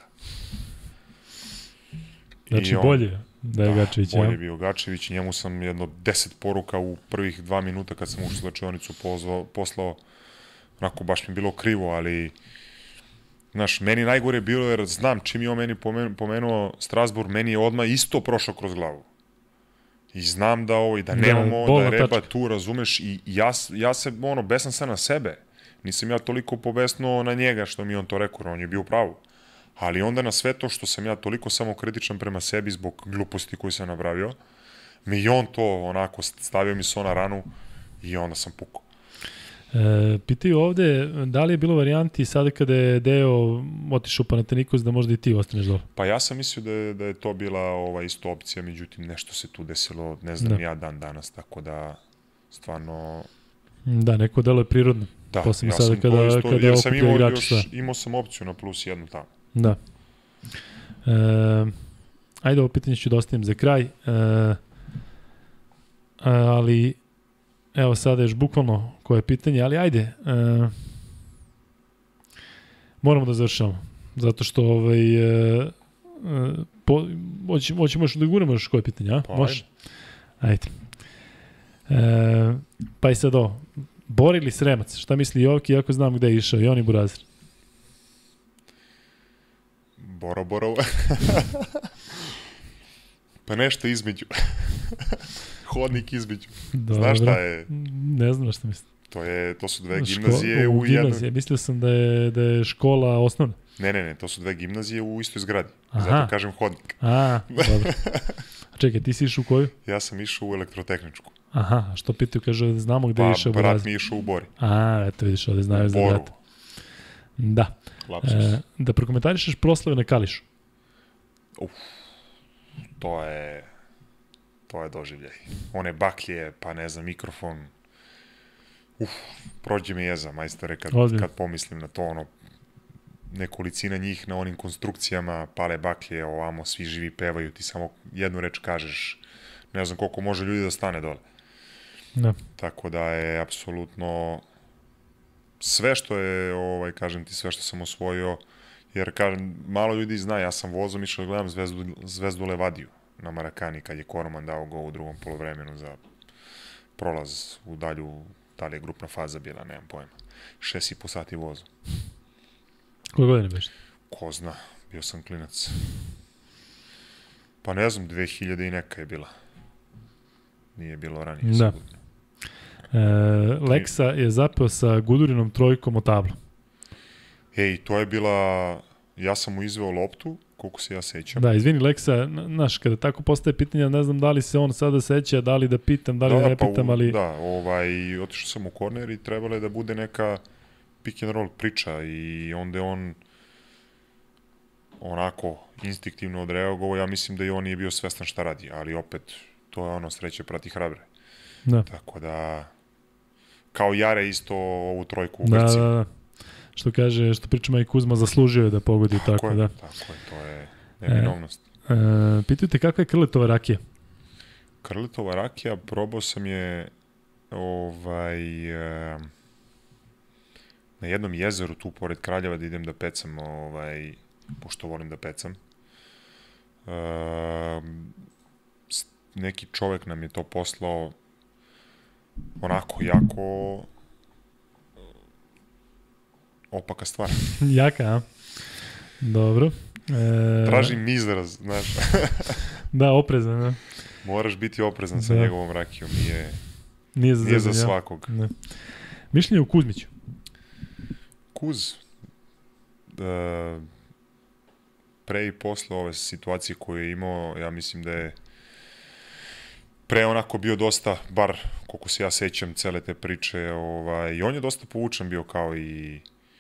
Znači bolje da je Gačević. Bolje je bio Gačević, njemu sam jedno 10 poruka u prvih 2 minuta kad sam ušao u slačionicu poslao, onako baš mi bilo krivo, ali znaš, meni najgore je bilo jer znam čim je on meni pomenuo Strasbourg, meni je odmah isto prošao kroz glavu. I znam da nemamo, da je Reba tu, razumeš, i ja se, besan sam na sebe. Nisam ja toliko pobesno na njega što mi on to rekao, on je bio u pravu. Ali onda na sve to što sam ja toliko samokritičan prema sebi zbog gluposti koju sam napravio, mi je on to onako stavio mi se na ranu i onda sam pukao. Pitaju ovde, da li je bilo varijanti sada kada je Deo otišao u Panathinaikos da možda i ti ostaneš dole? Pa ja sam mislio da je to bila isto opcija, međutim nešto se tu desilo, ne znam ja dan danas, tako da stvarno... Da, neko delo je prirodno. Da, posebno ja sada sam kada jer sam igrači imao sam opciju na +1 tamo. Da. Ajde, ovo pitanje ću da ostavim za kraj. Ali evo sada još bukvalno koje je pitanje, ali ajde. Moramo da završamo. Zato što hoćemo još da guramo još koje pitanje, a? Pa, može? Ajde. Pa i sad ovo. Bor ili Sremac? Šta misli Joki, iako znam gde je išao? I on i Burazir. Boro. Pa nešto između. Hodnik između. Dobro. Znaš šta je? Ne znam šta mislim. To su dve gimnazije u jednoj... Mislio sam da je škola osnovna. Ne, to su dve gimnazije u istoj zgradi. Zato kažem hodnik. Dobro. A čekaj, ti si išao u koju? Ja sam išao u elektrotehničku. Aha, što pitaju, kaže, znamo gde je išao Burazir. Pa brat mi je išao u Bori. Eto vidiš, ovde znaju za brata. Da. Da prokomentarišeš proslave na Kališu. To je doživljaj. One baklje, pa ne znam, mikrofon. Prođe mi jeza, majstore, kad pomislim na to, nekolicina njih na onim konstrukcijama, pale baklje, ovamo, svi živi pevaju, ti samo jednu reč kažeš, ne znam koliko može ljudi da stane dole. Da. Tako da je apsolutno sve što je, kažem ti, sve što sam osvojio, jer kažem, malo ljudi zna, ja sam vozom išao da gledam Zvezdu Levadiju na Marakani, kad je Koroman dao go u drugom polovremenu za prolaz u dalju, da li je grupna faza bila, nemam pojma. 6,5 sati vozom. Koje godine biš? Ko zna, bio sam klinac. Pa ne znam, 2000 i neka je bila. Nije bilo ranije. Da. Leksa je zapeo sa Gudurinom trojkom o tablu. To je bila... Ja sam mu izveo loptu, koliko se ja sećam. Da, izvini Leksa, znaš, kada tako postaje pitanja, ne znam da li se on sada seća, da li da pitam, da li da ne pitam, ali... Da, otišao sam u korner i trebalo je da bude neka pick and roll priča i onda je on onako instinktivno odreagovao. Ja mislim da i on nije bio svestan šta radi, ali opet to je sreće prati hrabre. Da. Tako da, kao Jare isto ovu trojku u Grcima. Da. Što kaže, što pričamo i Kuzma, zaslužio je da pogodi, tako da. Tako je, to je neminovnost. Pitaju te kakva je Krletova rakija? Krletova rakija, probao sam je na jednom jezeru tu pored Kraljeva da idem da pecam, pošto volim da pecam. Neki čovek nam je to poslao onako jako opaka stvar. Jaka, a? Dobro. Tražim izraz, znaš. Da, oprezan, da. Moraš biti oprezan sa njegovom rakijom, nije za svakog. Ne. Mišljenje u Kuzmiću? Kuz? pre i posle ove situacije koje je imao, ja mislim da je pre onako bio dosta, bar koliko se ja sećam cele te priče, i on je dosta povučan bio kao i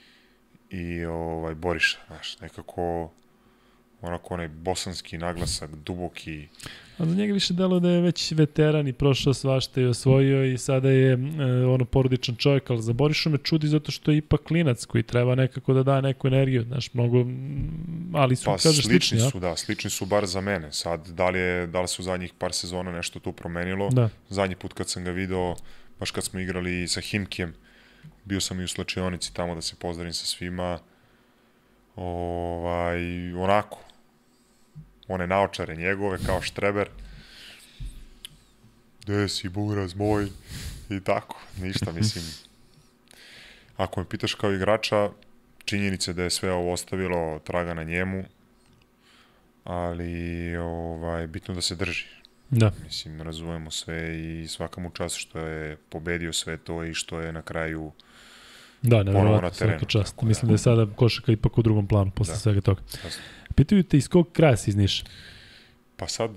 Boriša, znaš, nekako onako onaj bosanski naglasak, duboki. A za njega više delo da je već veteran i prošao svašta i osvojio i sada je porodičan čovjek, ali za Borišu me čudi zato što je ipak klinac koji treba nekako da da neku energiju, znaš, mnogo, ali su, pa, kažeš, slični, ja? Da, slični su bar za mene. Sad, da li su zadnjih par sezona nešto tu promenilo? Da. Zadnji put kad sam ga video, baš kad smo igrali sa Himkijem, bio sam i u slačionici tamo da se pozdravim sa svima, onako, one naočare njegove kao štreber, gde si buraz moj, i tako, ništa, mislim. Ako me pitaš kao igrača, činjenice da je sve ovo ostavilo traga na njemu, ali bitno da se drži. Da. Mislim, razumemo sve i svaka mu čast što je pobedio sve to i što je na kraju ponovo na terenu. Svaka čast. Mislim da je sada košarka ipak u drugom planu posle svega toga. Jasno. Pitaju te iz kog kraja si iz Niša? Pa sad,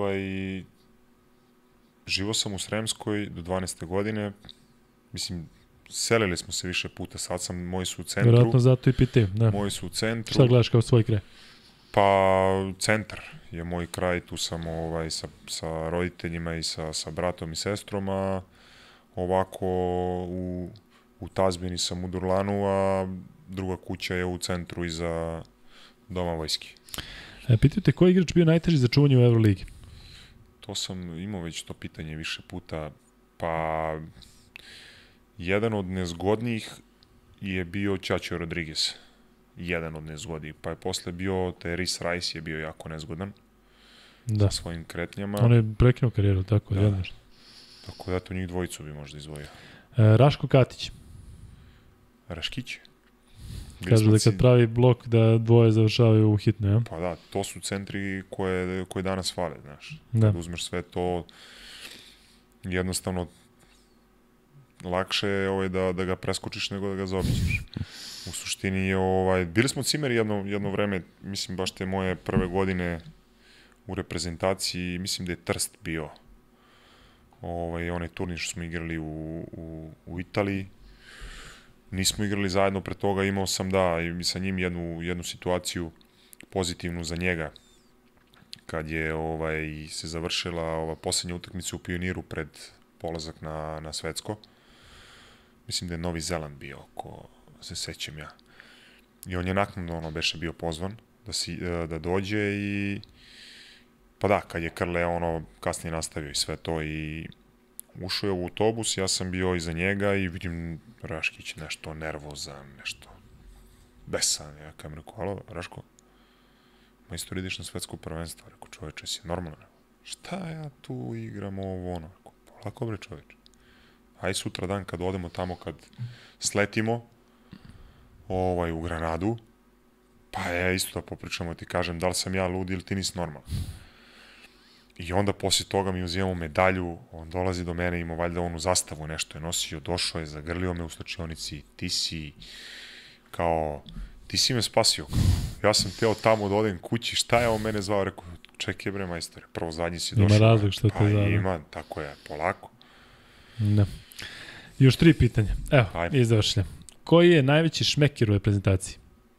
živo sam u Sremskoj do 12. godine. Mislim, selili smo se više puta, sad moji su u centru. Vjerojatno zato i pitaju, da. Moji su u centru. Šta gledaš kao svoj kraj? Pa, centar je moj kraj, tu sam sa roditeljima i sa bratom i sestrom, a ovako u tazbini sam u Durlanu, a druga kuća je u centru iza Doma vojske. Pitaju te koji igrač bio najteži za čuvanje u Euroligi? To sam imao već to pitanje više puta. Pa, jedan od nezgodnijih je bio Ćaćo Rodriguez. Jedan od nezgodnijih. Pa je posle bio Tyrese Rice je bio jako nezgodan. Da. Sa svojim kretnjama. On je prekinuo karijeru, tako da. Jedno. Tako da to njih dvojicu bi možda izdvojio. Raško Katić. Raškić. Kažu da kad pravi blok da dvoje završavaju u hitnu, ja? Pa da, to su centri koje danas fale, znaš. Da. Kad uzmeš sve to, jednostavno lakše je da ga preskočiš nego da ga zaobiđeš. U suštini je, bili smo cimeri jedno vreme, mislim baš te moje prve godine u reprezentaciji, mislim da je Trst bio onaj turnir što smo igrali u Italiji. Nismo igrali zajedno, pre toga imao sam i sa njim jednu situaciju pozitivnu za njega, kad je se završila ova poslednja utakmica u Pioniru pred polazak na svetsko. Mislim da je Novi Zeland bio, ako se sećam ja. I on je naknadno beše bio pozvan da dođe i pa da, kad je Krle kasnije nastavio i sve to i ušao je u autobus, ja sam bio iza njega i vidim Raškić nešto nervozan, nešto besan. Ja kam rekao, alo, Raško, majstor, ideš na svetsko prvenstvo. Rekao, čoveče, si normalno? Šta ja tu igram ovo, Rekao, polako bre, čoveče. Aj sutra dan kad odemo tamo, kad sletimo u Granadu, pa ja isto da popričamo, ti kažem, da li sam ja lud ili ti nisi normalan. I onda posle toga mi uzimamo medalju, on dolazi do mene, ima valjda onu zastavu, nešto je nosio, došao je, zagrlio me u slačionici, ti si me spasio. Ja sam teo tamo da odem kući, šta je on mene zvao? Rekao, čekaj bre majstore, prvo zadnji si došao. Ima razlog što te zvao. Ima, tako je, polako. Da. Još 3 pitanja. Evo, i završljam. Koji je najveći šmekir u reprezentaciji?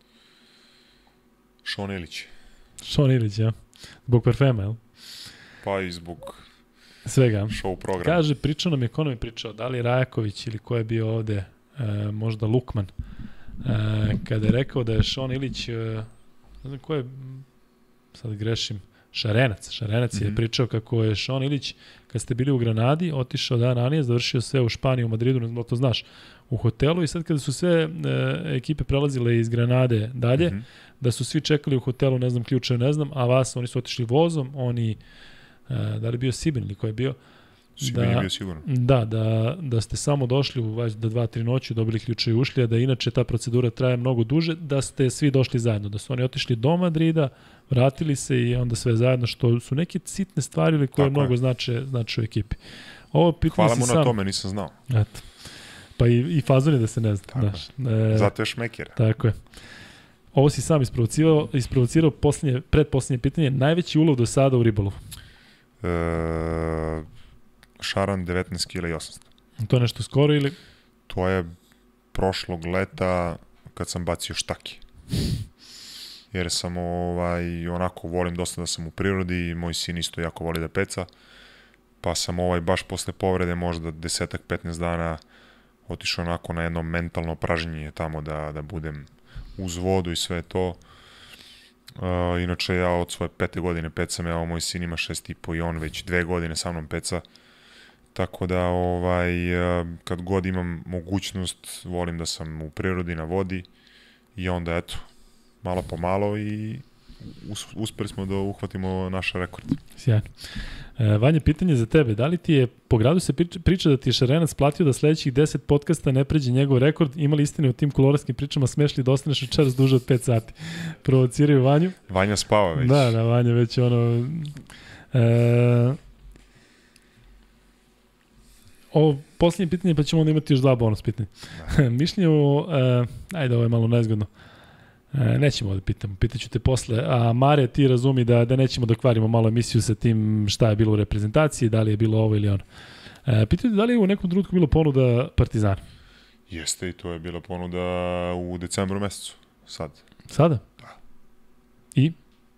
Šon Ilić. Šon Ilić, ja. Zbog parfema, jel? Pa i zbog svega. Show programa. Kaže, pričao nam je, ko nam je pričao, da li Rajaković ili ko je bio ovde, možda Lukman, kada je rekao da je Šon Ilić, ne znam ko je, sad grešim, Šarenac je pričao kako je Šon Ilić, kad ste bili u Granadi, otišao dan ranije, završio sve u Španiji, u Madridu, ne znam, to znaš, u hotelu i sad kada su sve ekipe prelazile iz Granade dalje, da su svi čekali u hotelu, ne znam, ključe, ne znam, a oni su otišli vozom, oni, da li bio Sibin ili ko je bio? Sibin je bio sigurno. Da ste samo došli u 2-3 noći, dobili ključe i ušli, a da inače ta procedura traje mnogo duže, da ste svi došli zajedno, da su oni otišli do Madrida, vratili se i onda sve zajedno, što su neke sitne stvari ili koje mnogo znače u ekipi. Hvala mu na tome, nisam znao. Eto. Pa i fazon je da se ne zna. Zato je šmekera. Tako je. ovo si sam isprovocirao predposlednje pitanje, najveći ulov do sada u ribolovu? Šaran 19 kg i 800. To je nešto skoro ili? To je prošlog leta kad sam bacio štaki. Jer sam onako volim dosta da sam u prirodi i moj sin isto jako voli da peca. Pa sam baš posle povrede možda 10-15 dana otišao onako na jedno mentalno pražnjenje tamo da budem uz vodu i sve to. Inače ja od svoje 5. godine pecam, evo moj sin ima 6,5 i on već 2 godine sa mnom peca. Tako da kad god imam mogućnost volim da sam u prirodi na vodi i onda eto malo po malo i uspeli smo da uhvatimo naš rekord. Sjajno. Vanja, pitanje za tebe. Da li ti je, po gradu se priča da ti je Šarenac platio da sledećih 10 podcasta ne pređe njegov rekord? Imali istine u tim koloradskim pričama, smešli da ostaneš večeras duže od 5 sati? Provociraju Vanju. Vanja spava već. Da, Vanja već ovo posljednje pitanje, pa ćemo onda imati još 2 bonus pitanja. Mišljenje o... ajde, ovo je malo nezgodno. Nećemo da pitamo, pitaću te posle. A Mare, ti razumi da nećemo da kvarimo malo emisiju sa tim šta je bilo u reprezentaciji, da li je bilo ovo ili ono. Pitaju da li je u nekom trenutku bilo ponuda Partizana? Jeste, i to je bila ponuda u decembru mesecu. Sada? Da. I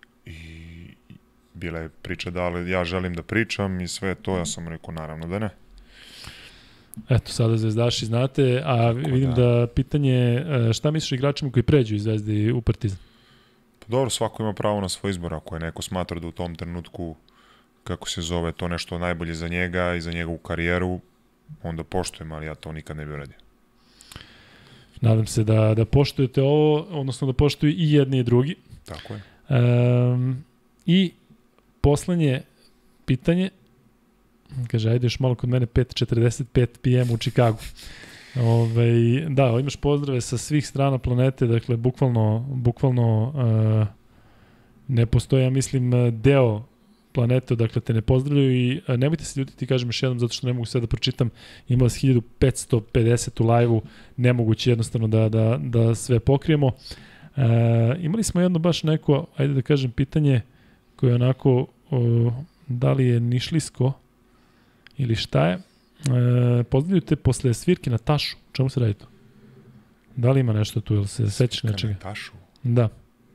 bila je priča da li ja želim da pričam i sve to, ja sam rekao naravno da ne. Eto, sada zvezdaši znate, a vidim da pitanje, šta misliš igračima koji pređu iz Zvezde u Partizan? Pa dobro, svako ima pravo na svoj izbor, ako je neko smatra da u tom trenutku, kako se zove, to nešto najbolje za njega i za njegovu karijeru, onda poštujem, ali ja to nikad ne bih uradio. Nadam se da poštujete ovo, odnosno da poštuju i jedni i drugi. Tako je. I poslednje pitanje, kaže, ajde još malo kod mene, 5:45 PM u Čikagu. Da, imaš pozdrave sa svih strana planete, dakle, bukvalno ne postoji, ja mislim, deo planete, dakle, te ne pozdravljaju i nemojte se ljutiti, kažem još jednom, zato što ne mogu sve da pročitam, ima vas 1550 u live-u, nemoguće jednostavno da sve pokrijemo. Imali smo jedno baš neko, ajde da kažem, pitanje koje je onako, da li je nišlisko, ili šta je? Pozdravljaju te posle svirke na Tašu. Čemu se radi to? Da li ima nešto tu, ili se sećaš nečega? Na Tašu? Da.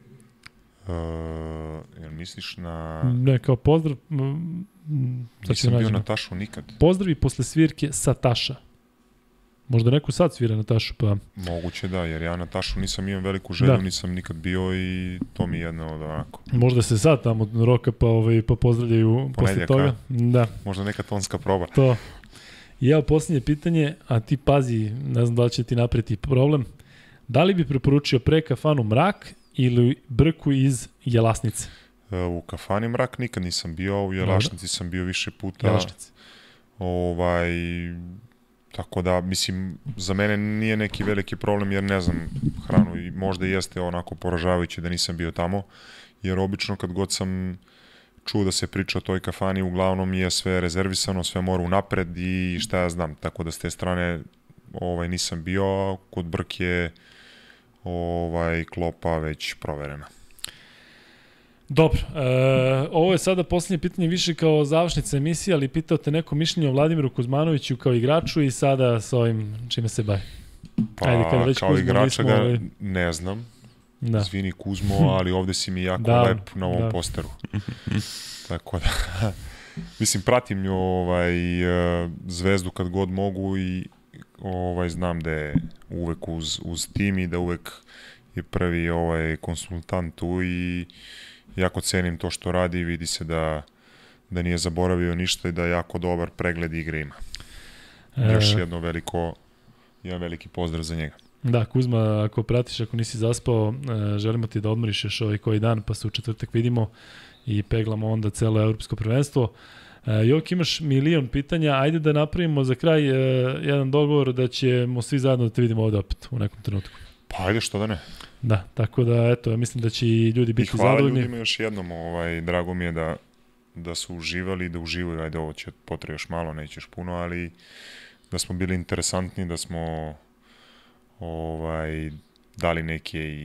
Jel misliš na... Ne, kao pozdrav... Nisam bio na Tašu nikad. Pozdravi posle svirke sa Taša. Možda neko sad svira na Tašu, pa... Moguće da, jer ja na Tašu nisam imao veliku želju, nisam nikad bio i to mi je jedno od onako. Možda se sad tamo roka pa pozdravljaju posle toga. Da. Možda neka tonska proba. To. I evo posljednje pitanje, a ti pazi, ne znam da li će ti napreti problem. Da li bi preporučio pre kafanu Mrak ili Brku iz Jelasnice? U kafani Mrak nikad nisam bio, u Jelašnici sam bio više puta. Jelašnici. Tako da, mislim, za mene nije neki veliki problem jer ne znam hranu i možda jeste onako poražavajuće da nisam bio tamo, jer obično kad god sam čuo da se priča o toj kafani, uglavnom je sve rezervisano, sve mora unapred i šta ja znam, tako da s te strane nisam bio, kod Brk je klopa već proverena. Dobro, ovo je sada posljednje pitanje više kao završnica emisije, ali pitao te neko mišljenje o Vladimiru Kuzmanoviću kao igraču i sada sa ovim čime se bavi. Pa kao igrača ga ne znam, zvini Kuzmo, ali ovde si mi jako lep na ovom posteru. Tako da, mislim, pratim nju Zvezdu kad god mogu i znam da je uvek uz tim i da uvek je prvi konsultant tu i jako cenim to što radi i vidi se da nije zaboravio ništa i da jako dobar pregled igre ima. Još jedan veliki pozdrav za njega. Da, Kuzma, ako pratiš, ako nisi zaspao, želimo ti da odmoriš još koji dan, pa se u četvrtak vidimo i peglamo onda celo evropsko prvenstvo. Jok, imaš milion pitanja, ajde da napravimo za kraj jedan dogovor da ćemo svi zajedno da te vidimo ovde opet u nekom trenutku. Pa ajde, što da ne. Da, tako da, eto, ja mislim da će i ljudi biti zadovoljni. I hvala ljudima još jednom, drago mi je da su uživali i da uživaju, ajde, ovo će potre još malo, nećeš puno, ali da smo bili interesantni, da smo dali neke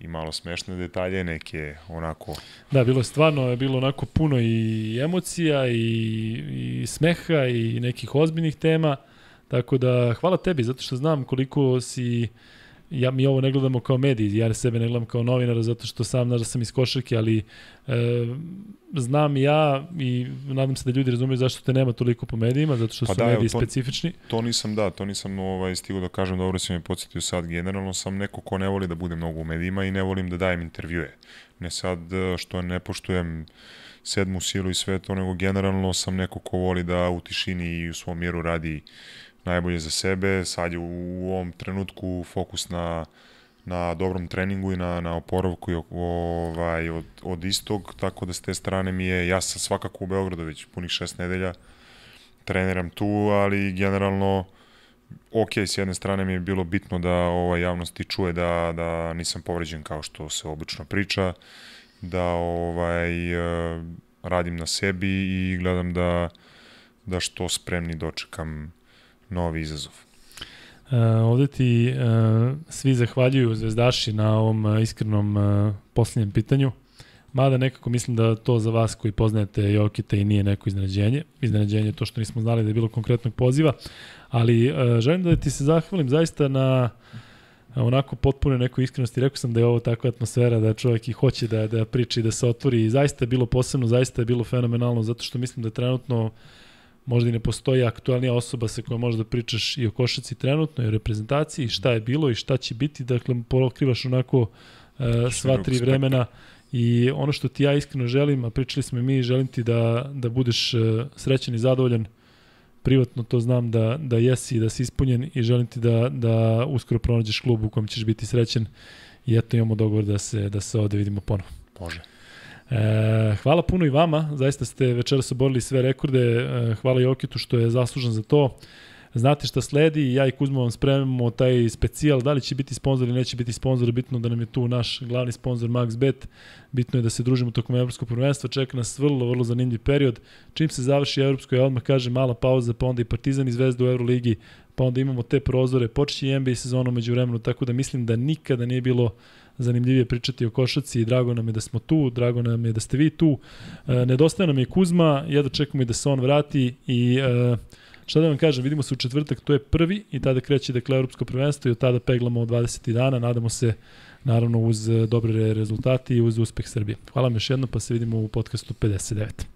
i malo smešne detalje, neke onako... Da, bilo je stvarno, bilo onako puno i emocija i smeha i nekih ozbiljnih tema, tako da hvala tebi, zato što znam koliko si... mi ovo ne gledamo kao mediji, ja sebe ne gledam kao novinara zato što sam znaš da sam iz košarke, ali znam ja i nadam se da ljudi razumiju zašto te nema toliko po medijima, zato što su mediji specifični. To nisam stigao da kažem, dobro si me podsjetio sad, generalno sam neko ko ne voli da bude mnogo u medijima i ne volim da dajem intervjue. Ne sad što ne poštujem sedmu silu i sve to, nego generalno sam neko ko voli da u tišini i u svom miru radi najbolje za sebe. Sad je u ovom trenutku fokus na dobrom treningu i na oporavku od istog, tako da s te strane ja sam svakako u Beogradu već punih 6 nedelja, treniram tu, ali generalno s jedne strane mi je bilo bitno da javnosti čuje da nisam povređen kao što se obično priča, da radim na sebi i gledam da što spremni dočekam novi izazov. Ovde ti svi zahvaljuju zvezdaši na ovom iskrenom posljednjem pitanju, mada nekako mislim da to za vas koji poznajete Jokita i nije neko iznenađenje. Iznenađenje je to što nismo znali da je bilo konkretnog poziva, ali želim da ti se zahvalim zaista na onako potpuno nekoj iskrenosti. Rekao sam da je ovo takva atmosfera da čovjek i hoće da priča i da se otvori i zaista je bilo posebno, zaista je bilo fenomenalno, zato što mislim da trenutno možda i ne postoji aktualnija osoba sa kojom možeš da pričaš i o košarci trenutno i o reprezentaciji, šta je bilo i šta će biti, dakle pokrivaš onako sva tri vremena i ono što ti ja iskreno želim, a pričali smo i mi, želim ti da budeš srećan i zadovoljan, privatno to znam da jesi i da si ispunjen i želim ti da uskoro pronađeš klub u kojem ćeš biti srećan i eto imamo dogovor da se ovde vidimo ponovo. Može. Hvala puno i vama, zaista ste večeras oborili sve rekorde, hvala Jokitu što je zaslužan za to. Znate šta sledi, ja i Kuzma vam spremamo taj specijal, da li će biti sponsor ili neće biti sponsor, bitno da nam je tu naš glavni sponsor MaxBet, bitno je da se družimo tokom evropskog prvenstva, čeka nas vrlo zanimljiv period. Čim se završi evropsko, ja odmah kažem mala pauza, pa onda i Partizan i Zvezda u Euroligi, pa onda imamo te prozore, počeće i NBA sezona među vremenu, tako da mislim da nikada nije bilo zanimljivije pričati o košarci i drago nam je da smo tu, drago nam je da ste vi tu. Nedostaje nam je Kuzma, jedno čekamo i da se on vrati i šta da vam kažem, vidimo se u četvrtak, to je prvi i tada kreće dakle evropsko prvenstvo i od tada peglamo 20 dana, nadamo se naravno uz dobre rezultati i uz uspeh Srbije. Hvala vam još jednom, pa se vidimo u podcastu 59.